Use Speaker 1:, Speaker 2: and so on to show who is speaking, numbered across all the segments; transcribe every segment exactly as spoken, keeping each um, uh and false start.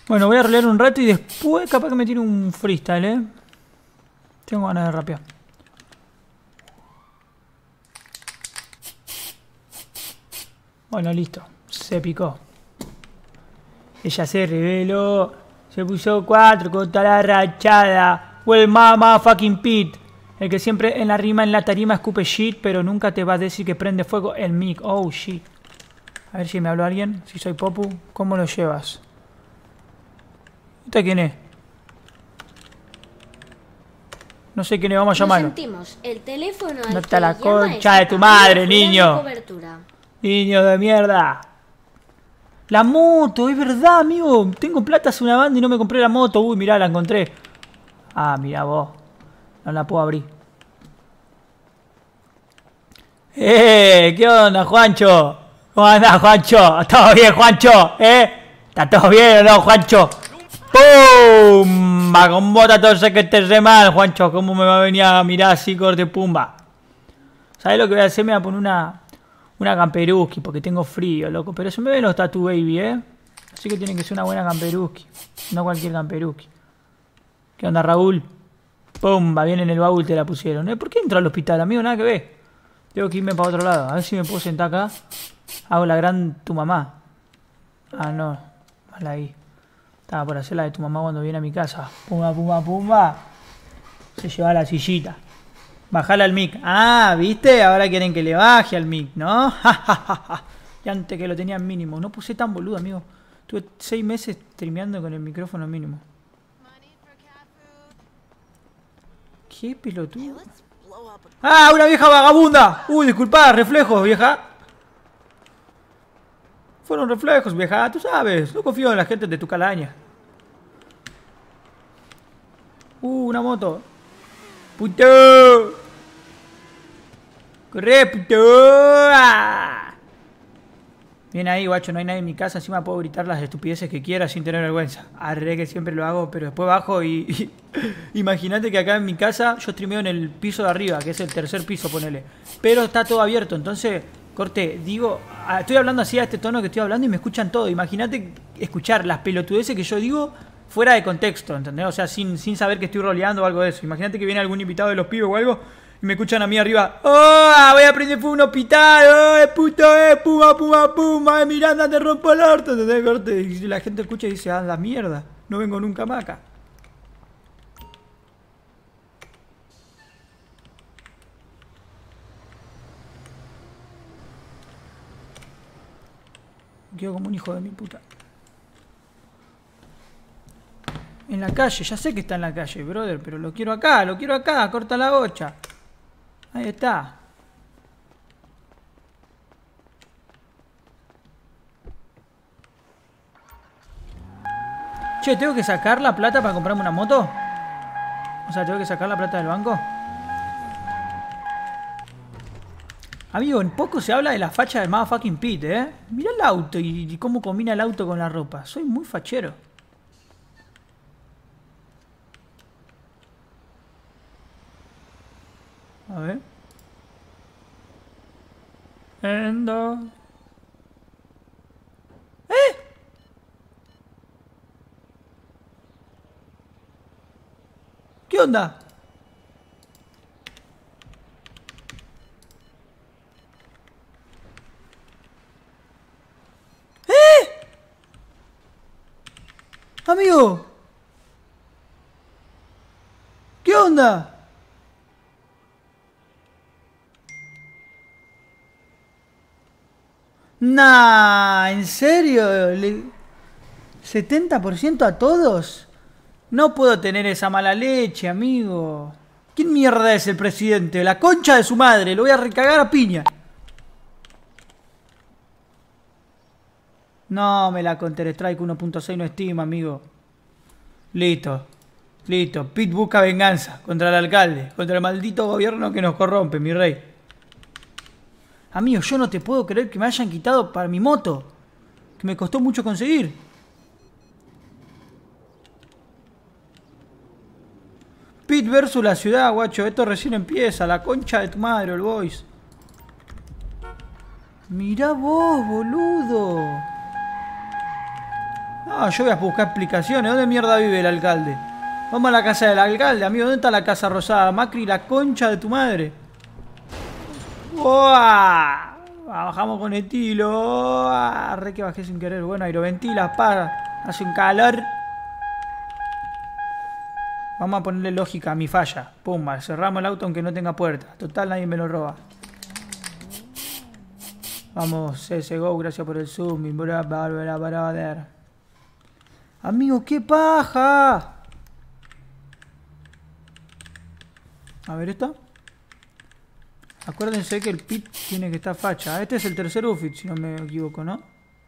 Speaker 1: Bueno, voy a rolear un rato y después capaz que me tire un freestyle, ¿eh? Tengo ganas de rapear. Bueno, listo. Se picó. Ella se reveló. Se puso cuatro contra la rachada. Well, mama fucking Pete. El que siempre en la rima, en la tarima, escupe shit, pero nunca te va a decir que prende fuego el mic. Oh, shit. A ver si me habló alguien. Si soy Popu, ¿cómo lo llevas? ¿Esta quién es? No sé quién le vamos a llamar.
Speaker 2: Sentimos el teléfono al
Speaker 1: No está la
Speaker 2: que llama
Speaker 1: concha
Speaker 2: está
Speaker 1: de tu madre, niño.
Speaker 2: de
Speaker 1: Niño de mierda. La moto, es verdad, amigo. Tengo plata hace una banda y no me compré la moto. Uy, mirá, la encontré. Ah, mirá vos. No la puedo abrir. ¡Eh! ¿Qué onda, Juancho? ¿Cómo andás, Juancho? ¿Todo bien, Juancho? ¿Eh? ¿Está todo bien o no, Juancho? ¡Pum! Con bota todo sé que te re mal, Juancho. ¿Cómo me va a venir a mirar así, corte pumba? ¿Sabés lo que voy a hacer? Me voy a poner una... Una camperuski, porque tengo frío, loco. Pero se me ven los Tattoo Baby, ¿eh? Así que tiene que ser una buena camperuski. No cualquier camperuski. ¿Qué onda, Raúl? Pumba, bien en el baúl te la pusieron. ¿Eh? ¿Por qué entro al hospital, amigo? Nada que ver. Tengo que irme para otro lado. A ver si me puedo sentar acá. Hago la gran tu mamá. Ah, no. Mal ahí. Estaba por hacer la de tu mamá cuando viene a mi casa. Pumba, pumba, pumba. Se lleva la sillita. Bajale al mic. Ah, ¿viste? Ahora quieren que le baje al mic, ¿no? Y antes que lo tenían mínimo. No puse tan boludo, amigo. Tuve seis meses streameando con el micrófono mínimo. ¿Qué pelotudo? ¡Ah, una vieja vagabunda! Uy, disculpa, reflejos, vieja. Fueron reflejos, vieja, tú sabes. No confío en la gente de tu calaña. Uh, una moto. ¡Puto! ¡Corre, puto! ¡Ah! Bien ahí, guacho, no hay nadie en mi casa. Encima puedo gritar las estupideces que quiera sin tener vergüenza. Arre que siempre lo hago, pero después bajo y... y imagínate que acá en mi casa yo streameo en el piso de arriba, que es el tercer piso, ponele. Pero está todo abierto, entonces... Corte, digo... Estoy hablando así a este tono que estoy hablando y me escuchan todo. Imagínate escuchar las pelotudeces que yo digo... Fuera de contexto, ¿entendés? O sea, sin, sin saber que estoy roleando o algo de eso. Imagínate que viene algún invitado de los pibes o algo y me escuchan a mí arriba. ¡Oh! Voy a prender fuego un hospital. ¡Oh! ¡Eh, puto! ¡Eh! ¡Puma, puma, puma! ¡Eh, Miranda, te rompo el orto! ¿Entendés? Y la gente escucha y dice, ¡ah, la mierda! No vengo nunca más acá. Quedo como un hijo de mi puta. En la calle, ya sé que está en la calle, brother, pero lo quiero acá, lo quiero acá, corta la bocha. Ahí está. Che, ¿tengo que sacar la plata para comprarme una moto? O sea, ¿tengo que sacar la plata del banco? Amigo, en poco se habla de la facha del motherfucking Pete, ¿eh? Mirá el auto y, y cómo combina el auto con la ropa. Soy muy fachero. A ver. Endo. ¿Eh? ¿Qué onda? ¿Eh? Amigo. ¿Qué onda? Nah, ¿en serio? ¿Le... ¿setenta por ciento a todos? No puedo tener esa mala leche, amigo. ¿Quién mierda es el presidente? La concha de su madre. Lo voy a recagar a piña. No, me la Counter-Strike uno punto seis no estima, amigo. Listo. Listo. Pete busca venganza contra el alcalde. Contra el maldito gobierno que nos corrompe, mi rey. Amigo, yo no te puedo creer que me hayan quitado para mi moto. Que me costó mucho conseguir. Pete versus la ciudad, guacho. Esto recién empieza. La concha de tu madre, el boys. Mirá vos, boludo. Ah, yo voy a buscar explicaciones. ¿Dónde mierda vive el alcalde? Vamos a la casa del alcalde, amigo. ¿Dónde está la casa rosada? Macri, la concha de tu madre. ¡Uah! Bajamos con estilo. ¡Uah! Re que bajé sin querer. Bueno, aeroventilas, pa. Hace un calor. Vamos a ponerle lógica a mi falla. Pumba, cerramos el auto aunque no tenga puerta. Total, nadie me lo roba. Vamos, C S G O, gracias por el zoom. Mi brother. Amigo, qué paja. A ver esta. Acuérdense que el pit tiene que estar facha. Este es el tercer outfit, si no me equivoco, ¿no?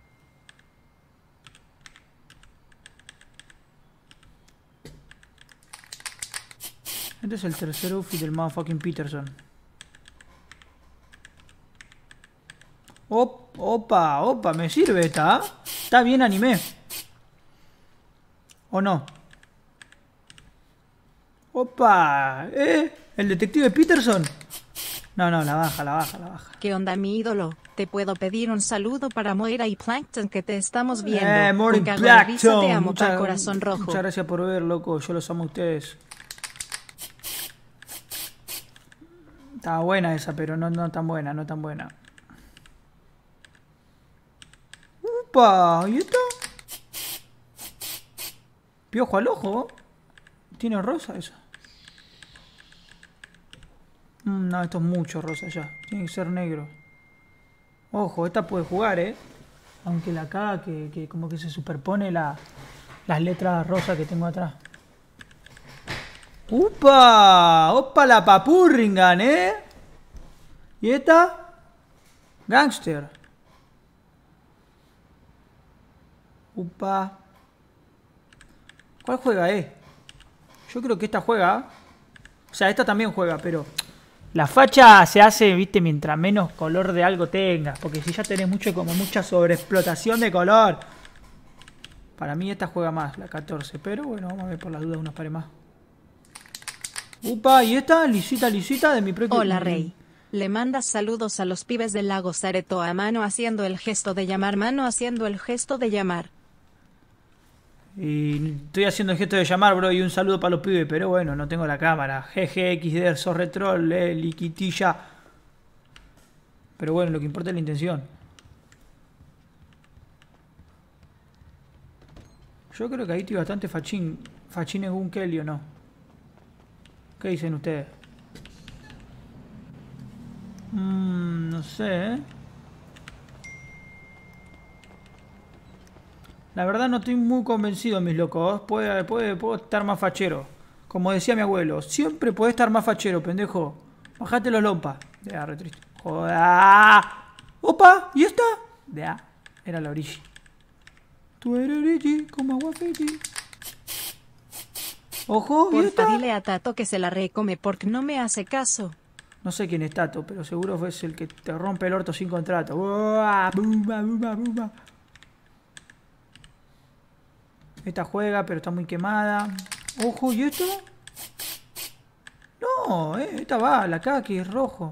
Speaker 1: Este es el tercer outfit del motherfucking Peterson. Op, opa, opa, me sirve esta, ¿eh? Está bien anime. ¿O no? Opa, ¿eh? ¿El detective Peterson? No, no, la baja, la baja, la baja.
Speaker 3: ¿Qué onda, mi ídolo? Te puedo pedir un saludo para Moira y Plankton, que te estamos viendo.
Speaker 1: Eh, Moira y
Speaker 3: Un cago de risa,
Speaker 1: Plankton.
Speaker 3: te amo,
Speaker 1: Mucha-
Speaker 3: pa' corazón rojo.
Speaker 1: Muchas gracias por ver, loco. Yo los amo a ustedes. Estaba buena esa, pero no, no tan buena, no tan buena. Upa, ¿y esto? Piojo al ojo. Tiene rosa eso. Mm, no, esto es mucho rosa ya. Tiene que ser negro. Ojo, esta puede jugar, eh. Aunque la caga que, que como que se superpone la, las letras rosas que tengo atrás. ¡Upa! ¡Opa la papurringan, eh! ¿Y esta? Gangster. Upa. ¿Cuál juega, eh? Yo creo que esta juega. O sea, esta también juega, pero la facha se hace, viste, mientras menos color de algo tengas. Porque si ya tenés mucho, como mucha sobreexplotación de color. Para mí esta juega más, la catorce. Pero bueno, vamos a ver por las dudas unas pares más. Upa, ¿y esta? Lisita, lisita de mi propio...
Speaker 3: Hola, Rey. Le mandas saludos a los pibes del lago Sareto a mano haciendo el gesto de llamar, mano haciendo el gesto de llamar.
Speaker 1: Y estoy haciendo el gesto de llamar, bro, y un saludo para los pibes, pero bueno, no tengo la cámara. G G X D, sos retrol, eh, liquitilla. Pero bueno, lo que importa es la intención. Yo creo que ahí estoy bastante fachín. Fachín en un Kelly, ¿o no? ¿Qué dicen ustedes? Mmm, no sé, ¿eh? La verdad no estoy muy convencido, mis locos. Puede, puede, puedo estar más fachero. Como decía mi abuelo, siempre puede estar más fachero, pendejo. Bajate los lompas. De A, re triste. Joda. Opa, ¿y esta? De A. Era la origi. Tú eres origi, como agua Fiji. Ojo, ¿y
Speaker 3: Porfa,
Speaker 1: esta?
Speaker 3: dile a Tato que se la recome porque no me hace caso.
Speaker 1: No sé quién es Tato, pero seguro es el que te rompe el orto sin contrato. Buah, bumba, bumba, bumba. Esta juega, pero está muy quemada. Ojo, ¿y esto? No, eh, esta va, la kaki es rojo.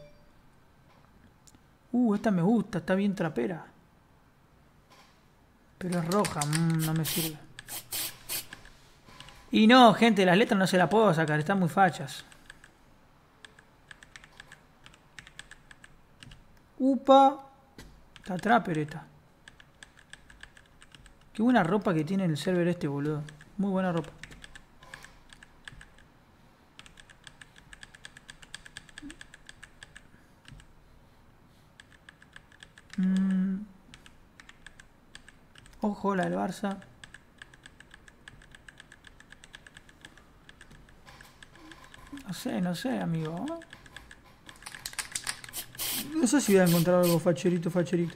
Speaker 1: Uh, esta me gusta, está bien trapera. Pero es roja, mmm, no me sirve. Y no, gente, las letras no se las puedo sacar, están muy fachas. Upa. Está trapper esta. Qué buena ropa que tiene el server este, boludo. Muy buena ropa. Mm. Ojo, la del Barça. No sé, no sé, amigo. No sé si voy a encontrar algo facherito, facherito.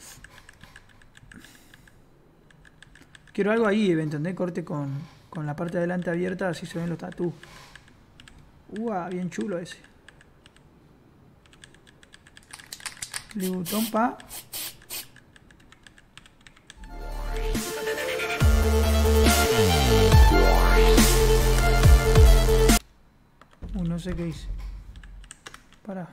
Speaker 1: Quiero algo ahí, ¿me entendés? Corte con, con la parte de adelante abierta, así se ven los tatús. Uah, bien chulo ese. Libutón pa. Uy, no sé qué hice. Pará.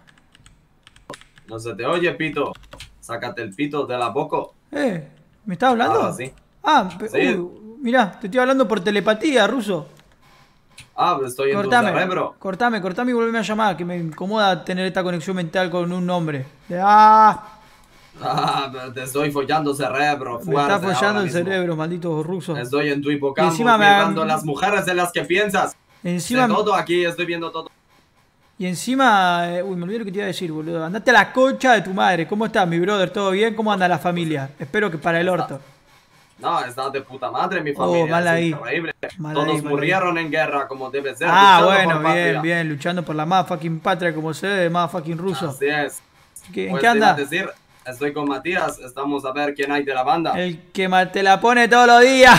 Speaker 4: No se te oye, pito. Sácate el pito de la boca.
Speaker 1: Eh, ¿me estás hablando?
Speaker 4: Ahora sí.
Speaker 1: Ah, pe-
Speaker 4: Sí.
Speaker 1: uy, mirá, te estoy hablando por telepatía, ruso.
Speaker 4: Ah, estoy en
Speaker 1: Cortame,
Speaker 4: tu cerebro.
Speaker 1: cortame, cortame y volveme a llamar, que me incomoda tener esta conexión mental con un nombre. De- ah,
Speaker 4: Ah, te estoy follando cerebro.
Speaker 1: me está
Speaker 4: Fuerte
Speaker 1: follando
Speaker 4: ahora
Speaker 1: el
Speaker 4: mismo.
Speaker 1: cerebro, maldito ruso.
Speaker 4: Estoy en tu
Speaker 1: Y
Speaker 4: hipocampo
Speaker 1: encima me
Speaker 4: mirando
Speaker 1: han-
Speaker 4: las mujeres de las que piensas.
Speaker 1: Encima,
Speaker 4: De todo aquí, estoy viendo todo.
Speaker 1: y encima, eh, uy, me olvidé lo que te iba a decir, boludo. Andate a la concha de tu madre. ¿Cómo estás, mi brother? ¿Todo bien? ¿Cómo anda la familia? Espero que para el orto.
Speaker 4: No, está de puta madre mi familia.
Speaker 1: Oh, mal
Speaker 4: es
Speaker 1: ahí.
Speaker 4: increíble.
Speaker 1: Mal
Speaker 4: Todos
Speaker 1: ahí, mal
Speaker 4: murieron en guerra como debe ser.
Speaker 1: Ah,
Speaker 4: luchando
Speaker 1: bueno,
Speaker 4: por
Speaker 1: bien,
Speaker 4: patria.
Speaker 1: bien. Luchando por la motherfucking patria como se debe, motherfucking ruso.
Speaker 4: Así es.
Speaker 1: ¿Qué- ¿En
Speaker 4: Pues
Speaker 1: qué
Speaker 4: te iba a
Speaker 1: anda?
Speaker 4: decir, estoy con Matías. Estamos a ver quién hay de la banda.
Speaker 1: El que ma- te la pone todos los días.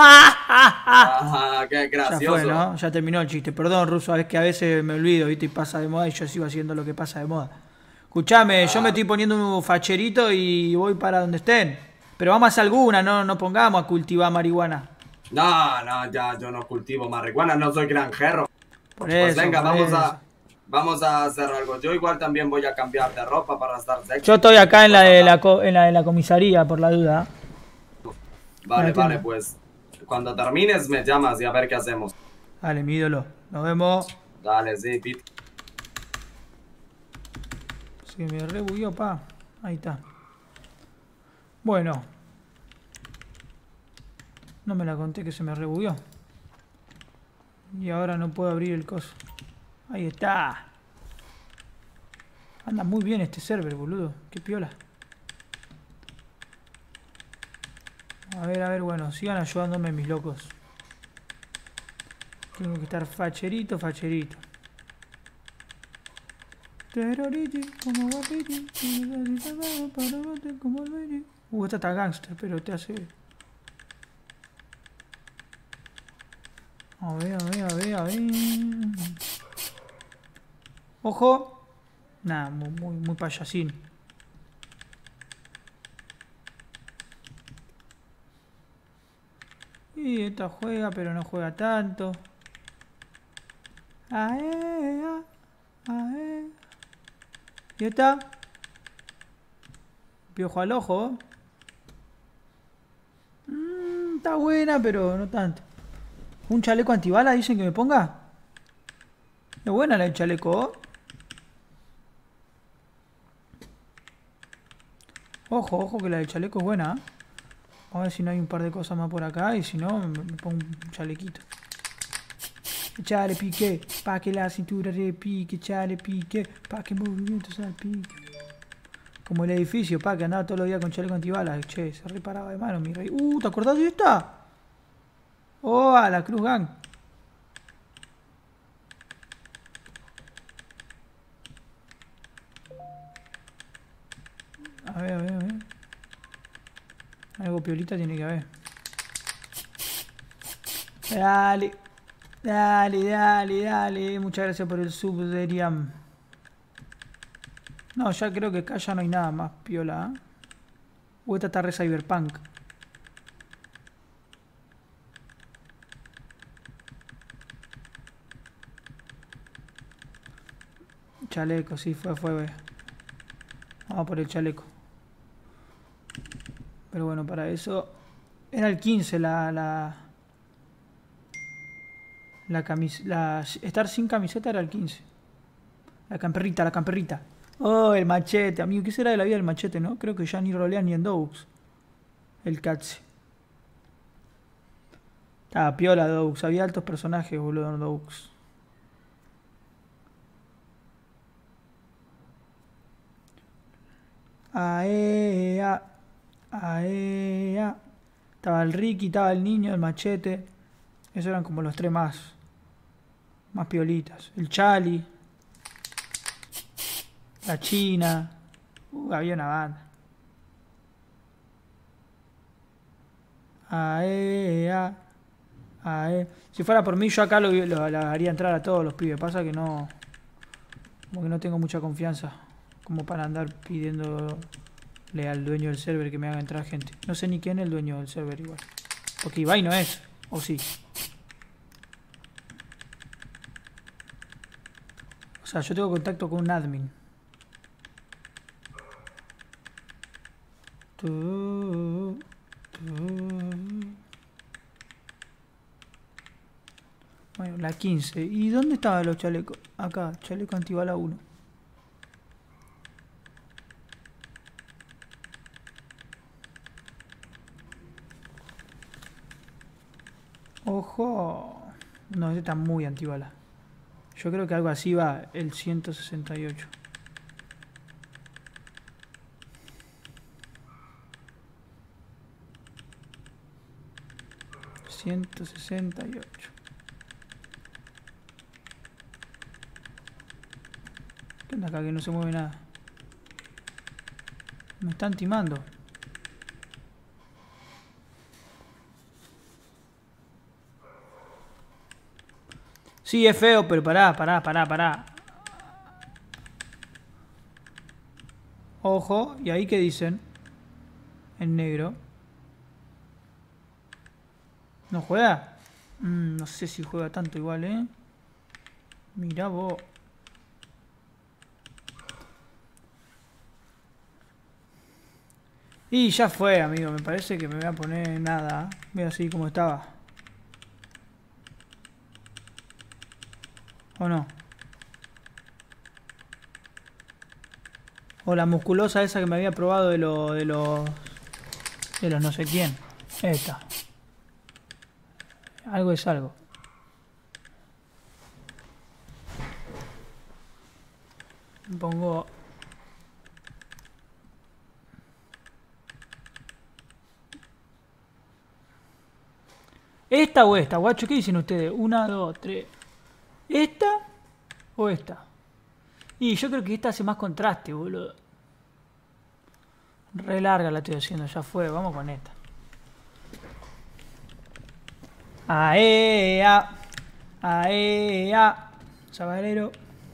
Speaker 4: Ah, qué
Speaker 1: Ya
Speaker 4: gracioso.
Speaker 1: fue, ¿no? Ya terminó el chiste. Perdón, ruso, es que a veces me olvido, ¿viste? Y pasa de moda y yo sigo haciendo lo que pasa de moda. Escuchame, yo me estoy poniendo un facherito y voy para donde estén. Pero vamos a hacer alguna, no, no pongamos a cultivar marihuana.
Speaker 4: No, no, ya yo no cultivo marihuana, no soy granjero.
Speaker 1: Por
Speaker 4: Pues
Speaker 1: eso,
Speaker 4: venga,
Speaker 1: por
Speaker 4: vamos
Speaker 1: eso.
Speaker 4: a vamos a hacer algo. Yo igual también voy a cambiar de ropa para estar sexy.
Speaker 1: Yo estoy acá en la de la, co- en la, de la comisaría, por la duda.
Speaker 4: Vale,
Speaker 1: Ah,
Speaker 4: vale,
Speaker 1: entiendo.
Speaker 4: pues cuando termines me llamas y a ver qué hacemos.
Speaker 1: Dale, mi ídolo. Nos vemos.
Speaker 4: Dale, sí, Pete.
Speaker 1: Se me rebugueó, pa. Ahí está. Bueno. No me la conté que se me rebugueó. Y ahora no puedo abrir el coso. Ahí está. Anda muy bien este server, boludo. Qué piola. A ver, a ver, bueno, sigan ayudándome mis locos. Tengo que estar facherito, facherito. Teroriti, como guapiti, para bater como el baby. Uh, esta está gangster, pero te hace. A ver, a ver, a ver, a ver. Ojo. Nah, muy, muy, muy payasín. Y esta juega, pero no juega tanto. Ae, a, ae. ¿Y esta? Piojo al ojo. Mm, está buena, pero no tanto. ¿Un chaleco antibala dicen que me ponga? Es buena la del chaleco. Ojo, ojo que la del chaleco es buena. A ver si no hay un par de cosas más por acá. Y si no, me, me pongo un chalequito. Echale pique, pa' que la cintura repique. Echale pique, pa' que el movimiento salpique. Como el edificio, pa' que andaba todos los días con chaleco antibalas. Che, se reparaba de mano, mi rey. Uh, ¿te acordás de esta? Oh, a la Cruz Gang. A ver, a ver, a ver. Algo piolita tiene que haber. Dale. Dale, dale, dale. Muchas gracias por el sub, Deriam. No, ya creo que acá ya no hay nada más piola. ¿Eh? O esta está re cyberpunk. Chaleco, sí, fue, fue. Vamos por el chaleco. Pero bueno, para eso... Era el quince la... La, la, camis, la estar sin camiseta era el quince. La camperrita, la camperrita. Oh, el machete, amigo. ¿Qué será de la vida del machete, no? Creo que ya ni rolea ni en Dogs. El Katze. Estaba piola Dogs. Había altos personajes, boludo, en Dogs. Aea. Aea. Estaba el Ricky, estaba el niño, el machete. Esos eran como los tres más. Más piolitas. El Chali. La China. Uh, había una banda. Aea. Aea. Si fuera por mí, yo acá lo, lo, lo haría entrar a todos los pibes. Pasa que no. Como que no tengo mucha confianza. Como para andar pidiéndole al dueño del server que me haga entrar gente. No sé ni quién es el dueño del server igual. Porque Ibai no es. O sí. O sea, yo tengo contacto con un admin. Tu, tu. Bueno, la quince. ¿Y dónde estaban los chalecos? Acá, chaleco antibala uno. Ojo. No, este está muy antibala. Yo creo que algo así va el ciento sesenta y ocho. ciento sesenta y ocho. ¿Qué onda acá que no se mueve nada? Me están timando. Sí, es feo, pero pará, pará, pará, pará. Ojo, ¿y ahí qué dicen? En negro. ¿No juega? Mm, no sé si juega tanto igual, ¿eh? Mirá vos. Y ya fue, amigo. Me parece que me voy a poner nada. Voy así como estaba. ¿O no? O la musculosa esa que me había probado de los... De los... De los no sé quién. Esta. Algo es algo. Me pongo... ¿Esta o esta, guacho? ¿Qué dicen ustedes? Una, dos, tres. ¿Esta o esta? Y yo creo que esta hace más contraste, boludo. Re larga la estoy haciendo, ya fue. Vamos con esta. Aea. Aea. Sabalero.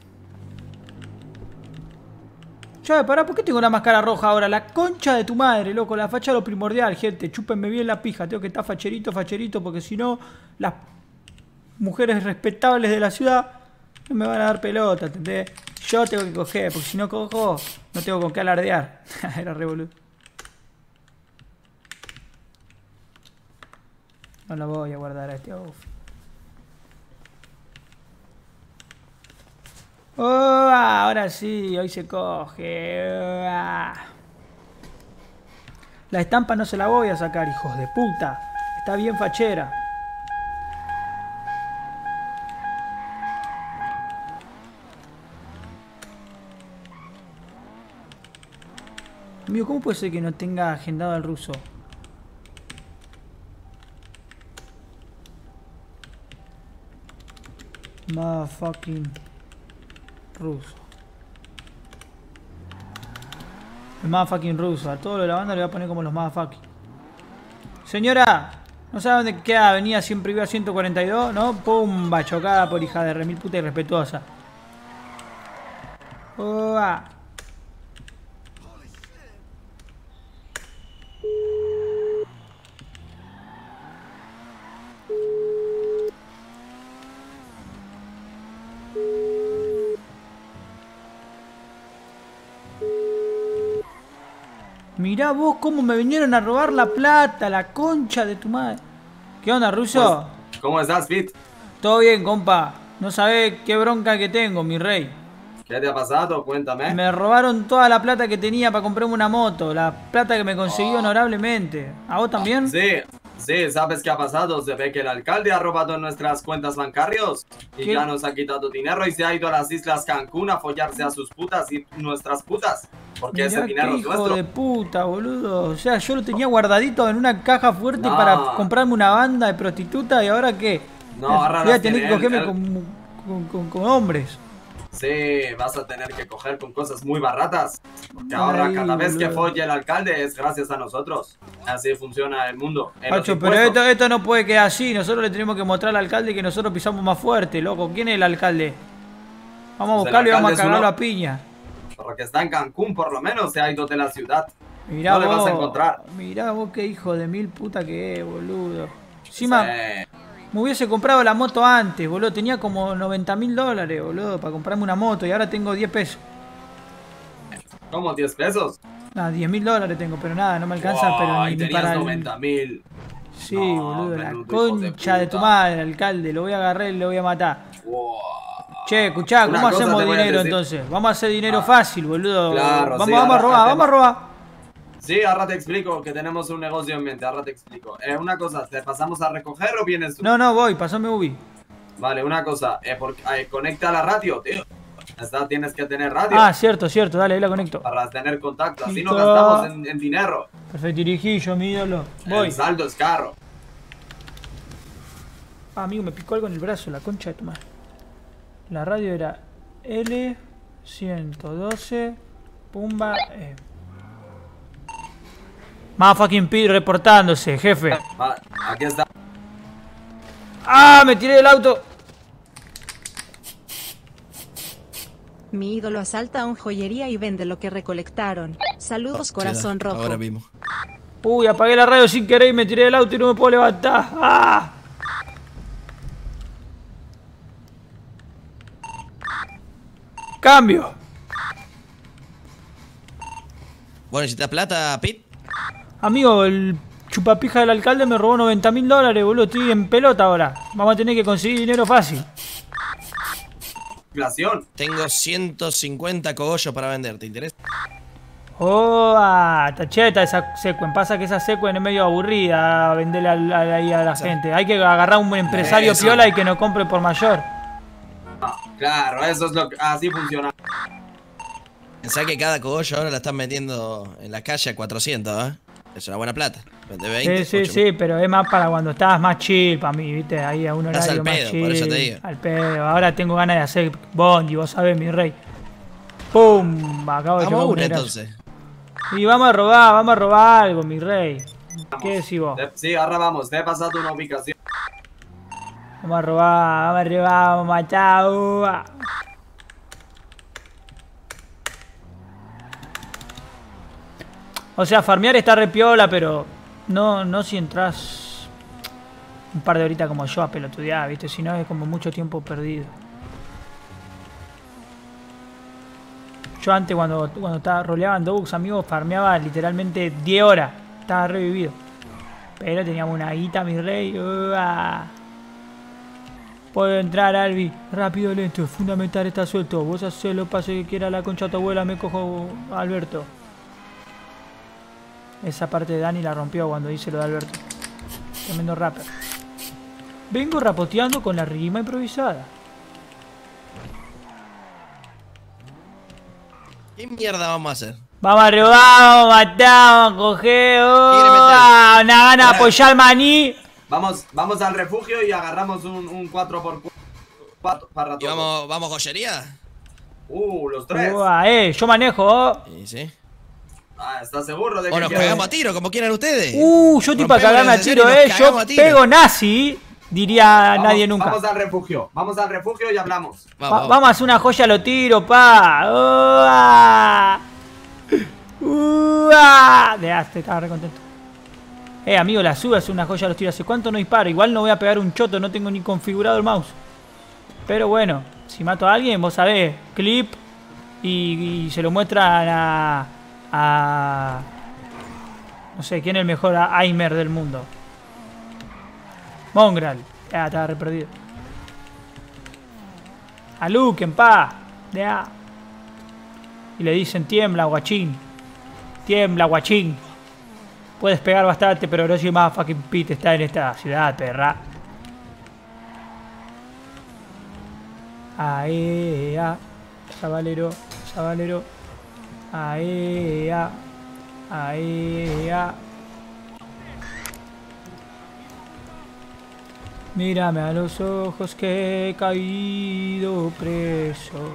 Speaker 1: Ya, pará, ¿por qué tengo una máscara roja ahora? La concha de tu madre, loco. La facha es lo primordial, gente. Chúpenme bien la pija. Tengo que estar facherito, facherito, porque si no, las mujeres respetables de la ciudad no me van a dar pelota, ¿entendés? Yo tengo que coger, porque si no cojo, no tengo con qué alardear. Era re boludo. No lo voy a guardar a este off. Oh, ahora sí, hoy se coge. La estampa no se la voy a sacar, hijos de puta. Está bien fachera. Amigo, ¿cómo puede ser que no tenga agendado al ruso? Motherfucking ruso. El motherfucking ruso. A todo lo de la banda le voy a poner como los motherfucking. Señora, ¿no sabe dónde queda Avenida Siempre Viva ciento cuarenta y dos? ¿No? Pumba, chocada por hija de remil puta irrespetuosa. Oh, ah. Mirá vos cómo me vinieron a robar la plata, la concha de tu madre. ¿Qué onda, ruso?
Speaker 4: Pues, ¿cómo estás, Pete?
Speaker 1: Todo bien, compa. No sabés qué bronca que tengo, mi rey.
Speaker 4: ¿Qué te ha pasado? Cuéntame.
Speaker 1: Me robaron toda la plata que tenía para comprarme una moto. La plata que me conseguí oh. honorablemente. ¿A vos también?
Speaker 4: Sí, sí. ¿Sabes qué ha pasado? Se ve que el alcalde ha robado nuestras cuentas bancarias y ¿Qué? ya nos ha quitado dinero y se ha ido a las islas Cancún a follarse a sus putas y nuestras putas. Porque
Speaker 1: Mirá
Speaker 4: ese dinero es
Speaker 1: hijo
Speaker 4: nuestro.
Speaker 1: de puta, boludo. O sea, yo lo tenía guardadito en una caja fuerte no. para comprarme una banda de prostitutas y ahora qué.
Speaker 4: No, ahora
Speaker 1: voy a tener que cogerme
Speaker 4: el...
Speaker 1: con, con, con, con hombres.
Speaker 4: Sí, vas a tener que coger con cosas muy baratas. Porque ahora Ay, cada vez boludo. que folle el alcalde es gracias a nosotros. Así funciona el mundo.
Speaker 1: Pacho, pero esto, esto no puede quedar así. Nosotros le tenemos que mostrar al alcalde que nosotros pisamos más fuerte, loco. ¿Quién es el alcalde? Vamos a buscarlo y vamos a cagarlo a piña.
Speaker 4: Porque está en Cancún, por lo menos se ha ido de la ciudad.
Speaker 1: Mirá
Speaker 4: no
Speaker 1: vos,
Speaker 4: le vas a encontrar.
Speaker 1: Mirá vos qué hijo de mil puta que es, boludo. Encima,
Speaker 4: sí.
Speaker 1: me hubiese comprado la moto antes, boludo. Tenía como noventa mil dólares, boludo, para comprarme una moto y ahora tengo diez pesos.
Speaker 4: ¿Cómo diez pesos?
Speaker 1: Nada, diez mil dólares tengo, pero nada, no me alcanza,
Speaker 4: wow,
Speaker 1: pero
Speaker 4: ni,
Speaker 1: ni
Speaker 4: tenías
Speaker 1: para
Speaker 4: noventa mil.
Speaker 1: Sí,
Speaker 4: No,
Speaker 1: boludo, la
Speaker 4: menudo hijo de
Speaker 1: concha de,
Speaker 4: puta.
Speaker 1: tu madre, alcalde. Lo voy a agarrar y lo voy a matar.
Speaker 4: Wow.
Speaker 1: Che, escuchá,
Speaker 4: Una
Speaker 1: ¿cómo
Speaker 4: cosa
Speaker 1: hacemos
Speaker 4: te voy a
Speaker 1: dinero
Speaker 4: decir.
Speaker 1: entonces? Vamos a hacer dinero
Speaker 4: Ah,
Speaker 1: fácil, boludo.
Speaker 4: claro,
Speaker 1: vamos,
Speaker 4: sí,
Speaker 1: vamos a
Speaker 4: ahora-
Speaker 1: robar,
Speaker 4: ahora
Speaker 1: vamos a
Speaker 4: te-
Speaker 1: robar.
Speaker 4: Sí, ahora te explico que tenemos un negocio en mente, ahora te explico. Eh, una cosa, ¿te pasamos a recoger o vienes tú?
Speaker 1: No, no, voy, pasame Ubi.
Speaker 4: Vale, una cosa, eh, porque, eh, conecta la radio, tío. Esta tienes que tener radio
Speaker 1: Ah, cierto, cierto, dale, ahí la conecto.
Speaker 4: para tener contacto, así no
Speaker 1: Listo.
Speaker 4: gastamos en, en dinero.
Speaker 1: Perfecto, dirigillo, mi ídolo. Voy.
Speaker 4: El saldo es caro.
Speaker 1: Ah, amigo, me picó algo en el brazo, la concha de tu madre. La radio era L ciento doce, Pumba, E. Motherfucking P reportándose, jefe.
Speaker 4: Va, aquí está.
Speaker 1: ¡Ah! Me tiré del auto.
Speaker 3: Mi ídolo asalta a un joyería y vende lo que recolectaron. Saludos, corazón rojo.
Speaker 5: Ahora mismo.
Speaker 1: Uy, apagué la radio sin querer y me tiré del auto y no me puedo levantar. ¡Ah! Cambio.
Speaker 5: Bueno, ¿necesitas plata, Pete?
Speaker 1: Amigo, el chupapija del alcalde me robó noventa mil dólares, boludo. Estoy en pelota ahora. Vamos a tener que conseguir dinero fácil.
Speaker 4: Inflación.
Speaker 5: Tengo ciento cincuenta cogollos para vender, ¿te interesa?
Speaker 1: Oh, ah, tacheta esa secuen. Pasa que esa secuen es medio aburrida venderle al- al- ahí a la gente. Hay que agarrar un empresario
Speaker 5: Eso.
Speaker 1: piola y que no compre por mayor.
Speaker 4: Ah, claro, eso es lo que así funciona.
Speaker 5: Pensá que cada cogollo ahora la están metiendo en la calle a cuatrocientos, ¿eh? Es una buena plata. Vende veinte,
Speaker 1: Sí, sí,
Speaker 5: ocho.
Speaker 1: sí, pero es más para cuando estabas más chill, para mí, viste, ahí a un
Speaker 5: Estás
Speaker 1: horario
Speaker 5: al
Speaker 1: más
Speaker 5: pedo,
Speaker 1: chill.
Speaker 5: por eso te digo.
Speaker 1: Al pedo. Ahora tengo ganas de hacer bondi, vos sabés, mi rey. ¡Pum! Acabo de
Speaker 5: Vamos
Speaker 1: llevar
Speaker 5: a
Speaker 1: un
Speaker 5: una
Speaker 1: negrazo.
Speaker 5: entonces.
Speaker 1: Y vamos a robar, vamos a robar algo, mi rey. ¿Qué decís vos?
Speaker 4: Te- Sí, ahora vamos, te he pasado una ubicación.
Speaker 1: Vamos a robar, vamos a robar, vamos a matar. uva. O sea, farmear está re piola, pero no, no si entras un par de horitas como yo a pelotudear, ¿viste? Si no es como mucho tiempo perdido. Yo antes cuando, cuando estaba roleaba en Dogs, amigos, farmeaba literalmente diez horas. Estaba revivido. Pero teníamos una guita, mi rey. Uah. Puedo entrar, Albi. Rápido, lento. Es fundamental estar suelto. Vos hacés los pasos que quiera la concha de tu abuela. Me cojo a Alberto. Esa parte de Dani la rompió cuando hice lo de Alberto. Tremendo rapper. Vengo rapoteando con la rima improvisada.
Speaker 5: ¿Qué mierda vamos a hacer?
Speaker 1: Vamos a robar, vamos a matar, vamos a coger. Oh,
Speaker 5: quiere meter?
Speaker 1: ah, una gana de apoyar maní.
Speaker 4: Vamos, vamos al refugio y agarramos un, un cuatro por cuatro para
Speaker 5: ¿Y
Speaker 4: todos.
Speaker 5: vamos, vamos joyería?
Speaker 4: Uh, los tres.
Speaker 1: Uah, eh, yo manejo. oh.
Speaker 5: Sí, sí.
Speaker 4: Ah, ¿estás seguro de
Speaker 5: O
Speaker 4: que
Speaker 5: nos
Speaker 4: quieres?
Speaker 5: pegamos a tiro, como quieran ustedes.
Speaker 1: Uh, yo estoy para
Speaker 5: Rompemos
Speaker 1: cagarme a
Speaker 5: el
Speaker 1: tiro,
Speaker 5: escenario y
Speaker 1: eh.
Speaker 5: nos
Speaker 1: Yo
Speaker 5: cagamos a tiro.
Speaker 1: pego nazi, diría
Speaker 4: Vamos-
Speaker 1: nadie nunca.
Speaker 4: Vamos al refugio, vamos al refugio y hablamos.
Speaker 1: Va-
Speaker 5: Vamos,
Speaker 1: vamos a hacer una joya a lo tiro, pa. Uah. Uah. Deaste, estaba re contento. Eh, amigo, la sube, hace una joya a los tiros. ¿Hace cuánto no disparo? Igual no voy a pegar un choto, no tengo ni configurado el mouse. Pero bueno, si mato a alguien, vos sabés, clip y, y se lo muestran a, a... No sé, ¿quién es el mejor aimer del mundo? Mongral. Ah, estaba re perdido. A Luken, pa. Ya. Y le dicen, tiembla, guachín. Tiembla, guachín. Puedes pegar bastante, pero no soy más fucking Pete está en esta ciudad, perra. Ae, a. Sabalero, sabalero. Ae, a. Ae, a. Mírame a los ojos que he caído preso.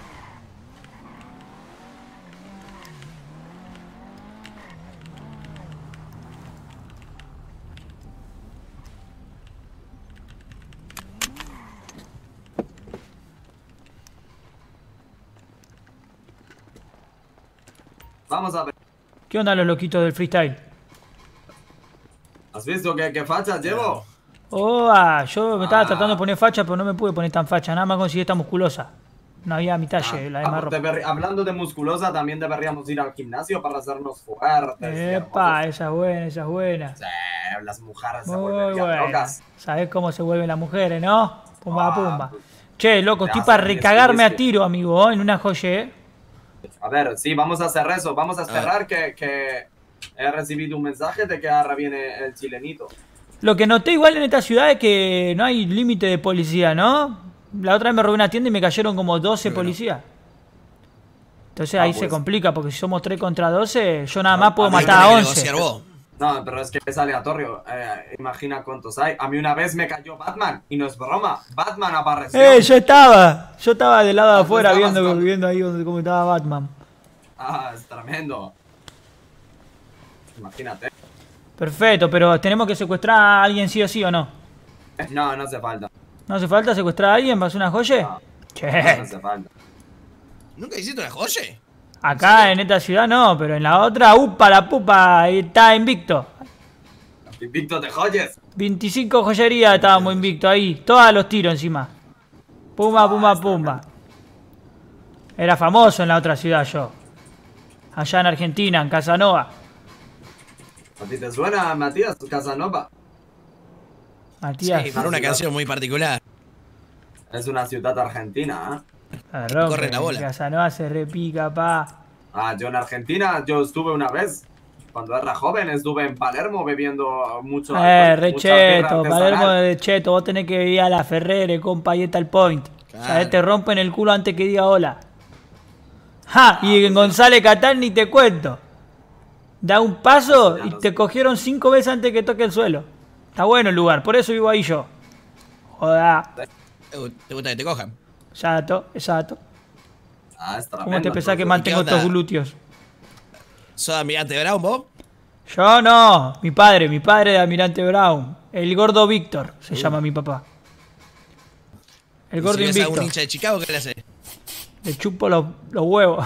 Speaker 4: Vamos a ver.
Speaker 1: ¿Qué onda los loquitos del freestyle?
Speaker 4: ¿Has visto qué, qué fachas llevo?
Speaker 1: Oh, ah, yo me estaba
Speaker 4: Ah.
Speaker 1: tratando de poner facha, pero no me pude poner tan facha. Nada más conseguí esta musculosa. No había mi talle, la de
Speaker 4: Ah,
Speaker 1: más ropa.
Speaker 4: deber- hablando de musculosa, también deberíamos ir al gimnasio para hacernos fuertes. y
Speaker 1: Epa,
Speaker 4: hermosos.
Speaker 1: esa es buena, esa es buena.
Speaker 4: Sí, las mujeres se
Speaker 1: Muy
Speaker 4: vuelven ya
Speaker 1: bueno.
Speaker 4: locas.
Speaker 1: ¿Sabés cómo se vuelven las mujeres, no? Pumba,
Speaker 4: Ah,
Speaker 1: pumba.
Speaker 4: pues,
Speaker 1: Che, loco,
Speaker 4: te
Speaker 1: estoy
Speaker 4: hacen
Speaker 1: para
Speaker 4: el
Speaker 1: recagarme a
Speaker 4: esquiliste.
Speaker 1: tiro, amigo, ¿eh? En una joya, ¿eh?
Speaker 4: A ver, sí, vamos a hacer eso. Vamos a esperar que, que he recibido un mensaje de que ahora viene el chilenito.
Speaker 1: Lo que noté igual en esta ciudad es que no hay límite de policía, ¿no? La otra vez me robé una tienda y me cayeron como doce
Speaker 5: Bueno.
Speaker 1: policías. Entonces
Speaker 4: Ah,
Speaker 1: ahí
Speaker 4: pues.
Speaker 1: se complica, porque si somos tres contra doce, yo nada
Speaker 4: No,
Speaker 1: más puedo
Speaker 4: a mí
Speaker 1: matar a
Speaker 5: Tenés que
Speaker 1: once.
Speaker 5: negociar vos.
Speaker 4: No, pero es que es aleatorio. Eh, imagina cuántos hay. A mí una vez me cayó Batman y no es broma. Batman apareció.
Speaker 1: ¡Eh, yo estaba! Yo estaba del lado de
Speaker 4: Ah, tú
Speaker 1: afuera
Speaker 4: estabas
Speaker 1: viendo,
Speaker 4: con-
Speaker 1: viendo ahí donde, cómo estaba Batman.
Speaker 4: Ah, es tremendo. Imagínate.
Speaker 1: Perfecto, pero tenemos que secuestrar a alguien sí o sí o no.
Speaker 4: Eh, No, no hace falta.
Speaker 1: ¿No hace falta secuestrar a alguien para hacer una joya?
Speaker 4: No, no
Speaker 1: Che,
Speaker 4: hace falta.
Speaker 5: ¿Nunca hiciste una joya?
Speaker 1: acá en esta ciudad no, pero en la otra, upa la pupa, ahí está invicto.
Speaker 4: Invicto de joyas.
Speaker 1: veinticinco joyerías estábamos invictos ahí, todos a los tiros encima. Pumba, pumba, pumba. Era famoso en la otra ciudad yo. Allá en Argentina, en Casanova.
Speaker 4: ¿A ti te suena, Matías, tu Casanova?
Speaker 1: Matías,
Speaker 5: Sí, para una canción muy particular.
Speaker 4: Es una ciudad argentina, ¿eh?
Speaker 1: la rompe,
Speaker 5: corre la bola.
Speaker 1: Casanova se repica, pa.
Speaker 4: Ah, yo en Argentina, yo estuve una vez. Cuando era joven estuve en Palermo bebiendo mucho
Speaker 1: Eh,
Speaker 4: alcohol,
Speaker 1: re
Speaker 4: mucha birra
Speaker 1: cheto,
Speaker 4: artesanal.
Speaker 1: Palermo de cheto, vos tenés que ir a la Ferrere, compa, y está el point.
Speaker 5: Claro.
Speaker 1: ¿Sabés? Te rompen el culo antes que diga hola. Ja, y
Speaker 4: pues
Speaker 1: en González Catán ni te cuento. Da un paso
Speaker 4: Eso ya
Speaker 1: y
Speaker 4: no
Speaker 1: te
Speaker 4: sé.
Speaker 1: cogieron cinco veces antes que toque el suelo. Está bueno el lugar, por eso vivo ahí yo. Joda,
Speaker 5: ¿Te gu- te gusta que te cojan?
Speaker 1: exacto, exacto.
Speaker 4: Ah, es
Speaker 1: ¿Cómo
Speaker 4: tremendo,
Speaker 1: te pensás que
Speaker 4: entonces.
Speaker 1: mantengo
Speaker 5: onda?
Speaker 1: estos glúteos?
Speaker 5: ¿Sos Almirante Brown vos?
Speaker 1: Yo no, mi padre, mi padre de Almirante Brown. El gordo Víctor se
Speaker 4: Uh.
Speaker 1: llama mi papá. El
Speaker 5: Y
Speaker 1: gordo
Speaker 5: si ves a un
Speaker 1: invicto.
Speaker 5: hincha de Chicago, ¿qué le haces?
Speaker 1: Le chupo los, los huevos.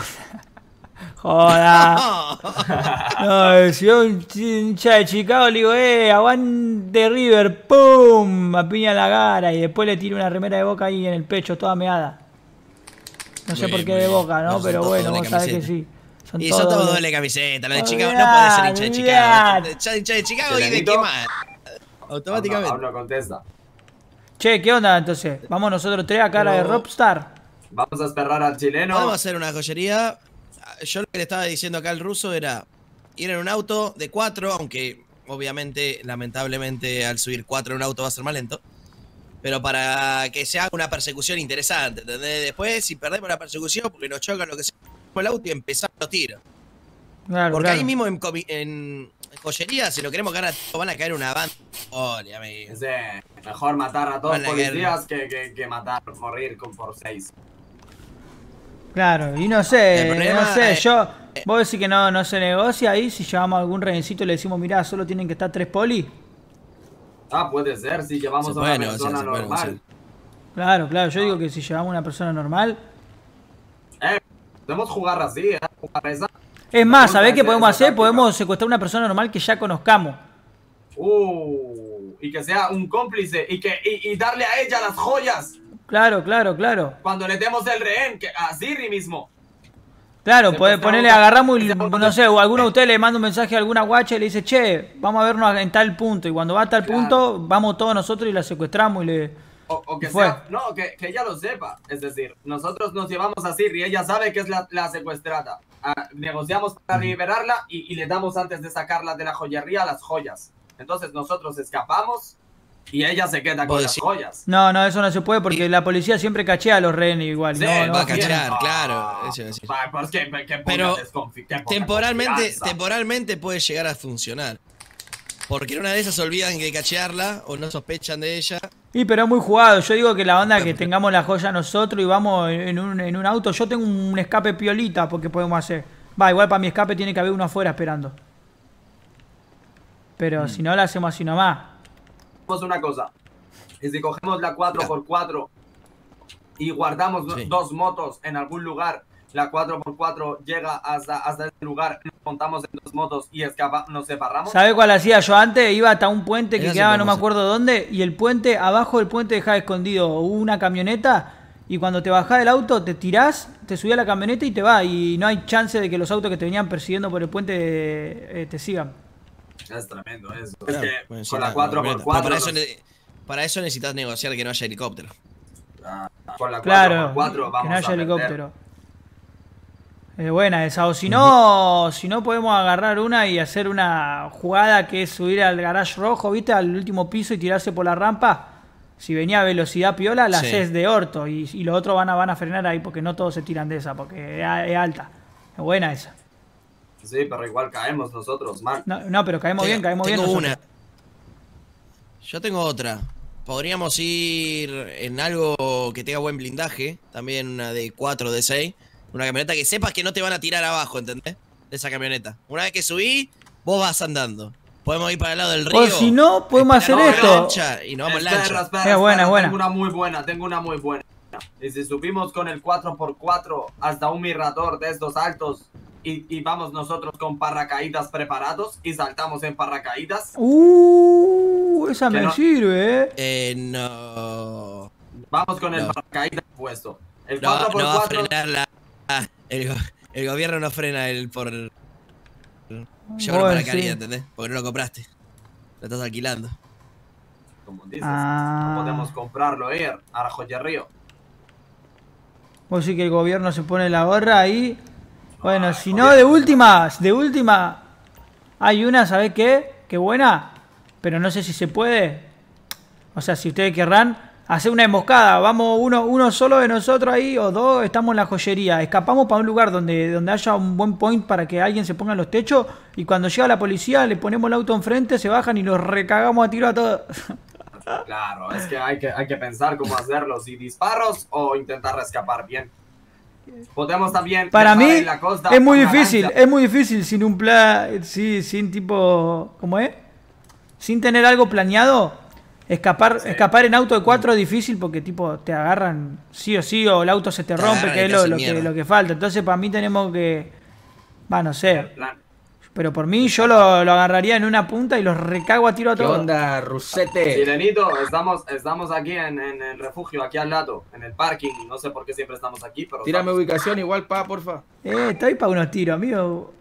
Speaker 1: Joda. No, si yo un hincha de Chicago le digo, eh, aguante River, pum, a piña en la cara y después le tiro una remera de Boca ahí en el pecho, toda meada. No sé
Speaker 5: Muy
Speaker 1: por
Speaker 5: bien,
Speaker 1: qué
Speaker 5: muy
Speaker 1: de
Speaker 5: bien.
Speaker 1: Boca, ¿no?
Speaker 5: No, son
Speaker 1: Pero
Speaker 5: todos
Speaker 1: bueno,
Speaker 5: doble
Speaker 1: vos sabés que
Speaker 5: camiseta.
Speaker 1: sí. Son
Speaker 5: Y
Speaker 1: todos
Speaker 5: son todos
Speaker 1: doble.
Speaker 5: doble camiseta. Los de
Speaker 1: Olvidate,
Speaker 5: Chicago no podés ser hincha de Chicago.
Speaker 1: olvidate.
Speaker 5: Ya hincha de Chicago y de
Speaker 4: Serenito.
Speaker 5: qué más.
Speaker 4: Aún
Speaker 5: Automáticamente.
Speaker 4: no- aún no contesta.
Speaker 1: Che, ¿qué onda entonces? Vamos nosotros tres a cara de
Speaker 5: Pero-
Speaker 1: Rockstar.
Speaker 4: Vamos a esperar al chileno.
Speaker 5: Podemos hacer una joyería. Yo lo que le estaba diciendo acá al ruso era ir en un auto de cuatro, aunque obviamente, lamentablemente, al subir cuatro en un auto va a ser más lento. Pero para que se haga una persecución interesante, ¿entendés? Después, si perdemos la persecución, porque nos chocan lo que sea con el auto y empezamos los tiros.
Speaker 1: Claro,
Speaker 5: Porque
Speaker 1: claro.
Speaker 5: ahí mismo en, comi- en joyería, si lo queremos ganar, van a caer una banda. Ole, amigo.
Speaker 4: Es de mejor matar a todos
Speaker 5: Van a
Speaker 4: los
Speaker 5: caer.
Speaker 4: policías que, que, que matar, morir con por seis.
Speaker 1: Claro, y no sé,
Speaker 5: El problema
Speaker 1: no sé,
Speaker 5: es-
Speaker 1: yo, vos decís que no, no se negocia ahí, si llevamos algún rehencito y le decimos, mirá, solo tienen que estar tres polis.
Speaker 4: Ah, puede ser, si llevamos
Speaker 5: Se
Speaker 4: a
Speaker 5: puede
Speaker 4: una
Speaker 5: negociar,
Speaker 4: persona
Speaker 5: se puede
Speaker 4: normal.
Speaker 5: negociar.
Speaker 1: Claro, claro, yo digo que si llevamos una persona normal.
Speaker 4: Eh, podemos jugar así, ¿eh? Jugar esa.
Speaker 1: Es más,
Speaker 4: Vamos a
Speaker 1: ¿sabés qué
Speaker 4: hacer
Speaker 1: podemos
Speaker 4: esa
Speaker 1: hacer?
Speaker 4: táctica.
Speaker 1: Podemos secuestrar una persona normal que ya conozcamos.
Speaker 4: Uh, y que sea un cómplice y que y, y darle a ella las joyas
Speaker 1: Claro, claro, claro.
Speaker 4: cuando le demos el rehén, que a Siri mismo.
Speaker 1: Claro,
Speaker 4: Se
Speaker 1: puede
Speaker 4: muestra
Speaker 1: ponerle,
Speaker 4: una-
Speaker 1: agarramos y,
Speaker 4: se muestra-
Speaker 1: no sé, o alguno de ustedes le manda un mensaje a alguna guacha y le dice, che, vamos a vernos en tal punto. Y cuando va a tal
Speaker 4: Claro.
Speaker 1: punto, vamos todos nosotros y la secuestramos y le...
Speaker 4: O, o que
Speaker 1: Fue.
Speaker 4: sea, no, que, que ella lo sepa. Es decir, nosotros nos llevamos a Siri, ella sabe que es la, la secuestrada. Ah, negociamos para liberarla y, y le damos antes de sacarla de la joyería las joyas. Entonces nosotros escapamos y ella se queda con
Speaker 5: Vos
Speaker 4: las
Speaker 5: decís-
Speaker 4: joyas.
Speaker 1: No, no, eso no se puede porque la policía siempre cachea a los rehenes igual.
Speaker 4: Sí,
Speaker 1: no, no,
Speaker 5: va a
Speaker 1: bien.
Speaker 5: cachar,
Speaker 4: Ah,
Speaker 5: claro, eso iba a decir.
Speaker 4: va, pues que, que poca
Speaker 5: Pero
Speaker 4: desconfi- qué poca
Speaker 5: Temporalmente,
Speaker 4: confianza.
Speaker 5: temporalmente puede llegar a funcionar. Porque en una de esas se olvidan de cachearla o no sospechan de ella.
Speaker 1: Y pero es muy jugado. Yo digo que la onda que tengamos la joya nosotros y vamos en un, en un auto. Yo tengo un escape piolita porque podemos hacer. Va, igual para mi escape tiene que haber uno afuera esperando. Pero si no, la hacemos así nomás.
Speaker 4: Hacemos una cosa. Y si cogemos la cuatro por cuatro y guardamos
Speaker 5: Sí.
Speaker 4: dos motos en algún lugar, la cuatro por cuatro llega hasta, hasta ese lugar, nos montamos en dos motos y escapa, nos separamos.
Speaker 1: ¿Sabés cuál hacía yo antes? Iba hasta un puente que
Speaker 5: Esa sí
Speaker 1: quedaba no me
Speaker 5: podemos
Speaker 1: acuerdo dónde. Y el puente, abajo del puente dejaba escondido una camioneta. Y cuando te bajás del auto, te tirás, te subís a la camioneta y te vas. Y no hay chance de que los autos que te venían persiguiendo por el puente eh, te sigan.
Speaker 4: Es tremendo eso.
Speaker 5: Claro,
Speaker 4: es que
Speaker 5: bueno, sí,
Speaker 4: con la
Speaker 5: claro,
Speaker 4: cuatro por
Speaker 5: camioneta.
Speaker 4: cuatro...
Speaker 5: Pero para, eso, ne- para eso necesitas negociar que no haya helicóptero.
Speaker 4: Con la cuatro
Speaker 1: Claro,
Speaker 4: por cuatro
Speaker 1: que
Speaker 4: vamos
Speaker 1: no haya
Speaker 4: a perder.
Speaker 1: helicóptero. Es buena esa. O si no, si no podemos agarrar una y hacer una jugada que es subir al garage rojo, ¿viste? Al último piso y tirarse por la rampa. Si venía a velocidad piola, la
Speaker 5: Sí.
Speaker 1: haces de orto. Y, y los otros van a, van a frenar ahí porque no todos se tiran de esa, porque es, es alta. Es buena esa.
Speaker 4: Sí, pero igual caemos nosotros, man.
Speaker 1: No, no pero caemos
Speaker 5: Tengo-
Speaker 1: bien, caemos
Speaker 5: tengo
Speaker 1: bien.
Speaker 5: una.
Speaker 1: nosotros.
Speaker 5: Yo tengo otra. Podríamos ir en algo que tenga buen blindaje. También una de cuatro, de seis. Una camioneta que sepas que no te van a tirar abajo, ¿entendés? De esa camioneta. Una vez que subí, vos vas andando. Podemos ir para el lado del río.
Speaker 1: O si no, podemos hacer
Speaker 5: esperar
Speaker 1: esto.
Speaker 5: la lancha y nos vamos en
Speaker 4: Espera,
Speaker 5: lancha.
Speaker 4: espera,
Speaker 1: Es buena,
Speaker 4: espera,
Speaker 1: es buena.
Speaker 4: Tengo una muy buena, tengo una muy buena. Y si subimos con el cuatro por cuatro hasta un mirador de estos altos y, y vamos nosotros con paracaídas preparados y saltamos en paracaídas,
Speaker 1: Uh, esa
Speaker 4: Que
Speaker 1: me
Speaker 4: no-
Speaker 1: sirve, eh.
Speaker 5: Eh, no.
Speaker 4: vamos con el
Speaker 5: No.
Speaker 4: paracaídas puesto. El
Speaker 5: No,
Speaker 4: cuatro por
Speaker 5: no va a
Speaker 4: cuatro
Speaker 5: frenar la. ah, el, go- el gobierno no frena el por. Llevarlo
Speaker 1: Bueno,
Speaker 5: para
Speaker 1: sí.
Speaker 5: caridad, ¿entendés? Porque no lo compraste. Lo estás alquilando.
Speaker 4: como dices,
Speaker 1: Ah.
Speaker 4: no podemos comprarlo, ir a la joyería.
Speaker 1: Vos sí que el gobierno se pone la gorra ahí. Bueno, si no, de última, de última, hay una, ¿sabés qué? Qué buena, pero no sé si se puede. O sea, si ustedes querrán hacer una emboscada, vamos uno, uno solo de nosotros ahí o dos, estamos en la joyería, escapamos para un lugar donde, donde haya un buen point para que alguien se ponga en los techos y cuando llega la policía le ponemos el auto enfrente, se bajan y los recagamos a tiro a todos.
Speaker 4: Claro, es que hay que, hay que pensar cómo hacerlo, si disparos o intentar escapar bien. Podemos también
Speaker 1: Para
Speaker 4: dejar
Speaker 1: mí
Speaker 4: en la costa
Speaker 1: es muy
Speaker 4: una
Speaker 1: difícil,
Speaker 4: lancha.
Speaker 1: es muy difícil sin un plan, sí, sin tipo, ¿cómo es? Sin tener algo planeado, escapar,
Speaker 4: Sí.
Speaker 1: escapar en auto de cuatro es difícil porque tipo te agarran sí o sí o el auto se te
Speaker 5: Te
Speaker 1: rompe,
Speaker 5: agarran
Speaker 1: que
Speaker 5: y
Speaker 1: es
Speaker 5: te
Speaker 1: lo,
Speaker 5: hacen
Speaker 1: lo que,
Speaker 5: mierda.
Speaker 1: lo que falta. Entonces para mí tenemos que, va, no sé,
Speaker 4: Plan.
Speaker 1: pero por mí yo lo, lo agarraría en una punta y los recago a tiro a
Speaker 6: ¿Qué
Speaker 1: todos.
Speaker 6: onda, Rusete?
Speaker 4: Sirenito, estamos, estamos aquí en, en el refugio, aquí al lado, en el parking. No sé por qué siempre estamos aquí, pero
Speaker 6: Tírame
Speaker 4: estamos.
Speaker 6: ubicación igual, pa, porfa.
Speaker 1: Eh, estoy para unos tiros, amigo.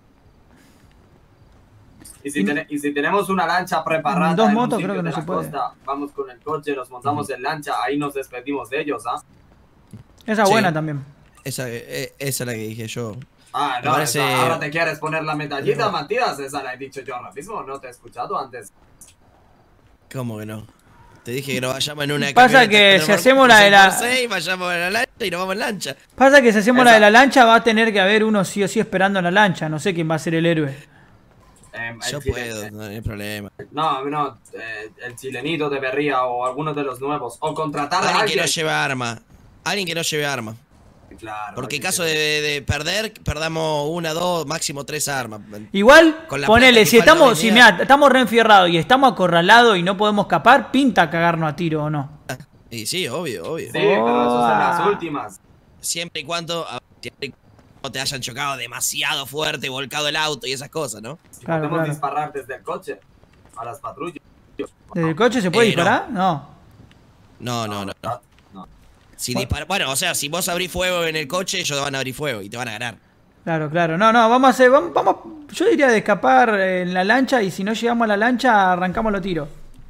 Speaker 4: Y si, tene- y si tenemos una lancha preparada
Speaker 1: Dos
Speaker 4: en un
Speaker 1: motos
Speaker 4: sitio
Speaker 1: creo que
Speaker 4: de
Speaker 1: no
Speaker 4: la
Speaker 1: se puede.
Speaker 4: costa, vamos con el coche, nos montamos en lancha, ahí nos despedimos de ellos, ¿ah?
Speaker 1: Esa
Speaker 5: Sí.
Speaker 1: buena también.
Speaker 5: Esa, eh, esa es la que dije yo.
Speaker 4: Ah,
Speaker 5: Me
Speaker 4: no,
Speaker 5: parece-
Speaker 4: esa- ahora te quieres poner la medallita, Matías, esa la he dicho yo ahora mismo, no te he escuchado antes.
Speaker 5: ¿Cómo que no? Te dije que nos vayamos en una
Speaker 1: Pasa
Speaker 5: camioneta
Speaker 1: que
Speaker 5: cuatro
Speaker 1: si
Speaker 5: por
Speaker 1: hacemos la de la-
Speaker 5: seis por seis, vayamos en la lancha y nos vamos en lancha.
Speaker 1: Pasa que si hacemos
Speaker 4: Esa.
Speaker 1: la de la lancha va a tener que haber uno sí o sí esperando en la lancha. No sé quién va a ser el héroe.
Speaker 4: Em, el
Speaker 5: Yo
Speaker 4: chile-
Speaker 5: puedo, no hay problema.
Speaker 4: No, no, eh, el chilenito debería, o alguno de los nuevos, o contratar a
Speaker 5: Alguien que
Speaker 4: alguien.
Speaker 5: no lleve arma. Alguien que no lleve arma.
Speaker 4: Claro,
Speaker 5: Porque en
Speaker 4: alguien
Speaker 5: caso
Speaker 4: que-
Speaker 5: de, de perder, perdamos una, dos, máximo tres armas.
Speaker 1: Igual,
Speaker 5: Con la
Speaker 1: ponele,
Speaker 5: plata que
Speaker 1: si
Speaker 5: falta
Speaker 1: estamos,
Speaker 5: hoy
Speaker 1: si
Speaker 5: en día.
Speaker 1: mirá, estamos reenfierrados y estamos acorralados y no podemos escapar, pinta cagarnos a tiro o no.
Speaker 5: Y sí, obvio, obvio.
Speaker 4: Sí, pero eso es en las
Speaker 1: Oh.
Speaker 4: últimas.
Speaker 5: Siempre y cuando, a- siempre y cuando no te hayan chocado demasiado fuerte, volcado el auto y esas cosas, ¿no?
Speaker 4: Si
Speaker 1: Claro,
Speaker 4: podemos
Speaker 1: claro.
Speaker 4: disparar desde el coche a las patrullas.
Speaker 1: ¿Desde el coche se puede
Speaker 5: Eh, no.
Speaker 1: disparar? No.
Speaker 5: No, no, no. no.
Speaker 4: no.
Speaker 5: Si
Speaker 1: Bueno.
Speaker 5: dispara- bueno, o sea, si vos abrís fuego en el coche, ellos van a abrir fuego y te van a ganar.
Speaker 1: Claro, claro. No, no, vamos a hacer, vamos, vamos, yo diría de escapar en la lancha y si no llegamos a la lancha, arrancamos los tiros.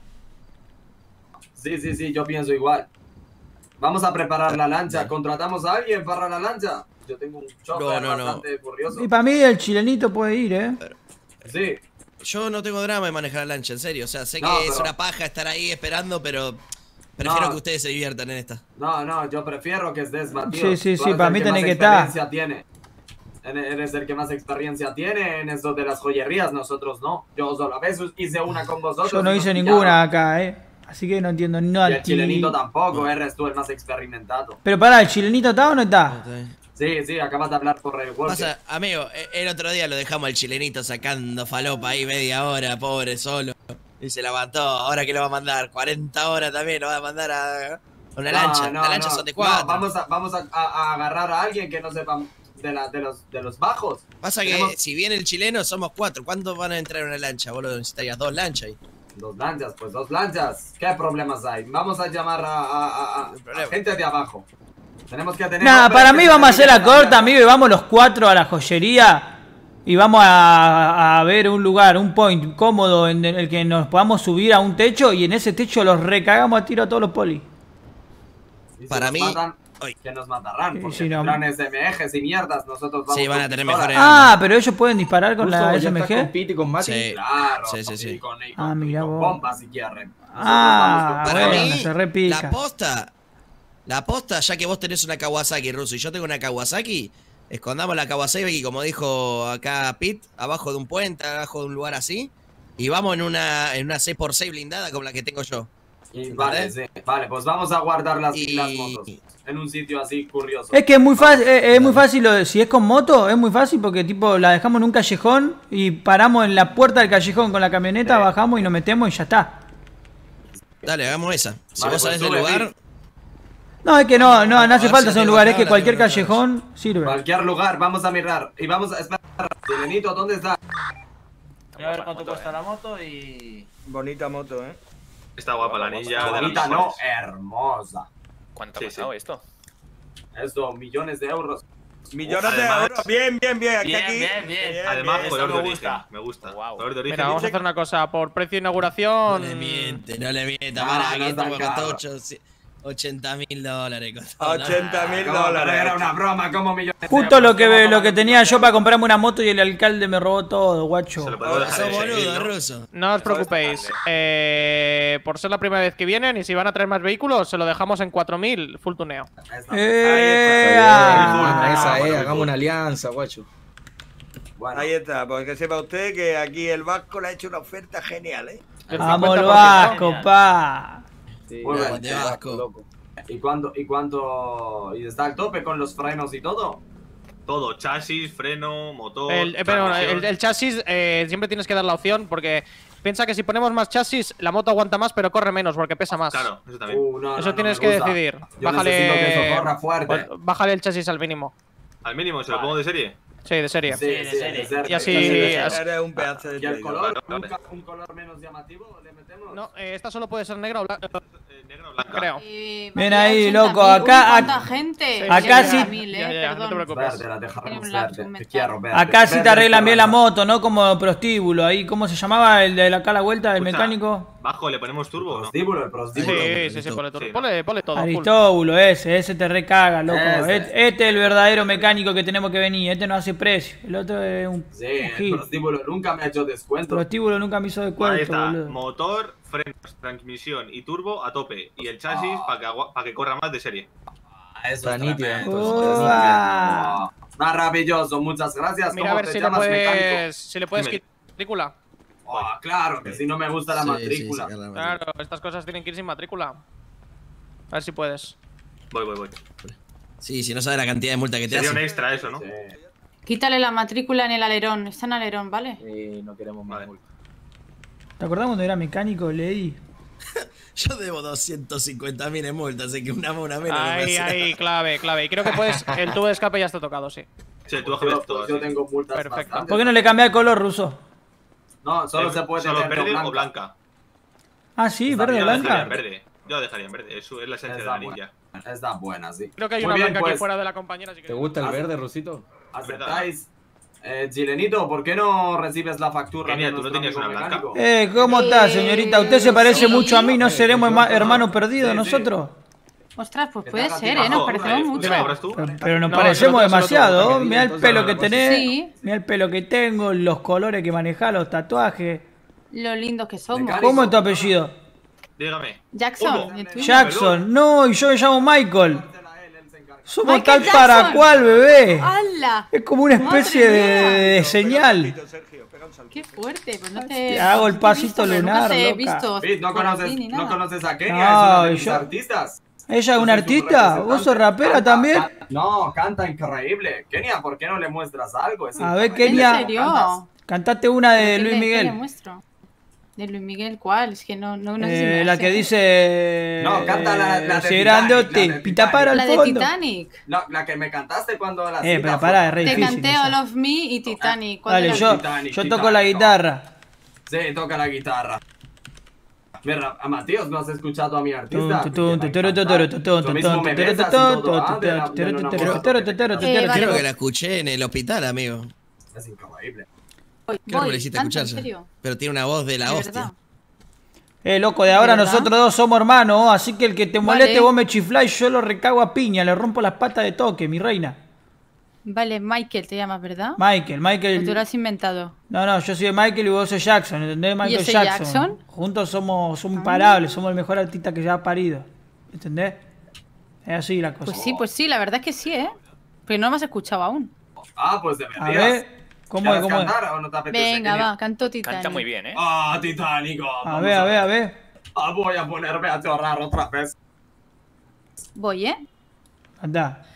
Speaker 4: Sí, sí, sí, yo pienso igual. Vamos a preparar la lancha. ¿Contratamos a alguien para la lancha? Yo tengo un chofer
Speaker 5: No, no, no.
Speaker 4: bastante curioso.
Speaker 1: Y para mí el chilenito puede ir, ¿eh?
Speaker 4: Sí,
Speaker 5: Yo no tengo drama de manejar la lancha, en serio. O sea, sé que
Speaker 4: No,
Speaker 5: es
Speaker 4: pero-
Speaker 5: una paja estar ahí esperando, pero prefiero
Speaker 4: No.
Speaker 5: que ustedes se diviertan en esta.
Speaker 4: no, no, yo prefiero que estés batido.
Speaker 1: Sí, sí,
Speaker 4: Tú
Speaker 1: sí,
Speaker 4: eres
Speaker 1: para
Speaker 4: el
Speaker 1: mí
Speaker 4: que
Speaker 1: tenés
Speaker 4: más
Speaker 1: que estar.
Speaker 4: experiencia tiene. Ene- Eres el que más experiencia tiene en esto de las joyerías, nosotros no. Yo solo a veces hice una con vosotros.
Speaker 1: Yo no
Speaker 4: y
Speaker 1: hice
Speaker 4: nos
Speaker 1: ninguna acá, ¿eh? Así que no entiendo
Speaker 4: pillaron.
Speaker 1: nada.
Speaker 4: Y el chilenito tampoco, eres tú el más experimentado.
Speaker 1: Pero pará, ¿el chilenito está o no está?
Speaker 4: Sí, sí, acabas de hablar por el walkie.
Speaker 5: Pasa, amigo, e- el otro día lo dejamos al chilenito sacando falopa ahí media hora, pobre, solo. Y se levantó, ahora que lo va a mandar, cuarenta horas también, lo va a mandar a una
Speaker 4: No,
Speaker 5: lancha.
Speaker 4: no,
Speaker 5: Las lanchas
Speaker 4: no,
Speaker 5: son de
Speaker 4: no,
Speaker 5: cuatro.
Speaker 4: vamos a, vamos a, a- a agarrar a alguien que no sepa de, la, de, los, de los bajos.
Speaker 5: Pasa que
Speaker 4: Tenemos
Speaker 5: si viene el chileno, somos cuatro. ¿Cuántos van a entrar en una lancha? Vos lo necesitarías dos lanchas ahí.
Speaker 4: Dos lanchas, pues dos lanchas. ¿Qué problemas hay? Vamos a llamar a, a- a- a-
Speaker 5: No hay problema.
Speaker 4: a gente de abajo. Tenemos que tener.
Speaker 1: Nada,
Speaker 4: hombres
Speaker 1: para
Speaker 4: que
Speaker 1: mí
Speaker 4: se
Speaker 1: vamos a hacer la
Speaker 4: dediquen
Speaker 1: corta, amigo, y vamos los cuatro a la joyería. y vamos a, a ver un lugar, un point cómodo en el que nos podamos subir a un techo y en ese techo los recagamos a tiro a todos los polis.
Speaker 4: Y si
Speaker 5: Para
Speaker 4: nos
Speaker 5: mí-
Speaker 4: matan,
Speaker 5: Ay.
Speaker 4: que nos matarán,
Speaker 1: Sí,
Speaker 4: porque
Speaker 1: sí, no.
Speaker 4: tendrán S M Gs y mierdas, nosotros vamos
Speaker 5: Sí, van a
Speaker 4: con
Speaker 5: tener
Speaker 4: pistolas.
Speaker 5: mejores
Speaker 1: Ah, pero ellos pueden disparar con
Speaker 6: Ruso,
Speaker 1: la
Speaker 6: ¿ya
Speaker 1: S M
Speaker 6: estás con
Speaker 1: G.
Speaker 6: Pete y con Mati?
Speaker 5: Sí.
Speaker 4: Claro,
Speaker 5: Sí, sí, sí.
Speaker 4: y con, y
Speaker 1: Ah,
Speaker 4: con- y
Speaker 1: mira
Speaker 4: con
Speaker 1: vos.
Speaker 4: bombas si quieren. Nosotros
Speaker 1: Ah,
Speaker 4: vamos con-
Speaker 5: Para
Speaker 1: bueno,
Speaker 5: mí,
Speaker 1: se repica.
Speaker 5: la posta, la posta, ya que vos tenés una Kawasaki, Ruso, y yo tengo una Kawasaki, escondamos la Kawasaki, como dijo acá Pete, abajo de un puente, abajo de un lugar así, y vamos en una, en una seis por seis blindada como la que tengo yo.
Speaker 4: Y vale, sí. Vale, pues vamos a guardar las,
Speaker 5: Y-
Speaker 4: las motos en un sitio así curioso.
Speaker 1: Es que es muy fácil, es, es muy fácil, lo de- si es con moto, es muy fácil porque tipo la dejamos en un callejón y paramos en la puerta del callejón con la camioneta,
Speaker 4: Sí.
Speaker 1: bajamos y nos metemos y ya está.
Speaker 5: Dale, hagamos esa. Si
Speaker 4: Vale,
Speaker 5: vos sabés
Speaker 4: pues
Speaker 5: del
Speaker 4: sube,
Speaker 5: lugar,
Speaker 4: Pete.
Speaker 1: No, es que no, no, no
Speaker 5: a
Speaker 1: hace
Speaker 5: ver
Speaker 1: falta
Speaker 5: si
Speaker 1: ser un
Speaker 5: te
Speaker 1: lugar, es
Speaker 5: bajaba
Speaker 1: que
Speaker 5: la
Speaker 1: cualquier
Speaker 5: tenemos claros.
Speaker 1: callejón sirve.
Speaker 4: Cualquier lugar, vamos a mirar. Y vamos a... Espera, Sirenito, ¿dónde está?
Speaker 7: Voy a ver cuánto cuesta la moto y...
Speaker 6: Bonita moto, ¿eh?
Speaker 8: Está guapa la ninja. de las
Speaker 4: Bonita, no,
Speaker 8: mejores.
Speaker 4: hermosa.
Speaker 7: ¿Cuánto
Speaker 8: Sí,
Speaker 7: ha costado
Speaker 8: sí.
Speaker 7: esto?
Speaker 4: Esto, millones de euros.
Speaker 6: Millones de
Speaker 8: Además-
Speaker 6: euros. Bien, bien, bien. Aquí,
Speaker 7: Bien,
Speaker 6: aquí.
Speaker 7: bien, bien.
Speaker 8: Además,
Speaker 7: Eso
Speaker 8: color de
Speaker 7: me
Speaker 8: origen.
Speaker 7: gusta.
Speaker 8: Me gusta.
Speaker 7: Guau.
Speaker 8: Color de origen.
Speaker 9: Mira, vamos a
Speaker 8: dice.
Speaker 9: hacer una cosa. Por precio de
Speaker 5: no
Speaker 9: inauguración...
Speaker 5: le miente, no le miente.
Speaker 4: Ah,
Speaker 5: Para,
Speaker 4: no
Speaker 5: aquí
Speaker 4: es
Speaker 5: esto
Speaker 4: tan
Speaker 5: me costó
Speaker 4: caro.
Speaker 5: ocho- ochenta mil dólares. costó.
Speaker 6: ochenta mil
Speaker 4: ¿Cómo? Pero
Speaker 6: dólares.
Speaker 4: era una broma, como millones de
Speaker 1: Justo
Speaker 4: euros?
Speaker 1: lo que,
Speaker 4: ¿Cómo
Speaker 1: lo que
Speaker 4: pagar
Speaker 1: tenía
Speaker 4: un
Speaker 1: yo para comprarme una moto y el alcalde me robó todo, guacho.
Speaker 8: Se lo podemos dejar
Speaker 5: Sos
Speaker 8: en seis mil,
Speaker 5: boludo,
Speaker 8: ¿no?
Speaker 5: Ruso.
Speaker 9: No os preocupéis. Eh, por ser la primera vez que vienen y si van a traer más vehículos, se lo dejamos en cuatro mil full tuneo.
Speaker 4: Esta.
Speaker 1: ¡Eh!
Speaker 6: Ah, esa
Speaker 8: Ah,
Speaker 6: es,
Speaker 8: bueno,
Speaker 6: hagamos una alianza, guacho.
Speaker 4: Bueno,
Speaker 6: Ahí está, porque sepa usted que aquí el Vasco le ha hecho una oferta genial, ¿eh?
Speaker 9: El
Speaker 1: Vamos
Speaker 9: cincuenta
Speaker 1: el
Speaker 9: por ciento.
Speaker 1: Vasco, pa.
Speaker 6: Sí,
Speaker 4: Muy bien.
Speaker 5: Grande, Vasco.
Speaker 4: ¿y cuánto, y cuánto, y está al tope con los frenos y todo?
Speaker 8: Todo, chasis, freno, motor.
Speaker 9: El, eh, pero,
Speaker 8: transmisión.
Speaker 9: el, el chasis eh, siempre tienes que dar la opción porque piensa que si ponemos más chasis, la moto aguanta más pero corre menos porque pesa más.
Speaker 8: Claro, eso también.
Speaker 4: Uh, no,
Speaker 9: Eso
Speaker 4: no, no
Speaker 9: tienes
Speaker 4: me
Speaker 9: que
Speaker 4: gusta.
Speaker 9: decidir.
Speaker 4: Yo necesito que eso
Speaker 9: Bájale,
Speaker 4: corra fuerte.
Speaker 9: bájale el chasis al mínimo.
Speaker 8: Al mínimo, ¿se lo pongo de serie?
Speaker 9: Sí, de serie.
Speaker 4: Sí,
Speaker 7: de
Speaker 4: sí,
Speaker 7: serie.
Speaker 4: de serie.
Speaker 9: Y así-
Speaker 4: Sí, sí, sí.
Speaker 9: así-
Speaker 6: Eres un pedazo de
Speaker 4: ¿Y el
Speaker 6: traidor.
Speaker 4: color?
Speaker 8: Vale,
Speaker 4: ¿Un,
Speaker 8: vale.
Speaker 4: ca- un color menos llamativo le metemos?
Speaker 9: No, eh, esta solo puede ser negra o blanca,
Speaker 8: Eh, negro o blanca.
Speaker 9: creo.
Speaker 10: Eh,
Speaker 1: Ven
Speaker 10: María,
Speaker 1: ahí,
Speaker 10: ochenta
Speaker 1: loco,
Speaker 10: mil.
Speaker 1: acá-
Speaker 10: Uy, ¿cuánta
Speaker 1: acá-
Speaker 10: gente?
Speaker 1: acá
Speaker 10: ochenta
Speaker 1: sí-
Speaker 10: mil, eh,
Speaker 9: Ya, ya, ya, no te
Speaker 10: perdón.
Speaker 9: preocupes.
Speaker 4: Verde, la dejaremos
Speaker 10: Tiene un lapsus
Speaker 4: verde. Te
Speaker 10: mental.
Speaker 4: quiero, verde.
Speaker 1: Acá sí te
Speaker 4: Verde
Speaker 1: arreglan bien la
Speaker 4: esperanza.
Speaker 1: moto, ¿no? Como prostíbulo. Ahí, ¿cómo se llamaba el de la acá a la vuelta, el
Speaker 8: Escucha,
Speaker 1: mecánico?
Speaker 8: Bajo, ¿le ponemos turbo o no?
Speaker 4: Prostíbulo, el
Speaker 9: Sí,
Speaker 4: prostíbulo.
Speaker 9: sí, sí, ponle todo.
Speaker 8: Sí,
Speaker 9: Ponle, ponle todo. full.
Speaker 1: Aristóbulo, ese, ese te recaga, loco.
Speaker 4: Ese.
Speaker 1: Este, este es el verdadero mecánico que tenemos que venir. Este no hace precio. El otro es un,
Speaker 4: Sí,
Speaker 1: un
Speaker 4: el
Speaker 1: gil.
Speaker 4: prostíbulo nunca me ha hecho descuento.
Speaker 1: Prostíbulo nunca me hizo de
Speaker 8: Ahí
Speaker 1: cuento,
Speaker 8: está,
Speaker 1: boludo.
Speaker 8: motor, frenos, transmisión y turbo a tope. Y el chasis para que, agua- pa' que corra más de serie.
Speaker 4: Ah, Eso
Speaker 6: Está
Speaker 4: es
Speaker 6: nítido,
Speaker 4: tremendo,
Speaker 1: entonces.
Speaker 4: eso es
Speaker 1: Uah.
Speaker 4: tremendo. Maravilloso, muchas gracias.
Speaker 9: Mira a
Speaker 4: ¿Cómo
Speaker 9: ver
Speaker 4: te
Speaker 9: si le
Speaker 4: llamas, mecánico?
Speaker 9: puedes, si le puedes
Speaker 8: Dime.
Speaker 9: quitar matrícula.
Speaker 4: Oh, claro, que si no me gusta la
Speaker 5: Sí,
Speaker 4: matrícula.
Speaker 5: sí, sacar la matrícula.
Speaker 9: Claro, estas cosas tienen que ir sin matrícula. A ver si puedes.
Speaker 8: Voy, voy, voy.
Speaker 5: Sí, si no sabes la cantidad de multa que te
Speaker 8: Sería un
Speaker 5: hacen.
Speaker 8: extra eso, ¿no?
Speaker 4: Sí.
Speaker 10: Quítale la matrícula en el alerón. Está en alerón, ¿vale?
Speaker 6: Sí, no queremos más
Speaker 8: Vale.
Speaker 6: multa.
Speaker 1: ¿Te acordás cuando era mecánico, Lady?
Speaker 5: Yo debo doscientos cincuenta mil en multa, así que una más, una menos. no me
Speaker 9: Ahí,
Speaker 5: hace
Speaker 9: ahí, clave, clave. Y creo que puedes. El tubo de escape ya está tocado, sí.
Speaker 8: Sí, tú
Speaker 4: Pues
Speaker 8: bájame
Speaker 4: yo,
Speaker 8: todo
Speaker 4: pues yo
Speaker 8: así.
Speaker 4: tengo multas
Speaker 9: Perfecto.
Speaker 4: bastantes.
Speaker 1: ¿Por qué no le cambié el color, ruso?
Speaker 4: No, solo
Speaker 8: Eh,
Speaker 4: se puede
Speaker 8: solo
Speaker 4: tener
Speaker 8: verde
Speaker 4: blanca.
Speaker 8: o blanca.
Speaker 1: Ah, sí,
Speaker 4: Está
Speaker 1: verde,
Speaker 8: Yo la dejaría en
Speaker 1: blanca.
Speaker 8: verde. Yo la dejaría en verde. Eso es la esencia de
Speaker 4: Está
Speaker 8: la
Speaker 4: buena.
Speaker 8: ninja.
Speaker 4: Está buena, sí.
Speaker 9: Creo que hay
Speaker 4: Muy
Speaker 9: una
Speaker 4: bien,
Speaker 9: blanca
Speaker 4: pues,
Speaker 9: aquí fuera de la compañera. Así que...
Speaker 6: ¿Te gusta el
Speaker 4: Ah,
Speaker 6: verde, Rusito?
Speaker 4: ¿Aceptáis? Eh, Chilenito, ¿por qué no recibes la factura
Speaker 8: Genia,
Speaker 4: de
Speaker 8: ¿tú no
Speaker 4: nuestro
Speaker 8: tenías
Speaker 4: amigo
Speaker 8: una blanca?
Speaker 4: mecánico?
Speaker 1: Eh, ¿cómo está, señorita? Usted se parece mucho a mí, ¿no seremos herma- hermanos perdidos
Speaker 4: Sí, sí.
Speaker 1: nosotros?
Speaker 10: Ostras, pues
Speaker 4: Que
Speaker 10: puede
Speaker 4: te haga
Speaker 10: ser,
Speaker 4: tiro
Speaker 10: ¿eh? Nos
Speaker 4: abajo,
Speaker 10: parecemos
Speaker 4: ¿no?
Speaker 10: mucho.
Speaker 8: ¿Me cobras tú?
Speaker 1: Pero, pero nos
Speaker 9: No,
Speaker 1: parecemos
Speaker 9: se lo- se lo
Speaker 1: demasiado.
Speaker 6: tengo.
Speaker 1: Mira el pelo que tenés,
Speaker 10: Sí.
Speaker 1: mira el pelo que tengo, los colores que manejás, los tatuajes.
Speaker 10: Lo lindos que somos.
Speaker 4: Mecánico.
Speaker 1: ¿Cómo es tu apellido?
Speaker 8: Dígame.
Speaker 10: Jackson,
Speaker 8: Hugo.
Speaker 10: ¿y tú?
Speaker 1: Jackson. No, y yo me llamo Michael. Somos
Speaker 10: Michael
Speaker 1: tal para
Speaker 10: Jackson.
Speaker 1: cual, bebé.
Speaker 10: ¡Hala!
Speaker 1: Es como una especie de,
Speaker 10: Madre
Speaker 1: de- de señal.
Speaker 10: ¡Qué fuerte! Pues no te,
Speaker 1: Te hago el
Speaker 10: no te he
Speaker 1: pasito
Speaker 10: visto, pero
Speaker 1: lunar,
Speaker 10: nunca te he
Speaker 1: loca.
Speaker 10: visto
Speaker 4: Pete, ¿no
Speaker 10: por
Speaker 4: conoces,
Speaker 10: aquí ni
Speaker 4: ¿no
Speaker 10: nada.
Speaker 4: conoces a Kenia?
Speaker 1: No,
Speaker 4: es una de mis
Speaker 1: yo-
Speaker 4: artistas.
Speaker 1: ¿Ella es
Speaker 4: Yo
Speaker 1: una
Speaker 4: soy su
Speaker 1: artista? ¿Vos sos
Speaker 4: representante.
Speaker 1: rapera
Speaker 4: Canta-
Speaker 1: también?
Speaker 4: can- No, canta increíble. Kenia, ¿por qué no le muestras algo? Es
Speaker 1: A ver,
Speaker 4: increíble.
Speaker 1: Kenia.
Speaker 10: ¿En serio?
Speaker 4: Cantas.
Speaker 1: Cantate una de
Speaker 10: ¿Qué
Speaker 1: Luis
Speaker 10: le- qué le
Speaker 1: Miguel.
Speaker 10: muestro? ¿De Luis Miguel cuál? Es que no, no, no sé si
Speaker 1: Eh,
Speaker 10: me
Speaker 1: la
Speaker 10: sé.
Speaker 1: que dice.
Speaker 4: No, canta la- la de
Speaker 1: Si grandote,
Speaker 4: Titanic, la de
Speaker 1: pita para el
Speaker 10: La de
Speaker 1: fondo.
Speaker 10: Titanic.
Speaker 4: No, la que me cantaste cuando la
Speaker 1: Eh,
Speaker 4: cita
Speaker 1: pero
Speaker 4: fue-
Speaker 1: pará, es re
Speaker 10: Te
Speaker 1: difícil.
Speaker 10: canté
Speaker 1: esa.
Speaker 10: All of Me y Titanic. ¿Cuál
Speaker 1: Dale,
Speaker 10: de las
Speaker 1: yo,
Speaker 10: dos?
Speaker 4: Titanic,
Speaker 1: yo
Speaker 4: Titanic,
Speaker 1: toco la
Speaker 4: no.
Speaker 1: guitarra.
Speaker 4: Sí, toca la guitarra. Mira, a Matías, ¿no has escuchado a mi
Speaker 1: Tum,
Speaker 4: artista?
Speaker 1: tum, tum,
Speaker 4: Te va a
Speaker 1: tuturu,
Speaker 4: encantar.
Speaker 1: tuturu, tuturu,
Speaker 4: Yo mismo me
Speaker 1: tuturu,
Speaker 4: besas y
Speaker 1: tuturu,
Speaker 4: todo, ah,
Speaker 1: tuturu,
Speaker 4: de la- de lo
Speaker 1: tuturu,
Speaker 4: enamorado
Speaker 1: tuturu,
Speaker 4: que te
Speaker 1: tuturu,
Speaker 4: quedas.
Speaker 10: Eh, vale.
Speaker 5: Creo que la escuché en el hospital, amigo.
Speaker 4: Es increíble.
Speaker 10: Voy,
Speaker 5: Claro,
Speaker 10: voy,
Speaker 5: le hiciste
Speaker 10: tanto, en
Speaker 5: escucharse.
Speaker 10: serio.
Speaker 5: Pero tiene una voz de la
Speaker 10: De
Speaker 5: hostia.
Speaker 10: verdad.
Speaker 1: Eh, loco, de ahora
Speaker 10: ¿Verdad?
Speaker 1: nosotros dos somos hermanos, así que el que te moleste
Speaker 10: Vale.
Speaker 1: vos me chiflás y yo lo recago a piña, le rompo las patas de toque, mi reina.
Speaker 10: Vale, Michael te llamas, ¿verdad?
Speaker 1: Michael,
Speaker 10: ¿O
Speaker 1: Michael.
Speaker 10: tú lo has inventado?
Speaker 1: No, no, yo soy Michael y vos sos Jackson, ¿entendés? Michael
Speaker 10: yo soy
Speaker 1: Jackson.
Speaker 10: Jackson?
Speaker 1: Juntos somos, somos imparables, somos el mejor artista que ya ha parido. ¿Entendés? Es así la cosa.
Speaker 10: Pues sí, pues sí, la verdad es que sí, ¿eh? Pero no me has escuchado aún.
Speaker 4: Ah, pues
Speaker 1: A
Speaker 4: deberías.
Speaker 1: ver, ¿cómo es?
Speaker 4: ¿Quieres
Speaker 1: ¿Cómo es?
Speaker 4: cantar o no te apetece?
Speaker 10: Venga,
Speaker 4: Kenia?
Speaker 10: va, canto Titanic.
Speaker 11: Canta muy bien, ¿eh?
Speaker 4: Ah, Titánico.
Speaker 1: A
Speaker 4: vamos
Speaker 1: ver, a ver, a ver.
Speaker 4: Ah, voy a ponerme a chorrar otra vez.
Speaker 10: Voy, ¿eh?
Speaker 1: Anda.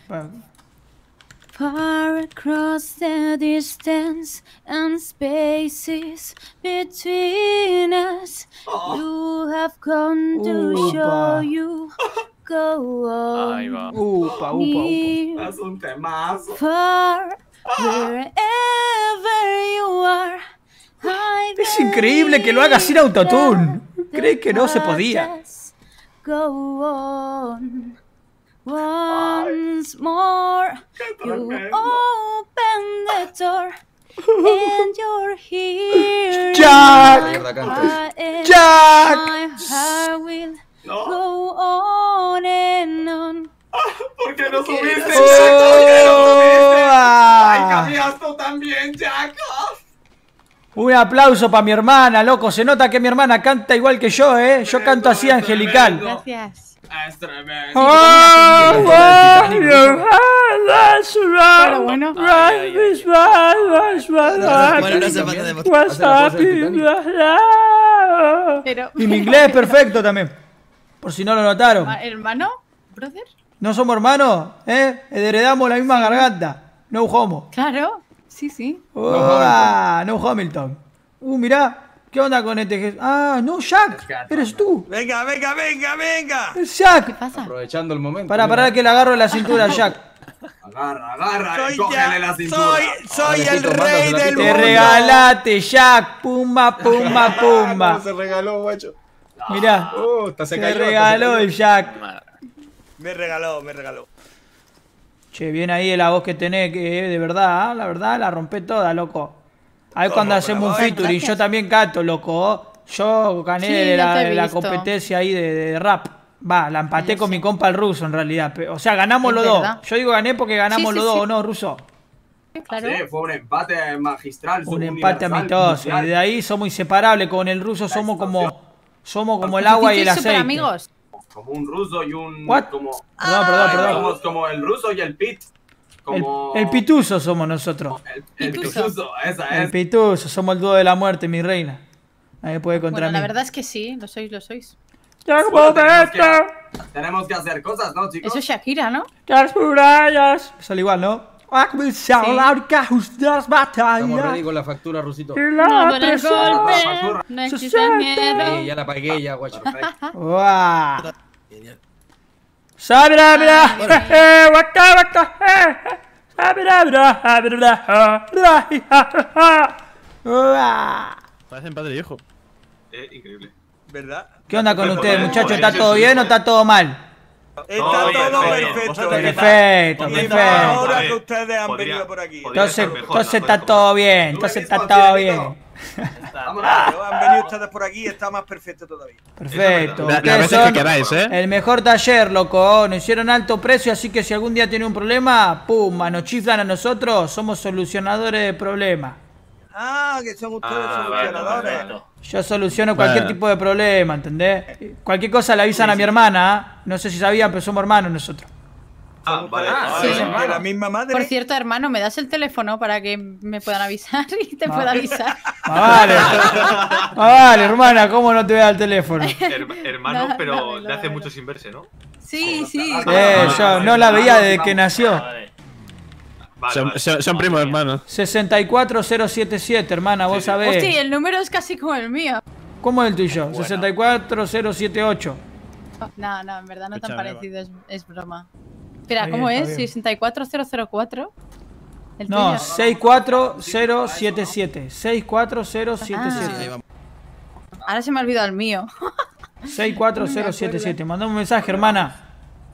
Speaker 2: Far across the distance and spaces between us, you have come to
Speaker 1: Upa.
Speaker 2: show you go
Speaker 11: Ahí
Speaker 2: on.
Speaker 11: va.
Speaker 1: Upa, upa, upa.
Speaker 2: Near,
Speaker 4: Es un temazo.
Speaker 2: far, wherever you are. I
Speaker 1: Es increíble que lo haga sin
Speaker 2: believe
Speaker 1: autotune.
Speaker 2: that
Speaker 1: Creí que no se
Speaker 2: the
Speaker 1: podía.
Speaker 2: paths Go on. Once more, you
Speaker 4: tremendo.
Speaker 2: open the door, and you're here.
Speaker 1: Jack.
Speaker 12: Mierda, cantes.
Speaker 2: And
Speaker 1: Jack.
Speaker 2: my heart will
Speaker 4: No.
Speaker 2: go on and on.
Speaker 4: ¿Por qué no subiste?
Speaker 1: Oh,
Speaker 4: ¿Por qué no subiste? Ay,
Speaker 1: ah.
Speaker 4: cambias tú también, Jack.
Speaker 1: Un aplauso para mi hermana, loco. Se nota que mi hermana canta igual que yo, ¿eh? Yo canto así angelical.
Speaker 10: Gracias.
Speaker 4: Es tremendo.
Speaker 1: Oh,
Speaker 12: Sí,
Speaker 1: what
Speaker 12: Titanic,
Speaker 1: your
Speaker 12: loco.
Speaker 1: heart, that's right.
Speaker 10: Pero bueno.
Speaker 11: Ay, ay, ay,
Speaker 1: Right, right, right, right.
Speaker 5: Bueno, no hace falta demostrar.
Speaker 1: What's
Speaker 12: Hace la pose del
Speaker 1: up,
Speaker 12: Titanic.
Speaker 10: Pero,
Speaker 1: Y mi inglés es perfecto también. Por si no lo notaron.
Speaker 10: Ma- ¿hermano? ¿Brother?
Speaker 1: ¿No somos hermanos? ¿Eh? Heredamos la misma garganta. No homo.
Speaker 10: Claro. Sí, sí.
Speaker 1: Oh, ah, no Hamilton. Uh, mirá. ¿Qué onda con este? que- Ah, no, Jack. Eres tú.
Speaker 6: Venga, venga, venga, venga.
Speaker 1: Es Jack.
Speaker 10: Pasa.
Speaker 12: Aprovechando el momento.
Speaker 1: Para,
Speaker 12: mira.
Speaker 1: para que le agarro la cintura a Jack.
Speaker 4: Agarra, agarra
Speaker 6: Soy
Speaker 4: y cógele
Speaker 6: ya-
Speaker 4: la cintura.
Speaker 6: soy, soy
Speaker 12: Ahora
Speaker 6: el
Speaker 12: sí, tomando,
Speaker 6: rey
Speaker 12: se la
Speaker 6: del
Speaker 12: quito.
Speaker 1: Te
Speaker 6: mundo.
Speaker 1: regalaste, Jack. Pumba, pumba, pumba.
Speaker 12: ¿Cómo se regaló, guacho?
Speaker 1: Mirá.
Speaker 12: Oh, hasta se
Speaker 1: Te
Speaker 12: cayó. hasta se
Speaker 1: regaló
Speaker 12: cayó.
Speaker 1: el Jack.
Speaker 11: Madre.
Speaker 6: Me regaló, me regaló.
Speaker 1: Che, bien ahí la voz que tenés, que de verdad, ¿ah? La verdad, la rompé toda, loco. Ahí cuando
Speaker 6: ¿Cómo,
Speaker 1: hacemos un
Speaker 6: bravo?
Speaker 1: featuring,
Speaker 10: Gracias.
Speaker 1: yo también canto, loco. Yo gané
Speaker 10: Sí,
Speaker 1: de
Speaker 10: ya
Speaker 1: la,
Speaker 10: te he
Speaker 1: de la
Speaker 10: visto.
Speaker 1: competencia ahí de, de rap. Va, la empaté
Speaker 10: Ya
Speaker 1: con
Speaker 10: sé.
Speaker 1: mi compa el ruso en realidad. Pe- O sea, ganamos
Speaker 10: Es
Speaker 1: los dos.
Speaker 10: verdad.
Speaker 1: Yo digo gané porque ganamos
Speaker 10: Sí,
Speaker 1: los
Speaker 10: sí,
Speaker 1: dos,
Speaker 10: sí.
Speaker 1: ¿o no, ruso?
Speaker 10: Claro.
Speaker 4: Sí, fue un empate magistral.
Speaker 1: Un empate
Speaker 4: universal,
Speaker 1: amistoso. Y
Speaker 4: mundial.
Speaker 1: de ahí somos inseparables. Con el ruso somos como somos como el agua y el
Speaker 10: Hicisteis
Speaker 1: aceite.
Speaker 10: superamigos.
Speaker 4: Como un ruso y un.
Speaker 1: What?
Speaker 4: Como,
Speaker 1: Perdón, perdón, perdón.
Speaker 4: Somos como el ruso y el pit.
Speaker 1: El,
Speaker 4: Como.
Speaker 1: el pituso somos nosotros.
Speaker 4: El, el
Speaker 10: Pituso.
Speaker 4: pituso, esa
Speaker 1: El
Speaker 4: es.
Speaker 1: pituso, somos el dúo de la muerte, mi reina. Nadie puede contra
Speaker 10: Bueno, la
Speaker 1: mí.
Speaker 10: verdad es que sí, lo sois, lo sois.
Speaker 4: Bueno, tenemos, que, tenemos que hacer cosas, ¿no, chicos?
Speaker 10: Eso es Shakira, ¿no?
Speaker 1: Las murallas. Sale igual, ¿no?
Speaker 12: Estamos ready con la factura, Rusito.
Speaker 10: No poner golpe,
Speaker 4: factura.
Speaker 10: no existe
Speaker 12: Sí,
Speaker 10: miedo.
Speaker 12: ya la pagué, ya, guacho.
Speaker 1: ¡Guau!
Speaker 5: Genial.
Speaker 1: ¡Sabra, bra! ¡Eh, waka, waka, eh! ¡Sabra, bra! ¡Sabra, bra! ¡Ja! ¡Guau!
Speaker 9: Parecen padre y hijo.
Speaker 8: Eh, increíble.
Speaker 6: ¿Verdad?
Speaker 1: ¿Qué onda con ustedes,
Speaker 8: Perfecto.
Speaker 1: muchachos? ¿Está todo bien o está todo mal?
Speaker 6: Está
Speaker 8: Todo bien,
Speaker 6: todo
Speaker 8: todo bien.
Speaker 6: perfecto.
Speaker 8: Vosotros qué tal.
Speaker 1: Perfecto,
Speaker 6: Y
Speaker 1: perfecto.
Speaker 6: más ahora
Speaker 8: Joder,
Speaker 6: que ustedes han
Speaker 8: podría-
Speaker 6: venido por aquí.
Speaker 8: podría-
Speaker 1: Entonces,
Speaker 8: estar mejor,
Speaker 1: entonces
Speaker 8: las
Speaker 1: está
Speaker 8: cosas
Speaker 1: todo
Speaker 8: como
Speaker 1: bien.
Speaker 4: Tú
Speaker 1: Entonces
Speaker 4: mismo,
Speaker 1: está todo
Speaker 4: chilenito.
Speaker 1: bien.
Speaker 4: Vámonos.
Speaker 6: Claro, han venido ustedes por aquí y está más perfecto todavía.
Speaker 1: Perfecto.
Speaker 8: Las
Speaker 1: Ustedes
Speaker 9: veces
Speaker 1: son
Speaker 9: que queráis, ¿eh?
Speaker 1: el mejor taller, loco. Nos hicieron alto precio, así que si algún día tiene un problema, pum, nos chiflan a nosotros. Somos solucionadores de problemas.
Speaker 6: Ah, que son ustedes
Speaker 8: Ah,
Speaker 6: solucionadores.
Speaker 8: bueno,
Speaker 1: Yo soluciono cualquier
Speaker 9: Bueno.
Speaker 1: tipo de problema, ¿entendés? Cualquier cosa le avisan a mi hermana. ¿Ah? No sé si sabían, pero somos hermanos nosotros.
Speaker 8: Ah, vale.
Speaker 4: Ah,
Speaker 8: vale,
Speaker 10: sí.
Speaker 8: vale.
Speaker 6: De la misma madre.
Speaker 10: Por cierto, hermano, ¿me das el teléfono para que me puedan avisar y te
Speaker 1: Ah.
Speaker 10: pueda avisar?
Speaker 1: Ah, vale. Ah, vale, hermana, ¿cómo no te voy a dar el teléfono? Sí,
Speaker 8: Her- hermano,
Speaker 10: No,
Speaker 8: pero
Speaker 10: dámelo,
Speaker 8: le hace
Speaker 10: dámelo.
Speaker 8: mucho sin verse, ¿no?
Speaker 10: Sí, sí.
Speaker 1: yo no la veía desde que nació.
Speaker 8: Vale,
Speaker 9: Son,
Speaker 8: vale.
Speaker 9: son- son primos hermanos.
Speaker 1: sesenta y cuatro cero setenta y siete, hermana, vos
Speaker 8: Sí, sí.
Speaker 1: sabés.
Speaker 10: Hostia, el número es casi como el mío.
Speaker 1: ¿Cómo es el tuyo? sesenta y cuatro cero setenta y ocho.
Speaker 10: No, no, en verdad no tan
Speaker 9: Escúchame,
Speaker 10: parecido, es, es broma. Espera,
Speaker 1: Está
Speaker 10: ¿cómo
Speaker 1: bien,
Speaker 10: es?
Speaker 1: está bien.
Speaker 10: ¿sesenta y cuatro cero cuatro? ¿El
Speaker 1: No,
Speaker 10: tuyo?
Speaker 1: seis cuatro cero siete siete. seis cuatro cero siete
Speaker 10: Ah.
Speaker 5: Sí, ahí
Speaker 1: siete.
Speaker 5: vamos.
Speaker 10: Ahora se me ha olvidado el mío.
Speaker 1: seis cuatro cero siete siete. Mandame un mensaje, hermana.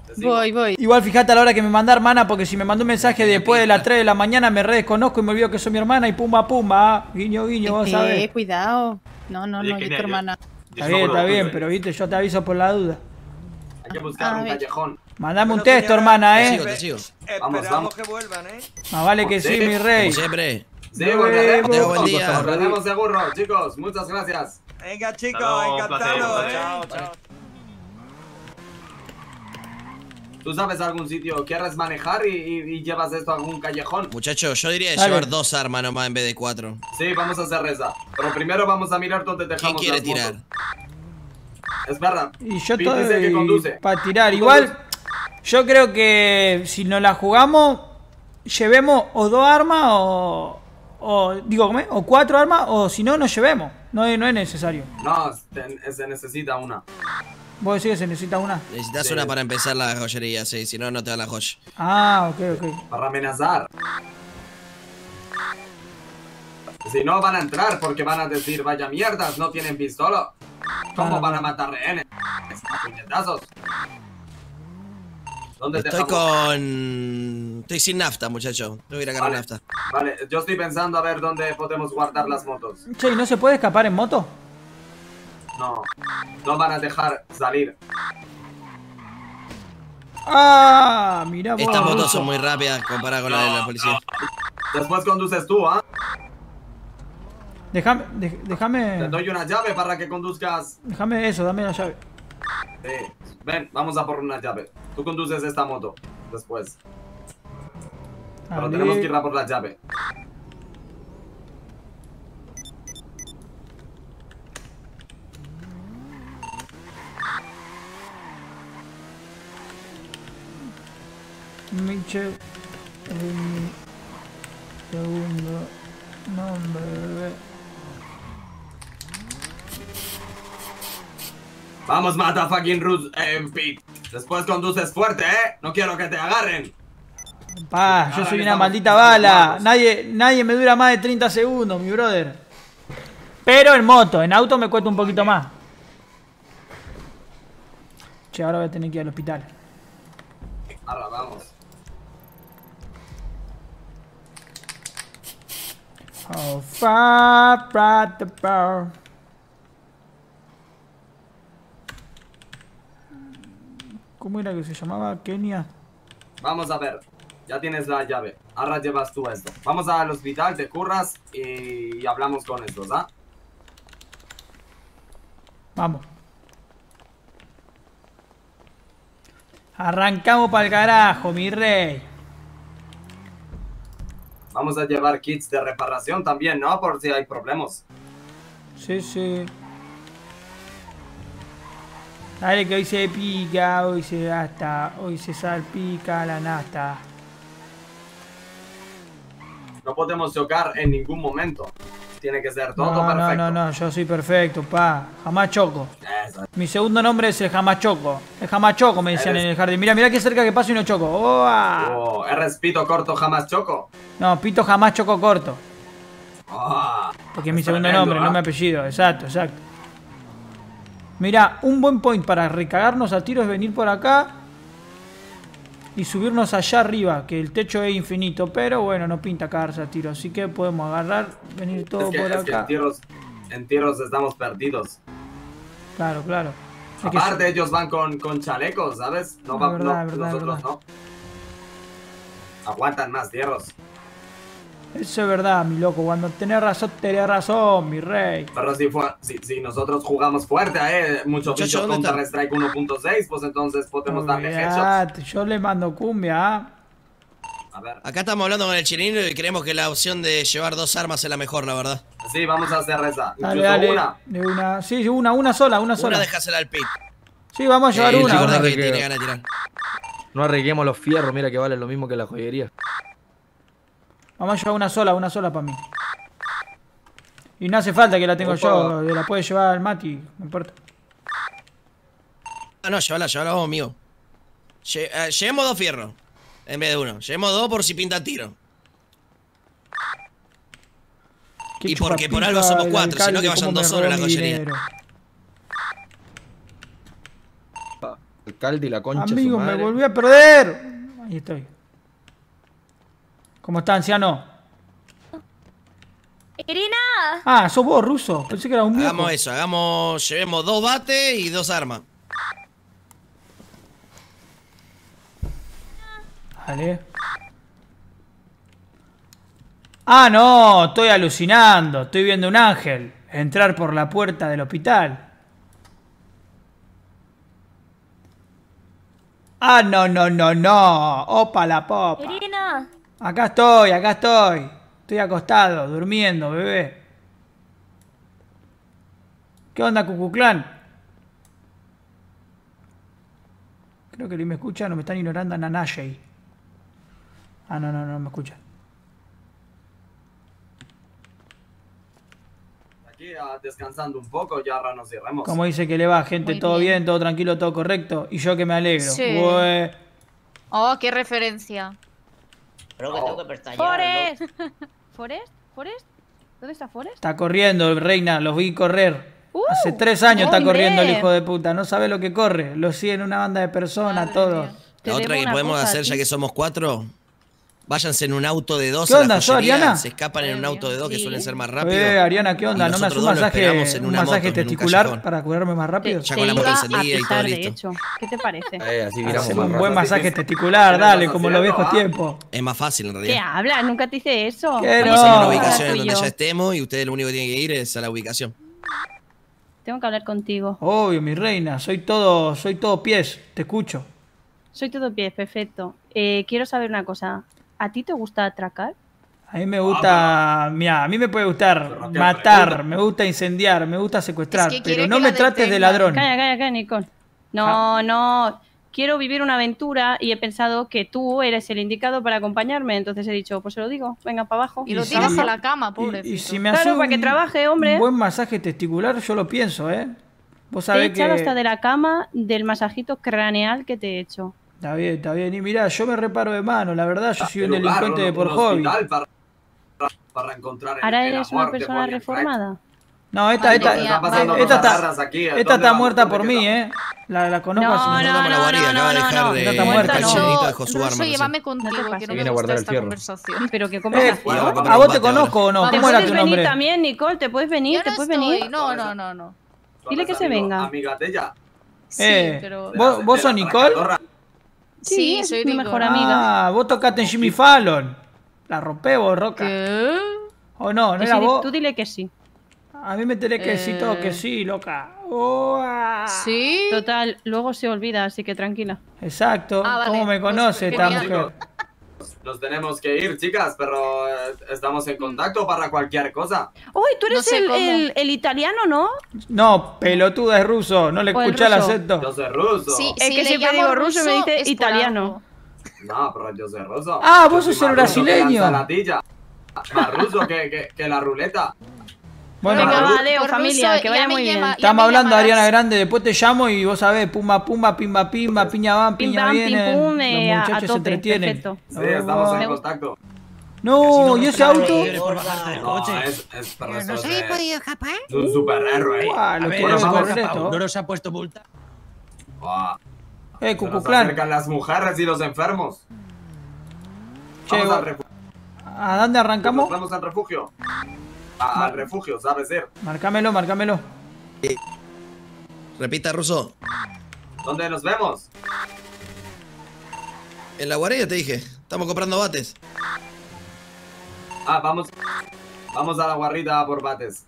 Speaker 2: Voy, voy.
Speaker 1: Igual fíjate a la hora que me manda hermana, porque si me mandó un mensaje después de las tres de la mañana me redesconozco y me olvido que soy mi hermana y pumba pumba. ¿ah? Guiño, guiño, vos
Speaker 2: Eh,
Speaker 1: sabés.
Speaker 2: cuidado. No, no,
Speaker 8: Oye,
Speaker 2: no, yo
Speaker 8: Kenia,
Speaker 2: tu
Speaker 8: yo-
Speaker 2: hermana.
Speaker 1: Está bien, está bien, pero viste, yo te aviso por la duda.
Speaker 4: Hay que buscar
Speaker 2: A
Speaker 4: un
Speaker 2: ver.
Speaker 4: callejón.
Speaker 1: Mandame un
Speaker 6: Bueno,
Speaker 1: texto,
Speaker 6: señora,
Speaker 1: hermana,
Speaker 5: Te
Speaker 1: ¿eh?
Speaker 5: sigo, te sigo.
Speaker 4: Vamos,
Speaker 6: Esperamos
Speaker 4: vamos.
Speaker 6: que vuelvan, ¿eh?
Speaker 1: Más vale que sí,
Speaker 4: Sí,
Speaker 1: mi rey.
Speaker 5: Como siempre.
Speaker 4: Sí,
Speaker 1: Nos
Speaker 4: volveremos.
Speaker 1: vemos.
Speaker 5: Buen día.
Speaker 4: Nos veremos seguro, chicos. Muchas gracias.
Speaker 6: Venga, chicos,
Speaker 8: Hasta luego, un placer,
Speaker 6: encantado,
Speaker 8: un placer.
Speaker 6: ¿eh?
Speaker 7: Chao, chao.
Speaker 4: ¿Tú sabes algún sitio? ¿Quieres manejar y, y- y llevas esto a algún callejón?
Speaker 5: Muchachos, yo diría de
Speaker 1: Dale.
Speaker 5: llevar dos armas nomás en vez de cuatro.
Speaker 4: Sí, vamos a hacer esa. Pero primero vamos a mirar dónde
Speaker 5: ¿Quién
Speaker 4: dejamos
Speaker 5: quiere
Speaker 4: las
Speaker 5: tirar?
Speaker 4: motos. Espera.
Speaker 1: Y yo
Speaker 4: Pete es el que
Speaker 1: estoy
Speaker 4: conduce.
Speaker 1: para tirar.
Speaker 4: Tú
Speaker 1: Igual, yo creo que si nos la jugamos, llevemos o dos armas o. o digo, ¿cómo es? O cuatro armas, o si no, nos llevemos. No es, no es necesario.
Speaker 4: No, se, se necesita una.
Speaker 1: Vos decís que se necesita una.
Speaker 5: Necesitas
Speaker 4: Sí.
Speaker 5: una para empezar la joyería, sí, si no, no te da la joya.
Speaker 1: Ah, ok, ok.
Speaker 4: Para amenazar. Si no van a entrar porque van a decir, vaya mierdas, no tienen pistola. ¿Cómo
Speaker 1: Ah,
Speaker 4: van a matar rehenes? A puñetazos. ¿Dónde
Speaker 5: Estoy
Speaker 4: dejamos?
Speaker 5: con... Estoy sin nafta, muchacho. Tengo que ir a cargar
Speaker 4: Vale.
Speaker 5: nafta.
Speaker 4: Vale, yo estoy pensando a ver dónde podemos guardar las motos.
Speaker 1: Che, ¿y no se puede escapar en moto?
Speaker 4: No, no van a dejar salir.
Speaker 1: Ah, mirá vos.
Speaker 5: Estas motos
Speaker 1: ruso.
Speaker 5: son muy rápidas comparadas con la de la policía.
Speaker 4: Después conduces tú, ¿ah?
Speaker 1: Déjame, dej-
Speaker 4: Te
Speaker 1: déjame,
Speaker 4: doy una llave para que conduzcas.
Speaker 1: déjame eso, dame la llave.
Speaker 4: Sí. Ven, vamos a por una llave. Tú conduces esta moto después. Pero
Speaker 1: Dale.
Speaker 4: tenemos que ir a por la llave.
Speaker 1: Michel, es mi segundo nombre, bebé.
Speaker 4: Vamos, mata fucking Rus, eh, Pete. Después conduces fuerte, ¿eh? No quiero que te agarren.
Speaker 1: Pa, yo
Speaker 4: Ahora
Speaker 1: soy
Speaker 4: que
Speaker 1: una
Speaker 4: estamos-
Speaker 1: maldita
Speaker 4: estamos
Speaker 1: bala.
Speaker 4: armados.
Speaker 1: Nadie, nadie me dura más de treinta segundos, mi brother. Pero en moto, en auto me cuesta un poquito más. Che, ahora voy a tener que ir al hospital.
Speaker 4: Ahora vamos.
Speaker 1: How far brought the power. ¿Cómo era que se llamaba? Kenia.
Speaker 4: Vamos a ver. Ya tienes la llave. Ahora llevas tú esto. Vamos al hospital, te curras y, y hablamos con estos, ¿ah?
Speaker 1: Vamos. Arrancamos para el carajo, mi rey.
Speaker 4: Vamos a llevar kits de reparación también, ¿no? Por si hay problemas.
Speaker 1: Sí, sí. Dale que hoy se pica, hoy se gasta, hoy se salpica la nasta.
Speaker 4: No podemos chocar en ningún momento. Tiene que ser todo
Speaker 1: No, no,
Speaker 4: perfecto.
Speaker 1: no, no, yo soy perfecto, pa. Jamás choco.
Speaker 4: Eso.
Speaker 1: Mi segundo nombre es el jamás choco. El jamás choco, me decían
Speaker 4: Eres-
Speaker 1: en el jardín. Mira, mira qué cerca que paso y no choco. ¡Oa!
Speaker 4: Oh, eres pito corto, jamás choco.
Speaker 1: No, pito jamás choco corto.
Speaker 4: Ah,
Speaker 1: Porque es mi
Speaker 4: es
Speaker 1: segundo
Speaker 4: tremendo,
Speaker 1: nombre,
Speaker 4: ¿ah?
Speaker 1: no mi apellido. Exacto, exacto. Mira, un buen point para recagarnos a tiro es venir por acá y subirnos allá arriba, que el techo es infinito, pero bueno, no pinta cagarse a tiro, así que podemos agarrar, venir todo
Speaker 4: es que,
Speaker 1: por
Speaker 4: es que en
Speaker 1: acá.
Speaker 4: tierros, en tierros estamos perdidos.
Speaker 1: Claro, claro. Es que
Speaker 4: Aparte, ellos van con, con chalecos, ¿sabes? No
Speaker 1: Es
Speaker 4: va,
Speaker 1: verdad,
Speaker 4: no,
Speaker 1: es verdad, es
Speaker 4: nosotros
Speaker 1: verdad.
Speaker 4: no. Aguantan más tierros.
Speaker 1: eso es verdad, mi loco. Cuando tenés razón, tenés razón, mi rey.
Speaker 4: Pero si, fue, si, si nosotros jugamos fuerte, ¿eh? Muchos
Speaker 5: Muchacho,
Speaker 4: bichos
Speaker 5: ¿dónde
Speaker 4: Counter
Speaker 5: está?
Speaker 4: Strike uno punto seis, pues entonces podemos darle headshots.
Speaker 1: Olvidate, yo le mando cumbia, ¿ah?
Speaker 4: A ver.
Speaker 5: Acá estamos hablando con el chileno y creemos que la opción de llevar dos armas es la mejor, la verdad.
Speaker 4: Sí, vamos a hacer esa.
Speaker 1: Dale,
Speaker 4: Incluso
Speaker 1: dale.
Speaker 4: una.
Speaker 1: De una. Sí, una, una sola, una sola.
Speaker 5: Una dejásela al pit.
Speaker 1: Sí, vamos a llevar
Speaker 5: Eh,
Speaker 1: una.
Speaker 5: recordá
Speaker 1: una.
Speaker 5: que
Speaker 12: una.
Speaker 5: tiene ganas de tirar.
Speaker 12: No arriesguemos los fierros, mira que vale lo mismo que la joyería.
Speaker 1: Vamos a llevar una sola, una sola para mí. Y no hace falta que la tengo
Speaker 4: Opa.
Speaker 1: yo, la puede llevar el Mati, no importa.
Speaker 5: Ah, no, llévala, llévala vos, amigo. Lle- eh, llevemos dos fierros en vez de uno. Llevemos dos por si pinta tiro.
Speaker 1: Qué
Speaker 5: Y porque por
Speaker 1: chupapica
Speaker 5: algo somos
Speaker 1: el
Speaker 5: cuatro, sino
Speaker 1: alcalde,
Speaker 5: que vayan
Speaker 1: cómo
Speaker 5: dos
Speaker 1: me
Speaker 5: solos en la
Speaker 1: robó mi
Speaker 5: joyería.
Speaker 1: dinero.
Speaker 12: alcalde y la concha.
Speaker 1: Amigo,
Speaker 12: su
Speaker 1: me
Speaker 12: madre.
Speaker 1: volví a perder. Ahí estoy. ¿Cómo está, anciano?
Speaker 11: ¡Irina!
Speaker 1: Ah, sos vos, ruso. Pensé que era un viejo.
Speaker 5: Hagamos eso, hagamos, llevemos dos bates y dos armas.
Speaker 1: Vale. Ah, no, estoy alucinando. Estoy viendo un ángel entrar por la puerta del hospital. Ah, no, no, no, no. Opa la popa.
Speaker 11: ¡Irina!
Speaker 1: Acá estoy, acá estoy. Estoy acostado, durmiendo, bebé. ¿Qué onda, Cucuclán? Creo que ni me escuchan o me están ignorando a Nanashey. Ah, no, no, no me escuchan.
Speaker 4: Aquí ah, descansando un poco, ya ahora nos iremos.
Speaker 1: Como dice que le va, gente,
Speaker 10: Muy
Speaker 1: todo
Speaker 10: bien.
Speaker 1: bien, todo tranquilo, todo correcto. Y yo que me alegro.
Speaker 10: Sí.
Speaker 1: Bue-
Speaker 10: Oh, qué referencia.
Speaker 13: Creo que tengo que pestañear.
Speaker 10: Forest. Forest, Forest. ¿Dónde está Forest?
Speaker 1: Está corriendo, reina, los vi correr.
Speaker 10: Uh,
Speaker 1: Hace tres años está
Speaker 10: hombre.
Speaker 1: corriendo el hijo de puta. No sabe lo que corre. Lo siguen una banda de personas,
Speaker 10: Madre
Speaker 1: todo.
Speaker 10: mía. Te
Speaker 5: La
Speaker 10: debo
Speaker 5: otra que
Speaker 10: una
Speaker 5: podemos
Speaker 10: cosa a
Speaker 5: hacer,
Speaker 10: ti.
Speaker 5: ya que somos cuatro, váyanse en un auto de dos
Speaker 1: ¿Qué
Speaker 5: a la
Speaker 1: onda, sos
Speaker 5: joyería,
Speaker 1: Ariana?
Speaker 5: se escapan en un auto de dos que
Speaker 10: Sí.
Speaker 5: suelen ser más rápidos.
Speaker 1: Eh, Ariana, ¿qué onda?
Speaker 5: Y
Speaker 1: ¿No me hace un
Speaker 5: nosotros dos lo
Speaker 1: masaje,
Speaker 5: esperamos en
Speaker 1: un
Speaker 5: una
Speaker 1: masaje
Speaker 5: moto, en un
Speaker 1: testicular
Speaker 5: callejón.
Speaker 1: para curarme más rápido?
Speaker 5: Ya
Speaker 10: Te
Speaker 5: con la moto
Speaker 10: iba
Speaker 5: encendida
Speaker 10: a
Speaker 5: y todo
Speaker 10: pisar, de
Speaker 5: listo.
Speaker 10: hecho. ¿Qué te parece?
Speaker 12: Eh, así viramos
Speaker 1: Hacer
Speaker 12: más
Speaker 1: un buen
Speaker 12: rápido.
Speaker 1: masaje testicular, dale, como los viejos
Speaker 4: haciendo,
Speaker 1: tiempos.
Speaker 5: Es más fácil en
Speaker 10: ¿Qué
Speaker 5: realidad.
Speaker 10: hablas? Nunca te hice eso.
Speaker 1: ¿Qué
Speaker 10: Oye,
Speaker 1: no?
Speaker 5: Vamos a una
Speaker 10: tengo que
Speaker 5: ubicación
Speaker 10: hablar
Speaker 5: en
Speaker 10: tú y
Speaker 5: donde
Speaker 10: yo.
Speaker 5: ya estemos y ustedes lo único que tienen que ir es a la ubicación.
Speaker 10: Tengo que hablar contigo.
Speaker 1: Obvio, mi reina, soy todo, soy todo pies, te escucho.
Speaker 10: Soy todo pies, perfecto. Eh, quiero saber una cosa. ¿A ti te gusta atracar?
Speaker 1: A mí me gusta, mira, a mí me puede gustar
Speaker 4: qué
Speaker 1: matar,
Speaker 4: pregunta.
Speaker 1: me gusta incendiar, me gusta secuestrar,
Speaker 10: Es que
Speaker 1: pero
Speaker 10: quiere
Speaker 1: no
Speaker 10: que
Speaker 1: me
Speaker 10: la
Speaker 1: trates de
Speaker 10: detengan.
Speaker 1: ladrón.
Speaker 10: Calla, calla, calla, Nicole. No, no. Quiero vivir una aventura y he pensado que tú eres el indicado para acompañarme. Entonces he dicho, pues se lo digo. Venga, para abajo.
Speaker 1: Y lo
Speaker 10: trabaja.
Speaker 1: tiras a
Speaker 10: la cama,
Speaker 1: Y, y si me
Speaker 10: Claro,
Speaker 1: hace
Speaker 10: para que
Speaker 1: un-
Speaker 10: trabaje, hombre.
Speaker 1: un buen masaje testicular, yo lo pienso, ¿eh? Vos
Speaker 10: Te he
Speaker 1: sabés que...
Speaker 10: echado hasta de la cama del masajito craneal que te he hecho.
Speaker 1: Está bien, está bien. Y mirá, yo me reparo de mano, la verdad, yo soy un
Speaker 4: Un lugar,
Speaker 1: delincuente de
Speaker 4: un-
Speaker 1: por
Speaker 4: un
Speaker 1: hobby.
Speaker 4: hospital Para, para encontrar el-
Speaker 10: Ahora
Speaker 4: el
Speaker 10: eres
Speaker 4: amor
Speaker 10: una
Speaker 4: de
Speaker 10: persona
Speaker 4: Bonnie and Clyde.
Speaker 10: reformada.
Speaker 1: No, esta,
Speaker 10: Madre
Speaker 1: esta,
Speaker 10: mía,
Speaker 4: Están pasando
Speaker 10: madre
Speaker 1: esta
Speaker 4: cosas
Speaker 1: está,
Speaker 4: raras aquí.
Speaker 1: esta
Speaker 4: ¿Dónde
Speaker 1: está
Speaker 4: vamos?
Speaker 1: muerta
Speaker 4: ¿Dónde
Speaker 1: por mí,
Speaker 4: quedamos?
Speaker 1: ¿eh? La, la conozco
Speaker 10: No,
Speaker 1: hace-
Speaker 10: no,
Speaker 5: Nosotros
Speaker 10: no,
Speaker 5: la guardia,
Speaker 10: no,
Speaker 5: acaba de
Speaker 10: no,
Speaker 5: dejar
Speaker 10: no.
Speaker 5: de-
Speaker 1: Está
Speaker 10: Muerta
Speaker 1: muerta,
Speaker 5: el
Speaker 10: no.
Speaker 5: chinito dejó su
Speaker 10: Ruso,
Speaker 5: arma recién.
Speaker 10: llévame contigo,
Speaker 11: No te
Speaker 10: que no
Speaker 11: pases.
Speaker 10: me
Speaker 12: Viene a
Speaker 10: gusta
Speaker 12: guardar el
Speaker 10: esta
Speaker 12: fierro.
Speaker 10: conversación. Pero qué
Speaker 1: Eh,
Speaker 10: conversación.
Speaker 5: Vamos a
Speaker 1: ¿A
Speaker 5: comprar
Speaker 1: vos
Speaker 5: un
Speaker 1: te
Speaker 5: bate ahora.
Speaker 1: conozco o no?
Speaker 10: ¿Te
Speaker 1: ¿Cómo era
Speaker 10: puedes
Speaker 1: tu
Speaker 10: venir
Speaker 1: nombre?
Speaker 10: también, Nicole? ¿Te puedes venir?
Speaker 11: Yo
Speaker 10: ¿Te
Speaker 11: no
Speaker 10: puedes
Speaker 11: estoy.
Speaker 10: venir?
Speaker 11: No, no, no, no.
Speaker 10: Dile que se
Speaker 4: Amigo,
Speaker 10: venga.
Speaker 4: Amiga de ella.
Speaker 11: Sí,
Speaker 1: Eh,
Speaker 11: pero...
Speaker 1: ¿Vos, vos sos Nicole?
Speaker 10: Sí,
Speaker 11: Sí,
Speaker 10: es
Speaker 11: soy
Speaker 10: mi
Speaker 11: Nicole.
Speaker 10: mejor amiga.
Speaker 1: Ah, vos tocaste en Jimmy Fallon. La rompé vos, Roca.
Speaker 11: ¿Qué?
Speaker 1: ¿O no? ¿No
Speaker 10: Que
Speaker 1: era
Speaker 10: sí,
Speaker 1: vos?
Speaker 10: Tú dile que sí.
Speaker 1: A mí me tenés que decir todo que
Speaker 11: Eh.
Speaker 1: sí, loca. Oh, ah.
Speaker 11: ¿Sí?
Speaker 10: Total, luego se olvida, así que tranquila.
Speaker 1: Exacto.
Speaker 11: Ah, vale.
Speaker 1: ¿Cómo me
Speaker 11: Pues,
Speaker 1: conoce esta
Speaker 11: genial.
Speaker 1: mujer?
Speaker 4: Nos tenemos que ir, chicas, pero eh, estamos en contacto para cualquier cosa.
Speaker 10: Uy, tú eres
Speaker 11: No sé
Speaker 10: el,
Speaker 11: cómo.
Speaker 10: el- el italiano, ¿no?
Speaker 1: No, pelotuda es ruso. No le
Speaker 10: O el
Speaker 1: escuché el
Speaker 10: ruso.
Speaker 1: acento.
Speaker 4: Yo soy ruso.
Speaker 11: Sí,
Speaker 10: Es
Speaker 11: si
Speaker 10: que
Speaker 11: le
Speaker 10: siempre
Speaker 11: llamo
Speaker 10: digo ruso y me dice
Speaker 11: es por
Speaker 10: italiano.
Speaker 11: algo.
Speaker 4: No, pero yo soy ruso.
Speaker 1: Ah,
Speaker 4: Yo
Speaker 1: vos
Speaker 4: soy
Speaker 1: sos el
Speaker 4: más ruso que la
Speaker 1: brasileño.
Speaker 4: ensaladilla. Más ruso que, que, que la ruleta.
Speaker 1: Bueno,
Speaker 10: Venga,
Speaker 4: Ruso.
Speaker 10: va, Leo,
Speaker 11: Por
Speaker 10: familia,
Speaker 11: ruso,
Speaker 10: que
Speaker 11: ya
Speaker 10: vaya
Speaker 11: me
Speaker 10: muy bien.
Speaker 11: llama- ya
Speaker 1: estamos
Speaker 11: me
Speaker 1: hablando de
Speaker 11: llamarás.
Speaker 1: Ariana Grande. Después te llamo y vos sabés, pumba, pumba, pimba, pimba, piña van,
Speaker 10: Pim,
Speaker 1: piña
Speaker 10: pam, pim,
Speaker 1: vienen.
Speaker 10: pum, eh, a-
Speaker 1: Los
Speaker 10: a
Speaker 1: muchachos se
Speaker 10: tope,
Speaker 1: entretienen.
Speaker 10: perfecto.
Speaker 4: Sí, estamos en
Speaker 10: Me
Speaker 4: contacto.
Speaker 1: No, ¿y ese auto?
Speaker 4: No, es, es, pero eso es, eh,
Speaker 13: escapar?
Speaker 4: es un superhéroe.
Speaker 1: Guau, lo
Speaker 6: A ver,
Speaker 1: quiero
Speaker 4: nos vamos
Speaker 1: correr
Speaker 4: a
Speaker 1: esto.
Speaker 6: ¿No nos ha puesto multa?
Speaker 4: Buah,
Speaker 1: Eh,
Speaker 4: se nos
Speaker 1: Cucuclán.
Speaker 4: acercan las mujeres y los enfermos.
Speaker 1: Che,
Speaker 4: Vamos al
Speaker 1: vos-
Speaker 4: refugio.
Speaker 1: ¿A dónde arrancamos?
Speaker 4: Vamos al refugio. A- al refugio, ¿sabes ir?
Speaker 1: Marcámelo, marcámelo.
Speaker 5: Repita, Ruso.
Speaker 4: ¿Dónde nos vemos?
Speaker 5: En la guardia te dije. Estamos comprando bates.
Speaker 4: Ah, vamos. Vamos a la guarrita por bates.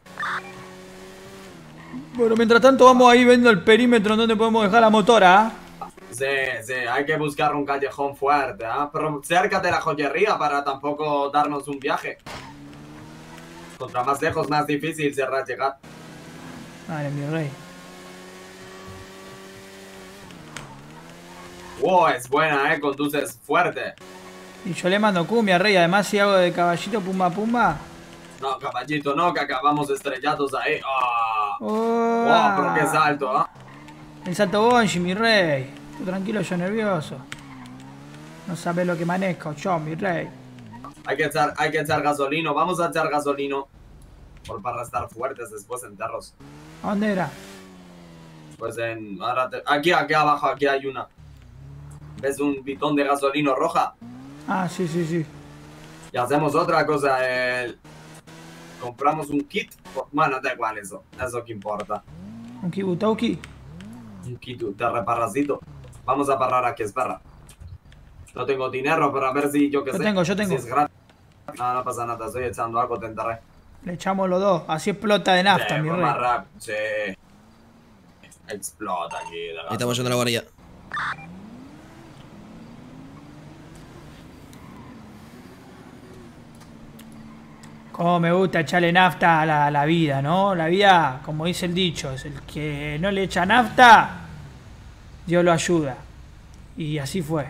Speaker 1: Bueno, mientras tanto vamos ahí viendo el perímetro en donde podemos dejar la motora. ¿ah?
Speaker 4: Sí, sí, hay que buscar un callejón fuerte, ¿ah? Pero cerca de la joyería para tampoco darnos un viaje. Contra más lejos, más difícil será llegar.
Speaker 1: Vale, mi rey.
Speaker 4: Wow, es buena, ¿eh? Conduces fuerte.
Speaker 1: Y yo le mando cumbia, rey. Además, si hago de caballito, pumba, pumba.
Speaker 4: No, caballito, no, que acabamos estrellados ahí. ¡Ah!
Speaker 1: Oh,
Speaker 4: Wow, pero qué salto, ¿ah?
Speaker 1: El salto bonji, mi rey. Tú tranquilo, yo nervioso. No sabes lo que manejo, yo, mi rey.
Speaker 4: Hay que echar, hay que echar gasolino. Vamos a echar gasolino. Por para estar fuertes después en terros.
Speaker 1: ¿A dónde era?
Speaker 4: Pues en... Ahora te- aquí, aquí abajo, aquí hay una. ¿Ves un bidón de gasolina roja?
Speaker 1: Ah, sí, sí, sí.
Speaker 4: Y hacemos otra cosa. El... Compramos un kit. Bueno, da igual eso. Eso que importa.
Speaker 1: Un kibutauki.
Speaker 4: Un kit de reparracito. Vamos a parar aquí, espera. No tengo dinero, pero a ver si yo que
Speaker 1: Yo
Speaker 4: sé.
Speaker 1: tengo, yo tengo.
Speaker 4: Si es gratis. No, no pasa nada. Estoy echando algo, te enterré.
Speaker 1: Le echamos los dos. Así explota de nafta,
Speaker 4: Sí,
Speaker 1: mi
Speaker 4: fue
Speaker 1: rey.
Speaker 4: más rápido. Sí. Explota aquí. de
Speaker 5: Ahí estamos yendo a la guardia.
Speaker 1: Cómo me gusta echarle nafta a la, a la vida, ¿no? La vida, como dice el dicho, es el que no le echa nafta, Dios lo ayuda. Y así fue.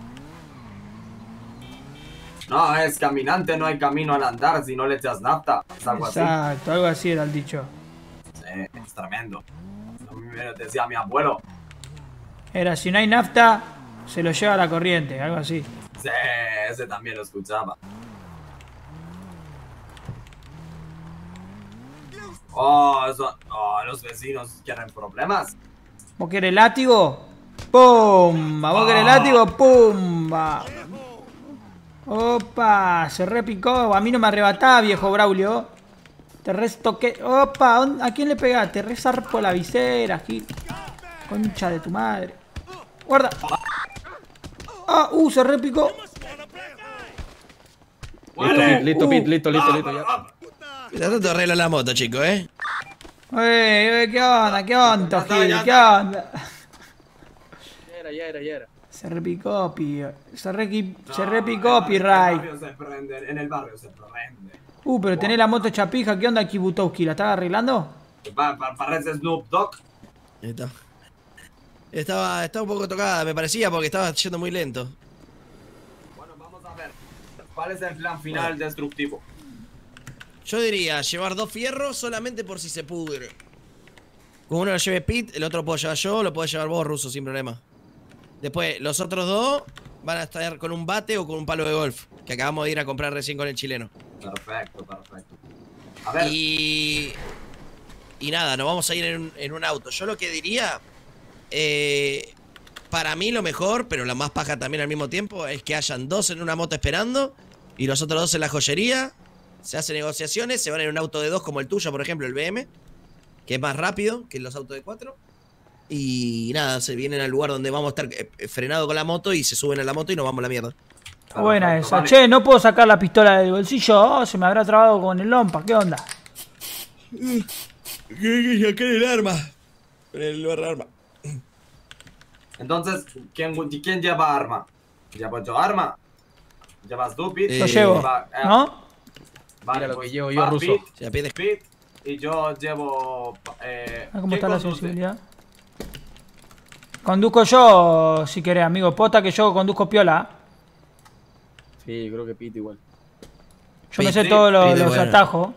Speaker 4: No, es caminante, no hay camino al andar si no le echas nafta. Es algo así.
Speaker 1: Exacto, algo así era el dicho.
Speaker 4: Sí, es tremendo. A mí me lo decía mi abuelo.
Speaker 1: Era, si no hay nafta, se lo lleva la corriente, algo así.
Speaker 4: Sí, ese también lo escuchaba. Oh, eso, oh, los vecinos quieren problemas.
Speaker 1: ¿Vos querés látigo? ¡Pumba! ¿Vos querés látigo? ¡Pumba! Opa, se repicó. A mí no me arrebatá, viejo Braulio. Te restoqué. Opa, ¿dónde- ¿a quién le pegaste? Re zarpo la visera, aquí. Concha de tu madre. Guarda. Ah, uh, se repicó.
Speaker 12: Listo, Pit, listo,
Speaker 1: Uh.
Speaker 12: Pit, listo, listo, listo. Ya.
Speaker 5: Mientras tanto arregla la moto, chicos, ¿eh?
Speaker 1: Ey, ey, ¿qué onda? ¿Qué onda,
Speaker 4: Ya está,
Speaker 1: Gil?
Speaker 4: ya
Speaker 1: ¿Qué
Speaker 4: está.
Speaker 1: onda?
Speaker 12: Ya era, ya era, ya era.
Speaker 1: Se repicó, pío. Se, requi- se
Speaker 4: No,
Speaker 1: repicó,
Speaker 4: en el
Speaker 1: Pirray.
Speaker 4: barrio se prende, en el barrio se prende.
Speaker 1: Uh, pero tenés la moto chapija. ¿Qué onda, Kibutowski? ¿La estás arreglando?
Speaker 4: Pa- pa- Parece Snoop Dogg.
Speaker 5: Ahí está. Estaba, estaba un poco tocada, me parecía, porque estaba yendo muy lento.
Speaker 4: Bueno, vamos a ver. ¿Cuál es el plan final destructivo?
Speaker 5: Yo diría llevar dos fierros solamente por si se pudre. Como uno lo lleve Pit, el otro lo puedo llevar yo, lo puedo llevar vos, Ruso, sin problema. Después, los otros dos van a estar con un bate o con un palo de golf, que acabamos de ir a comprar recién con el chileno.
Speaker 4: Perfecto, perfecto. A ver.
Speaker 5: Y... Y nada, nos vamos a ir en un, en un auto. Yo lo que diría... Eh, para mí lo mejor, pero la más paja también al mismo tiempo, es que hayan dos en una moto esperando y los otros dos en la joyería. Se hacen negociaciones, se van en un auto de dos como el tuyo, por ejemplo, el B M, que es más rápido que los autos de cuatro. Y nada, se vienen al lugar donde vamos a estar eh, frenado con la moto y se suben a la moto y nos vamos a la mierda.
Speaker 1: Buena
Speaker 4: Perfecto,
Speaker 1: esa.
Speaker 4: vale.
Speaker 1: Che, no puedo sacar la pistola del bolsillo. Oh, se me habrá trabado con el lompa. ¿Qué onda?
Speaker 5: ¿Qué el arma? El arma.
Speaker 4: Entonces, ¿quién, ¿quién lleva arma? ¿Llevo yo arma? ¿Llevas tú, Pete?
Speaker 1: Lo
Speaker 5: Eh,
Speaker 1: llevo.
Speaker 4: Va- eh,
Speaker 1: ¿No?
Speaker 4: Vale,
Speaker 12: Mira lo
Speaker 4: pues,
Speaker 12: que llevo yo,
Speaker 4: va
Speaker 12: Ruso.
Speaker 4: Pete,
Speaker 5: Se la pide.
Speaker 4: Pete, y yo llevo... Eh,
Speaker 1: Ah, ¿cómo
Speaker 4: ¿quién
Speaker 1: está la
Speaker 4: conduce?
Speaker 1: sensibilidad? Conduzco yo, si querés, amigo. Posta que yo conduzco piola.
Speaker 12: Sí, creo que Pit igual.
Speaker 1: Yo me
Speaker 4: Sí,
Speaker 1: sé
Speaker 4: sí,
Speaker 1: todos los,
Speaker 5: pide
Speaker 1: los
Speaker 5: bueno.
Speaker 1: atajos.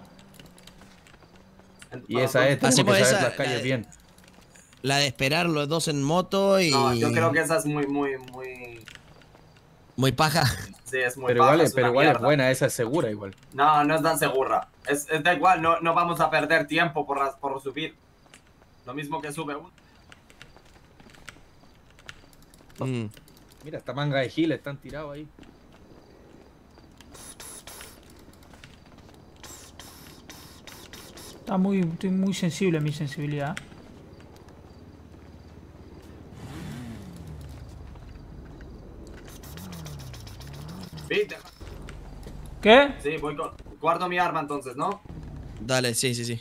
Speaker 12: Y esa es,
Speaker 5: Así
Speaker 12: tenemos que
Speaker 5: pues,
Speaker 12: saber
Speaker 5: esa-
Speaker 12: las calles
Speaker 5: la-
Speaker 12: bien.
Speaker 5: La de esperar los dos en moto y...
Speaker 4: No, yo creo que esa es muy, muy, muy...
Speaker 5: Muy paja.
Speaker 4: Sí, es muy
Speaker 12: Pero
Speaker 4: baja,
Speaker 12: igual,
Speaker 4: es
Speaker 12: es, pero
Speaker 4: una
Speaker 12: igual es
Speaker 4: mierda.
Speaker 12: buena, esa es segura igual.
Speaker 4: No, no es tan segura. Es, es da igual, no, no vamos a perder tiempo por, las- por subir. Lo mismo que sube uno.
Speaker 5: Mm.
Speaker 12: Mira, esta manga de giles están tirados ahí.
Speaker 1: Está muy, estoy muy sensible mi sensibilidad.
Speaker 4: Pete,
Speaker 1: ¿Qué?
Speaker 4: sí, voy con... Guardo mi arma entonces, ¿no?
Speaker 5: Dale, sí, sí, sí.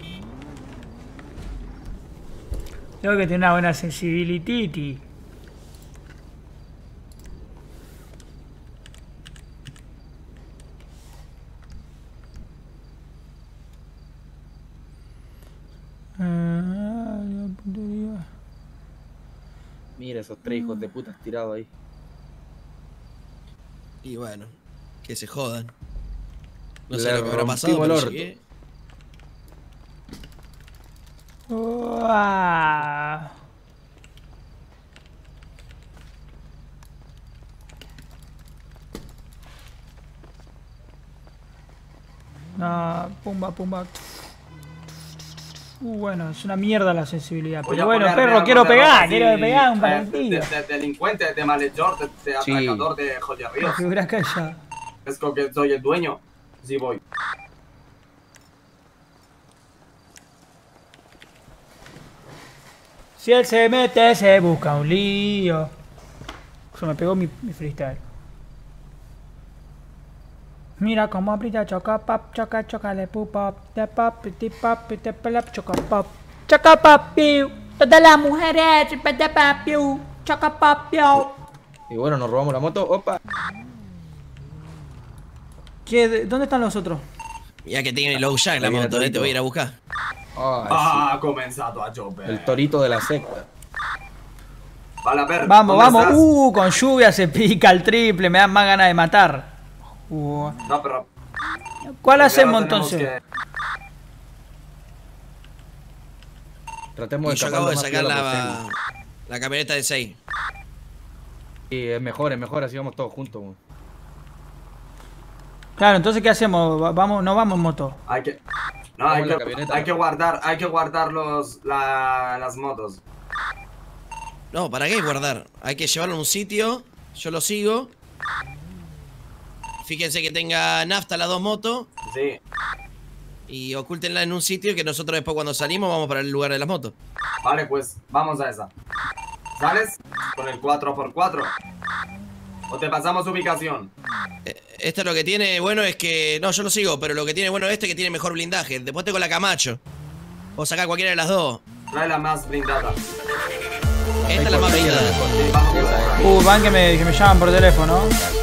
Speaker 1: Tengo que tener una buena sensibility. Ah, la puntería.
Speaker 12: Mira esos tres hijos de puta tirados ahí.
Speaker 5: Y bueno, que se jodan. No
Speaker 12: Le
Speaker 5: sé lo que habrá pasado,
Speaker 12: rompimos el
Speaker 5: pero
Speaker 12: orto.
Speaker 5: llegué.
Speaker 1: Uah. No, pumba, pumba. Uh, bueno, es una mierda la sensibilidad.
Speaker 4: Voy
Speaker 1: Pero
Speaker 4: a
Speaker 1: bueno,
Speaker 4: ponerme
Speaker 1: perro,
Speaker 4: algo
Speaker 1: quiero
Speaker 4: de
Speaker 1: pegar,
Speaker 4: ropa así,
Speaker 1: quiero pegar un
Speaker 4: eh,
Speaker 1: partido.
Speaker 4: De, de, de delincuente, de malhechor, de, de
Speaker 12: Sí.
Speaker 4: atracador, de joyerías.
Speaker 1: Figura callada.
Speaker 4: Es como que soy el dueño. Sí voy.
Speaker 1: Si él se mete, se busca un lío. Se me pegó mi, mi freestyle. Mira cómo brilla choca pop, choca choca le pu pop, de pop, piti pop, piti pelap, choca pop. Choca pop, piu. Todas las mujeres, de pop, piu. Choca pop, piu.
Speaker 12: Y bueno, nos robamos la moto. Opa.
Speaker 1: ¿Qué, de- ¿Dónde están los otros?
Speaker 5: Ya que tiene low jack la
Speaker 12: Ahí viene
Speaker 5: moto, eh,
Speaker 12: Torito.
Speaker 5: te voy a ir a buscar.
Speaker 12: Ah,
Speaker 4: Ah, ha comenzado a llover.
Speaker 12: sí. El torito de la secta.
Speaker 4: Vale, a ver.
Speaker 1: Vamos,
Speaker 4: ¿dónde
Speaker 1: vamos.
Speaker 4: estás?
Speaker 1: Uh, con lluvia se pica el triple, me dan más ganas de matar. Uh.
Speaker 4: No, pero.
Speaker 1: ¿Cuál
Speaker 4: primero
Speaker 1: hacemos
Speaker 4: tenemos
Speaker 1: entonces?
Speaker 4: que-
Speaker 12: Tratemos
Speaker 5: Y
Speaker 12: de
Speaker 5: yo
Speaker 12: escapar
Speaker 5: acabo
Speaker 12: lo
Speaker 5: de
Speaker 12: más
Speaker 5: sacar
Speaker 12: piola
Speaker 5: la,
Speaker 12: posible.
Speaker 5: la camioneta de seis.
Speaker 12: Sí, es mejor, es mejor, así vamos todos juntos. weón.
Speaker 1: Claro, entonces ¿qué hacemos? Va- Vamos, no vamos en moto.
Speaker 4: Hay que. No,
Speaker 12: Vamos
Speaker 4: hay
Speaker 12: en la
Speaker 4: que,
Speaker 12: camioneta.
Speaker 4: hay que guardar, hay que guardar los, la, las motos.
Speaker 5: No, ¿para qué guardar? Hay que llevarlo a un sitio. Yo lo sigo. Fíjense que tenga nafta las dos motos.
Speaker 4: Sí.
Speaker 5: Y ocúltenla en un sitio que nosotros después cuando salimos vamos para el lugar de las motos.
Speaker 4: Vale, pues vamos a esa. ¿Sales? Con el cuatro por cuatro. O te pasamos ubicación.
Speaker 5: Esto lo que tiene bueno es que... No, yo lo sigo, pero lo que tiene bueno este es que tiene mejor blindaje. Después tengo la Camacho. O sacar cualquiera de las dos.
Speaker 4: Trae la más blindada.
Speaker 5: Esta es la más blindada.
Speaker 4: Sí, vamos por esa.
Speaker 1: Uh, van que me, que me llaman por teléfono.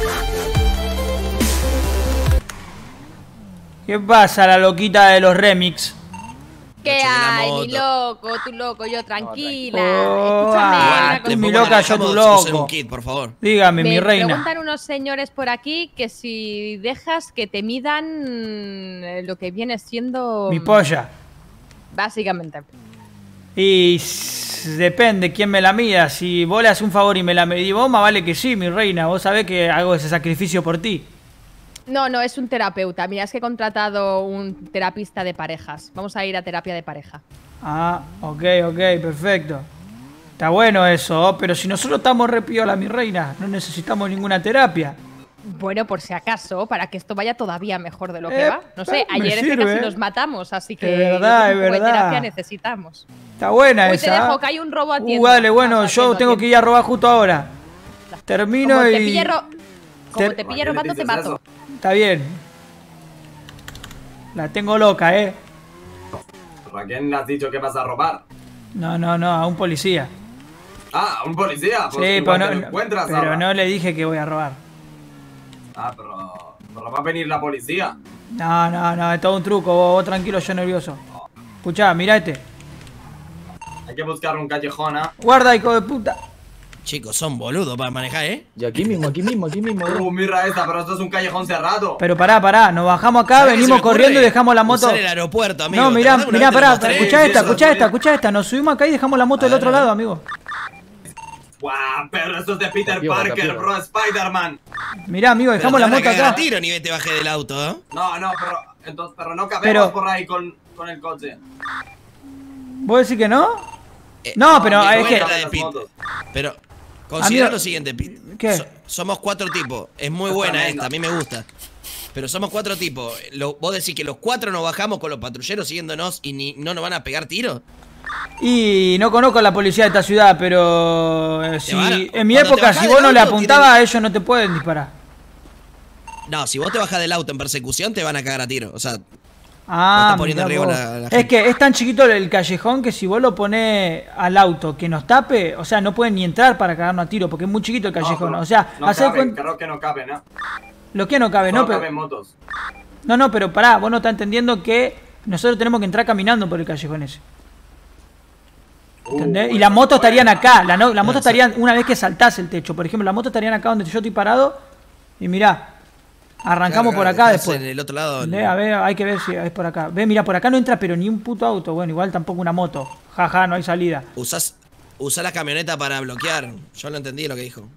Speaker 1: ¿Qué pasa, la loquita de los remix?
Speaker 10: ¿Qué
Speaker 5: choqué la
Speaker 10: hay, mi
Speaker 5: moto.
Speaker 10: loco? Tú loco, yo tranquila.
Speaker 1: Oh,
Speaker 10: Escúchame
Speaker 1: ah,
Speaker 10: una
Speaker 1: tú
Speaker 10: cosa.
Speaker 1: mi
Speaker 5: Después
Speaker 1: loca, yo
Speaker 5: manejamos,
Speaker 1: tu
Speaker 5: hacemos
Speaker 1: loco.
Speaker 5: un kit, por favor.
Speaker 1: Dígame, mi
Speaker 10: Me
Speaker 1: reina.
Speaker 10: preguntan unos señores por aquí que si dejas que te midan eh, lo que viene siendo...
Speaker 1: Mi polla.
Speaker 10: Básicamente.
Speaker 1: Y s- depende quién me la mida. Si vos le haces un favor y me la medís vos, más vale que sí, mi reina. Vos sabés que hago ese sacrificio por ti.
Speaker 10: No, no, es un terapeuta. Mira, es que he contratado un terapista de parejas. Vamos a ir a terapia de pareja.
Speaker 1: Ah, ok, ok, perfecto. Está bueno eso, pero si nosotros estamos re piola, mi reina, no necesitamos ninguna terapia.
Speaker 10: Bueno, por si acaso, para que esto vaya todavía mejor de lo que
Speaker 1: Eh,
Speaker 10: va. No sé,
Speaker 1: me
Speaker 10: ayer es que
Speaker 1: sirve,
Speaker 10: casi
Speaker 1: eh.
Speaker 10: nos matamos, así que
Speaker 1: Es verdad,
Speaker 10: yo creo
Speaker 1: es
Speaker 10: que un poco de
Speaker 1: verdad.
Speaker 10: terapia necesitamos.
Speaker 1: Está buena
Speaker 10: Uy,
Speaker 1: esa.
Speaker 10: te dejo, que hay un robo a tienda.
Speaker 1: Uh, dale, bueno,
Speaker 10: Vamos,
Speaker 1: yo
Speaker 10: atiendo,
Speaker 1: tengo que ir a robar justo ahora. Termino
Speaker 10: Como te
Speaker 1: y...
Speaker 10: pille, ro- como
Speaker 1: Te-
Speaker 10: te
Speaker 4: ¿Por
Speaker 10: pille
Speaker 4: qué le
Speaker 10: robando, te
Speaker 4: dices
Speaker 10: mato.
Speaker 4: eso?
Speaker 1: Está bien. La tengo loca, eh.
Speaker 4: ¿A quién le has dicho que vas a robar?
Speaker 1: No, no, no, a un policía.
Speaker 4: Ah, ¿un policía? Pues
Speaker 1: Sí, pero
Speaker 4: igual
Speaker 1: no,
Speaker 4: te lo
Speaker 1: no-
Speaker 4: encuentras
Speaker 1: pero
Speaker 4: ahora.
Speaker 1: no le dije que voy a robar.
Speaker 4: Ah, pero, pero va a venir la policía.
Speaker 1: No, no, no, es todo un truco, vos, vos tranquilo, yo nervioso. Escuchá, mirá este.
Speaker 4: Hay que buscar un callejón, ¿ah?
Speaker 1: Guarda, hijo de puta.
Speaker 5: Chicos, son boludos para manejar, ¿eh?
Speaker 12: Y aquí mismo, aquí mismo, aquí mismo. bro.
Speaker 4: Uh, mira esta, pero esto es un callejón cerrado.
Speaker 1: Pero pará, pará, nos bajamos acá,
Speaker 5: ¿Sabés qué se
Speaker 1: venimos
Speaker 5: me ocurre?
Speaker 1: corriendo y dejamos la moto.
Speaker 5: Usar el aeropuerto, amigo.
Speaker 1: No,
Speaker 5: ¿Te
Speaker 1: mirá,
Speaker 5: acordás una
Speaker 1: mirá,
Speaker 5: vez te
Speaker 1: pará,
Speaker 5: lo mostré?
Speaker 1: escuchá
Speaker 4: Sí,
Speaker 1: esta,
Speaker 4: sí,
Speaker 1: escuchá
Speaker 4: sí.
Speaker 1: esta, escuchá esta. Nos subimos acá y dejamos la moto del
Speaker 5: A
Speaker 1: otro
Speaker 5: ver, a ver.
Speaker 1: lado, amigo.
Speaker 4: Guau, pero esto es de Peter
Speaker 12: Capiola,
Speaker 4: Parker,
Speaker 12: capiola.
Speaker 4: bro, Spider-Man.
Speaker 1: Mirá, amigo,
Speaker 5: Pero
Speaker 1: dejamos
Speaker 5: te
Speaker 1: la
Speaker 5: van a
Speaker 1: moto
Speaker 5: cagar a
Speaker 1: acá.
Speaker 5: tiro ni te bajé del auto, ¿eh?
Speaker 4: No, no, pero, entonces, pero no cabemos
Speaker 1: Pero-
Speaker 4: por ahí con, con el coche.
Speaker 1: ¿Vos decís que no?
Speaker 5: Eh,
Speaker 1: No, pero
Speaker 5: mi
Speaker 1: es
Speaker 5: buena
Speaker 1: que...
Speaker 5: la de
Speaker 4: Las
Speaker 5: Pete.
Speaker 4: motos.
Speaker 5: Pero considera
Speaker 1: Amigo,
Speaker 5: lo siguiente, Pete.
Speaker 1: ¿qué?
Speaker 5: So- somos cuatro tipos. Es muy
Speaker 4: Es
Speaker 5: buena
Speaker 4: tremendo.
Speaker 5: esta, a mí me gusta. Pero somos cuatro tipos. Lo- vos decís que los cuatro nos bajamos con los patrulleros siguiéndonos y ni, no nos van a pegar tiros.
Speaker 1: Y no conozco a la policía de esta ciudad, pero eh, si
Speaker 5: van a-
Speaker 1: en mi
Speaker 5: cuando te
Speaker 1: época
Speaker 5: bajás
Speaker 1: si
Speaker 5: del
Speaker 1: vos no le
Speaker 5: auto,
Speaker 1: apuntabas,
Speaker 5: tienen-
Speaker 1: ellos no te pueden disparar.
Speaker 5: No, si vos te bajas del auto en persecución, te van a cagar a tiro. O sea,
Speaker 1: Ah,
Speaker 5: está poniendo
Speaker 1: mirá
Speaker 5: en riesgo
Speaker 1: vos.
Speaker 5: la- la
Speaker 1: Es
Speaker 5: gente.
Speaker 1: que es tan chiquito el callejón que si vos lo ponés al auto que nos tape, o sea, no pueden ni entrar para cagarnos a tiro, porque es muy chiquito el callejón.
Speaker 4: No,
Speaker 1: o sea,
Speaker 4: no
Speaker 1: hacer
Speaker 4: caben,
Speaker 1: cuen-
Speaker 4: creo que no caben, ¿eh?
Speaker 1: lo que no cabe,
Speaker 4: No
Speaker 1: ¿no? Pero,
Speaker 4: caben motos.
Speaker 1: no, no, pero pará, vos no estás entendiendo que nosotros tenemos que entrar caminando por el callejón ese. ¿Entendés?
Speaker 4: Uh,
Speaker 1: Y las
Speaker 4: eso
Speaker 1: motos
Speaker 4: es
Speaker 1: estarían
Speaker 4: buena.
Speaker 1: acá, la, no- la moto
Speaker 5: Eso.
Speaker 1: estarían una vez que saltás el techo. Por ejemplo, las motos estarían acá donde yo estoy parado. Y mirá, arrancamos
Speaker 5: claro,
Speaker 1: por
Speaker 5: claro,
Speaker 1: acá
Speaker 5: estás
Speaker 1: después.
Speaker 5: en el otro lado.
Speaker 1: ¿Entendés? A ver, hay que ver si es por acá. Ve, mira, por acá no entra, pero ni un puto auto. Bueno, igual tampoco una moto. Jaja, no hay salida.
Speaker 5: Usás, usás la camioneta para bloquear. Yo lo entendí lo que dijo.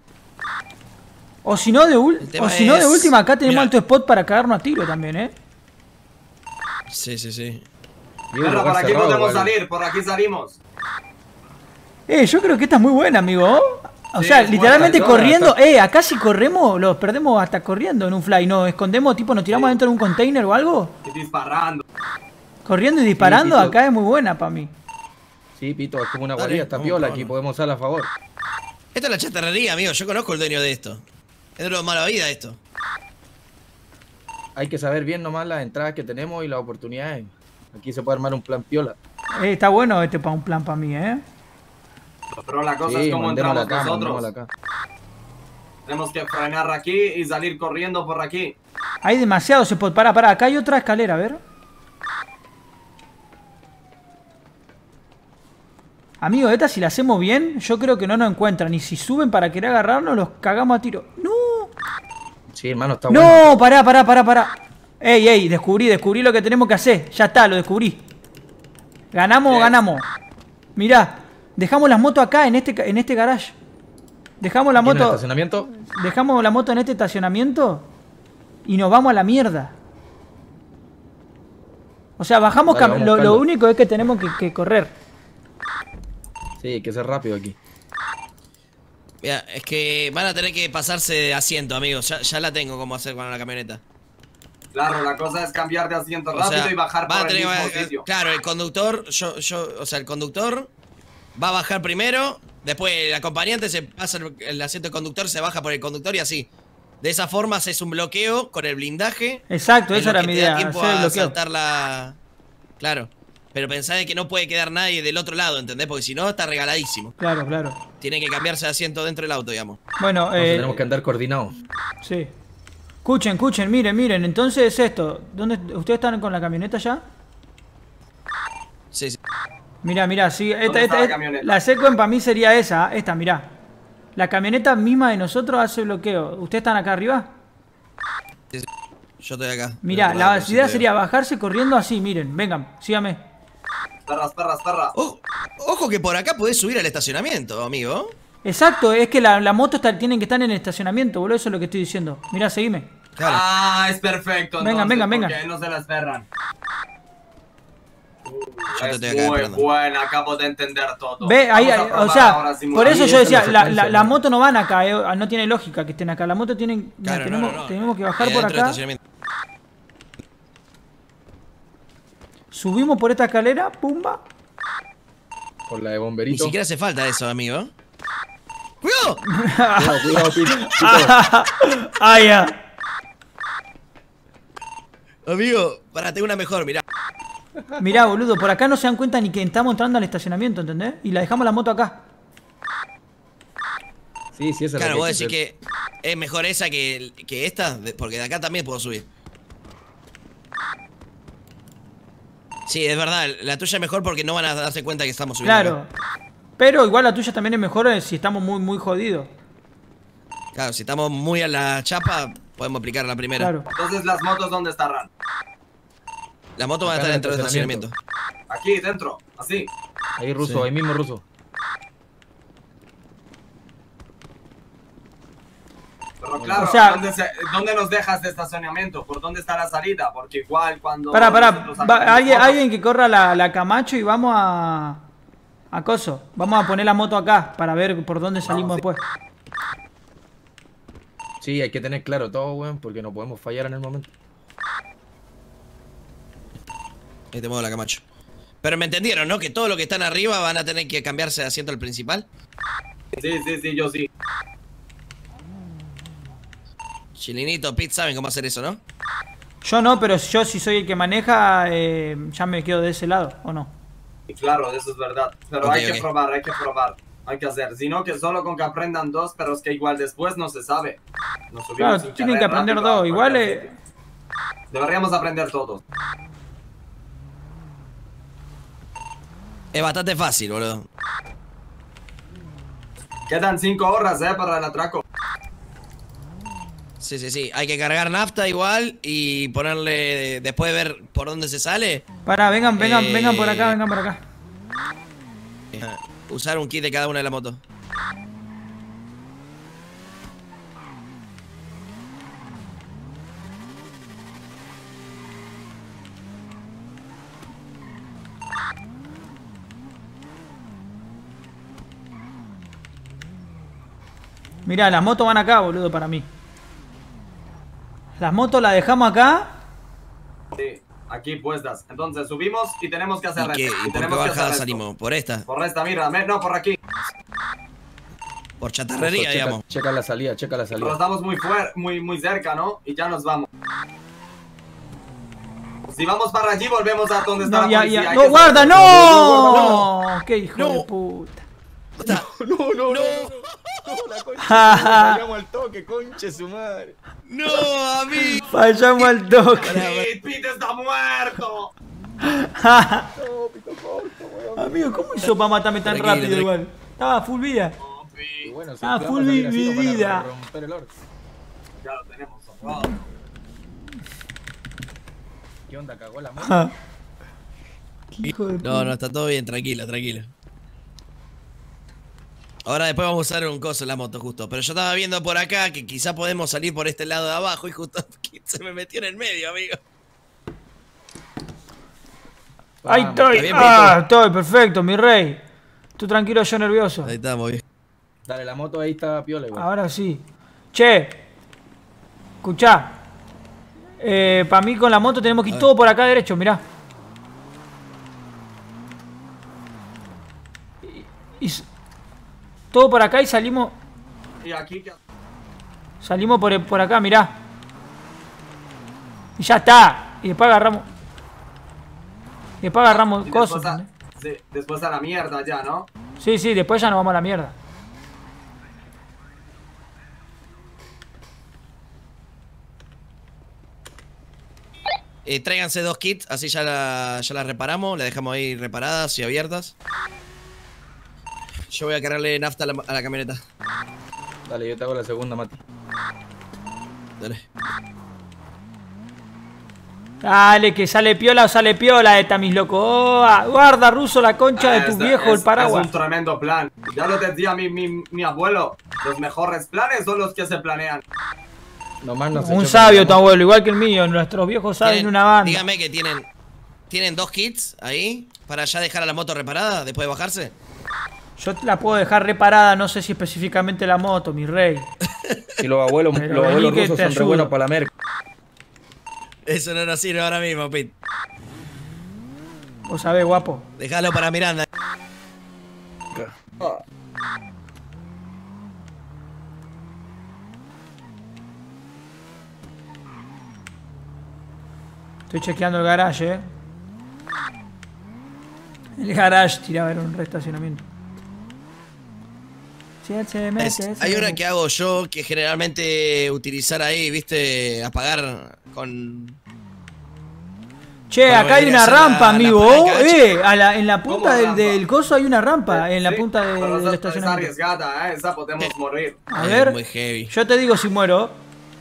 Speaker 1: O si no, de, ul-
Speaker 5: El tema
Speaker 1: o si no, de
Speaker 5: es-
Speaker 1: última, acá tenemos
Speaker 5: Mirá.
Speaker 1: alto spot para cagarnos a tiro también, ¿eh?
Speaker 5: Sí, sí, sí.
Speaker 4: Perra, por aquí podemos salir, por aquí salimos.
Speaker 1: Eh, yo creo que esta es muy buena, amigo. O
Speaker 4: Sí,
Speaker 1: sea,
Speaker 4: es
Speaker 1: literalmente
Speaker 4: buena,
Speaker 1: corriendo. Eh, acá si corremos, los perdemos hasta corriendo en un fly. Nos escondemos, tipo, nos tiramos dentro de un container o algo.
Speaker 4: Y disparando.
Speaker 1: Corriendo y disparando,
Speaker 12: Sí, Pito.
Speaker 1: acá es muy buena para mí.
Speaker 12: Sí, Pito, es como una
Speaker 5: Dale,
Speaker 12: guarida, está
Speaker 5: vamos,
Speaker 12: piola
Speaker 5: vamos.
Speaker 12: aquí, podemos usarla a favor.
Speaker 5: Esta es la chatarrería, amigo. Yo conozco el dueño de esto. Es de lo mala vida esto.
Speaker 12: Hay que saber bien nomás las entradas que tenemos y las oportunidades. Aquí se puede armar un plan piola.
Speaker 1: Eh, está bueno este para un plan para mí, ¿eh?
Speaker 4: Pero la cosa
Speaker 12: Sí,
Speaker 4: es como
Speaker 12: mandémosla
Speaker 4: entramos
Speaker 12: acá,
Speaker 4: nosotros.
Speaker 12: mandémosla acá.
Speaker 4: Tenemos que frenar aquí y salir corriendo por aquí.
Speaker 1: Hay demasiados spots. Para, para, acá hay otra escalera, a ver. Amigo, esta si la hacemos bien, yo creo que no nos encuentran. Y si suben para querer agarrarnos, los cagamos a tiro. ¡No!
Speaker 12: Sí, hermano, está
Speaker 1: ¡No!
Speaker 12: bueno.
Speaker 1: Pará, pará, pará, pará. Ey, ey, descubrí, descubrí lo que tenemos que hacer. Ya está, lo descubrí. ¿Ganamos o ganamos? Mirá, dejamos las motos acá, en este, ca- en este garage. Dejamos la
Speaker 12: ¿Aquí en el
Speaker 1: moto...
Speaker 12: estacionamiento?
Speaker 1: Dejamos la moto en este estacionamiento y nos vamos a la mierda. O sea, bajamos...
Speaker 12: Dale,
Speaker 1: cam-
Speaker 12: vamos
Speaker 1: lo, lo
Speaker 12: buscando.
Speaker 1: único es que tenemos que, que correr.
Speaker 12: Sí, hay que ser rápido aquí.
Speaker 5: Mira, es que van a tener que pasarse de asiento, amigos. Ya, ya la tengo como hacer con la camioneta.
Speaker 4: Claro, la cosa es cambiar de asiento
Speaker 5: O
Speaker 4: rápido
Speaker 5: sea,
Speaker 4: y bajar
Speaker 5: van a
Speaker 4: por el
Speaker 5: tener
Speaker 4: mismo
Speaker 5: que-
Speaker 4: sitio.
Speaker 5: Claro, el conductor, yo, yo, o sea, el conductor va a bajar primero, después el acompañante se pasa el, el asiento del conductor, se baja por el conductor y así. De esa forma haces un bloqueo con el blindaje.
Speaker 1: Exacto,
Speaker 5: en
Speaker 1: esa
Speaker 5: lo
Speaker 1: era
Speaker 5: que
Speaker 1: mi
Speaker 5: te da
Speaker 1: idea,
Speaker 5: tiempo
Speaker 1: hacer el
Speaker 5: a
Speaker 1: bloqueo.
Speaker 5: saltar la... Claro. Pero pensá de que no puede quedar nadie del otro lado, ¿entendés? Porque si no, está regaladísimo.
Speaker 1: Claro, claro.
Speaker 5: Tiene que cambiarse de asiento dentro del auto, digamos.
Speaker 1: Bueno,
Speaker 12: Entonces
Speaker 1: eh,
Speaker 12: tenemos que andar coordinados.
Speaker 1: sí. Escuchen, escuchen, miren, miren. Entonces esto, ¿dónde ustedes están con la camioneta ya?
Speaker 5: Sí, sí.
Speaker 1: Mirá, mirá, sí, esta,
Speaker 4: está
Speaker 1: esta,
Speaker 4: la
Speaker 1: esta-
Speaker 4: camioneta?
Speaker 1: la Sequen para mí sería esa, esta, mirá. La camioneta misma de nosotros hace bloqueo. ¿Ustedes están acá arriba?
Speaker 5: sí, sí. Yo estoy acá.
Speaker 1: Mirá,
Speaker 5: Pero,
Speaker 1: la
Speaker 5: pero sí
Speaker 1: idea
Speaker 5: te
Speaker 1: sería bajarse corriendo así, miren, vengan, síganme.
Speaker 4: Perras, perras, perras.
Speaker 5: veo. Oh, ojo que por acá podés subir al estacionamiento, amigo.
Speaker 1: Exacto, es que la, la moto está, tienen que estar en el estacionamiento, boludo, eso es lo que estoy diciendo. Mirá, seguime.
Speaker 5: Claro.
Speaker 4: Ah, es perfecto.
Speaker 1: Venga,
Speaker 4: entonces,
Speaker 1: venga, venga.
Speaker 4: porque no se la esperran.
Speaker 5: Yo te
Speaker 4: Es
Speaker 5: estoy acá
Speaker 4: muy
Speaker 5: esperando.
Speaker 4: buena, acabo de entender todo.
Speaker 1: Ve, ahí,
Speaker 4: Vamos a
Speaker 1: ahí, o
Speaker 4: probar
Speaker 1: sea,
Speaker 4: ahora
Speaker 1: por
Speaker 4: simulador.
Speaker 1: eso
Speaker 12: Ahí
Speaker 1: yo
Speaker 12: está
Speaker 1: decía,
Speaker 12: la
Speaker 1: la,
Speaker 12: secuencia,
Speaker 1: la, la
Speaker 12: ¿no?
Speaker 1: moto no van acá, eh, no tiene lógica que estén acá. La moto tienen, mira,
Speaker 5: Claro, no,
Speaker 1: tenemos,
Speaker 5: no, no.
Speaker 1: tenemos que bajar
Speaker 5: Ahí
Speaker 1: por
Speaker 5: adentro del
Speaker 1: acá.
Speaker 5: estacionamiento.
Speaker 1: Subimos por esta escalera, pumba.
Speaker 12: Por la de
Speaker 5: Ni
Speaker 12: bomberito.
Speaker 5: siquiera hace falta eso, amigo. ¡Cuidado!
Speaker 12: Cuidado, cuidado, Pito. Pito.
Speaker 1: Ah, ya.
Speaker 5: Amigo, para tengo una mejor, mirá.
Speaker 1: Mirá, boludo, por acá no se dan cuenta ni que estamos entrando al estacionamiento, ¿entendés? Y la dejamos la moto acá.
Speaker 12: Sí, sí, esa es la
Speaker 5: Claro,
Speaker 12: que
Speaker 5: vos
Speaker 12: hay que
Speaker 5: decís
Speaker 12: hacer.
Speaker 5: que es mejor esa que, que esta, de- porque de acá también puedo subir. Sí, es verdad, la tuya es mejor porque no van a darse cuenta que estamos subiendo.
Speaker 1: Claro. Pero igual la tuya también es mejor eh, si estamos muy, muy jodidos.
Speaker 5: acá. Claro, si estamos muy a la chapa, podemos aplicar la primera.
Speaker 1: Claro.
Speaker 4: Entonces, ¿las motos dónde estarán?
Speaker 5: La moto va a
Speaker 12: Acá
Speaker 5: estar
Speaker 12: en el
Speaker 5: dentro del estacionamiento.
Speaker 12: estacionamiento.
Speaker 4: Aquí, dentro. Así.
Speaker 12: Ahí ruso,
Speaker 5: Sí.
Speaker 12: ahí mismo ruso.
Speaker 4: Pero claro,
Speaker 1: O sea-
Speaker 4: ¿dónde, se- ¿dónde nos dejas de estacionamiento? ¿Por dónde está la salida? Porque igual cuando...
Speaker 1: Pará, pará,
Speaker 4: nosotros
Speaker 1: va-
Speaker 4: sacamos
Speaker 1: alguien,
Speaker 4: fotos-
Speaker 1: alguien que corra la, la Camacho y vamos a... A coso. Vamos a poner la moto acá para ver por dónde salimos después.
Speaker 12: Sí, hay que tener claro todo, weón, porque no podemos fallar en el momento.
Speaker 5: Ahí te muevo la Camacho. Pero me entendieron, ¿no? Que todo lo que están arriba van a tener que cambiarse de asiento al principal.
Speaker 4: Sí, sí, sí, yo sí.
Speaker 5: Chilinito, Pete, saben cómo hacer eso, ¿no?
Speaker 1: Yo no, pero yo si soy el que maneja, eh, ya me quedo de ese lado, ¿o no?
Speaker 4: Y claro, eso es verdad. Pero
Speaker 5: Ok,
Speaker 4: hay que
Speaker 5: ok.
Speaker 4: probar, hay que probar. Hay que hacer. Si no, que solo con que aprendan dos, pero es que igual después no se sabe. Nos subimos
Speaker 1: Claro,
Speaker 4: sin
Speaker 1: tienen que
Speaker 4: querer
Speaker 1: aprender
Speaker 4: rápido a
Speaker 1: dos. Igual
Speaker 4: cualquier
Speaker 1: eh,
Speaker 4: sitio. Deberíamos aprender todos.
Speaker 5: Es bastante fácil, boludo.
Speaker 4: Quedan cinco horas, eh, para el atraco.
Speaker 5: Sí, sí, sí. Hay que cargar nafta igual y ponerle... Después de ver por dónde se sale,
Speaker 1: Pará, vengan, vengan,
Speaker 5: Eh,
Speaker 1: vengan por acá, vengan por acá.
Speaker 5: eh, usar un kit de cada una de la moto.
Speaker 1: Mirá, las motos van acá, boludo, para mí. Las motos las dejamos acá.
Speaker 4: Sí, aquí puestas. Entonces subimos y tenemos que hacer
Speaker 5: ¿Y
Speaker 4: resto.
Speaker 5: qué?
Speaker 4: Y
Speaker 5: ¿Y por
Speaker 4: tenemos
Speaker 5: qué
Speaker 4: que hacer
Speaker 5: bajada
Speaker 4: resto.
Speaker 5: salimos? ¿Por esta?
Speaker 4: Por esta, mira, me- no, por aquí.
Speaker 5: Por chatarrería,
Speaker 12: checa,
Speaker 5: digamos.
Speaker 12: Checa la salida, checa la
Speaker 4: Pero
Speaker 12: salida.
Speaker 4: estamos muy fuer muy, muy cerca, ¿no? Y ya nos vamos. Si vamos para allí, volvemos a donde está
Speaker 1: No,
Speaker 4: la
Speaker 1: ya,
Speaker 4: policía.
Speaker 1: ya.
Speaker 4: Hay
Speaker 1: No,
Speaker 4: que
Speaker 1: guarda,
Speaker 4: saber-
Speaker 1: no. ¡Qué hijo
Speaker 5: No.
Speaker 1: de puta!
Speaker 12: No, no, no.
Speaker 5: No.
Speaker 12: No, la concha. Fallamos al toque, conche su madre.
Speaker 5: No, amigo.
Speaker 1: Fallamos al toque.
Speaker 4: Pete, Pete está muerto.
Speaker 1: Amigo, ¿cómo hizo para matarme tan
Speaker 5: Tranquilo,
Speaker 1: rápido
Speaker 5: tranquilo.
Speaker 1: igual? Estaba full vida.
Speaker 12: Y bueno, si
Speaker 1: Ah,
Speaker 12: vamos a
Speaker 1: full
Speaker 12: salir así, nos van a
Speaker 1: vida.
Speaker 12: romper el orto.
Speaker 4: Ya lo tenemos cerrado.
Speaker 12: ¿Qué onda? ¿Cagó la moto?
Speaker 1: Ja. Qué hijo de
Speaker 5: No,
Speaker 1: puta.
Speaker 5: no, está todo bien, tranquilo, tranquilo. Ahora después vamos a usar un coso en la moto justo. Pero yo estaba viendo por acá que quizá podemos salir por este lado de abajo y justo se me metió en el medio, amigo.
Speaker 1: Ahí
Speaker 12: Vamos,
Speaker 1: estoy.
Speaker 5: ¿está bien,
Speaker 1: Ah,
Speaker 5: Pito?
Speaker 1: estoy, perfecto, mi rey. Tú tranquilo, yo nervioso.
Speaker 5: Ahí estamos bien.
Speaker 12: Dale, la moto ahí está piola, igual.
Speaker 1: Ahora sí. Che, escuchá. Eh, para mí con la moto tenemos que ir todo por acá derecho, mirá. Y, y s- todo por acá y salimos.
Speaker 4: Y aquí que...
Speaker 1: Salimos por, por acá, mirá. Y ya está. Y después agarramos. Y después agarramos
Speaker 4: y
Speaker 1: cosas.
Speaker 4: después, a...
Speaker 1: ¿entendés?
Speaker 4: sí, después a la mierda ya, ¿no?
Speaker 1: Sí, sí, después ya nos vamos a la mierda.
Speaker 5: Eh, tráiganse dos kits, así ya la, ya las reparamos, las dejamos ahí reparadas y abiertas. Yo voy a cargarle nafta a la, a la camioneta.
Speaker 12: Dale, yo te hago la segunda, Mati.
Speaker 5: Dale.
Speaker 1: Dale, que sale piola o sale piola esta, mis locos. Oh, ah, guarda, ruso, la concha de tu
Speaker 4: Es-
Speaker 1: viejo,
Speaker 4: es-
Speaker 1: el paraguas.
Speaker 4: Es un tremendo plan. Ya lo decía mi, mi, mi abuelo. Los mejores planes son los que se planean.
Speaker 12: Nomás no se
Speaker 1: Un
Speaker 12: choquen
Speaker 1: sabio
Speaker 12: la
Speaker 1: tu
Speaker 12: moto.
Speaker 1: abuelo, igual que el mío. Nuestros viejos saben
Speaker 5: Tienen-
Speaker 1: una banda.
Speaker 5: Dígame que tienen, tienen dos kits ahí para ya dejar a la moto reparada después de bajarse.
Speaker 1: Yo te la puedo dejar reparada, no sé si específicamente la moto, mi rey.
Speaker 12: Y los abuelos,
Speaker 1: Pero
Speaker 12: los
Speaker 1: vení
Speaker 12: abuelos
Speaker 1: que
Speaker 12: rusos
Speaker 1: te
Speaker 12: son re
Speaker 1: ayudo.
Speaker 12: buenos para la merca.
Speaker 5: Eso no nos sirve ahora mismo, Pete.
Speaker 1: Vos sabés, guapo.
Speaker 5: Déjalo para Miranda.
Speaker 1: Estoy chequeando el garage, eh. El garage tiraba era un reestacionamiento. Si él se mete,
Speaker 5: Es-
Speaker 1: se
Speaker 5: hay una
Speaker 1: mete.
Speaker 5: que hago yo que generalmente utilizar ahí, viste, apagar con...
Speaker 1: Che,
Speaker 5: Bueno,
Speaker 1: acá hay
Speaker 5: vendría
Speaker 1: una
Speaker 5: a ser la-
Speaker 1: rampa,
Speaker 5: la
Speaker 1: amigo.
Speaker 5: palanca,
Speaker 1: eh, a la- en la punta
Speaker 4: ¿Cómo
Speaker 1: del,
Speaker 4: rampa?
Speaker 1: del coso hay una rampa. En la
Speaker 4: Sí,
Speaker 1: punta de-
Speaker 4: pero
Speaker 1: del
Speaker 4: esa- Es
Speaker 1: estacionamiento.
Speaker 4: arriesgada, ¿eh? Esa podemos morir.
Speaker 1: A
Speaker 5: Es
Speaker 1: ver,
Speaker 5: muy heavy.
Speaker 1: yo te digo si muero.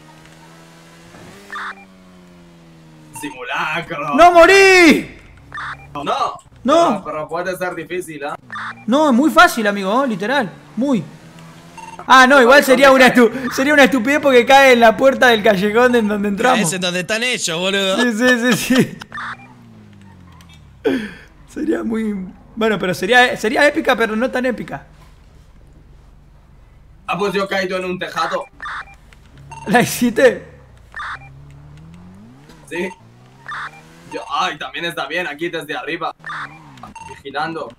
Speaker 4: Simulacro.
Speaker 1: ¡No morí!
Speaker 4: No.
Speaker 1: No.
Speaker 4: Pero, pero puede ser difícil, ¿eh?
Speaker 1: No, es muy fácil, amigo, literal. Muy. Ah, no, igual sería una, estu- sería una estupidez porque cae en la puerta del callejón en donde entramos.
Speaker 5: Ese es donde están hechos, boludo.
Speaker 1: Sí, sí, sí, sí. Sería muy... Bueno, pero sería, sería épica, pero no tan épica.
Speaker 4: Ah, pues yo he caído en un tejado.
Speaker 1: ¿La hiciste?
Speaker 4: Sí. Yo, ay, también está bien aquí desde arriba. Vigilando.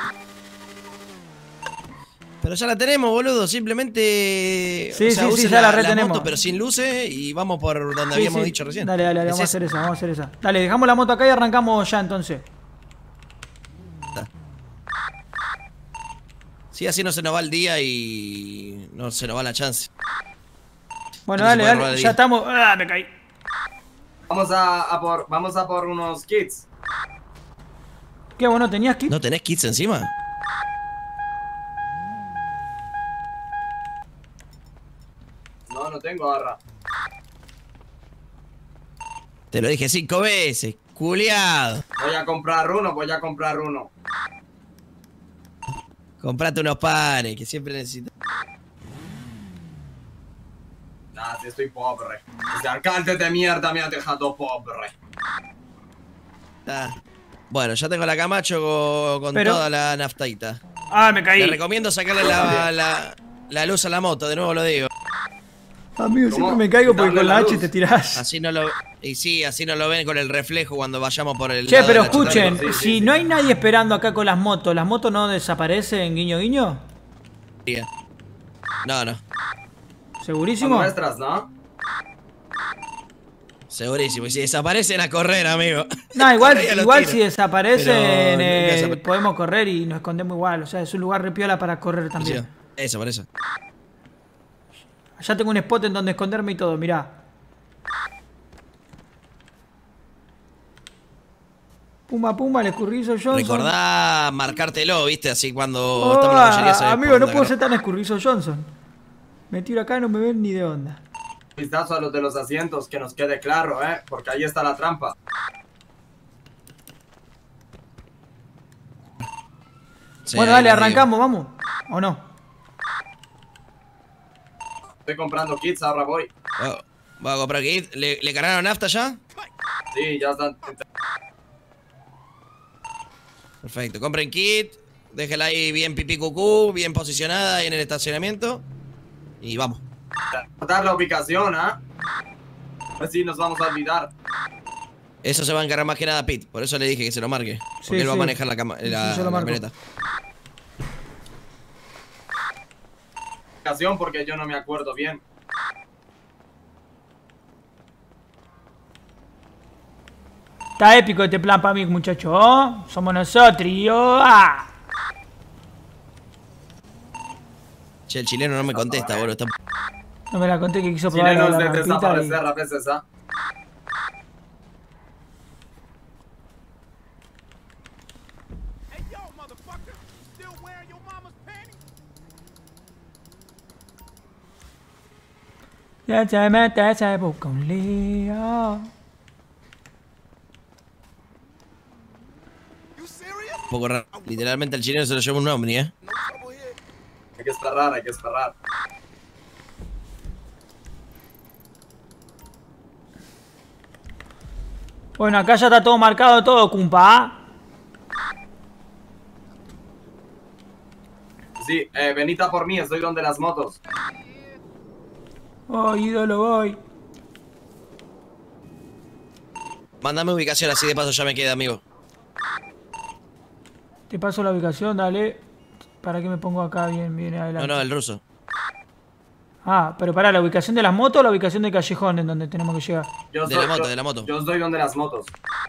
Speaker 5: Pero ya la tenemos, boludo. Simplemente.
Speaker 1: Sí, sí, sí,
Speaker 5: usen
Speaker 1: ya la
Speaker 5: la
Speaker 1: retenemos.
Speaker 5: moto, pero sin luces y vamos por donde
Speaker 1: Sí,
Speaker 5: habíamos
Speaker 1: sí.
Speaker 5: dicho recién.
Speaker 1: Dale, dale, dale,
Speaker 5: Es
Speaker 1: vamos a
Speaker 5: esa.
Speaker 1: hacer esa, vamos a hacer esa. Dale, dejamos la moto acá y arrancamos ya entonces.
Speaker 5: Sí, así no se nos va el día y no se nos va la chance.
Speaker 1: Bueno,
Speaker 5: No se
Speaker 1: dale,
Speaker 5: puede robar
Speaker 1: dale,
Speaker 5: el
Speaker 1: ya
Speaker 5: día.
Speaker 1: estamos... Ah, me caí.
Speaker 4: Vamos a, a por, vamos a por unos kits.
Speaker 1: Qué bueno, ¿tenías kit?
Speaker 5: ¿No tenés kits encima?
Speaker 4: No, no tengo garra.
Speaker 5: Te lo dije cinco veces, culiado.
Speaker 4: Voy a comprar uno, voy a comprar uno.
Speaker 5: Comprate unos panes, que siempre necesito.
Speaker 4: Nah, si estoy pobre. Ese alcalde de mierda me ha dejado pobre.
Speaker 5: Ah. Bueno, ya tengo la Camacho con, con
Speaker 1: Pero-
Speaker 5: toda la naftaita.
Speaker 1: Ah, me
Speaker 5: Le
Speaker 1: caí.
Speaker 5: recomiendo sacarle la, la, la luz a la moto, de nuevo lo digo.
Speaker 1: Amigo, siempre me caigo porque con la H te tirás.
Speaker 5: Así no lo... Y sí, así no lo ven con el reflejo cuando vayamos por el...
Speaker 1: Che,
Speaker 5: lado
Speaker 1: pero
Speaker 5: de la
Speaker 1: escuchen,
Speaker 5: chota.
Speaker 1: si no hay nadie esperando acá con las motos, ¿las motos no desaparecen, guiño, guiño?
Speaker 5: No, no.
Speaker 1: ¿Segurísimo?
Speaker 4: Son nuestras, ¿no?
Speaker 5: Segurísimo. Y si desaparecen a correr, amigo.
Speaker 1: No, igual,
Speaker 5: Ya lo
Speaker 1: igual
Speaker 5: tiro.
Speaker 1: si desaparecen,
Speaker 5: Pero
Speaker 1: eh,
Speaker 5: nunca se-
Speaker 1: podemos correr y nos escondemos igual. O sea, es un lugar repiola para correr también.
Speaker 5: Eso, por eso.
Speaker 1: Allá tengo un spot en donde esconderme y todo, mirá. Pumba, pumba, el escurrizo Johnson.
Speaker 5: Recordá marcártelo, viste, así cuando
Speaker 1: Oh,
Speaker 5: estamos en la mayoría se ve
Speaker 1: amigo,
Speaker 5: por
Speaker 1: no
Speaker 5: dónde
Speaker 1: puedo
Speaker 5: agarrar.
Speaker 1: ser tan escurrizo Johnson. Me tiro acá y no me ven ni de onda.
Speaker 4: Vistazo a los de los asientos, que nos quede claro, ¿eh? Porque ahí está la trampa.
Speaker 5: Sí,
Speaker 1: bueno,
Speaker 5: ahí
Speaker 1: dale,
Speaker 5: lo digo.
Speaker 1: arrancamos, vamos. ¿O no?
Speaker 4: Estoy comprando kits, ahora voy.
Speaker 5: Oh, voy a comprar kit. ¿Le, ¿Le cargaron nafta ya?
Speaker 4: Sí, ya están.
Speaker 5: Perfecto. Compren kit. Déjela ahí bien pipí cucú, bien posicionada ahí en el estacionamiento. Y vamos.
Speaker 4: Dar la ubicación, ¿ah? Así nos vamos a olvidar.
Speaker 5: Eso se va a encargar más que nada Pete. Por eso le dije que se lo marque. Porque
Speaker 1: Sí,
Speaker 5: él va a
Speaker 1: sí.
Speaker 5: manejar la, cama, la,
Speaker 1: Sí, yo lo
Speaker 5: la
Speaker 1: marco.
Speaker 5: camioneta.
Speaker 4: Ubicación porque yo no me acuerdo bien.
Speaker 1: Está épico este plan para mí, muchachos. ¿Oh? Somos nosotros. ¿Oh? ¡Ah!
Speaker 5: Che, el chileno no me contesta, boludo. Está...
Speaker 1: No me la conté que quiso probar la,
Speaker 4: Chilenos
Speaker 1: la
Speaker 4: de
Speaker 1: rampita
Speaker 4: desaparecer a veces, ¿ah?
Speaker 1: y... Ya se mete, se busca un lío.
Speaker 5: Un poco raro. Literalmente el chileno se lo lleva un ovni, ¿eh?
Speaker 4: Hay que esperar, hay que esperar.
Speaker 1: Bueno, acá ya está todo marcado todo, cumpa.
Speaker 4: Sí, eh, venid a por mí, estoy donde las motos.
Speaker 1: Oh, ídolo, voy.
Speaker 5: Mándame ubicación, así de paso ya me queda, amigo.
Speaker 1: Te paso la ubicación, dale. ¿Para qué me pongo acá bien, bien adelante?
Speaker 5: No, no, el ruso.
Speaker 1: Ah, pero para, ¿la ubicación de las motos o la ubicación del callejón en donde tenemos que llegar?
Speaker 4: Yo
Speaker 5: De
Speaker 4: soy-
Speaker 5: la moto,
Speaker 4: yo-
Speaker 5: de la moto.
Speaker 4: Yo estoy donde las motos.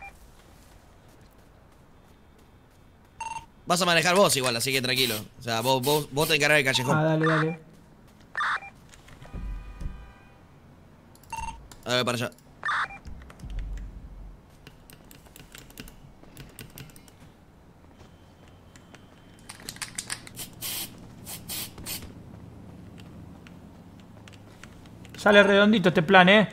Speaker 5: Vas a manejar vos igual, así que tranquilo. O sea, vos, vos, vos te encargás del callejón.
Speaker 1: Ah, dale, dale.
Speaker 5: A ver, para allá.
Speaker 1: Sale redondito este plan, ¿eh?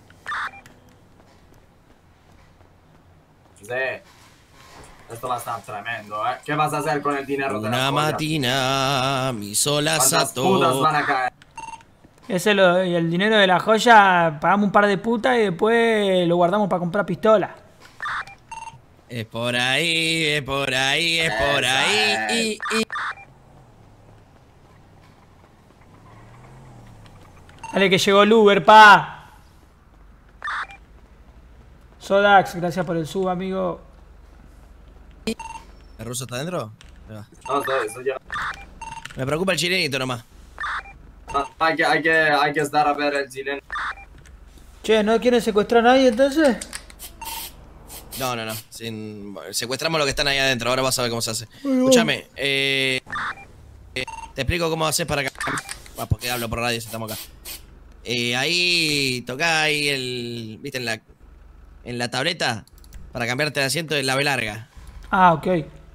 Speaker 4: Sí. Esto va a estar tremendo, ¿eh? ¿Qué vas a hacer con el dinero de las
Speaker 5: Una
Speaker 4: joyas?
Speaker 5: matina, mi sola
Speaker 4: ¿Cuántas
Speaker 5: sato.
Speaker 4: putas van a caer?
Speaker 1: Ese lo, y el dinero de la joya, pagamos un par de putas y después lo guardamos para comprar pistolas.
Speaker 5: Es por ahí, es por ahí, es por ahí. Y, y.
Speaker 1: Dale que llegó el Uber, pa. Sodax, gracias por el sub, amigo.
Speaker 5: ¿El ruso está adentro? Ahí va.
Speaker 4: No, estoy, estoy ya-
Speaker 5: Me preocupa el chilenito nomás.
Speaker 4: no, hay, que, hay, que, hay que estar a ver el chileno.
Speaker 1: Che, ¿no quieren secuestrar a nadie entonces?
Speaker 5: No, no, no. Sin... Secuestramos lo que están ahí adentro. Ahora vas a ver cómo se hace. Escúchame. Eh... eh, Te explico cómo haces para acá. Ah, porque hablo por radio si estamos acá. Eh, ahí tocá ahí el... ¿Viste? En la, en la tableta. Para cambiarte de asiento en la B larga.
Speaker 1: Ah, ok.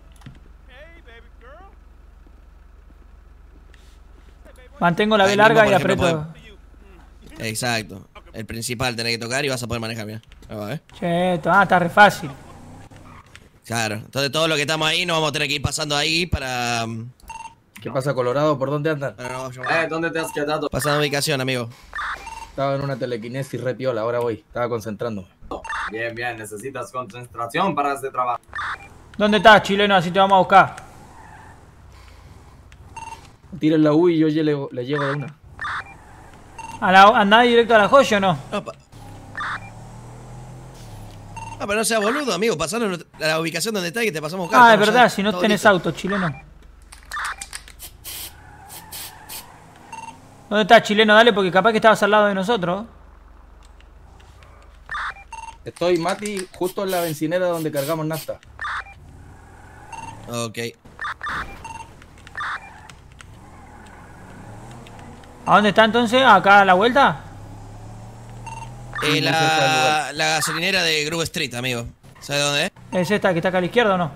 Speaker 1: Mantengo la
Speaker 5: Ahí
Speaker 1: B larga
Speaker 5: mismo,
Speaker 1: y
Speaker 5: por ejemplo,
Speaker 1: aprieto.
Speaker 5: Exacto. El principal tenés que tocar y vas a poder manejar, mira. Ahí va, ¿eh?
Speaker 1: Che, esto, ah, está re fácil.
Speaker 5: Claro. Entonces todo lo que estamos ahí nos vamos a tener que ir pasando ahí para...
Speaker 12: ¿Qué pasa, Colorado? ¿Por dónde andan?
Speaker 5: para no-
Speaker 4: Eh, ¿dónde te has quedado?
Speaker 5: Pasando ubicación, amigo.
Speaker 12: Estaba en una telequinesis re piola, ahora voy. Estaba concentrando.
Speaker 4: Bien, bien, necesitas concentración para este trabajo.
Speaker 1: ¿Dónde estás, chileno? Así te vamos a buscar.
Speaker 12: Tiren la U y yo ya le, le llego de una.
Speaker 1: ¿A la, ¿Andás directo a la joya o no?
Speaker 5: Opa. Ah, pero no seas boludo, amigo. Pasaron a la ubicación donde está y que te pasamos a buscar.
Speaker 1: Ah, es
Speaker 5: Estamos
Speaker 1: verdad,
Speaker 5: ya
Speaker 1: si no
Speaker 5: todo
Speaker 1: tenés
Speaker 5: listo.
Speaker 1: auto, chileno. ¿Dónde estás, chileno? Dale, porque capaz que estabas al lado de nosotros.
Speaker 12: Estoy, Mati, justo en la bencinera donde cargamos nafta.
Speaker 5: Ok.
Speaker 1: ¿A dónde está entonces? ¿Acá a la vuelta?
Speaker 5: Eh, la, la gasolinera de Grove Street, amigo. ¿Sabes dónde es?
Speaker 1: ¿Es esta que está acá a la izquierda o no?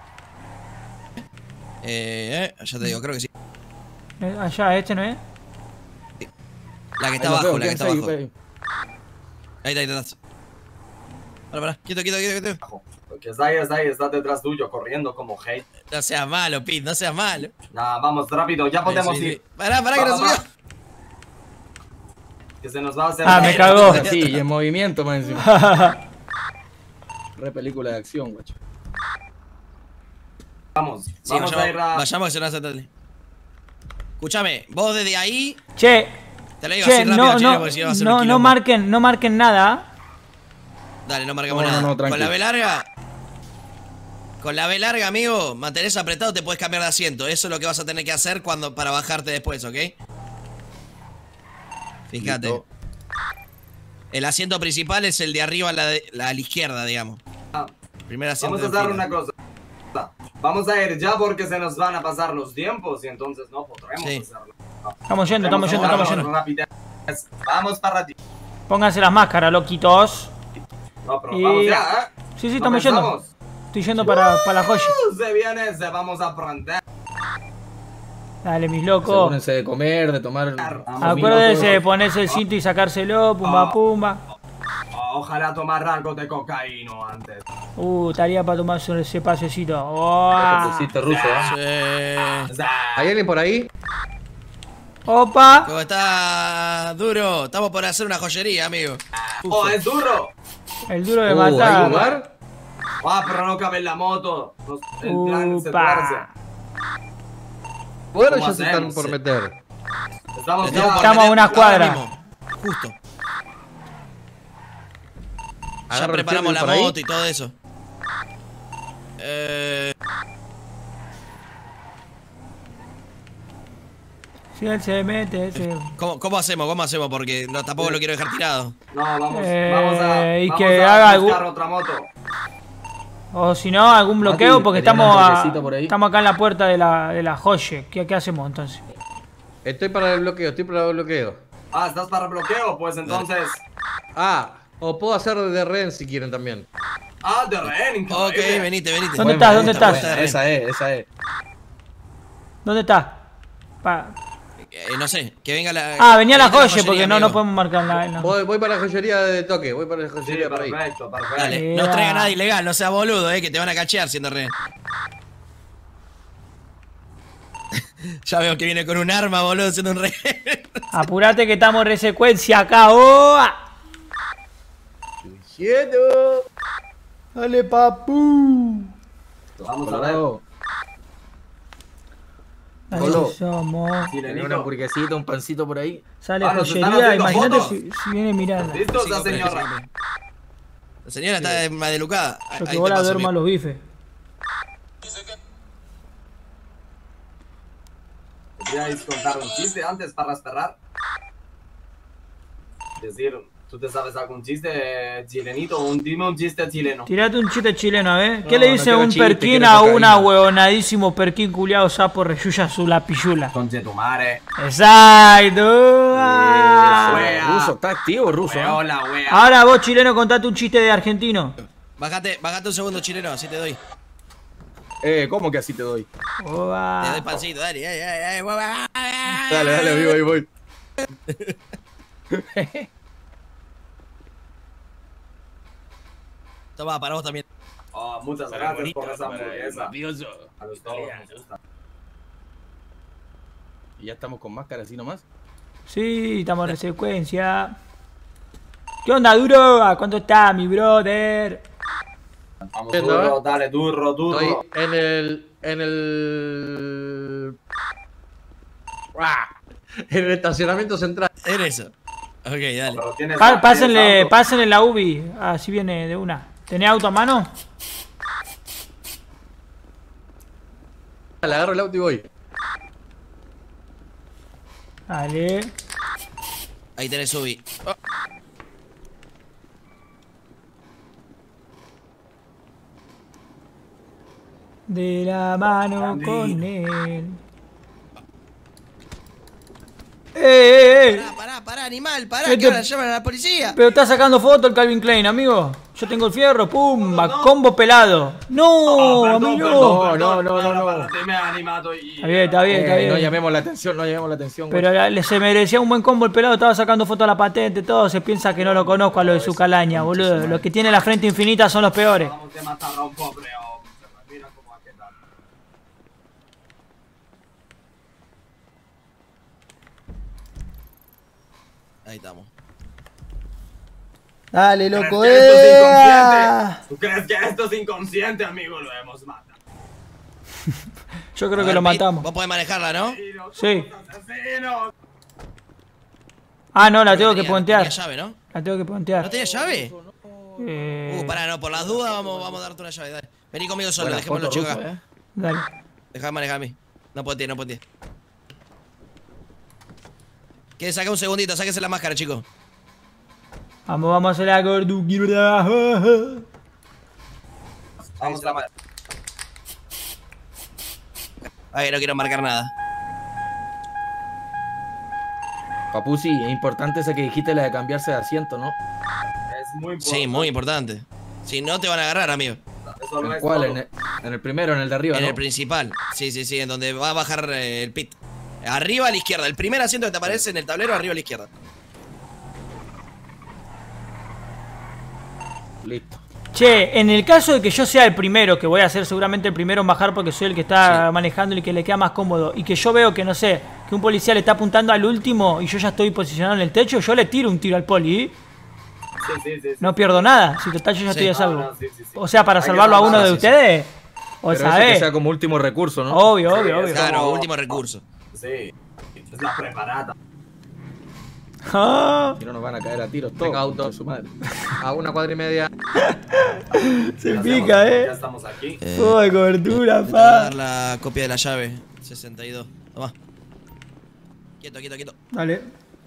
Speaker 5: Eh, eh, ya te digo, creo que sí.
Speaker 1: Eh, Allá, ¿este no es?
Speaker 5: La que está
Speaker 12: Ahí lo
Speaker 5: abajo,
Speaker 12: veo,
Speaker 5: la que está
Speaker 12: quédense
Speaker 5: abajo.
Speaker 12: ahí,
Speaker 5: Ahí está, ahí está. Pará, pará. Quieto, quieto, quieto, quieto.
Speaker 4: Porque está ahí, está ahí, está detrás tuyo, corriendo como hate.
Speaker 5: No seas malo, Pete, no seas malo.
Speaker 4: Nah, vamos, rápido, ya podemos
Speaker 5: Sí, sí,
Speaker 4: ir.
Speaker 5: sí. Pará, pará, que
Speaker 4: Va,
Speaker 5: no
Speaker 4: va,
Speaker 5: subió.
Speaker 4: va. Que se nos va a hacer...
Speaker 1: Ah, me cagó.
Speaker 12: Sí, y en movimiento más encima. Re película de acción, guacho.
Speaker 4: Vamos,
Speaker 5: Sí,
Speaker 4: vamos
Speaker 5: vayamos,
Speaker 4: a ir a...
Speaker 5: vayamos que se nos hace tarde. Escuchame, vos desde ahí.
Speaker 1: Che,
Speaker 5: Te lo digo
Speaker 1: che,
Speaker 5: así rápido,
Speaker 1: no,
Speaker 5: chile,
Speaker 1: no,
Speaker 5: porque si no va a ser un
Speaker 1: no, no
Speaker 5: quilombo.
Speaker 1: marquen, no marquen nada.
Speaker 5: Dale, no marcamos
Speaker 12: No, no,
Speaker 5: nada.
Speaker 12: no, tranqui.
Speaker 5: Con la B larga. Con la B larga, amigo, mantenés apretado, te puedes cambiar de asiento. Eso es lo que vas a tener que hacer cuando para bajarte después, ¿ok? Fíjate.
Speaker 12: Listo.
Speaker 5: El asiento principal es el de arriba a la, de- la- a la izquierda, digamos.
Speaker 4: Ah,
Speaker 5: Primer asiento.
Speaker 4: Vamos a
Speaker 5: de
Speaker 4: hacer
Speaker 5: fila.
Speaker 4: una cosa. Vamos a ir ya porque se nos van a pasar los tiempos y entonces no podremos
Speaker 5: Sí.
Speaker 4: hacerlo.
Speaker 1: Estamos yendo, estamos yendo, estamos yendo.
Speaker 4: Rapidez. Vamos para allí.
Speaker 1: Pónganse las máscaras, loquitos.
Speaker 4: No, pero
Speaker 1: Y-
Speaker 4: vamos ya, ¿eh?
Speaker 1: Sí, sí,
Speaker 4: No
Speaker 1: estamos yendo.
Speaker 4: pensamos.
Speaker 1: Estoy yendo para, para la joya.
Speaker 4: Uh, Se viene, se vamos a aprender.
Speaker 1: Dale, mis locos.
Speaker 12: Asegúrense de comer, de tomar.
Speaker 1: Acuérdense de ponerse el cinto y sacárselo, pumba pumba.
Speaker 4: Ojalá tomar algo de cocaína antes.
Speaker 1: Uh, estaría para tomarse ese pasecito. Oh.
Speaker 12: Cafecito ruso, ¿eh?
Speaker 5: Sí.
Speaker 6: ¿Hay alguien por ahí?
Speaker 1: Opa.
Speaker 5: ¿Cómo está, Duro? Estamos por hacer una joyería, amigo.
Speaker 4: ¡Oh, es duro!
Speaker 1: El duro de
Speaker 6: Uh, ¿hay
Speaker 1: matar.
Speaker 6: lugar?
Speaker 4: Ah, pero no cabe en la moto. Nos- El plan se tuerce.
Speaker 1: Upa.
Speaker 6: Bueno,
Speaker 4: ¿Cómo
Speaker 6: ya se están
Speaker 4: hacemos?
Speaker 6: por meter.
Speaker 4: Estamos
Speaker 5: Estamos
Speaker 4: ya.
Speaker 5: por
Speaker 1: Estamos a
Speaker 5: meter
Speaker 1: una
Speaker 5: ahora
Speaker 1: cuadra.
Speaker 5: mismo. Justo. Ya
Speaker 6: Agarra el
Speaker 5: preparamos la
Speaker 6: Cherry por ahí.
Speaker 5: moto y todo eso. Eh,
Speaker 1: Si él se mete, se...
Speaker 5: ¿cómo, ¿Cómo hacemos? ¿Cómo hacemos? Porque no, tampoco lo quiero dejar tirado.
Speaker 4: No, vamos,
Speaker 1: Eh,
Speaker 4: vamos a.
Speaker 1: y
Speaker 4: vamos
Speaker 1: que
Speaker 4: a
Speaker 1: haga
Speaker 4: buscar
Speaker 1: algún-
Speaker 4: otra moto.
Speaker 1: O si no, algún bloqueo,
Speaker 12: Mati,
Speaker 1: porque
Speaker 12: ¿querían
Speaker 1: estamos
Speaker 12: un
Speaker 1: a-
Speaker 12: toquecito por ahí?
Speaker 1: estamos acá en la puerta de la, de la joya. ¿Qué, ¿Qué hacemos entonces?
Speaker 6: Estoy para el bloqueo, estoy para el bloqueo.
Speaker 4: Ah, ¿estás para bloqueo? Pues entonces.
Speaker 6: Ah, o puedo hacer de rehén si quieren también.
Speaker 4: Ah, de rehén,
Speaker 5: Ok,
Speaker 4: increíble.
Speaker 5: venite, venite.
Speaker 1: ¿Dónde estás? ¿Dónde
Speaker 5: Esta
Speaker 1: estás?
Speaker 5: puesta de rehén.
Speaker 12: Esa es, esa es.
Speaker 1: ¿Dónde está? Pa-
Speaker 5: Eh, no sé, que venga la.
Speaker 1: Ah, venía la
Speaker 5: venite
Speaker 1: joya, porque no,
Speaker 5: amigo.
Speaker 1: no podemos marcar la... la-
Speaker 6: Voy, voy para la joyería de toque, voy para la
Speaker 4: Sí,
Speaker 6: joyería por ahí.
Speaker 4: perfecto, perfecto.
Speaker 5: Dale,
Speaker 1: Ea.
Speaker 5: no traiga nada ilegal, no seas boludo, eh, que te van a cachear siendo rehén. Ya veo que viene con un arma, boludo, siendo un rehén.
Speaker 1: Apurate que estamos en resecuencia acá. ¡Oh!
Speaker 6: ¡Quieto!
Speaker 1: Dale, papu.
Speaker 4: Vamos a ver.
Speaker 12: Colorado,
Speaker 1: Ahí
Speaker 12: Colo.
Speaker 1: somos.
Speaker 12: tenés
Speaker 4: Sirenito.
Speaker 12: una hamburguesita, un pancito por ahí.
Speaker 1: Sale
Speaker 4: Ah, nos están
Speaker 1: joyería,
Speaker 4: haciendo
Speaker 1: imagínate
Speaker 4: fotos.
Speaker 1: si, si viene mirando.
Speaker 4: ¿Listo,
Speaker 5: Sí,
Speaker 4: esa
Speaker 5: compré,
Speaker 4: señora?
Speaker 5: sí, compré. La señora está madelucada.
Speaker 1: Yo
Speaker 5: Ahí
Speaker 1: que vos
Speaker 5: te
Speaker 1: la
Speaker 5: paso,
Speaker 1: duerma
Speaker 5: amigo.
Speaker 1: los bifes.
Speaker 4: ¿Podríais contar un chiste antes para esperar? Es decir, ¿tú te sabes algún chiste chilenito? Un, dime un chiste chileno.
Speaker 1: Tirate un chiste chileno, a ver. ¿Qué
Speaker 12: No,
Speaker 1: le
Speaker 12: no
Speaker 1: dice
Speaker 12: quiero
Speaker 1: un
Speaker 12: chiste,
Speaker 1: perquín
Speaker 12: quiero
Speaker 1: a
Speaker 12: cocaína.
Speaker 1: una huevonadísimo perquín culiao sapo reyuya su la pillula?
Speaker 4: Conche tu madre.
Speaker 1: Exacto. Ah.
Speaker 4: Wea.
Speaker 12: Ruso, está activo, ruso. ¿eh?
Speaker 4: Hola, wea.
Speaker 1: Ahora vos, chileno, contate un chiste de argentino.
Speaker 5: Bájate, bájate un segundo, chileno, así te doy.
Speaker 12: Eh, ¿cómo que así te doy?
Speaker 1: Oba.
Speaker 5: Te doy pancito, dale. Ay, ay, ay, guau, guau, guau.
Speaker 12: Dale, dale, ahí voy, ahí voy.
Speaker 5: Toma, para vos también.
Speaker 4: Oh, muchas gracias por esa hamburguesa. A los todos nos gusta.
Speaker 12: Y ya estamos con máscara así nomás.
Speaker 1: Sí, estamos en resecuencia. ¿Qué onda, duro? ¿A cuánto está, mi brother?
Speaker 4: Vamos,
Speaker 6: Entiendo,
Speaker 4: duro,
Speaker 6: ¿eh?
Speaker 4: dale, duro, duro.
Speaker 6: Estoy en el. en el.
Speaker 12: En el estacionamiento central.
Speaker 5: En eso. Ok, dale.
Speaker 1: Pa- pásenle, pásenle la U B I. Así viene de una. ¿Tenés auto a mano?
Speaker 12: Le agarro el auto y voy.
Speaker 1: Dale.
Speaker 5: Ahí tenés Ubi. Oh.
Speaker 1: De la mano con él. ¡Eh, eh, eh!
Speaker 5: Pará, pará, pará, animal, pará,
Speaker 1: Este-
Speaker 5: que ahora llaman a la policía.
Speaker 1: Pero está sacando foto el Calvin Klein, amigo. Yo tengo el fierro, pumba, combo pelado. No, amigo.
Speaker 12: No, no, no, no, no.
Speaker 4: Me ha animado y...
Speaker 1: Está bien, está bien, está
Speaker 12: Eh,
Speaker 1: bien.
Speaker 12: no llamemos la atención, no llamemos la atención.
Speaker 1: Pero la- le- se merecía un buen combo el pelado, estaba sacando foto a la patente, todo. Se piensa que no lo conozco a lo de su calaña, boludo. Los que tienen la frente infinita son los peores.
Speaker 4: Vamos a matar a un pobre hombre. Mira cómo ha quedado.
Speaker 5: Ahí estamos.
Speaker 1: Dale,
Speaker 4: ¿Crees
Speaker 1: loco,
Speaker 4: que esto es
Speaker 1: eh.
Speaker 4: inconsciente? ¿Tú crees que esto es inconsciente, amigo? Lo hemos matado.
Speaker 1: Yo
Speaker 5: A
Speaker 1: creo que
Speaker 5: ver,
Speaker 1: lo
Speaker 5: Pete,
Speaker 1: matamos.
Speaker 5: Vos podés manejarla, ¿no?
Speaker 1: Sí.
Speaker 4: Asesinos.
Speaker 1: Ah, no, la tengo que
Speaker 5: Tenía-
Speaker 1: puentear.
Speaker 5: tenía llave, ¿no?
Speaker 1: La tengo que puentear.
Speaker 5: ¿No tenía llave?
Speaker 1: Eh,
Speaker 5: Uh, pará, no, por las dudas vamos, vamos a darte una llave, dale. Vení conmigo solo,
Speaker 12: Buena
Speaker 5: dejemos los
Speaker 12: foto,
Speaker 5: chicos
Speaker 12: Ruso,
Speaker 5: acá.
Speaker 12: eh.
Speaker 1: Dale.
Speaker 5: Dejá manejar a mí. No puede, no puede. Que saca un segundito, sáquese la máscara, chicos.
Speaker 1: Vamos, vamos a hacer la gordura.
Speaker 4: Vamos a matar.
Speaker 5: Ay, no quiero marcar nada.
Speaker 12: Papusi, es importante ese que dijiste, la de cambiarse de asiento, ¿no?
Speaker 4: Es muy importante.
Speaker 5: Sí, muy importante. Si no, te van a agarrar, amigo.
Speaker 4: Eso lo
Speaker 12: ¿En
Speaker 4: es
Speaker 12: cuál?
Speaker 4: todo.
Speaker 12: En el, en el primero, en el de arriba,
Speaker 5: En
Speaker 12: ¿no?
Speaker 5: el principal. Sí, sí, sí, en donde va a bajar eh, el pit. Arriba a la izquierda. El primer asiento que te aparece en el tablero, arriba a la izquierda.
Speaker 12: Listo.
Speaker 1: Che, en el caso de que yo sea el primero, que voy a ser seguramente el primero en bajar porque soy el que está manejando y que le queda más cómodo, y que yo veo que, no sé, que un policía le está apuntando al último y yo ya estoy posicionado en el techo, yo le tiro un tiro al poli. ¿eh?
Speaker 4: Sí, sí, sí, sí.
Speaker 1: No pierdo nada, si total yo ya
Speaker 5: Sí.
Speaker 1: estoy a
Speaker 4: No,
Speaker 1: salvo.
Speaker 4: no, sí, sí, sí.
Speaker 1: O sea, para
Speaker 4: Hay que
Speaker 1: salvarlo a uno
Speaker 4: salvarlo,
Speaker 1: de
Speaker 5: sí, sí.
Speaker 1: ustedes, o
Speaker 12: Pero eso que
Speaker 1: sabés.
Speaker 12: sea como último recurso, ¿no?
Speaker 1: Obvio,
Speaker 4: Sí,
Speaker 1: obvio, obvio.
Speaker 4: es
Speaker 5: Claro,
Speaker 4: como-
Speaker 5: último recurso.
Speaker 4: Sí. Es la preparada.
Speaker 1: Ah,
Speaker 12: Si no nos van a caer a tiros todos.
Speaker 11: Venga, auto.
Speaker 12: con su madre.
Speaker 11: A una cuadra y media.
Speaker 1: se
Speaker 4: Ya
Speaker 1: pica,
Speaker 4: Ya
Speaker 1: eh.
Speaker 4: estamos aquí.
Speaker 5: Eh,
Speaker 1: Fuego de cobertura,
Speaker 5: te voy a dar
Speaker 1: pa.
Speaker 5: la copia de la llave. sesenta y dos. Toma. Quieto, quieto, quieto.
Speaker 1: Dale.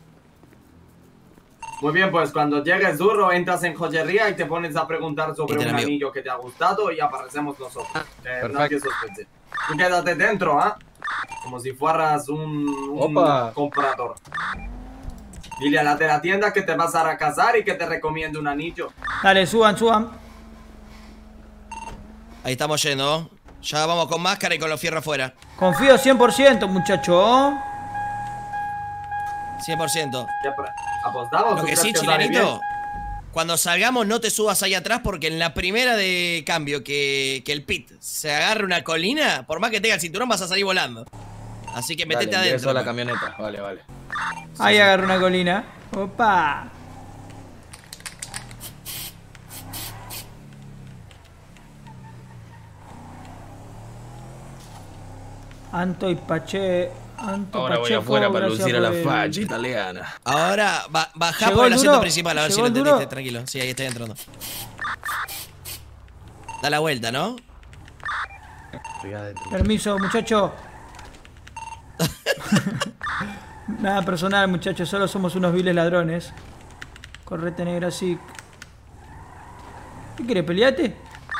Speaker 4: Muy bien, pues cuando llegues duro, entras en joyería y te pones a preguntar sobre
Speaker 5: Y te
Speaker 4: un
Speaker 5: la envío.
Speaker 4: anillo que te ha gustado y aparecemos nosotros. Eh,
Speaker 11: perfecto.
Speaker 4: nadie sospeche. Tú quédate dentro, ¿ah? Como si fueras un, un
Speaker 12: Opa.
Speaker 4: comprador. Dile a la de la tienda que te vas a casar y que te recomiende un anillo.
Speaker 1: Dale, suban, suban.
Speaker 5: Ahí estamos yendo. Ya vamos con máscara y con los fierros afuera.
Speaker 1: Confío cien por ciento, muchacho.
Speaker 5: cien por ciento.
Speaker 4: ¿Qué pre- ¿Apostamos?
Speaker 5: Lo
Speaker 4: ¿Tú
Speaker 5: que
Speaker 4: crees
Speaker 5: sí,
Speaker 4: que sale
Speaker 5: chilenito,
Speaker 4: bien?
Speaker 5: cuando salgamos no te subas ahí atrás porque en la primera de cambio que, que el pit se agarre una colina, por más que tenga el cinturón vas a salir volando. Así que metete
Speaker 12: Dale, ingreso
Speaker 5: adentro.
Speaker 12: a la
Speaker 5: pues.
Speaker 12: camioneta. Vale, vale.
Speaker 1: Ahí agarro una colina. Opa. Anto y Pache. Anto
Speaker 12: Ahora voy
Speaker 1: Pacheco,
Speaker 12: afuera para
Speaker 1: gracias
Speaker 12: lucir a
Speaker 1: por
Speaker 12: la
Speaker 1: el-
Speaker 12: facha italiana.
Speaker 5: Ahora ba bajá
Speaker 1: ¿Llegó
Speaker 5: por el
Speaker 1: el
Speaker 5: asiento
Speaker 1: duro?
Speaker 5: principal a ver si
Speaker 1: ¿Llegó
Speaker 5: lo
Speaker 1: el duro?
Speaker 5: entendiste, tranquilo. Sí, ahí estoy entrando. Da la vuelta, ¿no?
Speaker 1: Permiso, muchacho. Nada personal, muchachos. Solo somos unos viles ladrones. Correte negra, sí. ¿Qué querés, peleate?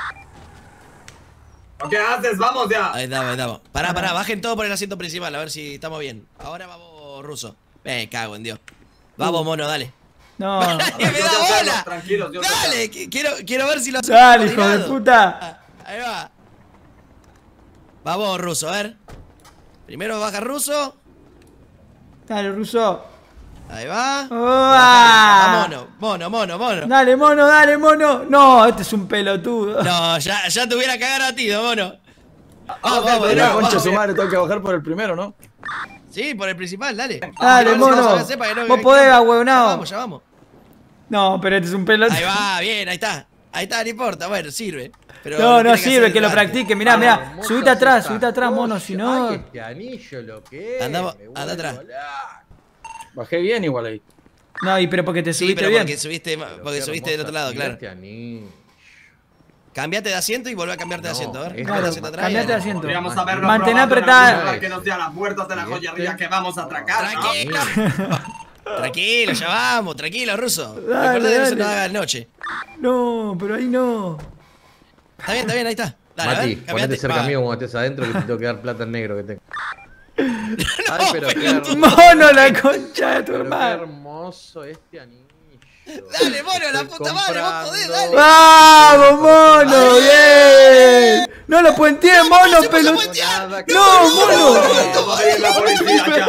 Speaker 4: ¿Qué haces? ¡Vamos ya!
Speaker 5: Ahí estamos, ahí estamos. Pará, pará, bajen todo por el asiento principal a ver si estamos bien. Ahora vamos, ruso. Me cago en Dios. Vamos, mono, dale.
Speaker 1: No.
Speaker 5: ¡Nadie me
Speaker 4: Yo
Speaker 5: da
Speaker 4: te hacerlo,
Speaker 5: bola!
Speaker 4: tranquilos, yo te
Speaker 5: Dale,
Speaker 4: hacerlo.
Speaker 5: que- quiero, quiero ver si lo hacemos
Speaker 1: Dale, hijo de
Speaker 5: coordinado.
Speaker 1: puta.
Speaker 5: Ahí va. Vamos, ruso, a ver. Primero baja ruso.
Speaker 1: Dale, Ruso.
Speaker 5: Ahí va.
Speaker 1: ¡Uah!
Speaker 5: Va, mono, mono, mono, mono.
Speaker 1: Dale, mono, dale, mono. No, este es un pelotudo.
Speaker 5: No, ya, ya te hubiera cagado a ti, mono. Vamos,
Speaker 4: Ok,
Speaker 5: vamos, de
Speaker 12: La
Speaker 5: nuevo,
Speaker 12: concha de
Speaker 5: vamos.
Speaker 12: su madre, tengo que bajar por el primero, ¿no?
Speaker 5: Sí, por el principal, dale.
Speaker 1: Dale,
Speaker 5: A ver si
Speaker 1: mono.
Speaker 5: sepa que no-
Speaker 1: Vos
Speaker 5: que
Speaker 1: podés,
Speaker 5: no-
Speaker 1: ahueonao.
Speaker 5: Ya vamos, ya vamos.
Speaker 1: No, pero este es un pelotudo.
Speaker 5: Ahí va, bien, ahí está. Ahí está, no importa, bueno, sirve. Pero
Speaker 1: No, no
Speaker 5: tiene que
Speaker 1: sirve,
Speaker 5: hacer
Speaker 1: que lo
Speaker 5: antes.
Speaker 1: practique. Mirá, mirá. Subite atrás, subite atrás, mono, si no.
Speaker 12: Ay, este anillo lo que es.
Speaker 5: Anda,
Speaker 12: me
Speaker 5: anda atrás.
Speaker 12: vuelvo loco. Bajé bien igual ahí.
Speaker 1: No, y pero porque te
Speaker 5: Sí,
Speaker 1: subiste
Speaker 5: pero
Speaker 1: bien.
Speaker 5: porque subiste,
Speaker 12: Pero
Speaker 5: porque
Speaker 12: qué
Speaker 5: subiste del otro lado,
Speaker 12: hermosa,
Speaker 5: claro.
Speaker 12: este anillo.
Speaker 5: Cambiate de asiento y volvé a cambiarte de
Speaker 12: No,
Speaker 5: asiento, a ver.
Speaker 12: es
Speaker 5: Cambiate de
Speaker 1: Claro,
Speaker 5: asiento atrás.
Speaker 1: cambiate de
Speaker 5: y-
Speaker 1: asiento.
Speaker 4: Podríamos haberlo
Speaker 1: Mantén
Speaker 4: probado en
Speaker 1: apretada.
Speaker 4: algún lugar que no sean las puertas de la
Speaker 12: ¿Y este?
Speaker 4: joyería que vamos a atracar, ¿no?
Speaker 5: Tranquilo. Tranquilo, ya vamos, tranquilo, ruso. Lo
Speaker 1: Dale,
Speaker 5: importante es que no se
Speaker 1: dale.
Speaker 5: nos haga de noche.
Speaker 1: No, pero ahí no.
Speaker 5: Está bien, está bien, ahí está. Dale, a
Speaker 12: Mati,
Speaker 5: ver,
Speaker 12: ponete
Speaker 5: cambiate.
Speaker 12: cerca
Speaker 5: Va.
Speaker 12: mío cuando estés adentro que te tengo que dar plata en negro que tengo. Ay, pero qué hermoso.
Speaker 1: Mono, la concha de tu
Speaker 12: Pero qué
Speaker 1: hermano.
Speaker 12: hermoso este anillo.
Speaker 5: Dale, mono, la
Speaker 12: Estoy
Speaker 5: puta madre, vos podés,
Speaker 12: comprando.
Speaker 5: dale.
Speaker 1: ¡Vamos, mono! ¡Bien! ¡No lo puenteé, mono, peludo!
Speaker 12: Nada que-
Speaker 1: ¡No, mono!
Speaker 4: Va a venir la policía ya.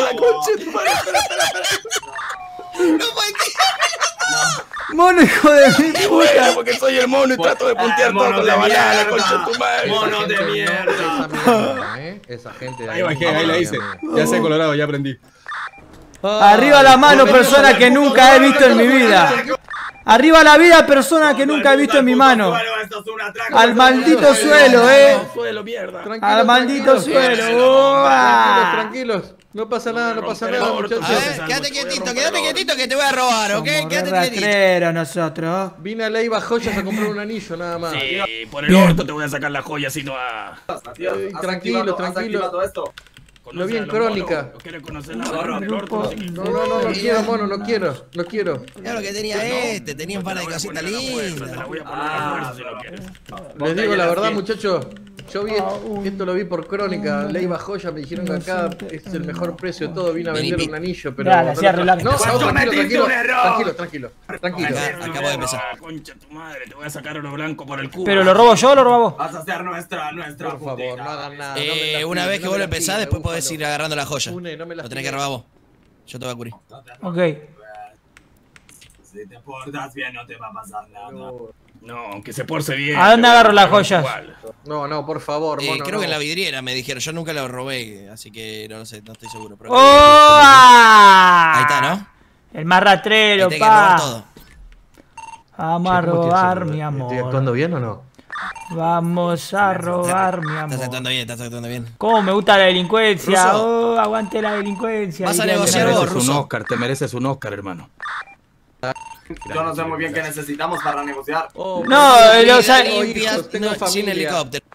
Speaker 5: No puede
Speaker 1: ¡Mono, hijo de mi puta!
Speaker 6: Porque soy el mono y trato de puntear
Speaker 4: mono
Speaker 6: todo con
Speaker 4: de
Speaker 6: la banana,
Speaker 4: mierda.
Speaker 6: concha de tu madre.
Speaker 4: Mono de
Speaker 12: Esa
Speaker 4: mierda.
Speaker 12: mierda, ¿eh? Esa gente de
Speaker 6: Ahí bajé, ahí la hice.
Speaker 12: amigo.
Speaker 6: Ya sé Colorado, ya aprendí.
Speaker 1: Arriba la mano, persona que nunca he visto en mi vida. Arriba la vida, persona que nunca he visto en mi mano.
Speaker 4: Bueno, esto es un atraco.
Speaker 1: Al maldito suelo, eh.
Speaker 6: Suelo, mierda.
Speaker 12: Tranquilos,
Speaker 1: Al maldito
Speaker 12: tranquilos.
Speaker 1: suelo.
Speaker 12: Tranquilos,
Speaker 1: ¡Uah!
Speaker 12: tranquilos. No pasa nada, no pasa nada,
Speaker 5: A
Speaker 12: muchachos.
Speaker 5: ver, quédate quietito, quédate quietito que te voy a robar, ¿ok?
Speaker 1: Somos
Speaker 5: Quédate
Speaker 1: re
Speaker 5: quietito.
Speaker 1: rastreros nosotros.
Speaker 12: Vine a Leiva Joyas a comprar un anillo, nada más.
Speaker 6: Sí, por el orto te voy a sacar la joya si no a...
Speaker 4: Tío,
Speaker 12: Ay,
Speaker 4: ¿has
Speaker 12: tranquilo,
Speaker 4: activado- has
Speaker 12: tranquilo.
Speaker 4: activado esto?
Speaker 12: Lo vi en Crónica.
Speaker 6: ¿No quieres conocer la barra del orto? No sé qué.
Speaker 12: No, no, no, no quiero, mono, no quiero, no quiero.
Speaker 5: Mira lo que tenía este, tenía un par de cositas
Speaker 6: Te la
Speaker 5: lindas.
Speaker 6: voy a poner a la fuerza si no quieres.
Speaker 12: Les digo la verdad, muchachos. Yo vi esto, esto lo vi por Crónica, Leiva Joya, me dijeron que acá es el mejor precio de todo, vine a vender un anillo, pero...
Speaker 1: Dale,
Speaker 12: no
Speaker 1: cierra
Speaker 12: lo
Speaker 1: el
Speaker 12: tra-
Speaker 1: acto.
Speaker 12: No, no,
Speaker 4: Pues
Speaker 12: tranquilo,
Speaker 4: cometiste
Speaker 12: tranquilo,
Speaker 4: un error.
Speaker 12: tranquilo, tranquilo, tranquilo.
Speaker 5: Acá, acabo de empezar.
Speaker 6: Ah, concha tu madre, te voy a sacar oro blanco por el culo.
Speaker 1: ¿Pero lo robo yo o lo robo vos?
Speaker 4: Vas a ser nuestra, nuestra
Speaker 12: Por favor,
Speaker 4: putica.
Speaker 12: no hagan nada.
Speaker 5: Eh,
Speaker 12: no me la
Speaker 5: una
Speaker 12: piden,
Speaker 5: vez que
Speaker 12: no
Speaker 5: vos
Speaker 12: me
Speaker 5: lo
Speaker 12: la
Speaker 5: empezás,
Speaker 12: piden,
Speaker 5: después podés
Speaker 12: búfalo.
Speaker 5: ir agarrando la joya.
Speaker 12: Une, no me la
Speaker 5: Lo tenés que
Speaker 12: piden.
Speaker 5: robar vos. Yo te voy a cubrir.
Speaker 1: Ok.
Speaker 4: Si te portas bien no te va a pasar nada.
Speaker 6: No, aunque se porce bien.
Speaker 1: ¿A dónde
Speaker 6: le voy
Speaker 1: agarro las
Speaker 6: pegar
Speaker 1: joyas?
Speaker 6: igual.
Speaker 12: No, no, por favor,
Speaker 5: Eh,
Speaker 12: mono,
Speaker 5: creo que en
Speaker 12: no.
Speaker 5: la vidriera me dijeron. Yo nunca lo robé, así que no lo sé, no estoy seguro. Pero
Speaker 1: ¡Oh!
Speaker 5: ahí está, ¿no?
Speaker 1: El más rastrero,
Speaker 5: Ahí tenés que robar
Speaker 1: pa.
Speaker 5: todo.
Speaker 1: Vamos a
Speaker 12: Che, ¿cómo estoy
Speaker 1: robar,
Speaker 12: haciendo?
Speaker 1: mi
Speaker 12: ¿Estoy actuando
Speaker 1: amor.
Speaker 12: bien o no?
Speaker 1: Vamos a robar, mi
Speaker 5: Estás
Speaker 1: amor.
Speaker 5: actuando bien, estás actuando bien.
Speaker 1: ¿Cómo me gusta la delincuencia?
Speaker 5: Ruso.
Speaker 1: Oh, aguante la delincuencia.
Speaker 5: Vas a
Speaker 1: diría el
Speaker 5: negociar
Speaker 1: gran-
Speaker 5: vos,
Speaker 6: Mereces un
Speaker 5: Ruso.
Speaker 6: Oscar, te mereces un Oscar, hermano.
Speaker 4: Yo no sé muy bien qué necesitamos para negociar.
Speaker 12: Oh,
Speaker 1: No,
Speaker 12: mono,
Speaker 1: eh, lo
Speaker 12: tengo
Speaker 1: sa-
Speaker 5: Limpias,
Speaker 12: hijos, tengo
Speaker 5: no, sin
Speaker 12: familia.
Speaker 5: helicóptero.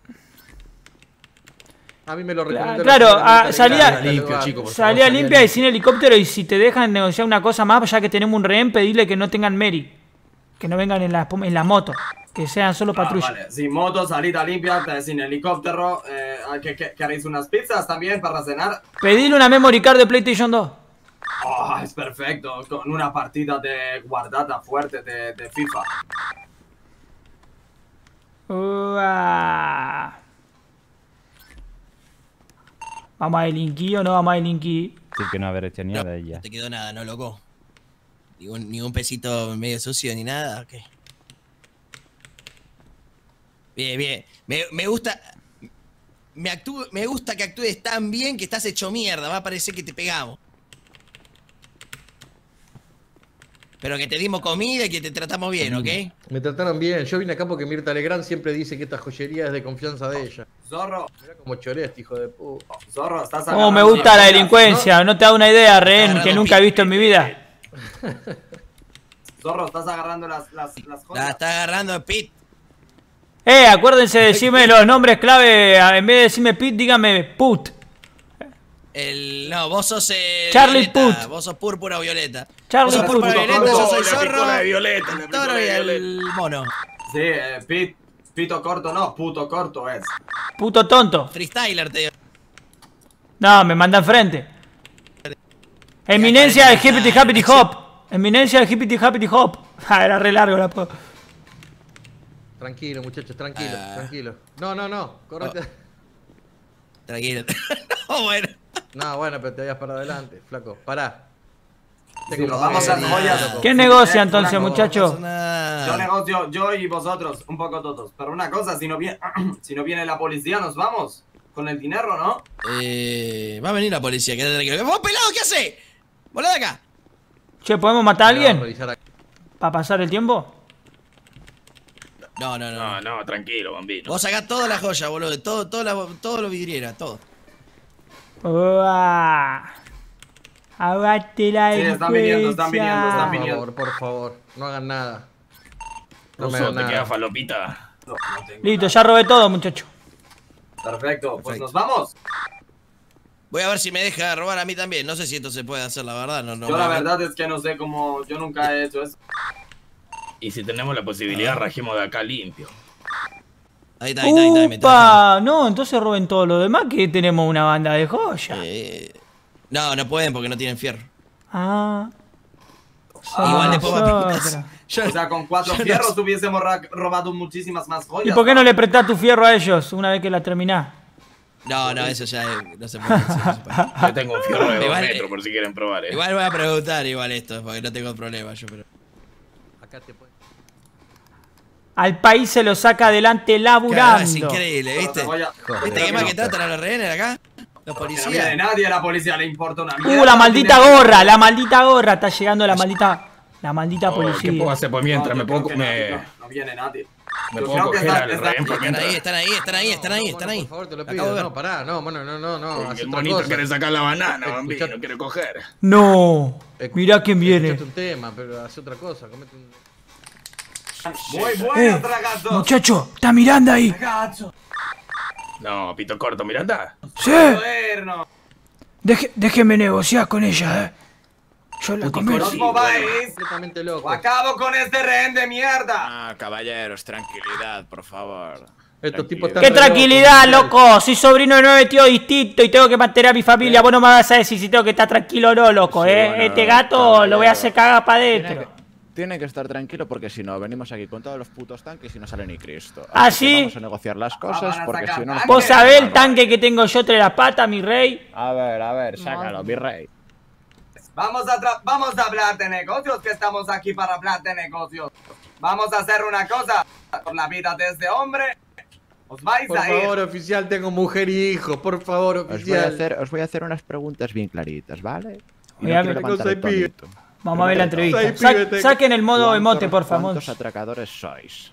Speaker 12: A mí me lo recomendaron.
Speaker 1: Claro,
Speaker 12: para
Speaker 1: ah,
Speaker 12: militar
Speaker 1: salía-
Speaker 12: en el
Speaker 6: Limpio,
Speaker 12: lugar.
Speaker 6: chico, por favor.
Speaker 1: Salía
Speaker 6: salía
Speaker 1: limpia y
Speaker 6: limpia.
Speaker 1: sin helicóptero, y si te dejan negociar una cosa más, ya que tenemos un rehén, pedirle que no tengan Mary. Que no vengan en la, en la moto. Que sean solo
Speaker 4: Ah,
Speaker 1: patrulla.
Speaker 4: vale. Sin moto, salida limpia, eh, sin helicóptero. Eh, ¿qué- qué- ¿Queréis unas pizzas también para cenar?
Speaker 1: Pedirle una memory card de PlayStation dos.
Speaker 4: Oh, es perfecto. Con una partida de guardata fuerte de, de FIFA.
Speaker 1: Uah. ¿Vamos a delinquir o no vamos a delinquir?
Speaker 11: Sí, que no haber hecho ni
Speaker 5: No,
Speaker 11: nada ella.
Speaker 5: no te quedó nada, ¿no, loco? Ni un, ni un pesito medio sucio ni nada, ok. Bien, bien. Me, me gusta. Me, actúe- me gusta que actúes tan bien que estás hecho mierda. Va a parecer que te pegamos. Pero que te dimos comida y que te tratamos bien, ¿ok?
Speaker 12: Me trataron bien. Yo vine acá porque Mirta Legrand siempre dice que esta joyería es de confianza de ella.
Speaker 4: Zorro,
Speaker 12: Mirá como chorea este hijo de puta.
Speaker 4: Zorro, estás
Speaker 1: ¿Cómo me
Speaker 4: agarrando
Speaker 1: gusta la
Speaker 4: las
Speaker 1: delincuencia? No te da una idea, rehén,
Speaker 5: Agarrado
Speaker 1: que nunca he
Speaker 5: pi-
Speaker 1: visto en mi vida.
Speaker 4: joyas. Zorro, estás agarrando las, las, las
Speaker 5: La
Speaker 4: joyas.
Speaker 5: está agarrando Pete.
Speaker 1: Eh, acuérdense de decirme los nombres clave. En vez de decirme Pete, dígame Put.
Speaker 5: El. No, vos sos el.
Speaker 1: Charlie
Speaker 5: Violeta.
Speaker 1: Puth.
Speaker 5: Vos sos púrpura o violeta.
Speaker 1: Charlie
Speaker 5: Vos sos
Speaker 1: Puth.
Speaker 5: púrpura o violeta, yo soy
Speaker 6: Le aplicó
Speaker 5: zorro.
Speaker 6: la de Violeta, le
Speaker 5: el
Speaker 6: aplicó
Speaker 5: toro
Speaker 6: la
Speaker 5: y
Speaker 6: de
Speaker 5: el
Speaker 6: Violeta.
Speaker 5: mono.
Speaker 4: Sí, eh, pit, pito corto no, puto corto es.
Speaker 1: Puto tonto.
Speaker 5: Freestyler, te digo.
Speaker 1: No, me manda enfrente. Eminencia del hippity happity hop. Eminencia del hippity happity hop. Ah, era re largo la po.
Speaker 12: Tranquilo, muchachos, tranquilo,
Speaker 5: Ah.
Speaker 12: tranquilo. No, no, no, correte.
Speaker 5: Tranquilo. No, bueno.
Speaker 12: No, bueno, pero te vayas para adelante, flaco. Pará.
Speaker 4: Si nos vamos a hacer
Speaker 5: joyas,
Speaker 4: joyas.
Speaker 5: loco.
Speaker 1: ¿Qué negocia
Speaker 4: Eh,
Speaker 1: entonces,
Speaker 4: una cosa,
Speaker 1: muchacho?
Speaker 5: No pasa nada.
Speaker 4: Yo negocio, yo y vosotros, un poco todos. Pero una cosa, si no viene, si no viene la policía, nos vamos. Con el dinero, ¿no?
Speaker 5: Eh, va a venir la policía, quédate tranquilo. ¡Vos, pelado, qué hace! ¡Volá de acá!
Speaker 1: Che, ¿podemos matar a
Speaker 12: Vamos a
Speaker 1: alguien?
Speaker 12: revisar acá.
Speaker 1: ¿Para pasar el tiempo?
Speaker 5: No, no, no.
Speaker 11: No, no, tranquilo, bambino.
Speaker 5: Vos sacás toda la joya, boludo. Todo, todo, la, todo lo vidriera, todo.
Speaker 1: Uah. Aguante la
Speaker 4: Sí, están viniendo, están viniendo, están
Speaker 12: Por
Speaker 4: viniendo.
Speaker 12: favor, por favor, no hagan nada. No me
Speaker 11: Ruso,
Speaker 12: hagan
Speaker 11: te
Speaker 12: nada.
Speaker 11: queda falopita.
Speaker 4: No, no tengo
Speaker 1: Listo,
Speaker 4: nada.
Speaker 1: ya robé todo, muchacho.
Speaker 4: Perfecto, pues
Speaker 5: Perfecto.
Speaker 4: nos vamos.
Speaker 5: Voy a ver si me deja robar a mí también. No sé si esto se puede hacer, la verdad. No, no,
Speaker 4: Yo la
Speaker 5: me-
Speaker 4: verdad es que no sé cómo, yo nunca he hecho eso.
Speaker 11: Y si tenemos la posibilidad, rajemos de acá limpio.
Speaker 5: Ahí está, ahí está, ahí está. ahí me está.
Speaker 1: Upa, no, entonces roben todo lo demás que tenemos una banda de joyas.
Speaker 5: Eh, no, no pueden porque no tienen fierro.
Speaker 1: Ah.
Speaker 5: Igual después va a
Speaker 1: nosotros.
Speaker 5: Yo-
Speaker 4: O sea, con cuatro
Speaker 5: yo no
Speaker 4: fierros
Speaker 5: sé.
Speaker 4: hubiésemos ra- robado muchísimas más joyas.
Speaker 1: ¿Y por qué no le prestás tu fierro a ellos una vez que la terminás?
Speaker 5: No, no, eso ya eh, no se puede. eso no se puede.
Speaker 11: Yo tengo un fierro de dos
Speaker 5: Igual,
Speaker 11: metros por si quieren probar, eh.
Speaker 5: Igual voy a preguntar igual esto, porque no tengo problema yo, pero.
Speaker 12: Acá te pueden.
Speaker 1: Al país se lo saca adelante
Speaker 5: Claro, es
Speaker 1: laburando.
Speaker 5: increíble, ¿viste?
Speaker 4: Pero te voy a-
Speaker 5: ¿Viste
Speaker 4: pero
Speaker 5: qué más
Speaker 4: no.
Speaker 5: que tratan a los rehenes acá? Los
Speaker 4: Que no viene
Speaker 5: policías.
Speaker 4: nadie, a la policía le importa una mierda.
Speaker 1: Uh, la maldita
Speaker 4: tiene-
Speaker 1: gorra, la maldita gorra. Está llegando la maldita. La maldita
Speaker 11: Oh, ¿Qué puedo
Speaker 1: policía.
Speaker 11: hacer por
Speaker 4: No,
Speaker 11: mientras?
Speaker 4: yo
Speaker 11: me
Speaker 4: creo
Speaker 11: puedo...
Speaker 4: que nadie,
Speaker 11: Me,
Speaker 4: no, no viene nadie.
Speaker 11: me
Speaker 4: Yo
Speaker 11: puedo
Speaker 4: creo que
Speaker 11: coger
Speaker 4: está-
Speaker 11: al
Speaker 4: está-
Speaker 11: rehén por
Speaker 5: Están
Speaker 11: mientras.
Speaker 5: ahí, están ahí, están ahí, están ahí, están ahí.
Speaker 12: Por favor, te lo
Speaker 5: Acabo
Speaker 12: pido.
Speaker 5: de ver.
Speaker 12: No, pará, no, mano, no, no, no. haz
Speaker 11: El
Speaker 12: otra
Speaker 11: monito
Speaker 12: cosa.
Speaker 11: quiere sacar la banana,
Speaker 12: Escuchá-
Speaker 11: bambino, no quiere coger.
Speaker 1: No. Mirá quién viene.
Speaker 12: Escuchate un tema, pero haz otra cosa. Comete un...
Speaker 4: Muy bueno,
Speaker 1: Eh,
Speaker 4: ragazzo.
Speaker 1: muchacho, está Miranda ahí.
Speaker 4: Ragazzo.
Speaker 11: No, pito corto, Miranda.
Speaker 1: Sí.
Speaker 4: Moderno.
Speaker 1: Deje- déjeme negociar con ella, eh. Yo la
Speaker 4: ¿Nos
Speaker 1: convencí.
Speaker 4: mováis?
Speaker 12: Completamente loco.
Speaker 4: O acabo con este rehén de mierda.
Speaker 14: Ah, caballeros, tranquilidad, por favor.
Speaker 12: Estos tipos
Speaker 1: ¡Qué
Speaker 12: están re
Speaker 1: tranquilidad,
Speaker 12: locos,
Speaker 1: loco! Soy sobrino de nueve tíos distintos y tengo que mantener a mi familia. Vos no me vas a decir si tengo que estar tranquilo o no, loco,
Speaker 14: Sí,
Speaker 1: ¿eh?
Speaker 14: bueno,
Speaker 1: Este gato
Speaker 14: caballero.
Speaker 1: lo voy a hacer cagar para
Speaker 14: Tiene
Speaker 1: adentro.
Speaker 14: que, tiene que estar tranquilo porque si no, venimos aquí con todos los putos tanques y no sale ni Cristo.
Speaker 1: ¿Ah,
Speaker 14: Así que
Speaker 1: sí?
Speaker 14: Vamos a negociar las
Speaker 4: Ah,
Speaker 14: cosas
Speaker 4: van a
Speaker 14: porque
Speaker 4: sacar
Speaker 14: si no...
Speaker 4: tanques.
Speaker 1: ¿Vos sabés el tanque que tengo yo entre las patas, mi rey?
Speaker 14: A ver, a ver, sácalo, mi rey.
Speaker 4: Vamos a, tra- vamos a hablar de negocios, que estamos aquí para hablar de negocios. Vamos a hacer una cosa. Por la vida de este hombre, os vais
Speaker 12: Por
Speaker 4: a ir.
Speaker 12: favor, oficial, tengo mujer y hijo. Por favor,
Speaker 14: Os voy, a
Speaker 12: oficial.
Speaker 14: hacer, os voy a hacer unas preguntas bien claritas, ¿vale? Y
Speaker 1: Oye,
Speaker 14: no
Speaker 1: a
Speaker 14: quiero
Speaker 1: ver,
Speaker 14: levantar el
Speaker 12: cosa hay, pibe.
Speaker 14: tonito.
Speaker 1: Vamos a ver la entrevista.
Speaker 12: Soy
Speaker 1: Sa-
Speaker 12: pibe, tengo-
Speaker 1: saquen el modo
Speaker 14: ¿Cuántos-
Speaker 1: emote, por favor.
Speaker 14: ¿Cuántos atracadores sois?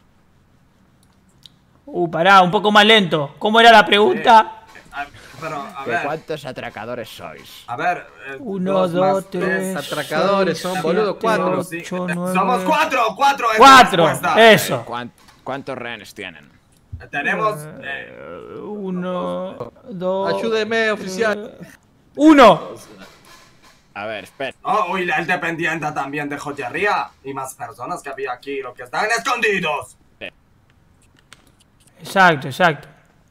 Speaker 1: Uh, pará, un poco más lento. ¿Cómo era la pregunta?
Speaker 4: Ah, Pero, a
Speaker 14: ¿Que
Speaker 4: ver,
Speaker 14: ¿Cuántos atracadores sois?
Speaker 4: a ver. eh,
Speaker 1: Uno,
Speaker 4: dos
Speaker 1: dos,
Speaker 4: más
Speaker 1: tres.
Speaker 12: Atracadores son,
Speaker 1: seis,
Speaker 12: boludo,
Speaker 1: siete,
Speaker 12: cuatro.
Speaker 1: ocho,
Speaker 4: Eh,
Speaker 1: nueve.
Speaker 4: Somos cuatro, cuatro. es la
Speaker 1: Cuatro,
Speaker 4: respuesta.
Speaker 1: eso.
Speaker 14: ¿Cuán- ¿Cuántos rehenes tienen?
Speaker 4: Tenemos. eh,
Speaker 1: Eh, Uno, dos.
Speaker 12: Ayúdeme, oficial.
Speaker 1: tres. ¡Uno!
Speaker 14: A ver, espera.
Speaker 4: oh, uy, el dependiente también de joyería. Y más personas que había aquí, los que están escondidos.
Speaker 1: Exacto, exacto.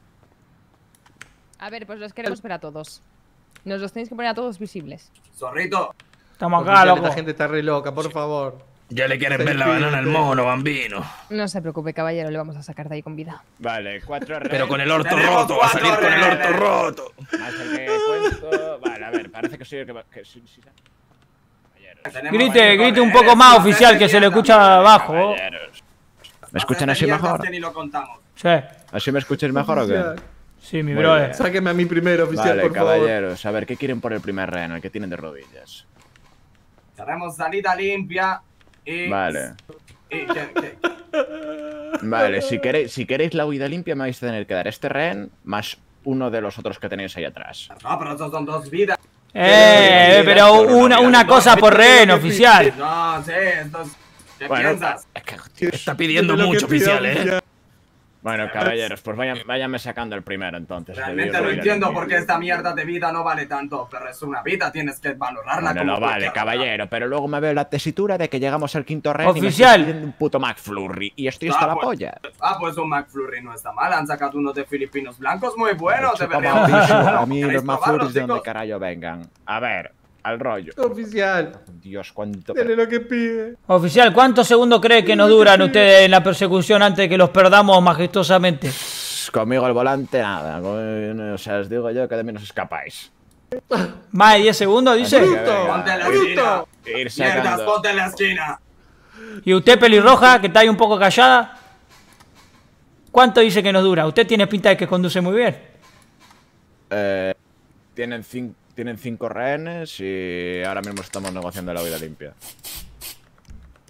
Speaker 2: A ver, pues los queremos ver a todos. Nos los tenéis que poner a todos visibles.
Speaker 4: Zorrito.
Speaker 1: Estamos acá,
Speaker 12: Oficial,
Speaker 1: loco.
Speaker 12: esta gente está re loca, por favor.
Speaker 11: Ya le quieren
Speaker 12: Soy
Speaker 11: ver la
Speaker 12: pibe,
Speaker 11: banana al
Speaker 12: tío.
Speaker 11: mono, bambino.
Speaker 2: No se preocupe, caballero, le vamos a sacar de ahí con vida.
Speaker 14: Vale, cuatro rehenes.
Speaker 11: Pero con el orto
Speaker 4: Tenemos
Speaker 11: roto, va a salir
Speaker 4: cuatro
Speaker 11: con el orto
Speaker 4: rehenes.
Speaker 11: roto.
Speaker 14: Más el que cuento... Vale, a ver, parece que soy el que... va- que sí- sí- Caballeros.
Speaker 4: Tenemos
Speaker 1: Grite,
Speaker 4: varios
Speaker 1: grite un
Speaker 4: rehenes,
Speaker 1: poco más,
Speaker 4: los
Speaker 1: oficial, que
Speaker 4: rehenes
Speaker 1: se le
Speaker 4: de mierda.
Speaker 1: escucha bajo.
Speaker 14: Caballeros. ¿Me escuchan así
Speaker 4: Mierdas
Speaker 14: mejor?
Speaker 4: que ni lo contamos.
Speaker 1: Sí,
Speaker 14: ¿Así me escucháis mejor o qué?
Speaker 12: Oficial,
Speaker 1: sí, mi
Speaker 14: Muy
Speaker 1: brother.
Speaker 14: bien.
Speaker 12: sáqueme a mí primero, oficial,
Speaker 14: Vale,
Speaker 12: por favor.
Speaker 14: caballeros, a ver, ¿qué quieren por el primer rehén, el que tienen de rodillas?
Speaker 4: Tenemos salida limpia y.
Speaker 14: Vale.
Speaker 4: y que- que-
Speaker 14: Vale, si queréis, si queréis la huida limpia me vais a tener que dar este rehén más uno de los otros que tenéis ahí atrás.
Speaker 4: No, pero esos son dos vidas.
Speaker 1: Eh, pero una, una cosa por rehén, oficial.
Speaker 4: No, sí, entonces. ¿Qué
Speaker 14: Bueno,
Speaker 4: piensas?
Speaker 14: es que, tío,
Speaker 11: Está pidiendo
Speaker 12: Dime lo
Speaker 11: mucho,
Speaker 12: que pida,
Speaker 11: oficial, eh.
Speaker 14: bueno, caballeros, pues vayan, váyanme sacando el primero entonces. ese
Speaker 4: Realmente
Speaker 14: vídeo
Speaker 4: no
Speaker 14: de huida
Speaker 4: entiendo
Speaker 14: limpia.
Speaker 4: por qué esta mierda de vida no vale tanto, pero es una vida, tienes que valorarla
Speaker 14: No,
Speaker 4: como
Speaker 14: no vale,
Speaker 4: cualquier
Speaker 14: caballero, pero luego me veo la tesitura de que llegamos al quinto rehén y me
Speaker 1: Oficial.
Speaker 14: estoy pidiendo un puto McFlurry y estoy hasta
Speaker 4: Ah,
Speaker 14: la
Speaker 4: pues.
Speaker 14: polla.
Speaker 4: otra. Ah, pues un McFlurry no está mal, han sacado uno de filipinos blancos muy bueno,
Speaker 14: Chupa
Speaker 4: deberíamos
Speaker 14: piso,
Speaker 4: probarlo.
Speaker 14: a mí
Speaker 4: ¿Queréis
Speaker 14: los
Speaker 4: probarlo,
Speaker 14: McFlurries de donde
Speaker 4: chicos?
Speaker 14: carajo vengan. A ver, al rollo.
Speaker 12: Oficial,
Speaker 14: Dios, cuánto...
Speaker 12: tiene lo que pide.
Speaker 1: Oficial, ¿cuántos segundos cree que nos duran ustedes en la persecución antes de que los perdamos majestuosamente?
Speaker 14: Conmigo al volante, nada. Con- O sea, os digo yo que de mí no os escapáis.
Speaker 1: ¿Más de diez segundos, dice?
Speaker 14: Así que venga,
Speaker 4: Ponte en la esquina.
Speaker 14: ir
Speaker 4: Mierdas,
Speaker 14: sacando...
Speaker 4: ponte en la esquina.
Speaker 1: ¿Y usted, pelirroja, que está ahí un poco callada? ¿Cuánto dice que nos dura? Usted tiene pinta de que conduce muy bien.
Speaker 14: Eh, tienen, cin- tienen cinco rehenes y ahora mismo estamos negociando la huida limpia.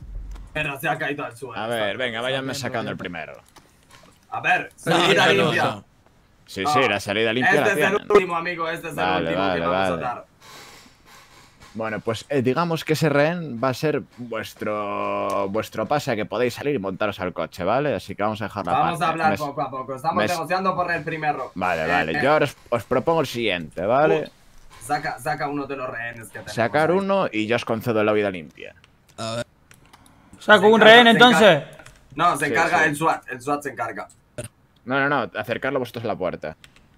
Speaker 4: Pero se ha caído al suelo.
Speaker 14: A ver, venga, váyanme sacando el primero.
Speaker 4: A ver,
Speaker 5: No,
Speaker 4: salida
Speaker 5: no, no,
Speaker 4: limpia.
Speaker 5: no.
Speaker 14: Sí, sí, la salida limpia
Speaker 4: Este
Speaker 14: la
Speaker 4: es el
Speaker 14: tienen.
Speaker 4: último, amigo, este es el
Speaker 14: Vale,
Speaker 4: último
Speaker 14: vale,
Speaker 4: que vamos a
Speaker 14: vale.
Speaker 4: dar.
Speaker 14: Bueno, pues eh, digamos que ese rehén va a ser vuestro vuestro pase a que podéis salir y montaros al coche, ¿vale? Así que vamos a dejarlo aparte.
Speaker 4: Vamos a hablar
Speaker 14: Me-
Speaker 4: poco a poco. Estamos
Speaker 14: me-
Speaker 4: negociando por el primero.
Speaker 14: Vale,
Speaker 4: Eh,
Speaker 14: vale.
Speaker 4: eh,
Speaker 14: Yo ahora os, os propongo el siguiente, ¿vale?
Speaker 4: Saca, saca uno de los rehenes que tenemos.
Speaker 14: Sacar
Speaker 4: ahí.
Speaker 14: uno y yo os concedo la vida limpia.
Speaker 5: A ver.
Speaker 1: ¿Saco
Speaker 4: Se
Speaker 1: un
Speaker 4: encarga-
Speaker 1: rehén
Speaker 4: se
Speaker 1: entonces?
Speaker 4: encarga- No, se
Speaker 14: Sí,
Speaker 4: encarga
Speaker 14: sí.
Speaker 4: el SWAT. El SWAT se encarga.
Speaker 14: No, no, no. Acercarlo vosotros a la puerta.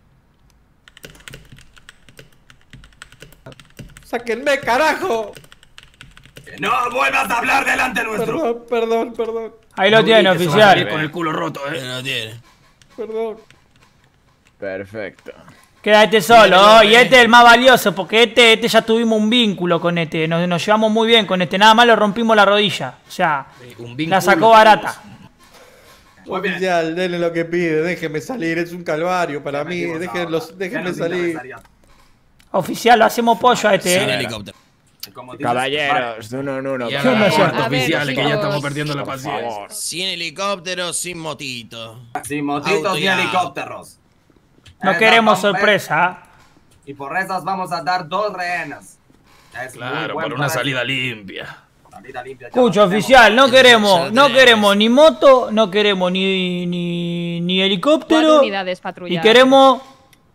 Speaker 12: ¡Sáquenme, carajo!
Speaker 4: Que no vuelvas a hablar delante nuestro.
Speaker 12: Perdón, perdón, perdón.
Speaker 1: Ahí lo tiene,
Speaker 11: Que se va a salir
Speaker 1: oficial.
Speaker 11: con el culo roto, eh.
Speaker 5: Pero no tiene.
Speaker 12: Perdón.
Speaker 14: Perfecto.
Speaker 1: Quédate solo, y este es el más valioso, porque este, este ya tuvimos un vínculo con este, nos, nos llevamos muy bien con este, nada más le rompimos la rodilla, o sea,
Speaker 11: Un vínculo.
Speaker 1: la sacó barata.
Speaker 4: Muy bien.
Speaker 12: Oficial, denle lo que pide, déjeme salir, es un calvario para mí,
Speaker 4: Metimos
Speaker 12: déjenlos,
Speaker 4: ahora.
Speaker 12: déjenme
Speaker 4: ¿Qué nos
Speaker 12: salir.
Speaker 4: interesaría?
Speaker 1: Oficial, lo hacemos pollo a este,
Speaker 5: Sin
Speaker 1: ¿eh?
Speaker 5: helicóptero.
Speaker 4: Como dices,
Speaker 14: Caballeros, de uno en uno.
Speaker 11: Y
Speaker 14: por
Speaker 11: haga la
Speaker 14: favor.
Speaker 11: corta,
Speaker 2: A ver,
Speaker 11: oficiales, que ya
Speaker 2: chicos.
Speaker 11: estamos perdiendo la
Speaker 14: Por
Speaker 11: paciencia.
Speaker 14: favor.
Speaker 5: Sin helicóptero, sin motito.
Speaker 4: Sin motitos
Speaker 5: Auto
Speaker 4: ni
Speaker 5: ya.
Speaker 4: helicópteros.
Speaker 1: No
Speaker 4: Esas
Speaker 1: queremos
Speaker 4: vamos-
Speaker 1: sorpresa, ¿ah?
Speaker 4: Y por esas vamos a dar dos rehenes. Es muy
Speaker 11: Claro,
Speaker 4: buen
Speaker 11: por una
Speaker 4: precio.
Speaker 11: salida limpia.
Speaker 4: Salida limpia. ya
Speaker 1: Escucha,
Speaker 4: lo tenemos.
Speaker 1: oficial, no
Speaker 5: Ya
Speaker 1: queremos,
Speaker 5: lo
Speaker 1: no
Speaker 5: tenemos.
Speaker 1: queremos ni moto, no queremos ni, ni, ni
Speaker 2: Cuatro
Speaker 1: helicóptero,
Speaker 2: unidades
Speaker 1: y
Speaker 2: patrulladas.
Speaker 1: queremos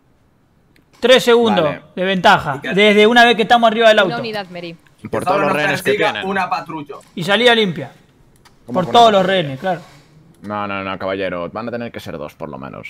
Speaker 1: tres segundos
Speaker 14: Vale.
Speaker 1: de ventaja,
Speaker 4: ¿Y qué?
Speaker 1: desde una vez que estamos arriba del
Speaker 2: Una
Speaker 1: auto,
Speaker 2: unidad, Mary.
Speaker 14: Por
Speaker 4: Que
Speaker 14: todos
Speaker 4: solo
Speaker 14: los
Speaker 4: nos
Speaker 14: rehenes que
Speaker 4: persiga
Speaker 14: tienen.
Speaker 4: una patrulla.
Speaker 1: y salida limpia,
Speaker 14: ¿Cómo
Speaker 1: por
Speaker 14: que
Speaker 1: todos
Speaker 14: una
Speaker 1: los
Speaker 14: patrulla?
Speaker 1: rehenes, claro.
Speaker 14: No, no, no, caballero. Van a tener que ser dos, por lo menos.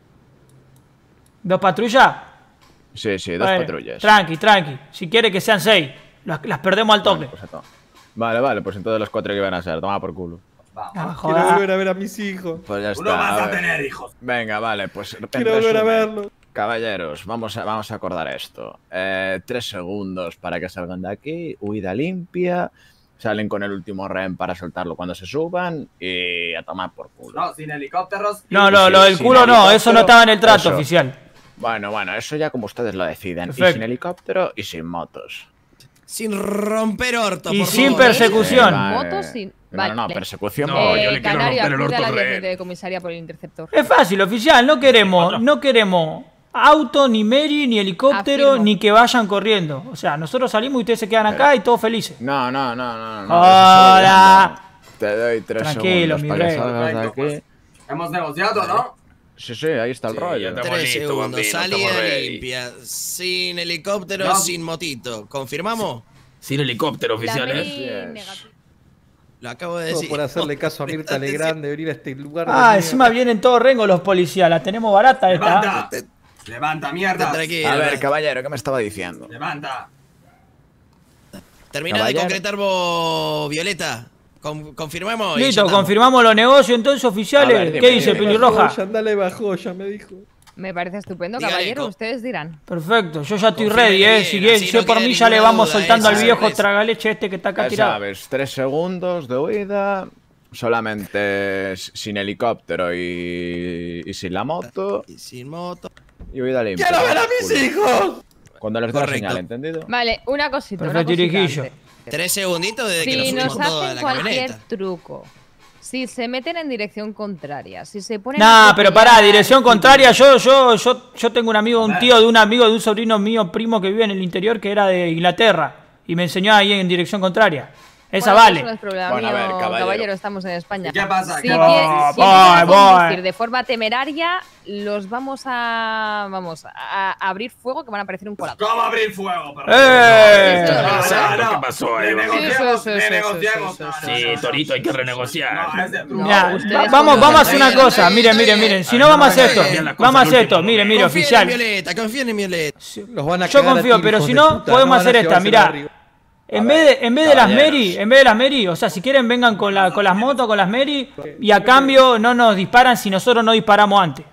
Speaker 1: ¿Dos patrullas?
Speaker 14: Sí, sí, dos
Speaker 1: Bueno,
Speaker 14: patrullas.
Speaker 1: Tranqui, tranqui. Si quiere que sean seis, las, las perdemos al toque.
Speaker 14: Vale, pues, esto. vale, vale, pues entonces los cuatro que iban a ser. Toma por culo.
Speaker 4: Vamos.
Speaker 1: Ah,
Speaker 12: Quiero
Speaker 1: joder.
Speaker 12: volver a ver a mis hijos.
Speaker 14: Pues ya
Speaker 4: Uno
Speaker 14: está.
Speaker 4: vas a
Speaker 14: ver.
Speaker 4: tener hijos.
Speaker 14: Venga, vale, pues. en
Speaker 12: Quiero volver a
Speaker 14: resumen,
Speaker 12: verlos.
Speaker 14: Caballeros, vamos a, vamos a acordar esto. Eh, tres segundos para que salgan de aquí. Huida limpia. Salen con el último rehén para soltarlo cuando se suban. Y a tomar por culo.
Speaker 4: No, sin helicópteros.
Speaker 1: No,
Speaker 4: y-
Speaker 1: no,
Speaker 14: Sí,
Speaker 1: lo del
Speaker 14: sí,
Speaker 1: culo no,
Speaker 14: helicóptero,
Speaker 1: eso no estaba en el trato,
Speaker 14: eso.
Speaker 1: oficial.
Speaker 14: Bueno, bueno, eso ya como ustedes lo deciden. Y
Speaker 1: Perfecto.
Speaker 14: sin helicóptero y sin motos.
Speaker 5: Sin romper orto,
Speaker 1: Y
Speaker 5: por
Speaker 1: sin
Speaker 5: favor.
Speaker 1: persecución.
Speaker 14: Eh, vale.
Speaker 2: Motos sin-
Speaker 14: No, no, no,
Speaker 2: vale.
Speaker 14: persecución.
Speaker 11: No,
Speaker 14: voy.
Speaker 11: yo le
Speaker 2: Eh,
Speaker 11: quiero
Speaker 2: Canario,
Speaker 11: romper el
Speaker 2: acude
Speaker 11: orto
Speaker 2: a la
Speaker 11: al
Speaker 2: diez
Speaker 11: rehén.
Speaker 2: de comisaría por el interceptor.
Speaker 1: Es fácil, oficial, no queremos, no queremos auto, ni Mary, ni helicóptero,
Speaker 2: Afirmo.
Speaker 1: ni que vayan corriendo. O sea, nosotros salimos y ustedes se quedan acá y todos felices.
Speaker 14: No, no, no, no. no
Speaker 1: Hola.
Speaker 14: Te doy tres
Speaker 1: Tranquilo,
Speaker 14: segundos
Speaker 1: mi
Speaker 14: para que
Speaker 1: rey.
Speaker 14: salgas de
Speaker 4: Perfecto,
Speaker 14: aquí.
Speaker 4: Hemos negociado, ¿no?
Speaker 14: Sí, sí, ahí está el
Speaker 5: Sí,
Speaker 14: rollo.
Speaker 11: ya estamos
Speaker 5: Tres
Speaker 11: listos,
Speaker 5: segundos,
Speaker 11: bambino,
Speaker 5: salida
Speaker 11: estamos ready.
Speaker 5: limpia, sin helicóptero,
Speaker 4: No.
Speaker 5: sin motito. ¿Confirmamos?
Speaker 11: Sin helicóptero,
Speaker 2: La
Speaker 11: oficiales.
Speaker 2: Mary
Speaker 14: Yes.
Speaker 2: negativa.
Speaker 5: Lo acabo de
Speaker 12: Todo
Speaker 5: decir.
Speaker 12: por hacerle caso a Mirta Legrand de venir a este lugar. de
Speaker 1: Ah,
Speaker 12: mierda.
Speaker 1: encima vienen todos rengos los policías, la tenemos barata esta.
Speaker 4: Levanta. Levanta, mierda.
Speaker 5: Tranquilo.
Speaker 14: A ver, caballero, ¿qué me estaba diciendo?
Speaker 4: Levanta.
Speaker 5: Termina de
Speaker 14: Caballero.
Speaker 5: concretar vos, Violeta. Con- confirmamos. y ya
Speaker 1: Listo,
Speaker 5: estamos.
Speaker 1: confirmamos los negocios entonces, oficiales.
Speaker 14: A ver, dime,
Speaker 1: ¿Qué dice,
Speaker 14: dime.
Speaker 1: pelirroja?
Speaker 12: Joya, andale bajo, ya me dijo.
Speaker 2: Me parece estupendo,
Speaker 5: Dígale,
Speaker 2: caballero.
Speaker 5: co-
Speaker 2: Ustedes dirán.
Speaker 1: Perfecto, yo ya estoy
Speaker 5: Confirme
Speaker 1: ready, eh.
Speaker 5: bien,
Speaker 1: Si, es-
Speaker 5: así
Speaker 1: si
Speaker 5: no
Speaker 1: es por
Speaker 5: queda
Speaker 1: mí, ya le
Speaker 5: ninguna
Speaker 1: vamos
Speaker 5: duda,
Speaker 1: soltando
Speaker 5: esa
Speaker 1: al viejo
Speaker 5: sorpresa.
Speaker 1: tragaleche este que está acá
Speaker 14: Ya
Speaker 1: tirado.
Speaker 14: sabes, tres segundos de huida, solamente s- sin helicóptero y, y sin la moto,
Speaker 5: Y sin moto.
Speaker 14: y huida limpia.
Speaker 12: ¡Quiero ver a mis
Speaker 14: Culo.
Speaker 12: hijos!
Speaker 14: Cuando les dé la
Speaker 5: Correcto.
Speaker 14: señal, ¿entendido?
Speaker 2: Vale, una cosita. una
Speaker 1: Perfecto,
Speaker 2: cosita
Speaker 1: Iriquillo.
Speaker 2: antes.
Speaker 5: Tres segunditos desde que
Speaker 2: Si
Speaker 5: nos
Speaker 2: nos
Speaker 5: subimos todos a
Speaker 2: hacen
Speaker 5: la
Speaker 2: cualquier
Speaker 5: camioneta.
Speaker 2: truco, si se meten en dirección contraria, si se ponen.
Speaker 1: Nah,
Speaker 2: a
Speaker 1: pero
Speaker 2: atropellar-
Speaker 1: pará, dirección contraria, yo, yo, yo, yo tengo un amigo, un tío de un amigo de un sobrino mío, primo que vive en el interior, que era de Inglaterra, y me enseñó ahí en dirección contraria. Esa
Speaker 2: Bueno,
Speaker 1: vale.
Speaker 2: eso no es problema
Speaker 14: Bueno, a
Speaker 2: mío,
Speaker 14: ver, caballero.
Speaker 2: caballero, estamos en España.
Speaker 4: ¿Y qué pasa?
Speaker 2: Si,
Speaker 4: ¿Qué
Speaker 2: que-
Speaker 4: pasa?
Speaker 2: si
Speaker 1: Voy,
Speaker 2: empiezan a
Speaker 1: voy.
Speaker 2: conducir de forma temeraria, los vamos a vamos a, a abrir fuego que van a aparecer un colapso.
Speaker 4: ¿Cómo abrir fuego? Pero-
Speaker 1: ¡Eh!
Speaker 2: Sí, sí,
Speaker 4: No,
Speaker 2: sí.
Speaker 4: no, no.
Speaker 11: ¿Qué pasó ahí,
Speaker 4: Renegociamos,
Speaker 2: Sí, sí, sí, sí,
Speaker 4: renegociamos.
Speaker 2: sí,
Speaker 4: No,
Speaker 2: sí,
Speaker 4: no,
Speaker 11: Sí,
Speaker 4: no, no.
Speaker 11: Torito, hay que renegociar.
Speaker 4: No, es de truco.
Speaker 1: Mirá,
Speaker 2: ustedes
Speaker 1: va-
Speaker 2: son
Speaker 1: vamos,
Speaker 2: los
Speaker 1: vamos a hacer una
Speaker 5: Está bien,
Speaker 1: cosa.
Speaker 5: está
Speaker 1: Miren,
Speaker 5: bien,
Speaker 1: miren,
Speaker 5: está
Speaker 1: miren.
Speaker 5: bien.
Speaker 1: Si no, vamos a hacer
Speaker 5: Está
Speaker 1: esto.
Speaker 5: bien,
Speaker 11: las
Speaker 1: Vamos a
Speaker 11: cosas
Speaker 1: hacer
Speaker 11: al
Speaker 1: esto.
Speaker 11: último
Speaker 1: Mire, mire,
Speaker 11: momento.
Speaker 5: Confíen en
Speaker 1: oficial.
Speaker 5: Violeta, confíen en Violeta.
Speaker 12: Los van a
Speaker 1: Yo
Speaker 12: cagar a
Speaker 1: confío,
Speaker 12: tiro,
Speaker 1: pero
Speaker 12: hijos
Speaker 1: si
Speaker 12: de
Speaker 1: no,
Speaker 12: puta,
Speaker 1: podemos
Speaker 12: van a
Speaker 1: hacer esta.
Speaker 12: llevárselo
Speaker 1: Mirá.
Speaker 12: arriba.
Speaker 1: En vez, de, en vez de las
Speaker 14: caballeros.
Speaker 1: Mary, en vez de las Mary, o sea, si quieren vengan con, la, con las motos, con las Mary, y a cambio no nos disparan si nosotros no disparamos antes.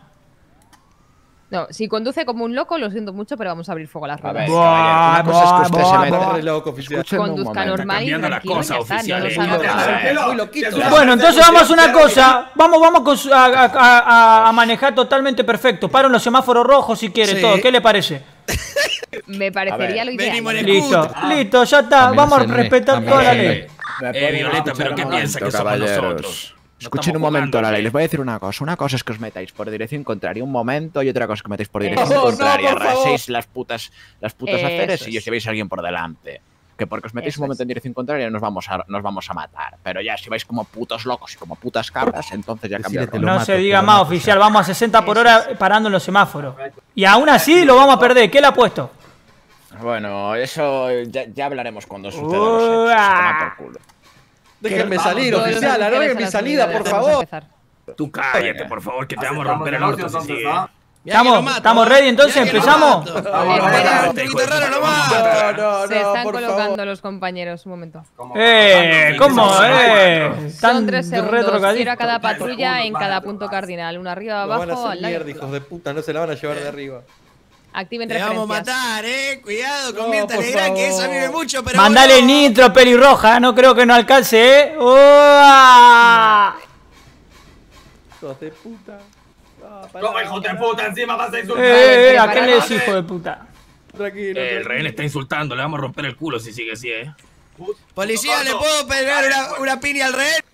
Speaker 2: No, si conduce como un loco, lo siento mucho, pero vamos a abrir fuego a las
Speaker 14: A
Speaker 2: ruedas.
Speaker 14: ver,
Speaker 1: Buah,
Speaker 14: caballero, una cosa es que usted
Speaker 1: buah,
Speaker 14: se
Speaker 1: buah.
Speaker 14: meta.
Speaker 12: Corre, loco, oficial.
Speaker 14: Escúchenme un
Speaker 2: Conduzca
Speaker 14: momento.
Speaker 2: normal y
Speaker 11: cambiando la
Speaker 2: tranquilo y
Speaker 11: cosa,
Speaker 2: ya está, no
Speaker 11: oficial,
Speaker 2: nos
Speaker 11: eh.
Speaker 2: hagan
Speaker 14: A ver.
Speaker 2: pasar.
Speaker 12: Muy loquito.
Speaker 1: Bueno, entonces vamos a hacer una cosa. Vamos, vamos con su- a, a- a- a manejar totalmente perfecto. Paren los semáforos rojos si quiere,
Speaker 5: Sí.
Speaker 1: todo. ¿Qué le parece?
Speaker 2: Me parecería
Speaker 14: A ver,
Speaker 2: lo ideal.
Speaker 5: venimos en el
Speaker 1: Listo,
Speaker 5: scooter.
Speaker 1: listo, ya está. Vamos a
Speaker 12: Amenácenme,
Speaker 1: respetar toda la ley.
Speaker 12: amenácenme.
Speaker 11: Eh, Violeta, ¿pero qué piensa que somos nosotros?
Speaker 14: Escuchen un momento la ley, les voy a decir una cosa. Una cosa es que os metáis por dirección contraria un momento y otra cosa es que metáis por dirección
Speaker 12: no,
Speaker 14: contraria.
Speaker 12: no, por favor.
Speaker 14: Raséis las putas, las putas
Speaker 2: Eso
Speaker 14: aceres
Speaker 2: es.
Speaker 14: y os llevéis a alguien por delante. Que porque os metéis
Speaker 2: Eso
Speaker 14: un momento
Speaker 2: es.
Speaker 14: en dirección contraria nos vamos, a, nos vamos a matar. Pero ya, si vais como putos locos y como putas cabras, entonces ya cambia el
Speaker 12: Decídete,
Speaker 14: rollo.
Speaker 12: lo
Speaker 1: No
Speaker 12: mato,
Speaker 1: se
Speaker 12: te
Speaker 1: diga
Speaker 12: lo
Speaker 1: más,
Speaker 12: mato,
Speaker 1: oficial. Vamos a sesenta por hora parando en los semáforos. Y aún así lo vamos a perder. ¿Qué le ha puesto?
Speaker 14: Bueno, eso ya, ya hablaremos cuando suceda
Speaker 1: Uh,
Speaker 14: los hechos.
Speaker 1: ah.
Speaker 14: A tomar por culo.
Speaker 12: Déjenme
Speaker 4: Vamos,
Speaker 12: salir,
Speaker 4: todos los
Speaker 12: oficial.
Speaker 2: oficiales
Speaker 12: Arrojen
Speaker 2: a
Speaker 12: mi
Speaker 2: las
Speaker 12: salida, por
Speaker 2: unidades, vamos a
Speaker 12: favor.
Speaker 2: empezar.
Speaker 11: Tú cállate, por favor, que te vamos a
Speaker 4: Aceptamos
Speaker 11: romper el
Speaker 4: el
Speaker 11: orto
Speaker 4: negocio,
Speaker 11: si
Speaker 4: entonces,
Speaker 11: sigue.
Speaker 4: ¿ah?
Speaker 5: Mirá que lo
Speaker 1: ¿Estamos,
Speaker 5: mato,
Speaker 1: ¿estamos
Speaker 5: ¿eh?
Speaker 1: ready entonces?
Speaker 5: Mirá que lo
Speaker 1: ¿Empezamos?
Speaker 5: mato.
Speaker 4: Vamos,
Speaker 5: Espera,
Speaker 4: vamos,
Speaker 5: un poquito raro nomás.
Speaker 12: No, no,
Speaker 2: Se están
Speaker 12: no, por
Speaker 2: colocando
Speaker 12: favor.
Speaker 2: los compañeros. Un momento.
Speaker 4: Como
Speaker 1: Eh,
Speaker 4: colocando,
Speaker 1: ¿cómo,
Speaker 4: sí,
Speaker 1: eh?
Speaker 4: sí,
Speaker 2: Son
Speaker 1: Tan
Speaker 2: tres segundos.
Speaker 1: retrocadistas.
Speaker 2: Tiro a cada
Speaker 4: Tres
Speaker 2: patrulla
Speaker 4: segundos,
Speaker 2: en
Speaker 4: vale,
Speaker 2: cada
Speaker 4: tú
Speaker 2: punto
Speaker 4: vas.
Speaker 2: cardinal. Uno arriba,
Speaker 12: Lo van a
Speaker 2: abajo,
Speaker 12: hacer
Speaker 2: al lado.
Speaker 12: mierda, hijos de puta. No se la van a llevar de arriba.
Speaker 2: Activen
Speaker 5: Te vamos a
Speaker 2: referencias.
Speaker 5: matar, eh. Cuidado con
Speaker 12: No,
Speaker 5: Mirta
Speaker 12: por
Speaker 5: Legrand, que
Speaker 12: favor.
Speaker 5: esa vive mucho, pero.
Speaker 1: Mandale
Speaker 5: bueno.
Speaker 1: nitro, pelirroja. No creo que no alcance, ¿eh? ¡Oh!
Speaker 12: Hijos de puta. Ah, pará,
Speaker 4: Como hijo de
Speaker 12: pará.
Speaker 4: puta, encima vas a insultar.
Speaker 1: Eh, eh, ¿a qué
Speaker 2: prepárate.
Speaker 1: le decís, hijo de puta?
Speaker 12: Tranquilo.
Speaker 11: Eh, el
Speaker 12: tranquilo.
Speaker 11: rehén está insultando, le vamos a romper el culo si sigue así, eh.
Speaker 5: Policía, ¿le puedo pegar una, una piña al rehén?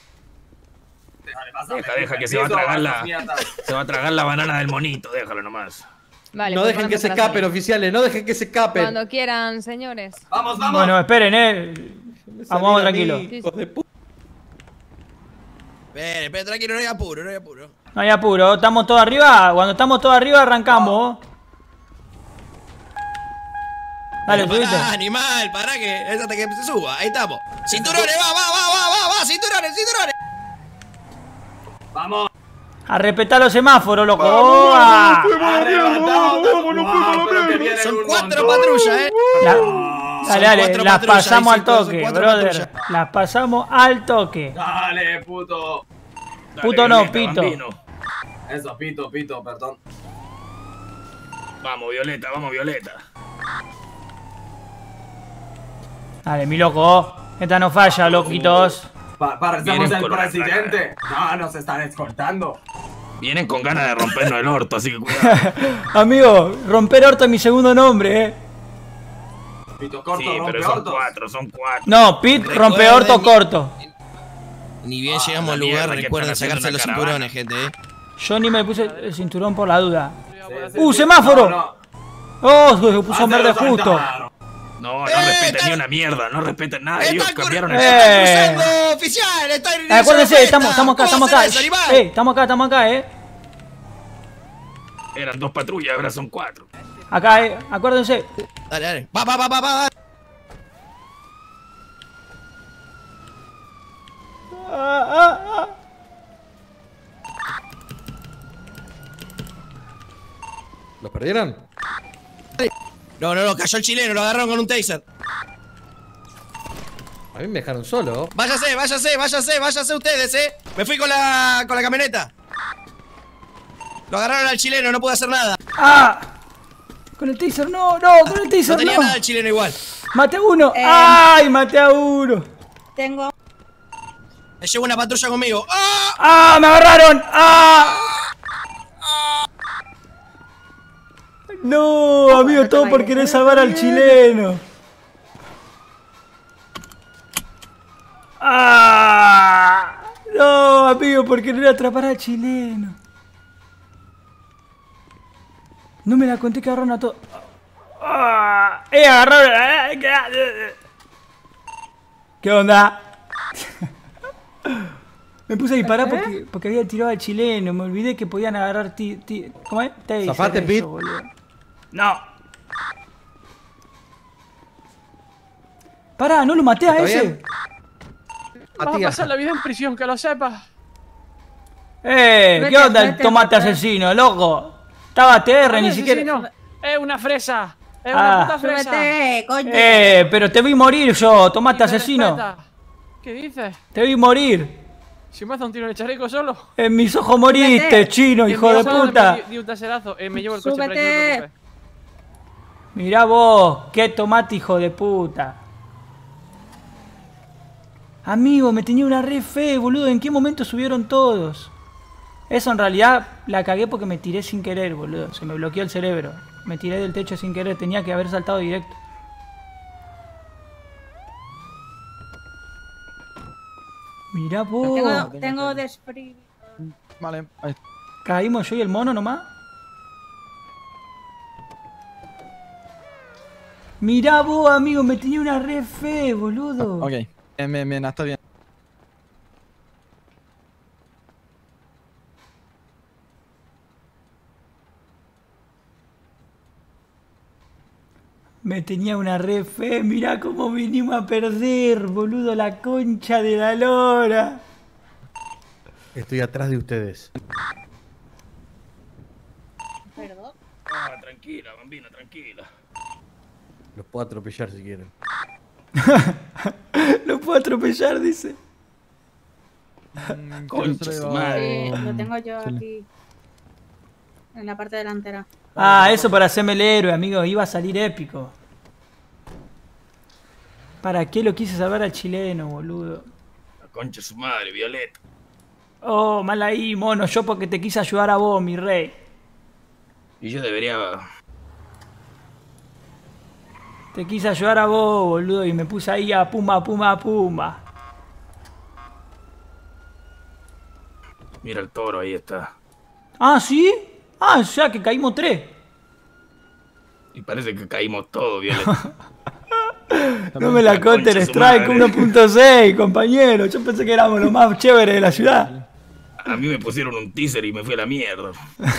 Speaker 11: Deja, deja, que se va a tragar la. Se va a tragar la banana del monito, déjalo nomás.
Speaker 2: Vale,
Speaker 12: No
Speaker 2: pues
Speaker 12: dejen
Speaker 2: van a
Speaker 12: que se
Speaker 2: empezar a
Speaker 12: escapen,
Speaker 2: salir.
Speaker 12: oficiales. No dejen que se escapen.
Speaker 2: Cuando quieran, señores.
Speaker 4: Vamos, vamos.
Speaker 1: Bueno, esperen, eh.
Speaker 12: Me
Speaker 1: Vamos,
Speaker 12: salí
Speaker 1: vamos,
Speaker 12: a mí,
Speaker 1: tranquilo.
Speaker 12: hijos de puta.
Speaker 5: Espera, espera, tranquilo, no hay apuro, no hay apuro.
Speaker 1: No hay apuro. ¿Estamos todos arriba? Cuando estamos todos arriba, arrancamos. Dale,
Speaker 5: Pero pará,
Speaker 1: subite.
Speaker 5: animal, pará que es hasta que se suba. Ahí estamos. Cinturones, va, va, va, va, va, va, cinturones, cinturones.
Speaker 4: Vamos.
Speaker 1: A respetar los semáforos, loco. ¡Oh! Ah.
Speaker 4: Arrebatado. Guau, pero que vienen
Speaker 5: Son
Speaker 4: un
Speaker 5: cuatro
Speaker 4: montón.
Speaker 5: patrullas, eh.
Speaker 1: La-
Speaker 5: Son
Speaker 1: Dale, dale,
Speaker 5: cuatro
Speaker 1: las
Speaker 5: patrullas,
Speaker 1: pasamos al
Speaker 5: dice, son
Speaker 1: toque,
Speaker 5: cuatro
Speaker 1: brother.
Speaker 5: patrullas.
Speaker 1: Las pasamos al toque.
Speaker 4: Dale, puto.
Speaker 11: Dale,
Speaker 1: Puto no,
Speaker 11: Violeta,
Speaker 1: pito.
Speaker 11: bambino.
Speaker 4: Eso, pito, pito, perdón.
Speaker 11: Vamos, Violeta, vamos, Violeta.
Speaker 1: Dale, mi loco. Esta no falla, loquitos.
Speaker 4: Pa parecemos
Speaker 11: Vienen
Speaker 4: el
Speaker 11: con una
Speaker 4: presidente. No, nos están escoltando.
Speaker 11: Vienen con ganas de rompernos el orto, así que cuidado.
Speaker 1: Amigo, romper orto es mi segundo nombre, eh.
Speaker 4: Pito corto,
Speaker 11: Sí,
Speaker 4: rompe
Speaker 11: pero son
Speaker 4: ortos.
Speaker 11: cuatro, son cuatro.
Speaker 1: No, Pit, rompe orto corto.
Speaker 5: Ni bien
Speaker 11: Ah,
Speaker 5: llegamos
Speaker 11: la
Speaker 5: al lugar,
Speaker 11: mierda que
Speaker 5: recuerden
Speaker 11: están haciendo
Speaker 5: sacarse los
Speaker 11: una
Speaker 5: cinturones, gente, eh.
Speaker 1: Yo ni me puse el cinturón por la duda.
Speaker 4: Sí,
Speaker 1: ¡Uh,
Speaker 4: sí.
Speaker 1: semáforo!
Speaker 4: No, no.
Speaker 1: ¡Oh, se puso
Speaker 4: Ah,
Speaker 1: verde
Speaker 4: se lo
Speaker 1: justo!
Speaker 4: saltaron.
Speaker 11: No, no
Speaker 5: Eh,
Speaker 11: respeten
Speaker 5: está-
Speaker 11: ni una mierda, no respeten nada. Ellos
Speaker 5: ¡Están
Speaker 11: cambiaron
Speaker 5: cru-
Speaker 11: el.
Speaker 1: Eh.
Speaker 5: están cruzando, oficial! ¡Está en
Speaker 1: Eh, acuérdense, estamos, estamos acá,
Speaker 5: ¿Cómo
Speaker 1: estamos acá.
Speaker 5: hacer eso, animal?
Speaker 1: Eh, estamos acá, estamos acá, eh.
Speaker 11: Eran dos patrullas, ahora son cuatro.
Speaker 1: Acá, eh. Acuérdense.
Speaker 5: Dale, dale. Va, va, va, va, va.
Speaker 1: Ah, ah, ah.
Speaker 12: ¿Los perdieron?
Speaker 5: No, no, no, cayó el chileno, lo agarraron con un taser.
Speaker 12: A mí me dejaron solo.
Speaker 5: Váyase, váyase, váyase, váyase ustedes, eh. Me fui con la, con la camioneta. Lo agarraron al chileno, no pude hacer nada.
Speaker 1: ¡Ah! Con el taser, no, no, con el
Speaker 5: No
Speaker 1: taser,
Speaker 5: tenía
Speaker 1: no.
Speaker 5: nada el chileno igual.
Speaker 1: Maté a uno.
Speaker 15: Eh.
Speaker 1: ¡Ay, maté a uno!
Speaker 15: Tengo.
Speaker 5: Me llevo una patrulla conmigo. ¡Ah!
Speaker 1: ¡Ah, me agarraron! ¡Ah! No, amigo, todo por querer salvar al chileno. ¡Ah! No, amigo, por querer atrapar al chileno. No me la conté que agarraron a todos. ¡Ah! ¡Eh, agarraron! ¿Qué onda? Me puse a disparar porque, porque había tirado al chileno. Me olvidé que podían agarrar ti, ti, ¿cómo es? Taser,
Speaker 12: ¿Zafate,
Speaker 1: eso,
Speaker 12: Pete?
Speaker 1: boludo. No. Pará, no lo maté a
Speaker 12: ¿Está
Speaker 1: ese.
Speaker 12: bien?
Speaker 9: Vas a pasar la vida en prisión, que lo sepas.
Speaker 1: Eh, ¿qué
Speaker 15: Vete,
Speaker 1: onda el
Speaker 15: vete,
Speaker 1: tomate
Speaker 15: vete.
Speaker 1: asesino, loco? Estaba T R, ni siquiera.
Speaker 9: No, es una fresa. Es
Speaker 1: Ah.
Speaker 9: una puta fresa.
Speaker 15: Súbete, coño.
Speaker 1: Eh, pero te vi morir yo, tomate
Speaker 9: Y me
Speaker 1: asesino.
Speaker 9: respeta. ¿Qué dices?
Speaker 1: Te vi morir.
Speaker 9: Si me hace un tiro en el chaleco solo.
Speaker 1: En mis ojos moriste,
Speaker 15: Súbete.
Speaker 1: chino,
Speaker 9: En
Speaker 1: hijo
Speaker 9: mi
Speaker 1: de
Speaker 9: ojo
Speaker 1: puta.
Speaker 9: me di- di un taserazo. Eh, me llevo el coche
Speaker 15: Súbete.
Speaker 9: para que no te preocupes.
Speaker 1: Mirá vos, qué tomate, hijo de puta. Amigo, me tenía una re fe, boludo. ¿En qué momento subieron todos? Eso en realidad la cagué porque me tiré sin querer, boludo. Se me bloqueó el cerebro. Me tiré del techo sin querer, tenía que haber saltado directo. Mirá vos.
Speaker 15: Tengo, tengo despri...
Speaker 16: Vale, ahí.
Speaker 1: Caímos yo y el mono nomás. Mirá vos, amigo, me tenía una re fe, boludo.
Speaker 16: Ok, bien, bien, bien, está bien.
Speaker 1: Me tenía una re fe, mirá cómo vinimos a perder, boludo, la concha de la lora.
Speaker 12: Estoy atrás de ustedes.
Speaker 15: Perdón.
Speaker 11: Ah, tranquila, bambina, tranquila.
Speaker 12: Los puedo atropellar si quieren.
Speaker 1: Lo puedo atropellar, dice.
Speaker 11: Concha su madre.
Speaker 15: Eh, lo tengo yo aquí. En la parte delantera.
Speaker 1: Ah, eso para hacerme el héroe, amigo. Iba a salir épico. ¿Para qué lo quise salvar al chileno, boludo?
Speaker 11: La concha de su madre, Violeta.
Speaker 1: Oh, mal ahí, mono. Yo porque te quise ayudar a vos, mi rey.
Speaker 11: Y yo debería...
Speaker 1: Te quise ayudar a vos, boludo. Y me puse ahí a puma, puma, puma.
Speaker 11: Mira el toro, ahí está.
Speaker 1: Ah, ¿sí? Ah, ya que caímos tres.
Speaker 11: Y parece que caímos todos, Violeta.
Speaker 1: No me la Counter Strike uno punto seis, compañero. Yo pensé que éramos los más chéveres de la ciudad.
Speaker 11: A mí me pusieron un teaser y me fui a la mierda.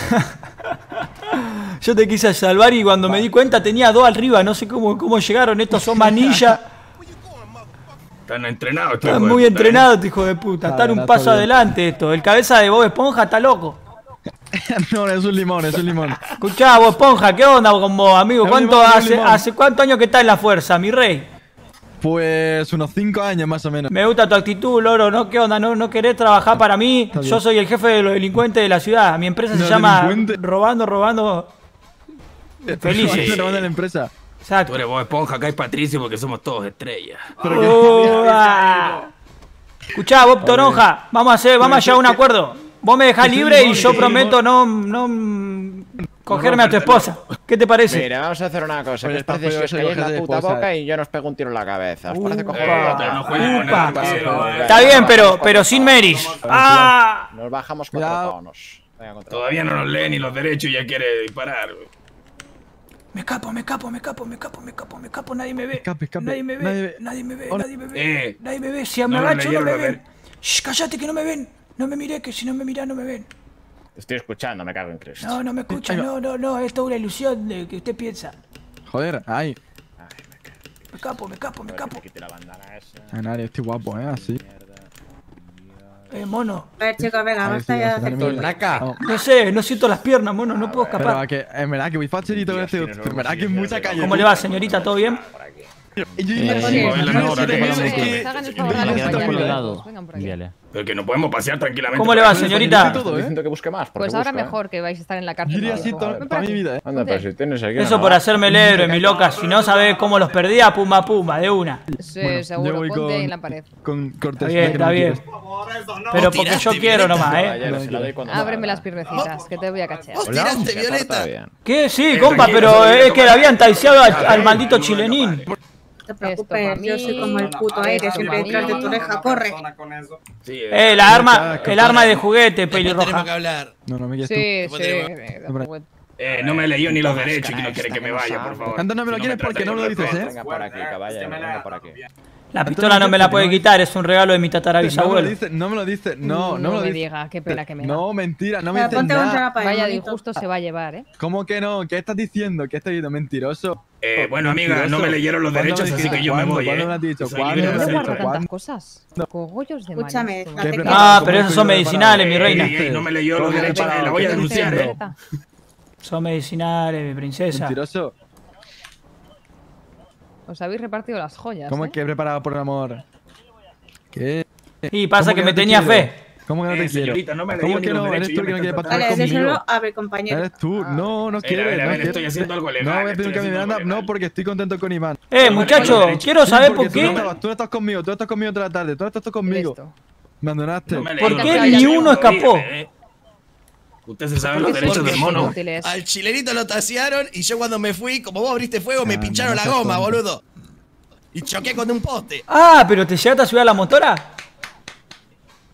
Speaker 1: Yo te quise salvar y cuando me di cuenta tenía dos arriba. No sé cómo, cómo llegaron. Estos son manillas.
Speaker 11: Están entrenados.
Speaker 1: Están muy entrenados, hijo de puta. Están un paso adelante esto. El cabeza de Bob Esponja está loco.
Speaker 16: No, es un limón, es un limón.
Speaker 1: Escuchá, Bob Esponja, ¿qué onda con vos, amigo? ¿Cuánto hace, hace cuántos años que estás en la fuerza, mi rey?
Speaker 16: Pues unos cinco años más o menos.
Speaker 1: Me gusta tu actitud, loro, ¿no? ¿Qué onda? ¿No, no querés trabajar para mí? Yo soy el jefe de los delincuentes de la ciudad. Mi empresa se llama Robando, Robando... Felices.
Speaker 16: Robando la empresa.
Speaker 1: Exacto.
Speaker 11: Tú eres Bob Esponja, acá hay Patricio porque somos todos estrellas.
Speaker 1: Oh, ah. Escuchá, Bob Toronja, vamos a hacer, vamos a llegar a un acuerdo. Vos me dejás libre y yo prometo no, no cogerme a tu esposa. ¿Qué te parece?
Speaker 14: Mira, vamos a hacer una cosa. ¿Qué os parece si os calláis la puta boca y yo nos pego un tiro en la cabeza? ¿Os parece cojonudo?
Speaker 1: Está bien, pero, pero sin Meris. Ah.
Speaker 14: Nos bajamos cuatro tonos.
Speaker 11: Todavía no nos lee ni los derechos y ya quiere disparar.
Speaker 1: Me escapo, me escapo, me escapo, me escapo, me escapo, me escapo, nadie me ve.
Speaker 16: Escape, escape.
Speaker 1: Nadie me ve,
Speaker 16: Nadie ve.
Speaker 1: nadie me ve,
Speaker 16: Hola.
Speaker 1: nadie me ve.
Speaker 11: Eh,
Speaker 1: nadie me ve. Si me
Speaker 11: no
Speaker 1: agacho no
Speaker 11: leyeron
Speaker 1: me
Speaker 11: los
Speaker 1: ven. Shh, cállate que no me ven. No me miré, que si no me miras no me ven.
Speaker 14: Te estoy escuchando, me cago en Cristo.
Speaker 1: No, no me escucha, no, no, no. Esto es una ilusión de que usted piensa.
Speaker 16: Joder, ay.
Speaker 1: Me escapo, me escapo, me escapo.
Speaker 16: Ay, nadie, estoy guapo, eh, así.
Speaker 1: Eh, mono.
Speaker 15: A ver, chicos, venga, basta ya de hacer tiempo.
Speaker 1: No sé, no siento las piernas, mono, no puedo
Speaker 16: Pero
Speaker 1: escapar.
Speaker 16: que, en verdad que voy facilito con este. En verdad que es mucha calle.
Speaker 1: ¿Cómo le va, señorita? ¿Todo bien?
Speaker 11: Pero que no podemos pasear tranquilamente.
Speaker 1: ¿Cómo le va, señorita?
Speaker 14: Diciendo que busque más.
Speaker 2: Pues ahora mejor que vais a estar en la cárcel.
Speaker 16: Diría así toda mi vida, eh.
Speaker 14: Anda, pero si tienes aquí.
Speaker 1: Eso por hacerme el héroe, mi loca. Si no sabés cómo los perdía, puma puma, de una.
Speaker 2: Sí, seguro, ponte ahí en la pared.
Speaker 16: Con
Speaker 1: Está bien, está bien. Pero porque yo quiero nomás, eh.
Speaker 2: Ábreme las piernecitas, que te voy a cachear.
Speaker 5: ¿Vos tiraste, Violeta?
Speaker 1: ¿Qué? Sí, compa, pero es que le habían taiciado al, al maldito chilenín.
Speaker 15: No te preocupes, yo soy como el puto aire, siempre detrás de tu oreja, corre.
Speaker 1: Eh, la arma, el arma de juguete, pelirroja.
Speaker 5: Tenemos que hablar.
Speaker 16: No, no me quieres
Speaker 2: Sí,
Speaker 16: tú.
Speaker 2: sí.
Speaker 11: Eh, no me leyó ni los derechos y no quiere que me vaya, por favor.
Speaker 16: Antes no me lo quieres porque no me lo dices, eh.
Speaker 14: Venga por aquí, caballero, venga por aquí.
Speaker 1: La pistola no me la puede quitar, es un regalo de mi
Speaker 16: No me lo
Speaker 1: tatarabisabuelo.
Speaker 16: dices, no me lo dices, no, no
Speaker 2: No
Speaker 16: me lo
Speaker 2: me
Speaker 16: dices.
Speaker 2: diga, qué pena que me da.
Speaker 16: No, mentira, no me
Speaker 15: Pero
Speaker 16: dices
Speaker 15: ponte contra
Speaker 16: nada.
Speaker 15: la pared,
Speaker 2: Vaya de
Speaker 15: bonito.
Speaker 2: injusto se va a llevar, ¿eh?
Speaker 16: ¿Cómo que no? ¿Qué estás diciendo? ¿Qué estás diciendo? Mentiroso.
Speaker 11: Eh, bueno, amiga, no me leyeron los
Speaker 16: ¿Cuándo
Speaker 11: derechos,
Speaker 16: me
Speaker 11: así
Speaker 16: dijiste?
Speaker 11: que yo me
Speaker 16: ¿Cuándo?
Speaker 11: voy,
Speaker 16: ¿Cuándo
Speaker 11: eh.
Speaker 16: me has dicho?
Speaker 11: Soy
Speaker 16: ¿Cuándo
Speaker 11: libre
Speaker 16: me
Speaker 11: de
Speaker 16: has
Speaker 11: hacer
Speaker 16: dicho?
Speaker 11: todo.
Speaker 2: tantas
Speaker 16: ¿Cuándo?
Speaker 2: cosas. Cogollos de
Speaker 15: Escúchame,
Speaker 2: maíz.
Speaker 15: no te
Speaker 16: ¿Qué?
Speaker 15: creas.
Speaker 1: Ah,
Speaker 16: ¿Cómo
Speaker 1: pero
Speaker 16: que
Speaker 1: esos son
Speaker 16: yo he
Speaker 1: medicinales, mi
Speaker 16: preparado?
Speaker 1: reina.
Speaker 11: Ey, ey, no me leyó los
Speaker 16: ¿Cómo que he
Speaker 11: derechos,
Speaker 16: preparado?
Speaker 11: la voy a
Speaker 16: ¿Qué
Speaker 11: denunciar,
Speaker 16: dices?
Speaker 11: eh.
Speaker 1: Son medicinales, mi princesa.
Speaker 16: Mentiroso.
Speaker 2: Os habéis repartido las joyas,
Speaker 16: ¿Cómo
Speaker 2: ¿eh?
Speaker 16: que he preparado por el amor? ¿Qué?
Speaker 1: Y pasa
Speaker 16: ¿Cómo
Speaker 1: que
Speaker 16: no
Speaker 1: me
Speaker 16: te
Speaker 1: tenía
Speaker 16: quiero?
Speaker 1: fe.
Speaker 16: ¿Cómo que no
Speaker 11: Eh,
Speaker 16: te quiero?
Speaker 11: señorita, no me
Speaker 16: ¿Cómo
Speaker 11: leyó
Speaker 16: que
Speaker 11: ni los
Speaker 16: no? Eres
Speaker 11: derechos y
Speaker 16: tú
Speaker 11: ya
Speaker 16: que no
Speaker 11: me
Speaker 16: quieres
Speaker 11: está
Speaker 16: pactar
Speaker 15: Vale,
Speaker 16: conmigo.
Speaker 15: díselo, abre, compañero.
Speaker 16: Eres tú. No, no
Speaker 11: Eh,
Speaker 16: quieres.
Speaker 11: a ver, a
Speaker 16: no
Speaker 11: ver,
Speaker 16: quieres.
Speaker 11: estoy haciendo algo legal,
Speaker 16: No, voy a pedir
Speaker 11: estoy
Speaker 16: un cambio de
Speaker 11: haciendo
Speaker 16: banda.
Speaker 11: algo
Speaker 16: No,
Speaker 11: legal.
Speaker 16: porque estoy contento con Iván.
Speaker 1: Eh, muchacho, quiero saber
Speaker 16: porque
Speaker 1: por
Speaker 16: tú no
Speaker 1: qué.
Speaker 16: estabas- Tú no estás conmigo, tú no estás conmigo toda la tarde, tú no estás conmigo.
Speaker 2: Esto.
Speaker 16: Me abandonaste.
Speaker 11: No me
Speaker 1: ¿Por
Speaker 11: leyó
Speaker 1: qué
Speaker 11: los
Speaker 1: ni
Speaker 11: derechos,
Speaker 1: uno
Speaker 11: yo lo
Speaker 1: escapó?
Speaker 11: dije, eh. Usted se sabe
Speaker 2: ¿Por
Speaker 11: los
Speaker 2: qué
Speaker 11: derechos
Speaker 2: son
Speaker 11: del mono.
Speaker 2: útiles?
Speaker 5: Al chilenito lo tasearon y yo cuando me fui, como vos abriste fuego, me
Speaker 16: Ah,
Speaker 5: pincharon
Speaker 16: no
Speaker 5: la
Speaker 16: seas
Speaker 5: goma,
Speaker 16: tonto.
Speaker 5: boludo. Y choqué con un poste.
Speaker 1: Ah, pero te llegaste a subir a la motora.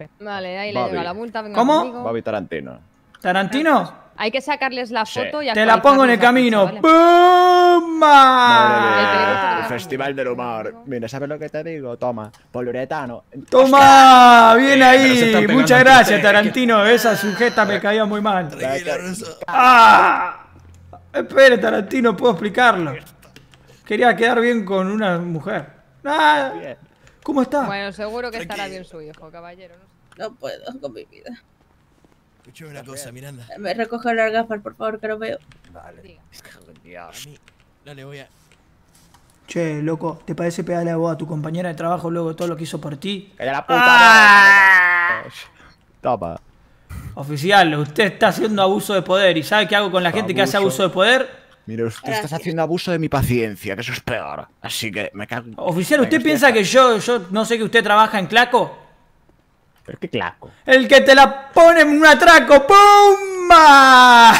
Speaker 2: Vale, ahí le
Speaker 14: Bobby.
Speaker 2: llega la multa. Venga
Speaker 1: ¿Cómo?
Speaker 2: conmigo.
Speaker 14: Bobby Tarantino.
Speaker 1: ¿Tarantino?
Speaker 2: Hay que sacarles la
Speaker 14: Sí.
Speaker 2: foto y
Speaker 1: Te la pongo en el camino.
Speaker 2: actualizarles la ficha,
Speaker 14: Madre
Speaker 2: ¿vale?
Speaker 14: mía, el Festival del Humor. Mira, ¿sabes lo que te digo? Toma, poliuretano.
Speaker 1: Toma, bien
Speaker 14: Eh, pero se están
Speaker 1: ahí.
Speaker 14: pegando
Speaker 1: Muchas
Speaker 14: entre
Speaker 1: gracias,
Speaker 14: ustedes.
Speaker 1: Tarantino. Esa sujeta me caía muy mal. ¡Ah! Espere, Tarantino, puedo explicarlo. Quería quedar bien con una mujer. Ah, ¿Cómo está?
Speaker 2: Bueno, seguro que estará bien su hijo, caballero. No,
Speaker 15: No puedo con mi vida.
Speaker 5: Escuchame una cosa, Miranda.
Speaker 15: Me recoge las gafas, por favor, que no veo.
Speaker 5: Vale. A mí no le voy a...
Speaker 1: Che, loco, ¿te parece pegarle a vos a tu compañera de trabajo luego de todo lo que hizo por ti?
Speaker 14: ¡Calla la puta!
Speaker 1: ¡Ah!
Speaker 14: Toma.
Speaker 1: Oficial, usted está haciendo abuso de poder. ¿Y sabe qué hago con la gente que hace
Speaker 14: Abuso.
Speaker 1: abuso de poder?
Speaker 14: Mira, usted
Speaker 15: Gracias.
Speaker 14: estás haciendo abuso de mi paciencia, que eso es peor. Así que me cago.
Speaker 1: Oficial, ¿usted piensa que yo, yo no sé que usted trabaja en Claco?
Speaker 14: ¿Pero qué claco?
Speaker 1: El que te la pone en un atraco. ¡Pumba!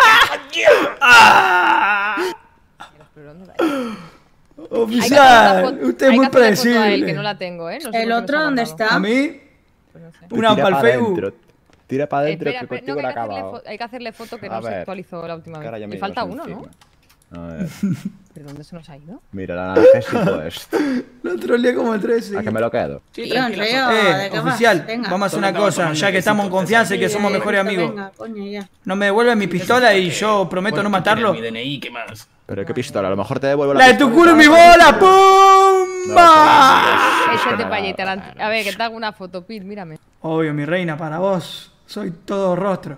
Speaker 1: ¡Ah! Oficial, usted es muy predecible.
Speaker 2: A él, que no la tengo, ¿eh? No sé
Speaker 15: ¿El
Speaker 2: por qué
Speaker 15: otro
Speaker 2: nos ha
Speaker 15: dónde
Speaker 2: mandado.
Speaker 15: está?
Speaker 1: ¿A mí?
Speaker 14: Tú
Speaker 1: Una
Speaker 14: tira
Speaker 1: para
Speaker 14: pa'
Speaker 1: el Facebook.
Speaker 14: dentro, Tira para adentro
Speaker 2: Espera,
Speaker 14: que
Speaker 2: espera, no,
Speaker 14: contigo
Speaker 2: que
Speaker 14: lo
Speaker 2: hay, que hacerle
Speaker 14: acabado.
Speaker 2: fo- hay que hacerle foto que
Speaker 14: A
Speaker 2: no se
Speaker 14: ver,
Speaker 2: actualizó la última
Speaker 14: que ahora
Speaker 2: vez.
Speaker 14: ya
Speaker 2: Le
Speaker 14: me
Speaker 2: falta
Speaker 14: llevas
Speaker 2: uno, ¿no?
Speaker 14: encima. A ver.
Speaker 2: ¿Pero dónde se nos ha ido?
Speaker 14: Mira, la analgésico esto.
Speaker 1: Lo troleé como el trece.
Speaker 14: ¿A que me lo quedo?
Speaker 15: Sí, Tío, en serio,
Speaker 1: Eh,
Speaker 15: ¿de qué vas?
Speaker 1: oficial,
Speaker 15: Venga.
Speaker 1: vamos a hacer
Speaker 11: Solo
Speaker 1: una
Speaker 11: estaba
Speaker 1: cosa,
Speaker 11: tomando
Speaker 1: ya que estamos en
Speaker 11: tecito,
Speaker 1: confianza y que
Speaker 15: Sí,
Speaker 1: somos
Speaker 15: ya he
Speaker 1: mejores
Speaker 15: visto,
Speaker 1: amigos.
Speaker 15: Venga, coño, ya.
Speaker 1: No me devuelve mi pistola y yo prometo no matarlo.
Speaker 11: Mi D N I, ¿qué más?
Speaker 14: Pero qué pistola, a lo mejor te devuelvo la
Speaker 1: ¡La de tu
Speaker 14: pistola.
Speaker 1: culo y mi bola! ¡Pumba!
Speaker 2: Échate pa' allí, Tarantino. A ver, que te hago una foto, Pete, mírame.
Speaker 1: Obvio, mi reina, para vos. Soy todo rostro.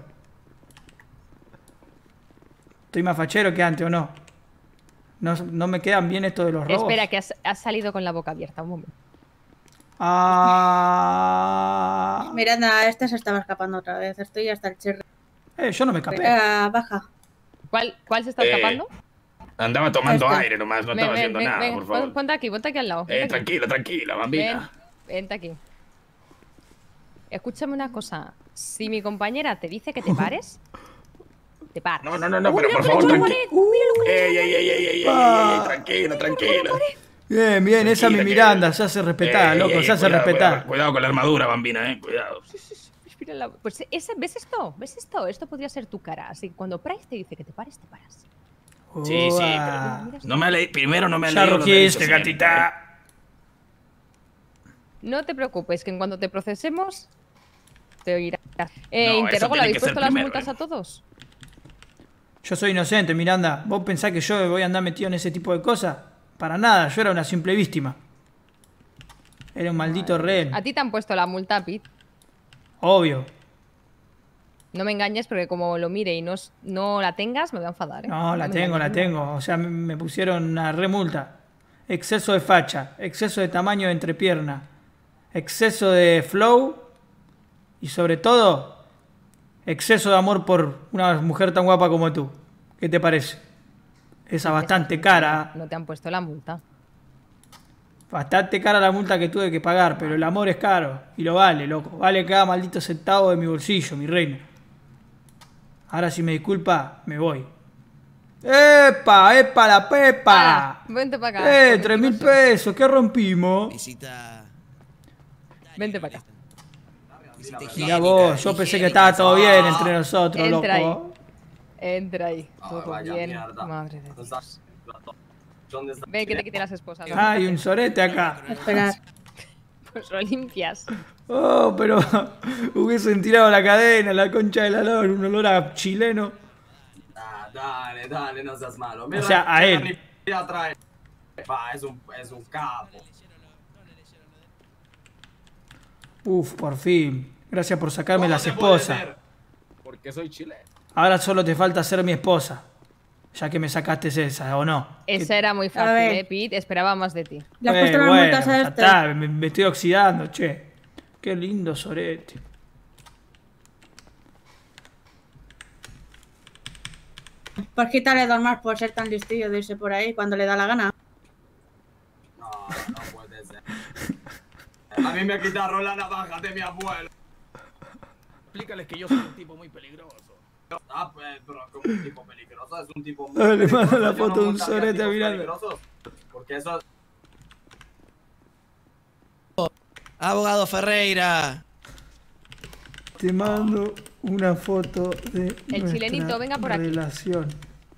Speaker 1: ¿Estoy más fachero que antes o no? No, no me quedan bien esto de los robos.
Speaker 2: Espera, que has, has salido con la boca abierta, un momento.
Speaker 1: Ah.
Speaker 15: Miranda, este se estaba escapando otra vez. Estoy hasta el cherry.
Speaker 1: Eh, yo no me escapé.
Speaker 15: Venga, baja.
Speaker 2: ¿Cuál, cuál se está
Speaker 11: Eh,
Speaker 2: escapando?
Speaker 11: Andaba tomando
Speaker 15: Este.
Speaker 11: aire nomás, no
Speaker 2: Ven,
Speaker 11: estaba
Speaker 2: ven,
Speaker 11: haciendo
Speaker 2: ven,
Speaker 11: nada,
Speaker 2: ven,
Speaker 11: por
Speaker 2: pon-
Speaker 11: favor.
Speaker 2: Ponte aquí, ponte aquí al lado.
Speaker 11: Eh,
Speaker 2: Vente aquí.
Speaker 11: tranquila, tranquila,
Speaker 2: Ven,
Speaker 11: bambina.
Speaker 2: vente aquí. Escúchame una cosa. Si mi compañera te dice que te pares, te paras.
Speaker 11: No, no, no, no,
Speaker 2: Uy,
Speaker 11: pero
Speaker 2: mira
Speaker 11: por
Speaker 2: lo que le
Speaker 11: favor,
Speaker 2: he hecho a la
Speaker 11: tranquila.
Speaker 2: pared, mira lo que le he
Speaker 11: Ey,
Speaker 2: hecho a
Speaker 11: ey,
Speaker 2: la
Speaker 11: ey, ey, ey, ey,
Speaker 1: Ah.
Speaker 11: ey, tranquila, tranquila.
Speaker 1: Bien, bien, esa es mi
Speaker 11: Tranquila, que-
Speaker 1: Miranda, se hace respetar,
Speaker 11: Ey,
Speaker 1: loco,
Speaker 11: ey,
Speaker 1: se hace
Speaker 11: cuidado,
Speaker 1: respetar.
Speaker 11: Cuidado, cuidado con la armadura, bambina, eh, cuidado.
Speaker 2: Mira la- Pues ese, ¿ves esto? ¿Ves esto? Esto podría ser tu cara. Así que cuando Price te dice que te pares, te paras.
Speaker 11: Sí, sí,
Speaker 1: Uah.
Speaker 11: pero no me ha leído, primero no me ha
Speaker 1: Ya
Speaker 11: leído
Speaker 1: lo
Speaker 11: los derechos
Speaker 1: quiste,
Speaker 11: siempre, ¿eh?
Speaker 1: gatita.
Speaker 2: No te preocupes, que en cuanto te procesemos, te oirás. Eh,
Speaker 11: No, eso
Speaker 2: interrogo, ¿le
Speaker 11: tiene
Speaker 2: habéis
Speaker 11: que ser
Speaker 2: puesto las
Speaker 11: primero,
Speaker 2: multas
Speaker 11: ¿eh?
Speaker 2: a todos?
Speaker 1: Yo soy inocente, Miranda. ¿Vos pensás que yo voy a andar metido en ese tipo de cosas? Para nada, yo era una simple víctima. Era un maldito rehén.
Speaker 2: A ti te han puesto la multa, Pete.
Speaker 1: Obvio.
Speaker 2: No me engañes porque como lo mire y no, s- no la tengas, me voy a enfadar, ¿eh?
Speaker 1: No, la
Speaker 2: me
Speaker 1: tengo, la
Speaker 2: engañes.
Speaker 1: tengo. O sea, me, me pusieron una remulta. Exceso de facha, exceso de tamaño de entrepierna, exceso de flow y sobre todo, exceso de amor por una mujer tan guapa como tú. ¿Qué te parece? Esa bastante cara.
Speaker 2: No te han puesto la multa.
Speaker 1: Bastante cara la multa que tuve que pagar, pero el amor es caro. Y lo vale, loco. Vale cada maldito centavo de mi bolsillo, mi reina. Ahora si me disculpa, me voy. ¡Epa! ¡Epa la pepa!
Speaker 2: Ala, vente para acá.
Speaker 1: ¡Eh!
Speaker 2: con
Speaker 1: ¡Tres
Speaker 2: mi
Speaker 1: mil
Speaker 2: cosa.
Speaker 1: pesos! ¿Qué rompimos?
Speaker 5: Visita.
Speaker 2: Vente para acá.
Speaker 5: Visita
Speaker 1: Mirá
Speaker 5: higiénica,
Speaker 1: vos, yo pensé que
Speaker 5: higiénica.
Speaker 1: estaba todo bien entre nosotros,
Speaker 2: Entra
Speaker 1: loco.
Speaker 2: Entra ahí.
Speaker 4: Ah,
Speaker 2: Todo
Speaker 4: vaya
Speaker 2: bien.
Speaker 4: mierda.
Speaker 2: Madre de
Speaker 4: ¿Dónde
Speaker 2: Dios.
Speaker 4: está? ¿Dónde está?
Speaker 2: Ve que te quite las esposas.
Speaker 1: Ah, hay un sorete acá.
Speaker 15: Esperar.
Speaker 2: Pues lo limpias.
Speaker 1: Oh, pero hubiesen tirado la cadena, la concha de la lora, un olor a chileno.
Speaker 4: Ah, dale, dale, no seas malo.
Speaker 1: O sea, a
Speaker 4: mira,
Speaker 1: él.
Speaker 4: mira, trae. Va, es un, es un capo.
Speaker 1: Uf, por fin. Gracias por sacarme
Speaker 4: ¿Cómo
Speaker 1: las
Speaker 4: te puede
Speaker 1: esposas.
Speaker 4: ser?
Speaker 11: Porque soy chileno.
Speaker 1: Ahora solo te falta ser mi esposa. Ya que me sacaste esa, ¿o no?
Speaker 2: Esa era muy
Speaker 15: A
Speaker 2: fácil,
Speaker 15: ver.
Speaker 2: eh, Pete. Esperaba más de ti.
Speaker 15: Le has
Speaker 1: Eh,
Speaker 15: puesto las
Speaker 1: bueno,
Speaker 15: multas a
Speaker 1: ya
Speaker 15: este.
Speaker 1: está, me, me estoy oxidando, che. Qué lindo sorete.
Speaker 15: Pues quítale dos más por ser tan listillo de irse por ahí cuando le da la gana.
Speaker 4: No, no puede ser. A mí me quitaron la navaja de mi abuelo.
Speaker 11: Explícales que yo soy un tipo muy peligroso.
Speaker 4: Ah, pues, pero como un tipo peligroso, es un tipo muy
Speaker 1: Ah, le
Speaker 4: peligroso.
Speaker 1: mando la
Speaker 4: Yo
Speaker 1: foto
Speaker 4: no
Speaker 1: de un
Speaker 4: montaría
Speaker 1: sorete a
Speaker 4: tipos
Speaker 1: Miranda.
Speaker 4: peligrosos, porque eso...
Speaker 5: Abogado Ferreira.
Speaker 1: Te mando una foto de
Speaker 2: El
Speaker 1: nuestra
Speaker 2: chilenito, venga por aquí.
Speaker 1: relación.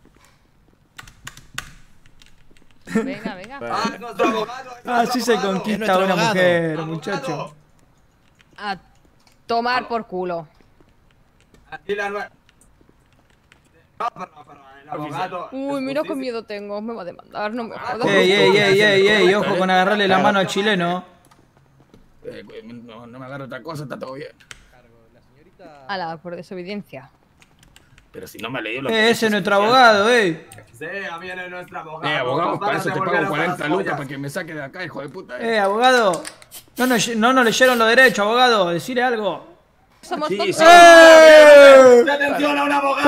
Speaker 2: Venga, venga.
Speaker 4: Ah, es nuestro abogado. es
Speaker 1: Así
Speaker 4: nuestro
Speaker 1: se
Speaker 4: abogado.
Speaker 1: conquista
Speaker 5: nuestro
Speaker 1: a una
Speaker 5: abogado.
Speaker 1: mujer,
Speaker 4: Abogado.
Speaker 1: muchacho.
Speaker 2: A tomar por culo.
Speaker 4: Aquí la nue- No, pero, pero el abogado.
Speaker 2: Uy, mira qué miedo tengo. Me va a demandar, no me jodas.
Speaker 1: Ey, ey, ey, ey, ey, ojo con agarrarle la mano al chileno.
Speaker 11: Eh, no, no me agarro otra cosa, está todo bien.
Speaker 2: A la por desobediencia.
Speaker 11: Pero si no me ha leído los
Speaker 1: Eh, ese es nuestro abogado, ey.
Speaker 4: Sí, viene nuestro abogado.
Speaker 11: Eh, abogado,
Speaker 4: Nos van
Speaker 11: para
Speaker 4: a
Speaker 11: eso te
Speaker 4: devolver
Speaker 11: pago
Speaker 4: hasta
Speaker 11: cuarenta
Speaker 4: las
Speaker 11: lucas
Speaker 4: joyas.
Speaker 11: para que me saque de acá, hijo de puta. Eh.
Speaker 1: Eh, abogado. No nos, no nos leyeron los derechos, abogado. Decirle algo.
Speaker 2: Somos
Speaker 11: Sí,
Speaker 2: tontos.
Speaker 11: sí.
Speaker 1: ¡Eh!
Speaker 4: ¡Atención a un abogado!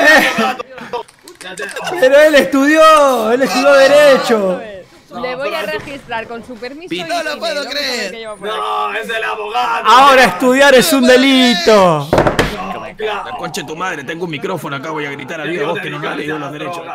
Speaker 1: Pero él estudió, él estudió derecho.
Speaker 2: Le voy a registrar con su permiso.
Speaker 5: No
Speaker 2: y
Speaker 5: lo
Speaker 2: email,
Speaker 5: puedo
Speaker 2: vamos a ver
Speaker 5: creer.
Speaker 2: qué lleva por aquí.
Speaker 4: No, es el abogado.
Speaker 1: Ahora estudiar es un delito.
Speaker 4: No, claro.
Speaker 11: La concha de tu madre, tengo un micrófono acá, voy a gritar al vivo vos que no me has leído los derechos.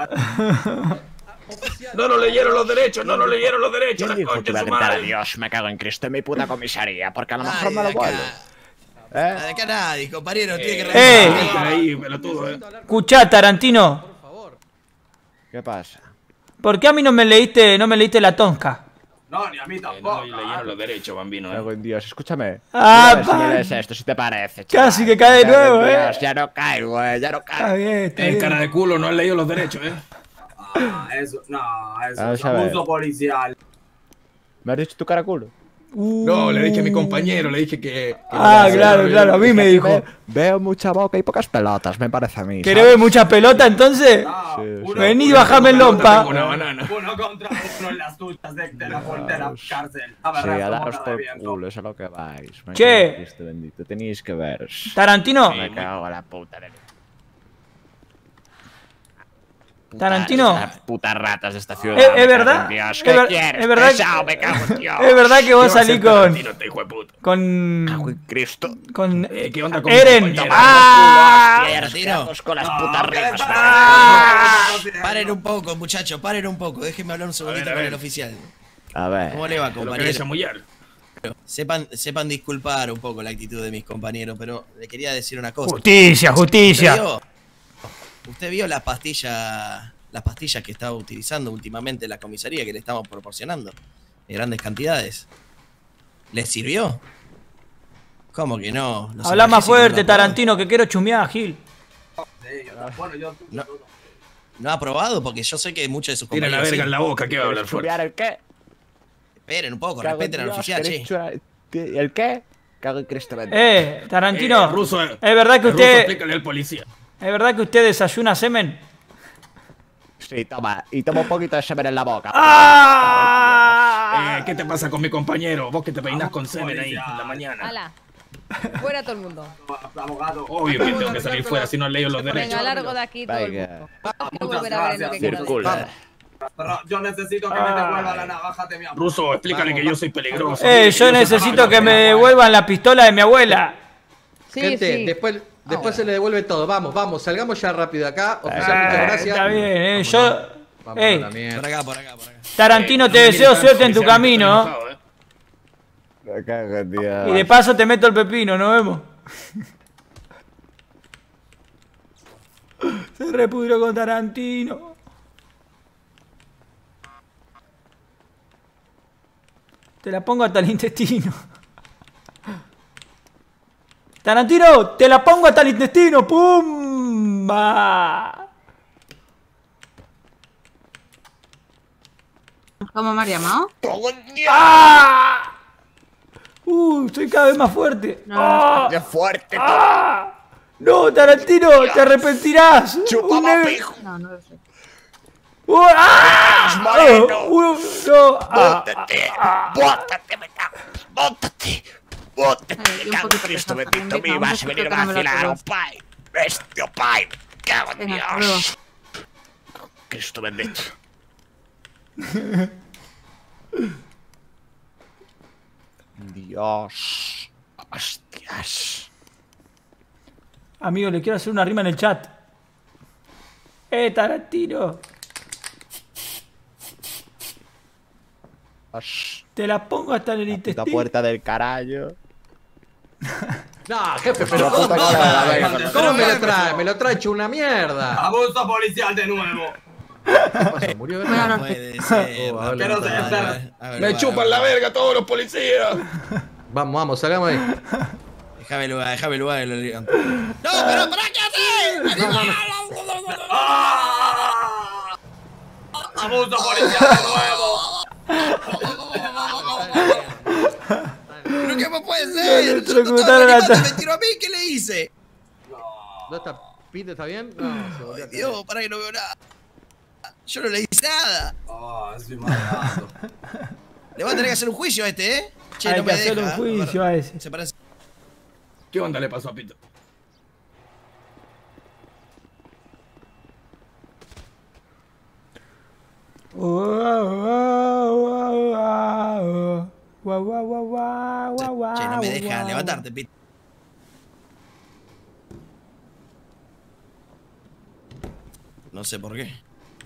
Speaker 11: No nos leyeron los derechos, no nos leyeron los derechos.
Speaker 14: ¿Quién
Speaker 11: La
Speaker 14: dijo que
Speaker 11: concha
Speaker 14: iba a
Speaker 11: de su
Speaker 14: gritar
Speaker 11: madre.
Speaker 14: adiós? Me cago en Cristo en mi puta comisaría, porque a lo mejor
Speaker 5: Ay,
Speaker 14: me lo
Speaker 5: de acá.
Speaker 14: vuelvo. ¿Eh?
Speaker 5: De acá nadie, compañero, tiene que
Speaker 1: Eh.
Speaker 5: revisar.
Speaker 11: Ahí, pelotudo, eh.
Speaker 1: Escuchá, Tarantino.
Speaker 14: ¿Qué pasa?
Speaker 1: ¿Por qué a mí no me leíste, no me leíste la tonca?
Speaker 4: No, ni a mí
Speaker 11: Eh,
Speaker 4: tampoco.
Speaker 11: No leyeron los derechos, bambino,
Speaker 14: Me
Speaker 11: eh.
Speaker 14: cago en Dios, escúchame.
Speaker 1: Ah,
Speaker 14: Mira a ver si me
Speaker 1: pa-
Speaker 14: lees esto, si te parece.
Speaker 1: Casi
Speaker 14: chaval.
Speaker 1: que cae de
Speaker 14: Me cago en
Speaker 1: nuevo, eh.
Speaker 14: Dios, ya no caigo, eh, ya no
Speaker 1: Está
Speaker 14: caigo.
Speaker 1: bien, está
Speaker 11: Eh,
Speaker 1: bien.
Speaker 11: cara de culo, no han leído los derechos, eh.
Speaker 4: Ah, eso, no, eso
Speaker 14: Vamos
Speaker 4: es
Speaker 14: a ver.
Speaker 4: abuso policial.
Speaker 14: ¿Me has dicho tu cara culo?
Speaker 11: No, le dije a mi compañero, le dije que... que
Speaker 1: Ah,
Speaker 11: no,
Speaker 1: claro,
Speaker 11: no,
Speaker 1: claro, a mí me
Speaker 14: Ve-
Speaker 1: dijo.
Speaker 14: Veo mucha boca y pocas pelotas, me parece a mí.
Speaker 1: ¿Querés
Speaker 14: ¿sabes?
Speaker 1: ver mucha pelota entonces?
Speaker 4: Ah,
Speaker 14: Sí,
Speaker 4: uno,
Speaker 1: Vení y
Speaker 11: Una
Speaker 1: bajame el
Speaker 11: pelota,
Speaker 1: lompa.
Speaker 11: tengo una banana.
Speaker 4: uno contra uno en las duchas de, de la, de la cárcel. A ver,
Speaker 14: Sí,
Speaker 4: resto,
Speaker 14: a daros
Speaker 4: mota de
Speaker 14: por
Speaker 4: viento.
Speaker 14: culo, eso es a lo que vais. Me
Speaker 1: Che.
Speaker 14: cago en Cristo bendito, tenéis que ver.
Speaker 1: Tarantino.
Speaker 14: Me cago en la puta de... Puta-
Speaker 1: Tarantino.
Speaker 14: estas putas ratas de esta ciudad.
Speaker 1: ¿Es,
Speaker 14: me
Speaker 1: es
Speaker 14: cago
Speaker 1: verdad?
Speaker 14: en Dios,
Speaker 1: ¿Es,
Speaker 14: ¿qué
Speaker 1: ver-
Speaker 14: quieres?
Speaker 1: es verdad
Speaker 14: Pesado, me cago en Dios.
Speaker 1: es verdad que vos
Speaker 11: ¿Qué va a
Speaker 1: salís
Speaker 11: hacer
Speaker 1: con.
Speaker 11: Tarantino, este hijo de puta?
Speaker 1: Con.
Speaker 14: Cago en Cristo.
Speaker 1: Con.
Speaker 11: Eh, ¿qué onda con
Speaker 1: Eren.
Speaker 11: mi compañero?
Speaker 1: ¡Ah!
Speaker 14: Hostia, nos quedamos con las
Speaker 4: No,
Speaker 14: putas
Speaker 4: ¿qué
Speaker 14: rimas.
Speaker 4: les
Speaker 14: me
Speaker 4: pasa?
Speaker 14: cago
Speaker 5: Paren un poco, muchachos, paren un poco. Déjenme hablar un segundito
Speaker 11: A ver, a
Speaker 5: con
Speaker 11: ver.
Speaker 5: el oficial.
Speaker 14: en- A ver.
Speaker 5: ¿Cómo le va,
Speaker 11: ¿Te lo querés
Speaker 5: compañero?
Speaker 11: chamullar?
Speaker 5: Sepan, sepan disculpar un poco la actitud de mis compañeros, pero le quería decir una cosa.
Speaker 1: Justicia,
Speaker 5: ¿Usted
Speaker 1: justicia.
Speaker 5: vio, usted vio las pastillas, las pastillas que estaba utilizando últimamente la comisaría que le estamos proporcionando? De grandes cantidades. ¿Les sirvió? ¿Cómo que no? Los
Speaker 1: Habla más
Speaker 5: analgésicos
Speaker 1: fuerte,
Speaker 5: no lo
Speaker 1: Tarantino, que quiero chumear, Gil.
Speaker 4: Sí, yo, bueno, yo,
Speaker 5: No. ¿No ha probado? Porque yo sé que muchos de sus
Speaker 11: Tiene
Speaker 5: compañeros...
Speaker 11: la verga
Speaker 5: sí.
Speaker 11: en la boca, ¿qué va a hablar fuerte?
Speaker 14: ¿Estudiar el qué?
Speaker 5: Esperen un poco,
Speaker 14: Cago en
Speaker 5: respeten al
Speaker 14: Dios,
Speaker 5: oficial,
Speaker 14: ¿queréis
Speaker 5: che.
Speaker 14: chua- ¿El qué? Cago en Cristo bendito.
Speaker 1: Eh, Tarantino.
Speaker 11: Eh, ruso, eh.
Speaker 1: ¿Es verdad que
Speaker 11: El ruso,
Speaker 1: usted.
Speaker 11: explícale al policía.
Speaker 1: ¿Es verdad que usted desayuna semen?
Speaker 14: Sí, toma. Y toma un poquito de semen en la boca.
Speaker 1: ¡Ah!
Speaker 11: Eh, ¿qué te pasa con mi compañero? Vos que te peinás con semen ahí en la mañana.
Speaker 2: Ala. Fuera todo el mundo.
Speaker 4: abogado.
Speaker 11: Obvio que tengo que salir fuera si no has leído los derechos.
Speaker 2: Venga, largo de aquí todo el
Speaker 14: Venga.
Speaker 2: mundo. No quiero
Speaker 4: Muchas
Speaker 2: volver a ver lo que
Speaker 4: gracias.
Speaker 2: quiero
Speaker 14: Circula.
Speaker 2: decir.
Speaker 4: Pero yo necesito que me devuelva la navaja de mi amor.
Speaker 11: Ruso, explícale que yo soy peligroso.
Speaker 1: Eh,
Speaker 11: Dile que
Speaker 1: yo
Speaker 11: soy
Speaker 1: necesito
Speaker 11: malo.
Speaker 1: que me devuelvan la pistola de mi abuela.
Speaker 2: Sí,
Speaker 12: Gente,
Speaker 2: sí.
Speaker 12: después, después se le devuelve todo. Vamos, vamos, salgamos ya rápido de acá. Oficial,
Speaker 1: Ah,
Speaker 12: muchas gracias.
Speaker 1: está bien, eh. Yo.
Speaker 12: Vamos
Speaker 1: Ey,
Speaker 12: a la mierda.
Speaker 5: Por acá, por acá, por acá.
Speaker 1: Tarantino,
Speaker 11: Eh,
Speaker 1: te
Speaker 11: no me
Speaker 1: deseo
Speaker 11: mires
Speaker 1: suerte
Speaker 11: tanto,
Speaker 1: en tu
Speaker 11: oficial, que estoy
Speaker 1: camino.
Speaker 11: enojado, eh.
Speaker 14: Me cago en Dios.
Speaker 1: Y de paso te meto el pepino, nos vemos. Se repudrió con Tarantino. Te la pongo hasta el intestino. Tarantino, te la pongo hasta el intestino. ¡Pumba!
Speaker 15: ¿Cómo me has llamado?
Speaker 1: ¡Ah! Uh, soy cada vez más fuerte. ¡Ah!
Speaker 14: ¡Qué fuerte!
Speaker 1: ¡Ah! No, Tarantino, te arrepentirás. Un neve-
Speaker 15: No, no lo sé.
Speaker 1: Uh, ¡ah!
Speaker 14: Moreno.
Speaker 1: Uh, no. Ah,
Speaker 14: ¡Bótate! ¡Bótate, me cago! ¡Bótate! ¡Bótate!
Speaker 15: Ay,
Speaker 14: Me
Speaker 15: un
Speaker 14: cago en
Speaker 15: poquito
Speaker 14: Cristo
Speaker 15: pesado
Speaker 14: bendito,
Speaker 15: también,
Speaker 14: me
Speaker 15: venga,
Speaker 14: vas a
Speaker 15: un
Speaker 14: venir a
Speaker 15: poquito que no me lo
Speaker 14: vacilar, oh
Speaker 15: tomas.
Speaker 14: pai. ¡Bestia, pai! Me cago en
Speaker 15: Venga,
Speaker 14: Dios.
Speaker 15: hasta luego.
Speaker 14: Cristo bendito. Dios. Hostias.
Speaker 1: amigo, le quiero hacer una rima en el chat. Eh, Tarantino.
Speaker 14: Os-
Speaker 1: Te la pongo hasta en el
Speaker 14: La puta
Speaker 1: intestino.
Speaker 14: puerta del carajo.
Speaker 12: No, jefe, pero ¿cómo, ¿cómo me lo trae? Me lo trae hecho una mierda.
Speaker 4: Abuso policial de nuevo.
Speaker 12: ¿Qué murió?
Speaker 5: No puede ser.
Speaker 12: Oh,
Speaker 4: Que no se espera.
Speaker 11: Me chupan la verga todos los policías.
Speaker 12: Vamos, vamos, salgamos ahí.
Speaker 5: Déjame el lugar, déjame el lugar. No, pero ¿para qué haces?
Speaker 12: No, no, no.
Speaker 4: ¡Ah! Abuso policial de nuevo.
Speaker 5: ¿Pero qué más puede ser?
Speaker 1: Yo
Speaker 5: Yo no me tiró a mí, ¿qué le hice?
Speaker 12: ¿Dónde está Pete? ¿Está bien? No, se volvió a
Speaker 5: Ay, Dios, para que no veo nada. Yo no le hice nada.
Speaker 4: Ah, estoy malado.
Speaker 5: Le voy a tener que hacer un juicio a este, ¿eh? Che,
Speaker 1: Hay
Speaker 5: no
Speaker 1: que
Speaker 5: me
Speaker 1: hacer
Speaker 5: deja.
Speaker 1: un juicio a ese.
Speaker 5: Se parece.
Speaker 11: ¿Qué onda le pasó a Pito?
Speaker 5: Che, no me deja levantarte, Pito. No sé por qué.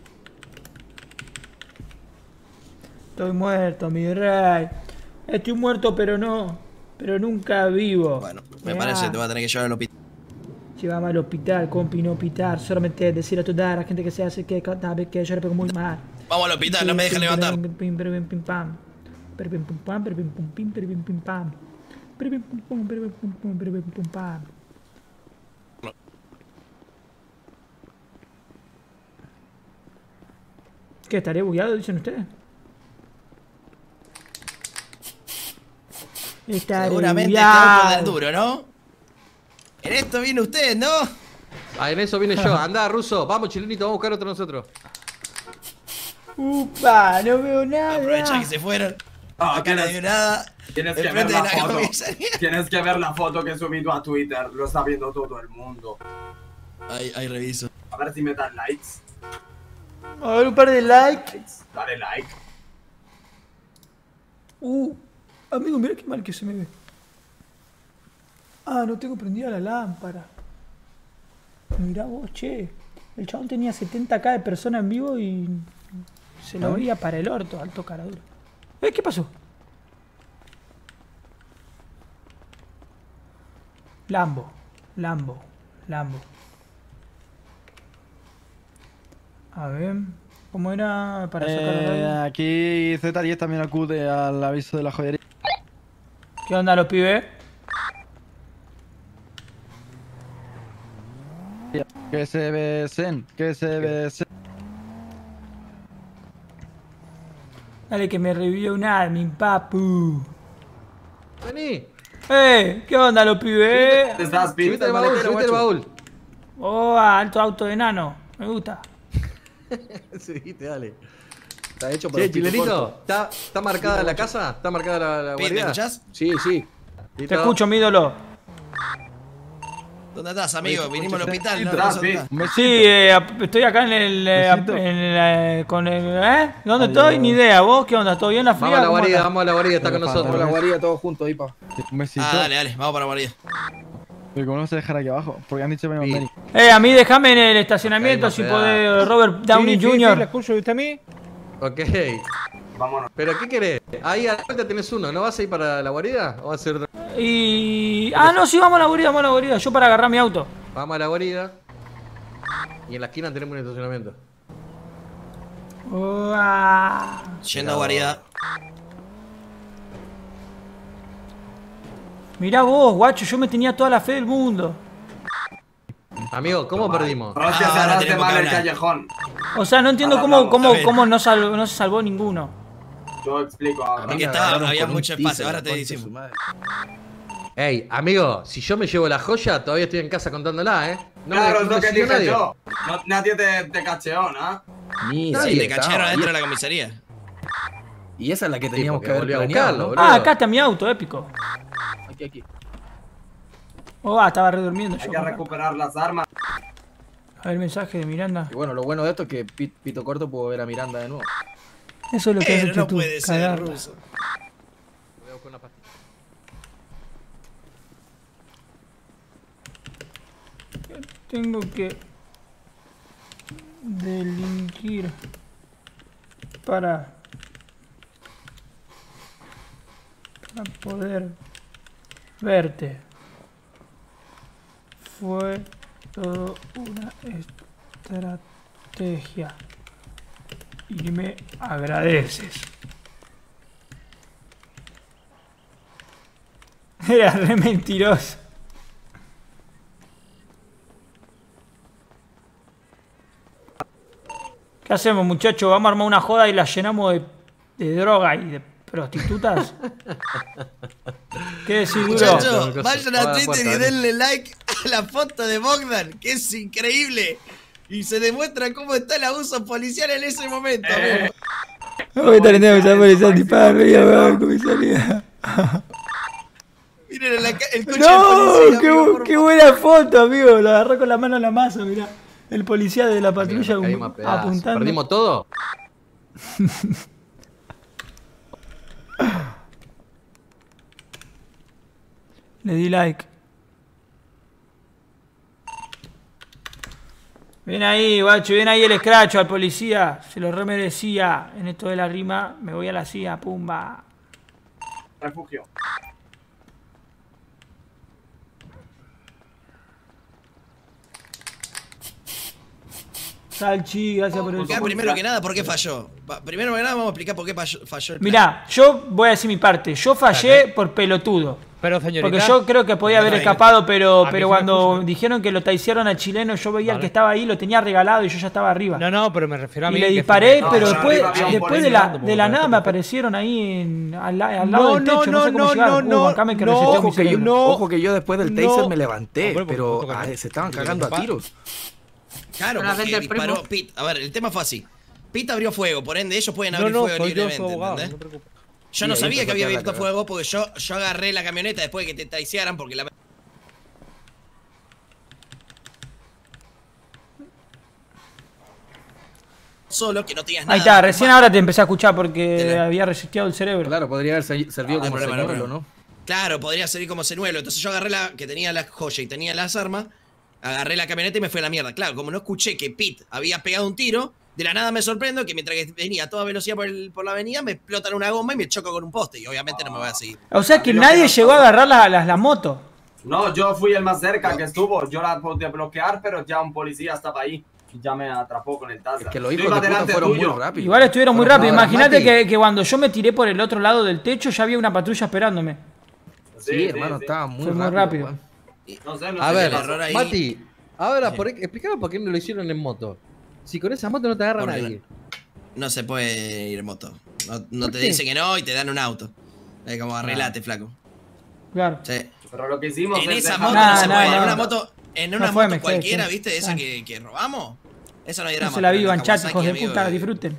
Speaker 1: Estoy muerto, mi rey. Estoy muerto, pero no. Pero nunca vivo.
Speaker 5: Bueno, me parece que te voy a tener que llevar al hospital.
Speaker 1: Llévame al hospital, compi, no hospital. Solamente decir a toda la gente que se hace que cada vez que yo le pego muy mal.
Speaker 5: Vamos al hospital, no me deja levantar.
Speaker 1: Pim, pim, pim, pam. Pim, pim, pum, pam, pim, pum, pim, pim, pim, pam. Pim, pim, pum, pum, pim, pum, pum, pim, pum, pam. ¿Qué? ¿Estaré bugueado, dicen ustedes? Estaré
Speaker 5: Seguramente
Speaker 1: bugueado.
Speaker 5: está del duro, ¿no? En esto viene usted, ¿no?
Speaker 12: Ah, en eso vine yo. Anda, Ruso. Vamos, chilenito, vamos a buscar otro nosotros.
Speaker 1: Upa, no veo nada.
Speaker 5: Aprovecha que se fueron.
Speaker 4: Ah,
Speaker 5: Acá no
Speaker 4: tienes-
Speaker 5: hay nada.
Speaker 4: Tienes que ver
Speaker 5: Enfrente
Speaker 4: la
Speaker 5: de la
Speaker 4: foto.
Speaker 5: comisaría.
Speaker 4: Tienes que ver la foto que he subido a Twitter. Lo está viendo todo el mundo.
Speaker 5: Ahí, ahí reviso.
Speaker 4: A ver si me dan likes.
Speaker 1: A ver, un par de likes.
Speaker 4: Dale like.
Speaker 1: Uh, amigo, mira qué mal que se me ve. Ah, no tengo prendida la lámpara. Mirá vos, che. El chabón tenía setenta k de personas en vivo y se lo veía para el orto, alto caraduro. ¿Eh? ¿Qué pasó? Lambo, Lambo, Lambo. A ver, ¿cómo era para sacar la
Speaker 16: Eh,
Speaker 1: radio?
Speaker 16: aquí Z diez también acude al aviso de la joyería.
Speaker 1: ¿Qué onda los pibes?
Speaker 16: Que se besen, que se besen.
Speaker 1: Dale que me revivió un admin, papu.
Speaker 12: Vení.
Speaker 1: ¡Eh! ¿Qué onda los pibes?
Speaker 4: ¿Te estás
Speaker 12: Subite
Speaker 4: pidiendo
Speaker 12: el baúl, subite el baúl.
Speaker 1: Oh, alto auto de enano. Me gusta.
Speaker 12: Subite, dale.
Speaker 16: Está hecho para
Speaker 12: Che,
Speaker 16: un pito
Speaker 12: chilenito,
Speaker 16: corto.
Speaker 12: ¿está, ¿está marcada la casa? ¿Está marcada la, la
Speaker 5: Pete,
Speaker 12: guardia?
Speaker 5: ¿me escuchás?
Speaker 12: Sí, sí.
Speaker 1: Te escucho, mi ídolo.
Speaker 5: ¿Dónde estás, amigo? Vinimos al hospital, ¿no?
Speaker 4: ¿Estás
Speaker 5: ¿Dónde
Speaker 4: bien?
Speaker 5: estás?
Speaker 1: Sí, eh, estoy acá en el... eh,
Speaker 16: Besito.
Speaker 1: en el, eh, con el ¿eh? ¿Dónde estoy? Ni idea. ¿Vos qué onda? ¿Todo bien la fría?
Speaker 12: Vamos a la
Speaker 1: ¿Cómo
Speaker 12: guarida,
Speaker 1: andás?
Speaker 12: vamos a la guarida, está con
Speaker 16: Vamos
Speaker 12: nosotros.
Speaker 16: a la
Speaker 11: guarida todos juntos, Ipa.
Speaker 16: Un besito.
Speaker 5: Ah, dale, dale, vamos para la guardia.
Speaker 16: Pero ¿cómo no se dejar aquí abajo? Porque han dicho que venimos
Speaker 12: Sí.
Speaker 16: Mary.
Speaker 1: Eh, a mí déjame en el estacionamiento
Speaker 12: Ahí
Speaker 1: si
Speaker 12: no te
Speaker 1: podés, Robert Downey junior
Speaker 16: escucho, ¿viste a mí?
Speaker 12: Ok.
Speaker 4: Vámonos.
Speaker 12: ¿Pero qué querés? Ahí a la vuelta tenés uno, ¿no vas a ir para la guarida? ¿O vas a hacer otra?
Speaker 1: Y... Ah, no, sí, vamos a la guarida, vamos a la guarida. Yo para agarrar mi auto.
Speaker 12: Vamos a la guarida. Y en la esquina tenemos un estacionamiento.
Speaker 1: Oh, ah.
Speaker 5: Yendo a guarida.
Speaker 1: Mirá vos, guacho, yo me tenía toda la fe del mundo.
Speaker 12: Amigo, ¿cómo perdimos?
Speaker 4: Rostia,
Speaker 5: Ah, ahora
Speaker 4: cerraste
Speaker 5: tenemos
Speaker 4: mal
Speaker 5: que
Speaker 4: el
Speaker 5: hablar.
Speaker 4: callejón.
Speaker 1: O sea, no entiendo
Speaker 4: Ahora
Speaker 1: cómo,
Speaker 4: hablamos,
Speaker 1: cómo,
Speaker 5: está bien.
Speaker 1: cómo no, salvó, no se salvó ninguno.
Speaker 4: Yo explico ahora.
Speaker 5: Es que estaba, había mucho espacio, ahora te decimos.
Speaker 12: Ey, amigo, si yo me llevo la joya, todavía estoy en casa contándola, ¿eh? No
Speaker 4: Claro,
Speaker 12: me,
Speaker 4: es
Speaker 12: no
Speaker 4: lo
Speaker 12: me
Speaker 4: que
Speaker 12: siguió
Speaker 4: dije
Speaker 12: nadie.
Speaker 4: yo. No- nadie te, te cacheó, ¿no?
Speaker 11: Ni
Speaker 12: Nadie.
Speaker 5: Sí, te
Speaker 11: estaba
Speaker 5: cacharon
Speaker 11: ahí.
Speaker 5: dentro de la comisaría.
Speaker 11: Y esa es la que teníamos
Speaker 12: porque
Speaker 11: que haber
Speaker 12: volví a
Speaker 11: planeado,
Speaker 12: buscarlo,
Speaker 11: ¿no?
Speaker 12: boludo.
Speaker 1: Ah, acá está mi auto, épico.
Speaker 11: Aquí, aquí.
Speaker 1: Oh, ah, estaba redurmiendo
Speaker 4: Hay
Speaker 1: yo.
Speaker 4: que recuperar las armas.
Speaker 1: A ver, mensaje de Miranda.
Speaker 11: Y bueno, lo bueno de esto es que Pit- Pito Corto pudo ver a Miranda de nuevo.
Speaker 1: Eso es lo que has
Speaker 5: Pero
Speaker 1: hecho
Speaker 5: no
Speaker 1: tú,
Speaker 5: puede ser,
Speaker 1: cagarla.
Speaker 5: ruso.
Speaker 12: Voy a buscar una pastilla.
Speaker 1: Tengo que delinquir para, para poder verte. fue todo una estrategia. Y me agradeces. Era re mentiroso. ¿Qué hacemos, muchachos? ¿Vamos a armar una joda y la llenamos de, de droga y de prostitutas? ¿Qué decís, Duro?
Speaker 5: Muchachos, vayan a Twitter y denle like a la foto de Bogdan, que es increíble. Y se demuestra cómo está el abuso policial en ese momento, amigo.
Speaker 1: No me está leyendo esa policía ni para arriba, comisaría.
Speaker 5: Miren el, el coche
Speaker 1: No,
Speaker 5: de policía,
Speaker 1: qué,
Speaker 5: amigo,
Speaker 1: bu-
Speaker 5: por
Speaker 1: qué
Speaker 5: favor.
Speaker 1: buena foto, amigo. Lo agarró con la mano en la masa, mirá. El policía de la patrulla
Speaker 12: Mira, caímos a pedazos.
Speaker 1: apuntando.
Speaker 12: ¿Perdimos todo?
Speaker 1: Le di like. Ven ahí, guacho, ven ahí el escracho al policía. Se lo remerecía. En esto de la rima, me voy a la C I A, pumba.
Speaker 4: Refugio.
Speaker 1: Salchi, gracias por el
Speaker 5: Acá, primero que nada, ¿por qué falló? Va, Primero que nada, vamos a explicar por qué falló, falló el plan.
Speaker 1: Mirá, yo voy a decir mi parte. Yo fallé por pelotudo.
Speaker 17: Pero, señorita,
Speaker 1: Porque yo creo que podía haber
Speaker 5: no,
Speaker 1: escapado, pero,
Speaker 17: a mí
Speaker 1: pero
Speaker 17: se me
Speaker 1: cuando
Speaker 17: puso-
Speaker 1: dijeron que lo traicionaron al chileno, yo veía al
Speaker 17: Vale.
Speaker 1: que estaba ahí, lo tenía regalado y yo ya estaba arriba.
Speaker 17: No, no, pero me refiero a mí.
Speaker 1: Y le
Speaker 17: que
Speaker 1: disparé,
Speaker 17: fue-
Speaker 1: pero
Speaker 4: No,
Speaker 1: después,
Speaker 4: arriba había un
Speaker 1: después de
Speaker 4: policía
Speaker 1: la, de la nada me aparecieron ahí en, al, la- al lado
Speaker 17: No,
Speaker 1: del techo, no,
Speaker 17: no,
Speaker 1: sé cómo
Speaker 17: no,
Speaker 1: llegaron.
Speaker 17: no,
Speaker 1: Uh,
Speaker 17: no,
Speaker 1: bancame que
Speaker 17: no,
Speaker 1: reseteó
Speaker 17: ojo
Speaker 1: mi
Speaker 17: que yo-
Speaker 1: cerebro.
Speaker 17: no.
Speaker 16: Ojo que yo después del taser
Speaker 17: No.
Speaker 16: me levanté,
Speaker 17: Hombre, por
Speaker 16: pero
Speaker 17: supuesto que
Speaker 16: ah,
Speaker 17: no.
Speaker 16: se estaban
Speaker 17: Y
Speaker 16: cagando a
Speaker 17: papá.
Speaker 16: tiros.
Speaker 5: Claro,
Speaker 15: Para
Speaker 5: porque
Speaker 15: vender primo.
Speaker 5: disparó Pete. A ver, el tema fue así. Pete abrió fuego, por ende ellos pueden
Speaker 17: No,
Speaker 5: abrir
Speaker 17: no,
Speaker 5: fuego
Speaker 17: soy yo
Speaker 5: libremente,
Speaker 17: su abogado, no
Speaker 5: ¿entendés?
Speaker 17: te preocupes.
Speaker 5: Yo
Speaker 12: Sí,
Speaker 5: no
Speaker 12: ahí
Speaker 5: sabía
Speaker 12: empezó
Speaker 5: que
Speaker 12: a
Speaker 5: había
Speaker 12: quedar la
Speaker 5: abierto
Speaker 12: cagada.
Speaker 5: fuego porque yo, yo agarré la camioneta después de que te taiciaran porque la... Solo que no tenías nada.
Speaker 1: Ahí está, recién ahora te empecé a escuchar porque
Speaker 5: Te la-
Speaker 1: había reseteado el cerebro.
Speaker 12: Claro, podría haber se- servido
Speaker 5: Ah, no
Speaker 12: como
Speaker 5: hay problema, no hay
Speaker 12: señuelo,
Speaker 5: problema.
Speaker 12: ¿no?
Speaker 5: Claro, podría servir como señuelo. Entonces yo agarré la que tenía la joya y tenía las armas, agarré la camioneta y me fui a la mierda. Claro, como no escuché que Pete había pegado un tiro, de la nada me sorprendo que mientras que venía a toda velocidad por, el- por la avenida, me explotan una goma y me choco con un poste. Y obviamente no me voy a seguir.
Speaker 1: O sea que
Speaker 4: A mí lo
Speaker 1: nadie
Speaker 4: que
Speaker 1: llegó a agarrar la, la, la moto.
Speaker 4: No, yo fui el más cerca que estuvo. Yo la pude bloquear, pero ya un policía estaba ahí. Y ya me atrapó con el taser.
Speaker 12: Que los
Speaker 4: Yo
Speaker 12: hijos
Speaker 4: iba
Speaker 12: de puta
Speaker 4: delante
Speaker 12: fueron
Speaker 4: tuyo.
Speaker 12: muy rápidos.
Speaker 1: Igual estuvieron muy
Speaker 12: Fueron
Speaker 1: rápido.
Speaker 12: rápidos.
Speaker 1: Imagínate
Speaker 12: Mati.
Speaker 1: que, que cuando yo me tiré por el otro lado del techo ya había una patrulla esperándome.
Speaker 12: Sí, hermano, estaba muy
Speaker 1: Fue muy
Speaker 12: rápido.
Speaker 1: rápido.
Speaker 12: weón.
Speaker 4: No sé, no
Speaker 12: A
Speaker 4: sé
Speaker 12: ver,
Speaker 4: qué pasó.
Speaker 5: ahí.
Speaker 12: Mati, ahora, por, explícame por qué no lo hicieron en moto. Si con esa moto no te agarra
Speaker 5: Porque
Speaker 12: nadie.
Speaker 5: No se puede ir en moto. No, no
Speaker 12: ¿Por
Speaker 5: te
Speaker 12: qué?
Speaker 5: dice que no y te dan un auto. Es como arreglate, flaco.
Speaker 1: Claro.
Speaker 5: Sí.
Speaker 4: Pero lo que hicimos
Speaker 5: En
Speaker 4: es
Speaker 5: esa
Speaker 4: dejar-
Speaker 5: moto
Speaker 1: Nah,
Speaker 5: no se
Speaker 1: nah,
Speaker 5: puede. En
Speaker 1: nah.
Speaker 5: una moto, en
Speaker 1: No
Speaker 5: una
Speaker 1: fue,
Speaker 5: moto
Speaker 1: me
Speaker 5: cualquiera,
Speaker 1: quedé,
Speaker 5: ¿viste? Esa
Speaker 1: Ah.
Speaker 5: que, que robamos. Eso no hay drama.
Speaker 1: No se la
Speaker 5: pero en
Speaker 1: vivan, chat,
Speaker 5: Kawasaki,
Speaker 1: hijos de
Speaker 5: amigo,
Speaker 1: puta,
Speaker 5: eh,
Speaker 1: disfruten.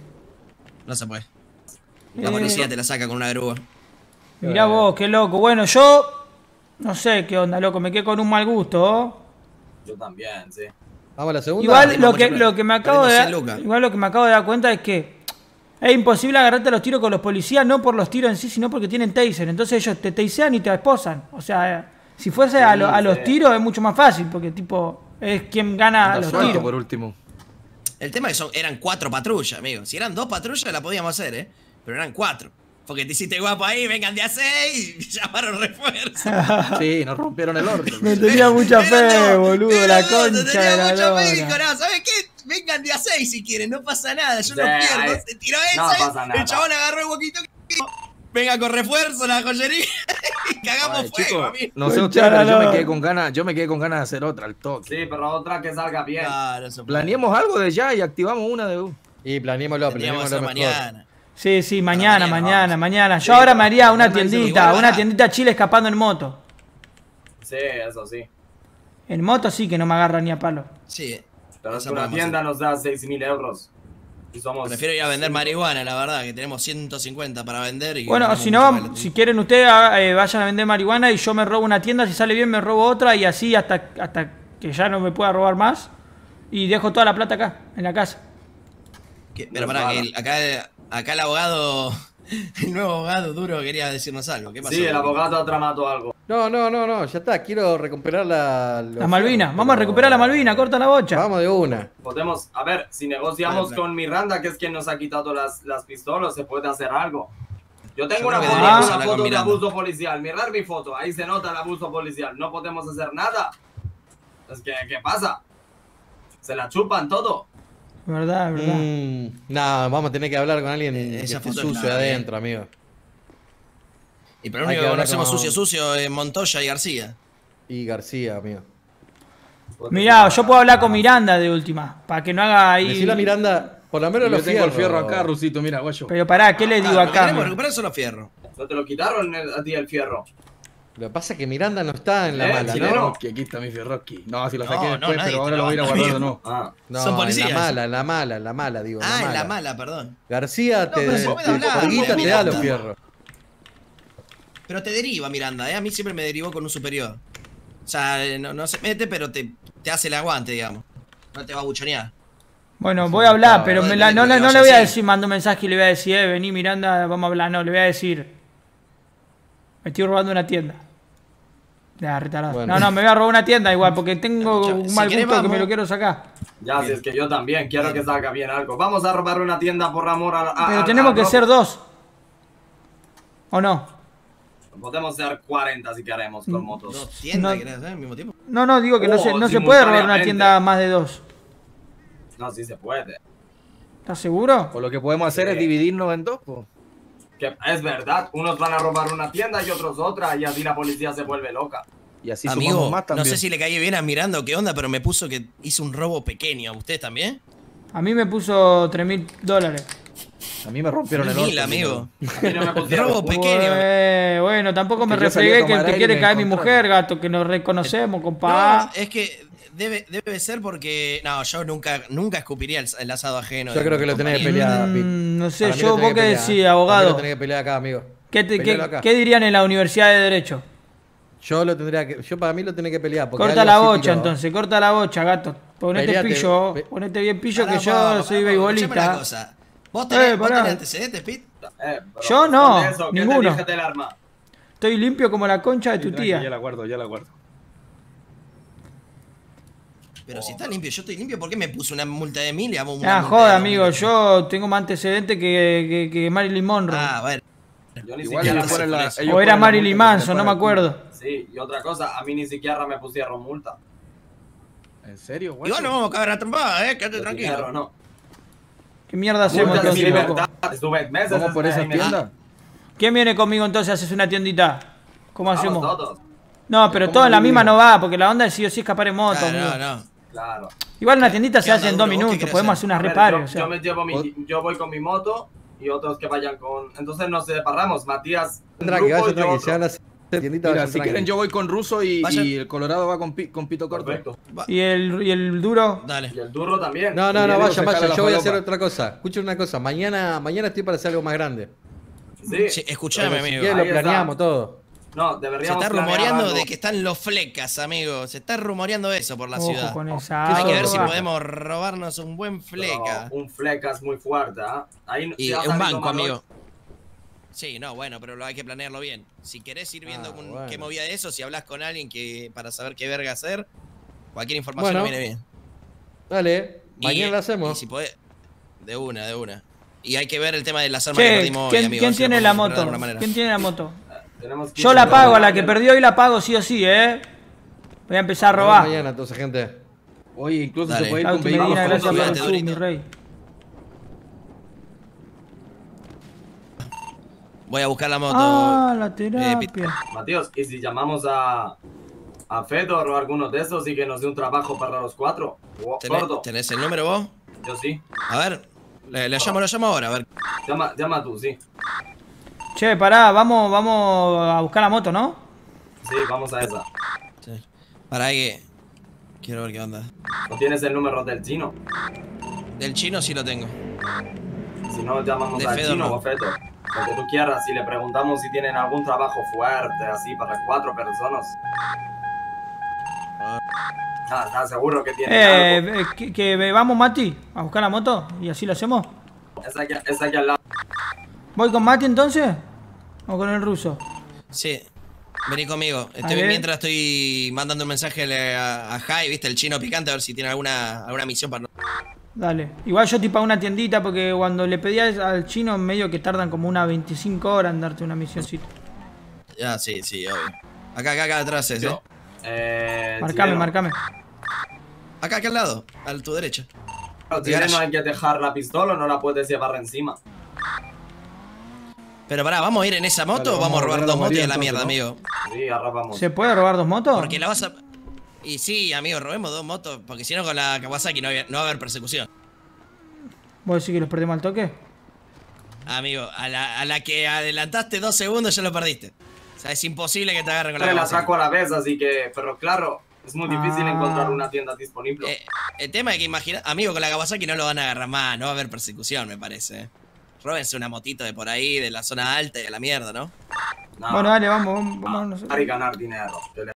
Speaker 5: No se puede. La
Speaker 1: Eh,
Speaker 5: policía te la saca con una grúa.
Speaker 1: Mirá vos, qué loco. Bueno, yo no sé qué onda, loco. Me quedé con un mal gusto. ¿oh?
Speaker 4: Yo también, sí.
Speaker 12: Vamos a la segunda.
Speaker 1: Igual
Speaker 5: Perdimos
Speaker 1: lo que,
Speaker 5: mucho
Speaker 1: lo que me acabo de
Speaker 5: Perdimos
Speaker 1: dar,
Speaker 5: cien lucas.
Speaker 1: igual lo que me acabo de dar cuenta es que es imposible agarrarte a los tiros con los policías, no por los tiros en sí, sino porque tienen taser. Entonces ellos te tasean y te esposan. O sea, si fuese a, lo- a los
Speaker 4: sí.
Speaker 1: tiros es mucho más fácil, porque tipo es quien gana
Speaker 12: Anda
Speaker 1: los
Speaker 12: suelto,
Speaker 1: tiros.
Speaker 12: por último.
Speaker 5: El tema es que son, eran cuatro patrullas, amigo. Si eran dos patrullas la podíamos hacer, ¿eh? Pero eran cuatro. Porque te hiciste guapo ahí, vengan de a seis y llamaron refuerzo.
Speaker 12: Sí, nos rompieron el orto.
Speaker 1: Me tenía mucha fe,
Speaker 5: Eran dos,
Speaker 1: boludo,
Speaker 5: eran
Speaker 1: la
Speaker 5: dos,
Speaker 1: concha
Speaker 5: tenía
Speaker 1: de la
Speaker 5: mucha fe y dijo,
Speaker 1: lora.
Speaker 5: no, ¿sabes qué? Vengan de a seis si quieren, no pasa nada, yo
Speaker 4: Sí,
Speaker 5: no pierdo.
Speaker 4: ahí-
Speaker 5: Se tiró
Speaker 4: no
Speaker 5: esa,
Speaker 4: pasa nada.
Speaker 5: el chabón agarró el boquito que venga con refuerzo la joyería y cagamos
Speaker 12: Ay,
Speaker 5: fuego,
Speaker 12: chicos,
Speaker 5: amigo.
Speaker 12: no sé
Speaker 1: Concha
Speaker 12: ustedes, pero
Speaker 1: la
Speaker 12: yo me
Speaker 1: lora.
Speaker 12: quedé con ganas, yo me quedé con ganas de hacer otra al toque.
Speaker 4: Sí, pero otra que salga bien.
Speaker 5: Claro, eso puede.
Speaker 12: Planeemos algo de ya y activamos una de U. Y planeémoslo,
Speaker 5: Tendríamos que
Speaker 12: planeémoslo
Speaker 5: hacer
Speaker 12: mejor.
Speaker 5: mañana.
Speaker 1: Sí, sí, mañana,
Speaker 5: mañana,
Speaker 1: mañana,
Speaker 5: vamos.
Speaker 1: mañana. Yo
Speaker 4: Sí,
Speaker 1: ahora
Speaker 4: pero-
Speaker 1: me haría una
Speaker 5: Igual,
Speaker 1: tiendita,
Speaker 5: igual,
Speaker 1: una
Speaker 5: pará.
Speaker 1: tiendita chile escapando en moto.
Speaker 4: Sí, eso sí.
Speaker 1: En moto sí que no me agarra ni a palo.
Speaker 5: Sí.
Speaker 4: Pero es
Speaker 5: Esa
Speaker 4: que una
Speaker 5: podemos
Speaker 4: tienda nos da seis mil euros. Y somos...
Speaker 5: Prefiero ir a vender marihuana, la verdad, que tenemos ciento cincuenta para vender. Y
Speaker 1: Bueno,
Speaker 5: ganamos
Speaker 1: si
Speaker 5: mucho
Speaker 1: no,
Speaker 5: más de la
Speaker 1: si quieren ustedes, haga- eh, vayan a vender marihuana y yo me robo una tienda, si sale bien me robo otra y así hasta, hasta que ya no me pueda robar más. Y dejo toda la plata acá, en la casa.
Speaker 5: Que- Pero pará, que el- acá, acá el abogado, el nuevo abogado duro quería decirnos algo. ¿Qué pasó?
Speaker 4: Sí, el abogado ha tramado algo.
Speaker 12: No, no, no, no, ya está, quiero recuperar la...
Speaker 1: La Malvina, vamos a recuperar la Malvina, corta la bocha.
Speaker 12: Vamos de una.
Speaker 4: Podemos, a ver, si negociamos
Speaker 5: Vale,
Speaker 4: con Miranda, que es quien nos ha quitado las, las pistolas, se puede hacer algo. Yo tengo
Speaker 5: Yo
Speaker 4: una
Speaker 5: creo que
Speaker 4: foto,
Speaker 5: deberíamos
Speaker 4: una
Speaker 5: hablar con
Speaker 4: foto de
Speaker 5: Miranda.
Speaker 4: abuso policial. Mirar mi foto, ahí se nota el abuso policial. No podemos hacer nada. Es que, ¿qué pasa? Se la chupan todo.
Speaker 1: Verdad, verdad.
Speaker 12: Mm, no, vamos a tener que hablar con alguien
Speaker 5: Eh,
Speaker 12: que
Speaker 5: esa
Speaker 12: esté
Speaker 5: foto es
Speaker 12: sucio
Speaker 5: clave,
Speaker 12: adentro, amigo.
Speaker 5: Y pero lo
Speaker 12: Hay
Speaker 5: único
Speaker 12: que
Speaker 5: que
Speaker 12: hablar
Speaker 5: conocemos
Speaker 12: con-
Speaker 5: sucio sucio es Montoya y García.
Speaker 12: Y García, amigo.
Speaker 1: Mirá, yo puedo hablar con Miranda de última, para que no haga ahí...
Speaker 12: Decirle a Miranda, por lo menos
Speaker 16: Yo
Speaker 12: los
Speaker 16: tengo el
Speaker 12: fierros.
Speaker 16: fierro acá, Rusito, mira, guayo.
Speaker 1: Pero pará, ¿qué le digo
Speaker 5: Ah,
Speaker 1: acá?
Speaker 5: queremos recuperar solo fierro.
Speaker 4: ¿No te lo quitaron el- a ti el fierro?
Speaker 12: Lo que pasa es que Miranda no está en la
Speaker 4: Eh,
Speaker 12: mala,
Speaker 4: chileno.
Speaker 12: ¿no?
Speaker 16: Aquí, aquí está mi fierroski. No, si lo
Speaker 5: No,
Speaker 16: saqué
Speaker 5: no,
Speaker 16: después,
Speaker 5: nadie
Speaker 16: pero
Speaker 5: te
Speaker 16: ahora
Speaker 5: lo
Speaker 16: lo voy a ir a
Speaker 5: va a
Speaker 16: guardar de
Speaker 5: dar.
Speaker 16: nuevo.
Speaker 4: Ah,
Speaker 12: No,
Speaker 5: Son
Speaker 12: en
Speaker 5: policías.
Speaker 12: la mala, en la mala, en la mala, digo. en
Speaker 5: Ah,
Speaker 12: la
Speaker 5: en
Speaker 12: mala.
Speaker 5: la mala, perdón.
Speaker 12: García te,
Speaker 5: pero
Speaker 12: te,
Speaker 5: vos me
Speaker 12: te-
Speaker 5: hablás,
Speaker 12: por guita te da
Speaker 5: Miranda.
Speaker 12: los fierros.
Speaker 5: Pero te deriva Miranda, ¿eh? A mí siempre me derivó con un superior. O sea, eh, no, no se mete, pero te, te hace el aguante, digamos. No te va a buchonear.
Speaker 1: Bueno, voy a hablar, pero me la- no, le- no le voy a
Speaker 5: Sí.
Speaker 1: decir, mando un mensaje y le voy a decir, eh, vení Miranda, vamos a hablar. No, le voy a decir, me estoy robando una tienda. Ya, retardado.
Speaker 12: Bueno.
Speaker 1: No, no, me voy a robar una tienda igual, porque tengo
Speaker 5: Escucha,
Speaker 1: un
Speaker 5: si
Speaker 1: mal
Speaker 5: querés,
Speaker 1: gusto que me
Speaker 5: vamos.
Speaker 1: lo quiero sacar.
Speaker 4: Ya, si es que yo también quiero que salga bien algo. Vamos a robar una tienda por amor a... a-
Speaker 1: Pero
Speaker 4: a-
Speaker 1: tenemos
Speaker 4: a-
Speaker 1: que
Speaker 4: no-
Speaker 1: ser dos. ¿O no?
Speaker 4: Podemos ser cuarenta si queremos con motos.
Speaker 5: Dos tiendas,
Speaker 1: No.
Speaker 5: ¿querés hacer al mismo tiempo?
Speaker 1: No, no, digo que no,
Speaker 4: Oh,
Speaker 1: se, no se puede robar una
Speaker 4: simultáneamente.
Speaker 1: tienda más de dos.
Speaker 4: No, sí se puede.
Speaker 1: ¿Estás seguro?
Speaker 16: O lo que podemos hacer es dividirnos en dos, pues.
Speaker 4: Que es verdad, unos van a robar una tienda y otros otra, y así la policía se vuelve loca.
Speaker 16: Y así
Speaker 5: Amigo,
Speaker 16: sumamos más
Speaker 5: no
Speaker 16: también.
Speaker 5: sé si le caí bien a Miranda o qué onda, pero me puso que hizo un robo pequeño. ¿Ustedes también?
Speaker 1: A mí me puso tres mil dólares.
Speaker 16: A mí me rompieron el
Speaker 5: Mil,
Speaker 16: orto.
Speaker 5: amigo.
Speaker 4: A mí no me pusieron.
Speaker 5: Robo pequeño.
Speaker 1: Eh, bueno, tampoco me
Speaker 16: Que yo salí a
Speaker 1: refregué que
Speaker 16: tomar
Speaker 1: te
Speaker 16: aire y
Speaker 1: quiere
Speaker 16: me
Speaker 1: caer mi
Speaker 16: encontraron.
Speaker 1: mujer, gato, que nos reconocemos,
Speaker 5: No,
Speaker 1: compa.
Speaker 5: es que debe, debe ser porque... No, yo nunca, nunca escupiría el, el asado ajeno.
Speaker 12: Yo
Speaker 5: de
Speaker 12: creo que
Speaker 5: mi
Speaker 12: lo tenés que
Speaker 5: compañero.
Speaker 12: pelear, Pete.
Speaker 1: Mm, no sé,
Speaker 12: Para mí
Speaker 1: yo,
Speaker 12: lo tenés
Speaker 1: vos qué
Speaker 12: que pelear.
Speaker 1: decís,
Speaker 12: Para mí
Speaker 1: abogado.
Speaker 12: lo tenés que pelear acá, amigo.
Speaker 1: ¿Qué, te-
Speaker 12: Pelealo
Speaker 1: qué-
Speaker 12: acá.
Speaker 1: qué dirían en la Universidad de Derecho?
Speaker 12: Yo lo tendría que. Yo para mí lo tenés que pelear. porque
Speaker 1: Corta
Speaker 12: algo
Speaker 1: la
Speaker 12: así
Speaker 1: bocha
Speaker 12: tiró.
Speaker 1: entonces, corta la bocha, gato. Ponete
Speaker 12: Peleate,
Speaker 1: pillo,
Speaker 12: pe-
Speaker 1: ponete bien pillo
Speaker 5: Pará,
Speaker 1: que yo
Speaker 5: pará,
Speaker 1: soy
Speaker 5: pará, escuchame una
Speaker 1: beisbolista.
Speaker 5: cosa. ¿Vos tenés,
Speaker 1: Eh,
Speaker 5: vos
Speaker 1: pará.
Speaker 5: tenés antecedentes, Pete?
Speaker 4: Eh, bro,
Speaker 1: Yo no,
Speaker 4: esconde eso, ¿qué te
Speaker 1: ninguno.
Speaker 4: dije del arma?
Speaker 1: Estoy limpio como la concha de
Speaker 16: Sí,
Speaker 1: tu
Speaker 16: tranqui, Ya
Speaker 1: tía.
Speaker 16: la guardo, ya la guardo.
Speaker 5: Pero si está limpio, yo estoy limpio, ¿por qué me puso una multa de mil y hago una
Speaker 1: Ah,
Speaker 5: multa
Speaker 1: joda,
Speaker 5: de
Speaker 1: amigo,
Speaker 5: dos mil?
Speaker 1: yo tengo más antecedentes que, que, que Marilyn Monroe.
Speaker 5: Ah, bueno.
Speaker 4: Yo ni
Speaker 16: Igual
Speaker 4: siquiera
Speaker 16: ellos ponen la-
Speaker 5: por eso.
Speaker 16: ellos
Speaker 1: o era
Speaker 16: ponen la
Speaker 1: Marilyn
Speaker 16: multa que
Speaker 1: Manson,
Speaker 16: te
Speaker 1: no me
Speaker 16: paga el culo.
Speaker 1: acuerdo.
Speaker 4: Sí, y otra cosa, a mí ni siquiera me pusieron multa.
Speaker 16: ¿En serio, guacho?
Speaker 5: Igual no vamos a cagar a trompada, eh, quédate
Speaker 4: Yo
Speaker 5: tranquilo.
Speaker 4: dinero, no.
Speaker 1: ¿Qué mierda hacemos
Speaker 4: Multas
Speaker 1: entonces,
Speaker 4: sin
Speaker 1: loco?
Speaker 4: libertad, estuve meses
Speaker 16: ¿Vamos
Speaker 4: en-
Speaker 16: por esa
Speaker 4: en-
Speaker 16: tienda?
Speaker 1: ¿Quién viene conmigo entonces? ¿Haces una tiendita? ¿Cómo
Speaker 4: Vamos
Speaker 1: hacemos?
Speaker 4: todos.
Speaker 1: No, pero
Speaker 16: ¿Cómo
Speaker 1: todo en la misma
Speaker 16: dividimos?
Speaker 1: no va, porque la onda es sí o sí escapar en moto,
Speaker 5: Claro,
Speaker 1: amigo.
Speaker 5: no, no.
Speaker 4: Claro.
Speaker 1: Igual una tiendita se
Speaker 5: ¿Qué
Speaker 1: hace
Speaker 5: onda,
Speaker 1: en dos
Speaker 5: Duro? ¿Vos qué
Speaker 1: minutos,
Speaker 5: querés
Speaker 1: podemos
Speaker 5: hacer?
Speaker 1: hacer unas
Speaker 4: A ver,
Speaker 1: repares,
Speaker 4: yo,
Speaker 1: o sea.
Speaker 4: yo me llevo mi, yo voy con mi moto y otros que vayan con. Entonces nos separamos. Matías, un
Speaker 12: Tranqui,
Speaker 4: grupo
Speaker 12: vaya
Speaker 4: y yo
Speaker 12: tranqui.
Speaker 4: otro.
Speaker 12: Se van a hacer tiendita,
Speaker 16: Mira,
Speaker 12: vayan
Speaker 16: si
Speaker 12: tranqui.
Speaker 16: quieren yo voy con Russo y,
Speaker 5: Vaya.
Speaker 16: y el Colorado va con, pi- con Pito Corto.
Speaker 4: Perfecto.
Speaker 1: ¿Y el, y el duro?
Speaker 5: Dale.
Speaker 4: Y el duro también.
Speaker 12: No, no,
Speaker 16: Y
Speaker 12: no,
Speaker 16: luego
Speaker 12: vaya,
Speaker 16: se jala
Speaker 12: vaya.
Speaker 16: la
Speaker 12: Yo voy a
Speaker 16: falopa.
Speaker 12: hacer otra cosa. Escuchen una cosa. Mañana, mañana estoy para hacer algo más grande.
Speaker 4: Sí.
Speaker 5: Sí, escuchame,
Speaker 12: Pero si
Speaker 5: amigo.
Speaker 12: quieren
Speaker 4: Ahí
Speaker 12: lo
Speaker 4: está.
Speaker 12: planeamos todo.
Speaker 4: No,
Speaker 5: Se
Speaker 4: deberíamos
Speaker 5: está
Speaker 4: planear
Speaker 5: rumoreando
Speaker 4: algo.
Speaker 5: de que están los flecas, amigo. Se está rumoreando eso por la
Speaker 1: Ojo
Speaker 5: ciudad.
Speaker 1: con esa
Speaker 5: Hay que
Speaker 1: agua.
Speaker 5: ver si podemos robarnos un buen fleca.
Speaker 4: Pero un flecas muy fuerte, ¿ah? Ahí
Speaker 5: Y
Speaker 4: sí ha
Speaker 5: un
Speaker 4: salido
Speaker 5: banco,
Speaker 4: mal hoy.
Speaker 5: amigo. Sí, no, bueno, pero lo hay que planearlo bien. Si querés ir viendo
Speaker 12: Ah,
Speaker 5: un-
Speaker 12: bueno.
Speaker 5: qué movida de eso, si hablas con alguien que para saber qué verga hacer, cualquier información
Speaker 12: Bueno.
Speaker 5: nos viene bien.
Speaker 12: Dale,
Speaker 5: Y-
Speaker 12: mañana lo hacemos.
Speaker 5: Y si podés, de una, de una. Y hay que ver el tema de las armas que
Speaker 1: Che,
Speaker 5: perdimos hoy,
Speaker 1: ¿quién,
Speaker 5: amigo.
Speaker 1: quién
Speaker 5: a ver si lo
Speaker 1: tiene la
Speaker 5: podemos recuperar de
Speaker 1: moto?
Speaker 5: alguna manera.
Speaker 1: ¿Quién tiene la moto?
Speaker 4: Tenemos que
Speaker 1: Yo
Speaker 4: ir
Speaker 1: la
Speaker 4: a
Speaker 1: pago, a la
Speaker 4: robar.
Speaker 1: que perdió hoy la pago sí o sí, ¿eh? Voy a empezar a
Speaker 12: Nos vemos
Speaker 1: robar.
Speaker 12: mañana, entonces, gente.
Speaker 16: Oye, incluso
Speaker 5: Dale.
Speaker 16: se puede ir con
Speaker 1: Auto
Speaker 16: vehículos.
Speaker 1: Medina, gracias por
Speaker 5: Cuídate,
Speaker 1: el sub, mi
Speaker 5: Durito.
Speaker 1: rey.
Speaker 5: Voy a buscar la moto.
Speaker 1: Ah, la
Speaker 5: Eh,
Speaker 1: terapia.
Speaker 4: Matías, ¿y si llamamos a, a Fedor o alguno de esos y que nos dé un trabajo para los cuatro? Go-
Speaker 5: ¿Tenés,
Speaker 4: Gordo,
Speaker 5: tenés el número vos?
Speaker 4: yo sí.
Speaker 5: A ver, le, le llamo, lo llamo ahora, a ver.
Speaker 4: Llama, llama tú, sí.
Speaker 1: Che, pará, vamos, vamos a buscar la moto, ¿no?
Speaker 4: Sí, vamos a esa.
Speaker 5: Sí. Para que. Quiero ver qué onda.
Speaker 4: ¿No tienes el número del chino?
Speaker 5: Del chino sí lo tengo.
Speaker 4: Si no, llamamos
Speaker 5: De
Speaker 4: al
Speaker 5: Fedor
Speaker 4: chino
Speaker 5: no.
Speaker 4: o Fedor. Lo que tú quieras, si le preguntamos si tienen algún trabajo fuerte, así, para cuatro personas. Ah, ¿estás seguro que tienen
Speaker 1: Eh,
Speaker 4: algo?
Speaker 1: eh, que, que vamos, Mati, a buscar la moto y así lo hacemos.
Speaker 4: Es aquí, es aquí al lado.
Speaker 1: ¿Voy con Mati entonces? ¿O con el ruso?
Speaker 5: Sí. Vení conmigo.
Speaker 1: A
Speaker 5: Estoy
Speaker 1: ver.
Speaker 5: mientras estoy mandando un mensaje a, a Jai, viste, el chino picante, a ver si tiene alguna, alguna misión para.
Speaker 1: Dale. Igual yo tipo a una tiendita porque cuando le pedí al chino medio que tardan como unas veinticinco horas en darte una misioncita.
Speaker 5: Ah, sí, sí, obvio. Acá, acá, acá atrás es, eh.
Speaker 4: Eh,
Speaker 1: Marcame,
Speaker 4: chileno,
Speaker 1: marcame.
Speaker 5: Acá, acá al lado, a tu derecha.
Speaker 4: Pero tiene, no hay que dejar la pistola, no la puedes llevar encima.
Speaker 5: Pero pará, ¿vamos a ir en esa moto vale, o vamos a robar dos motos y a la mierda, ¿no? amigo?
Speaker 4: Sí, arrabamos.
Speaker 1: ¿Se puede robar dos motos?
Speaker 5: Porque la vas a... Y sí, amigo, robemos dos motos, porque si no con la Kawasaki no, no va a haber persecución.
Speaker 1: ¿Vos decís que los perdemos al toque?
Speaker 5: Amigo, a la, a la que adelantaste dos segundos ya lo perdiste. O sea, es imposible que te agarren con la
Speaker 4: Kawasaki.
Speaker 5: Kawasaki.
Speaker 4: La saco a la vez, así que... Pero claro, es muy difícil ah. encontrar una tienda disponible.
Speaker 5: Eh, el tema es que imagina... Amigo, con la Kawasaki no lo van a agarrar más, no va a haber persecución, me parece. Róbense una motito de por ahí, de la zona alta y a la mierda, ¿no?
Speaker 1: No. Bueno, dale, vamos, vamos. vamos
Speaker 4: a ganar dinero.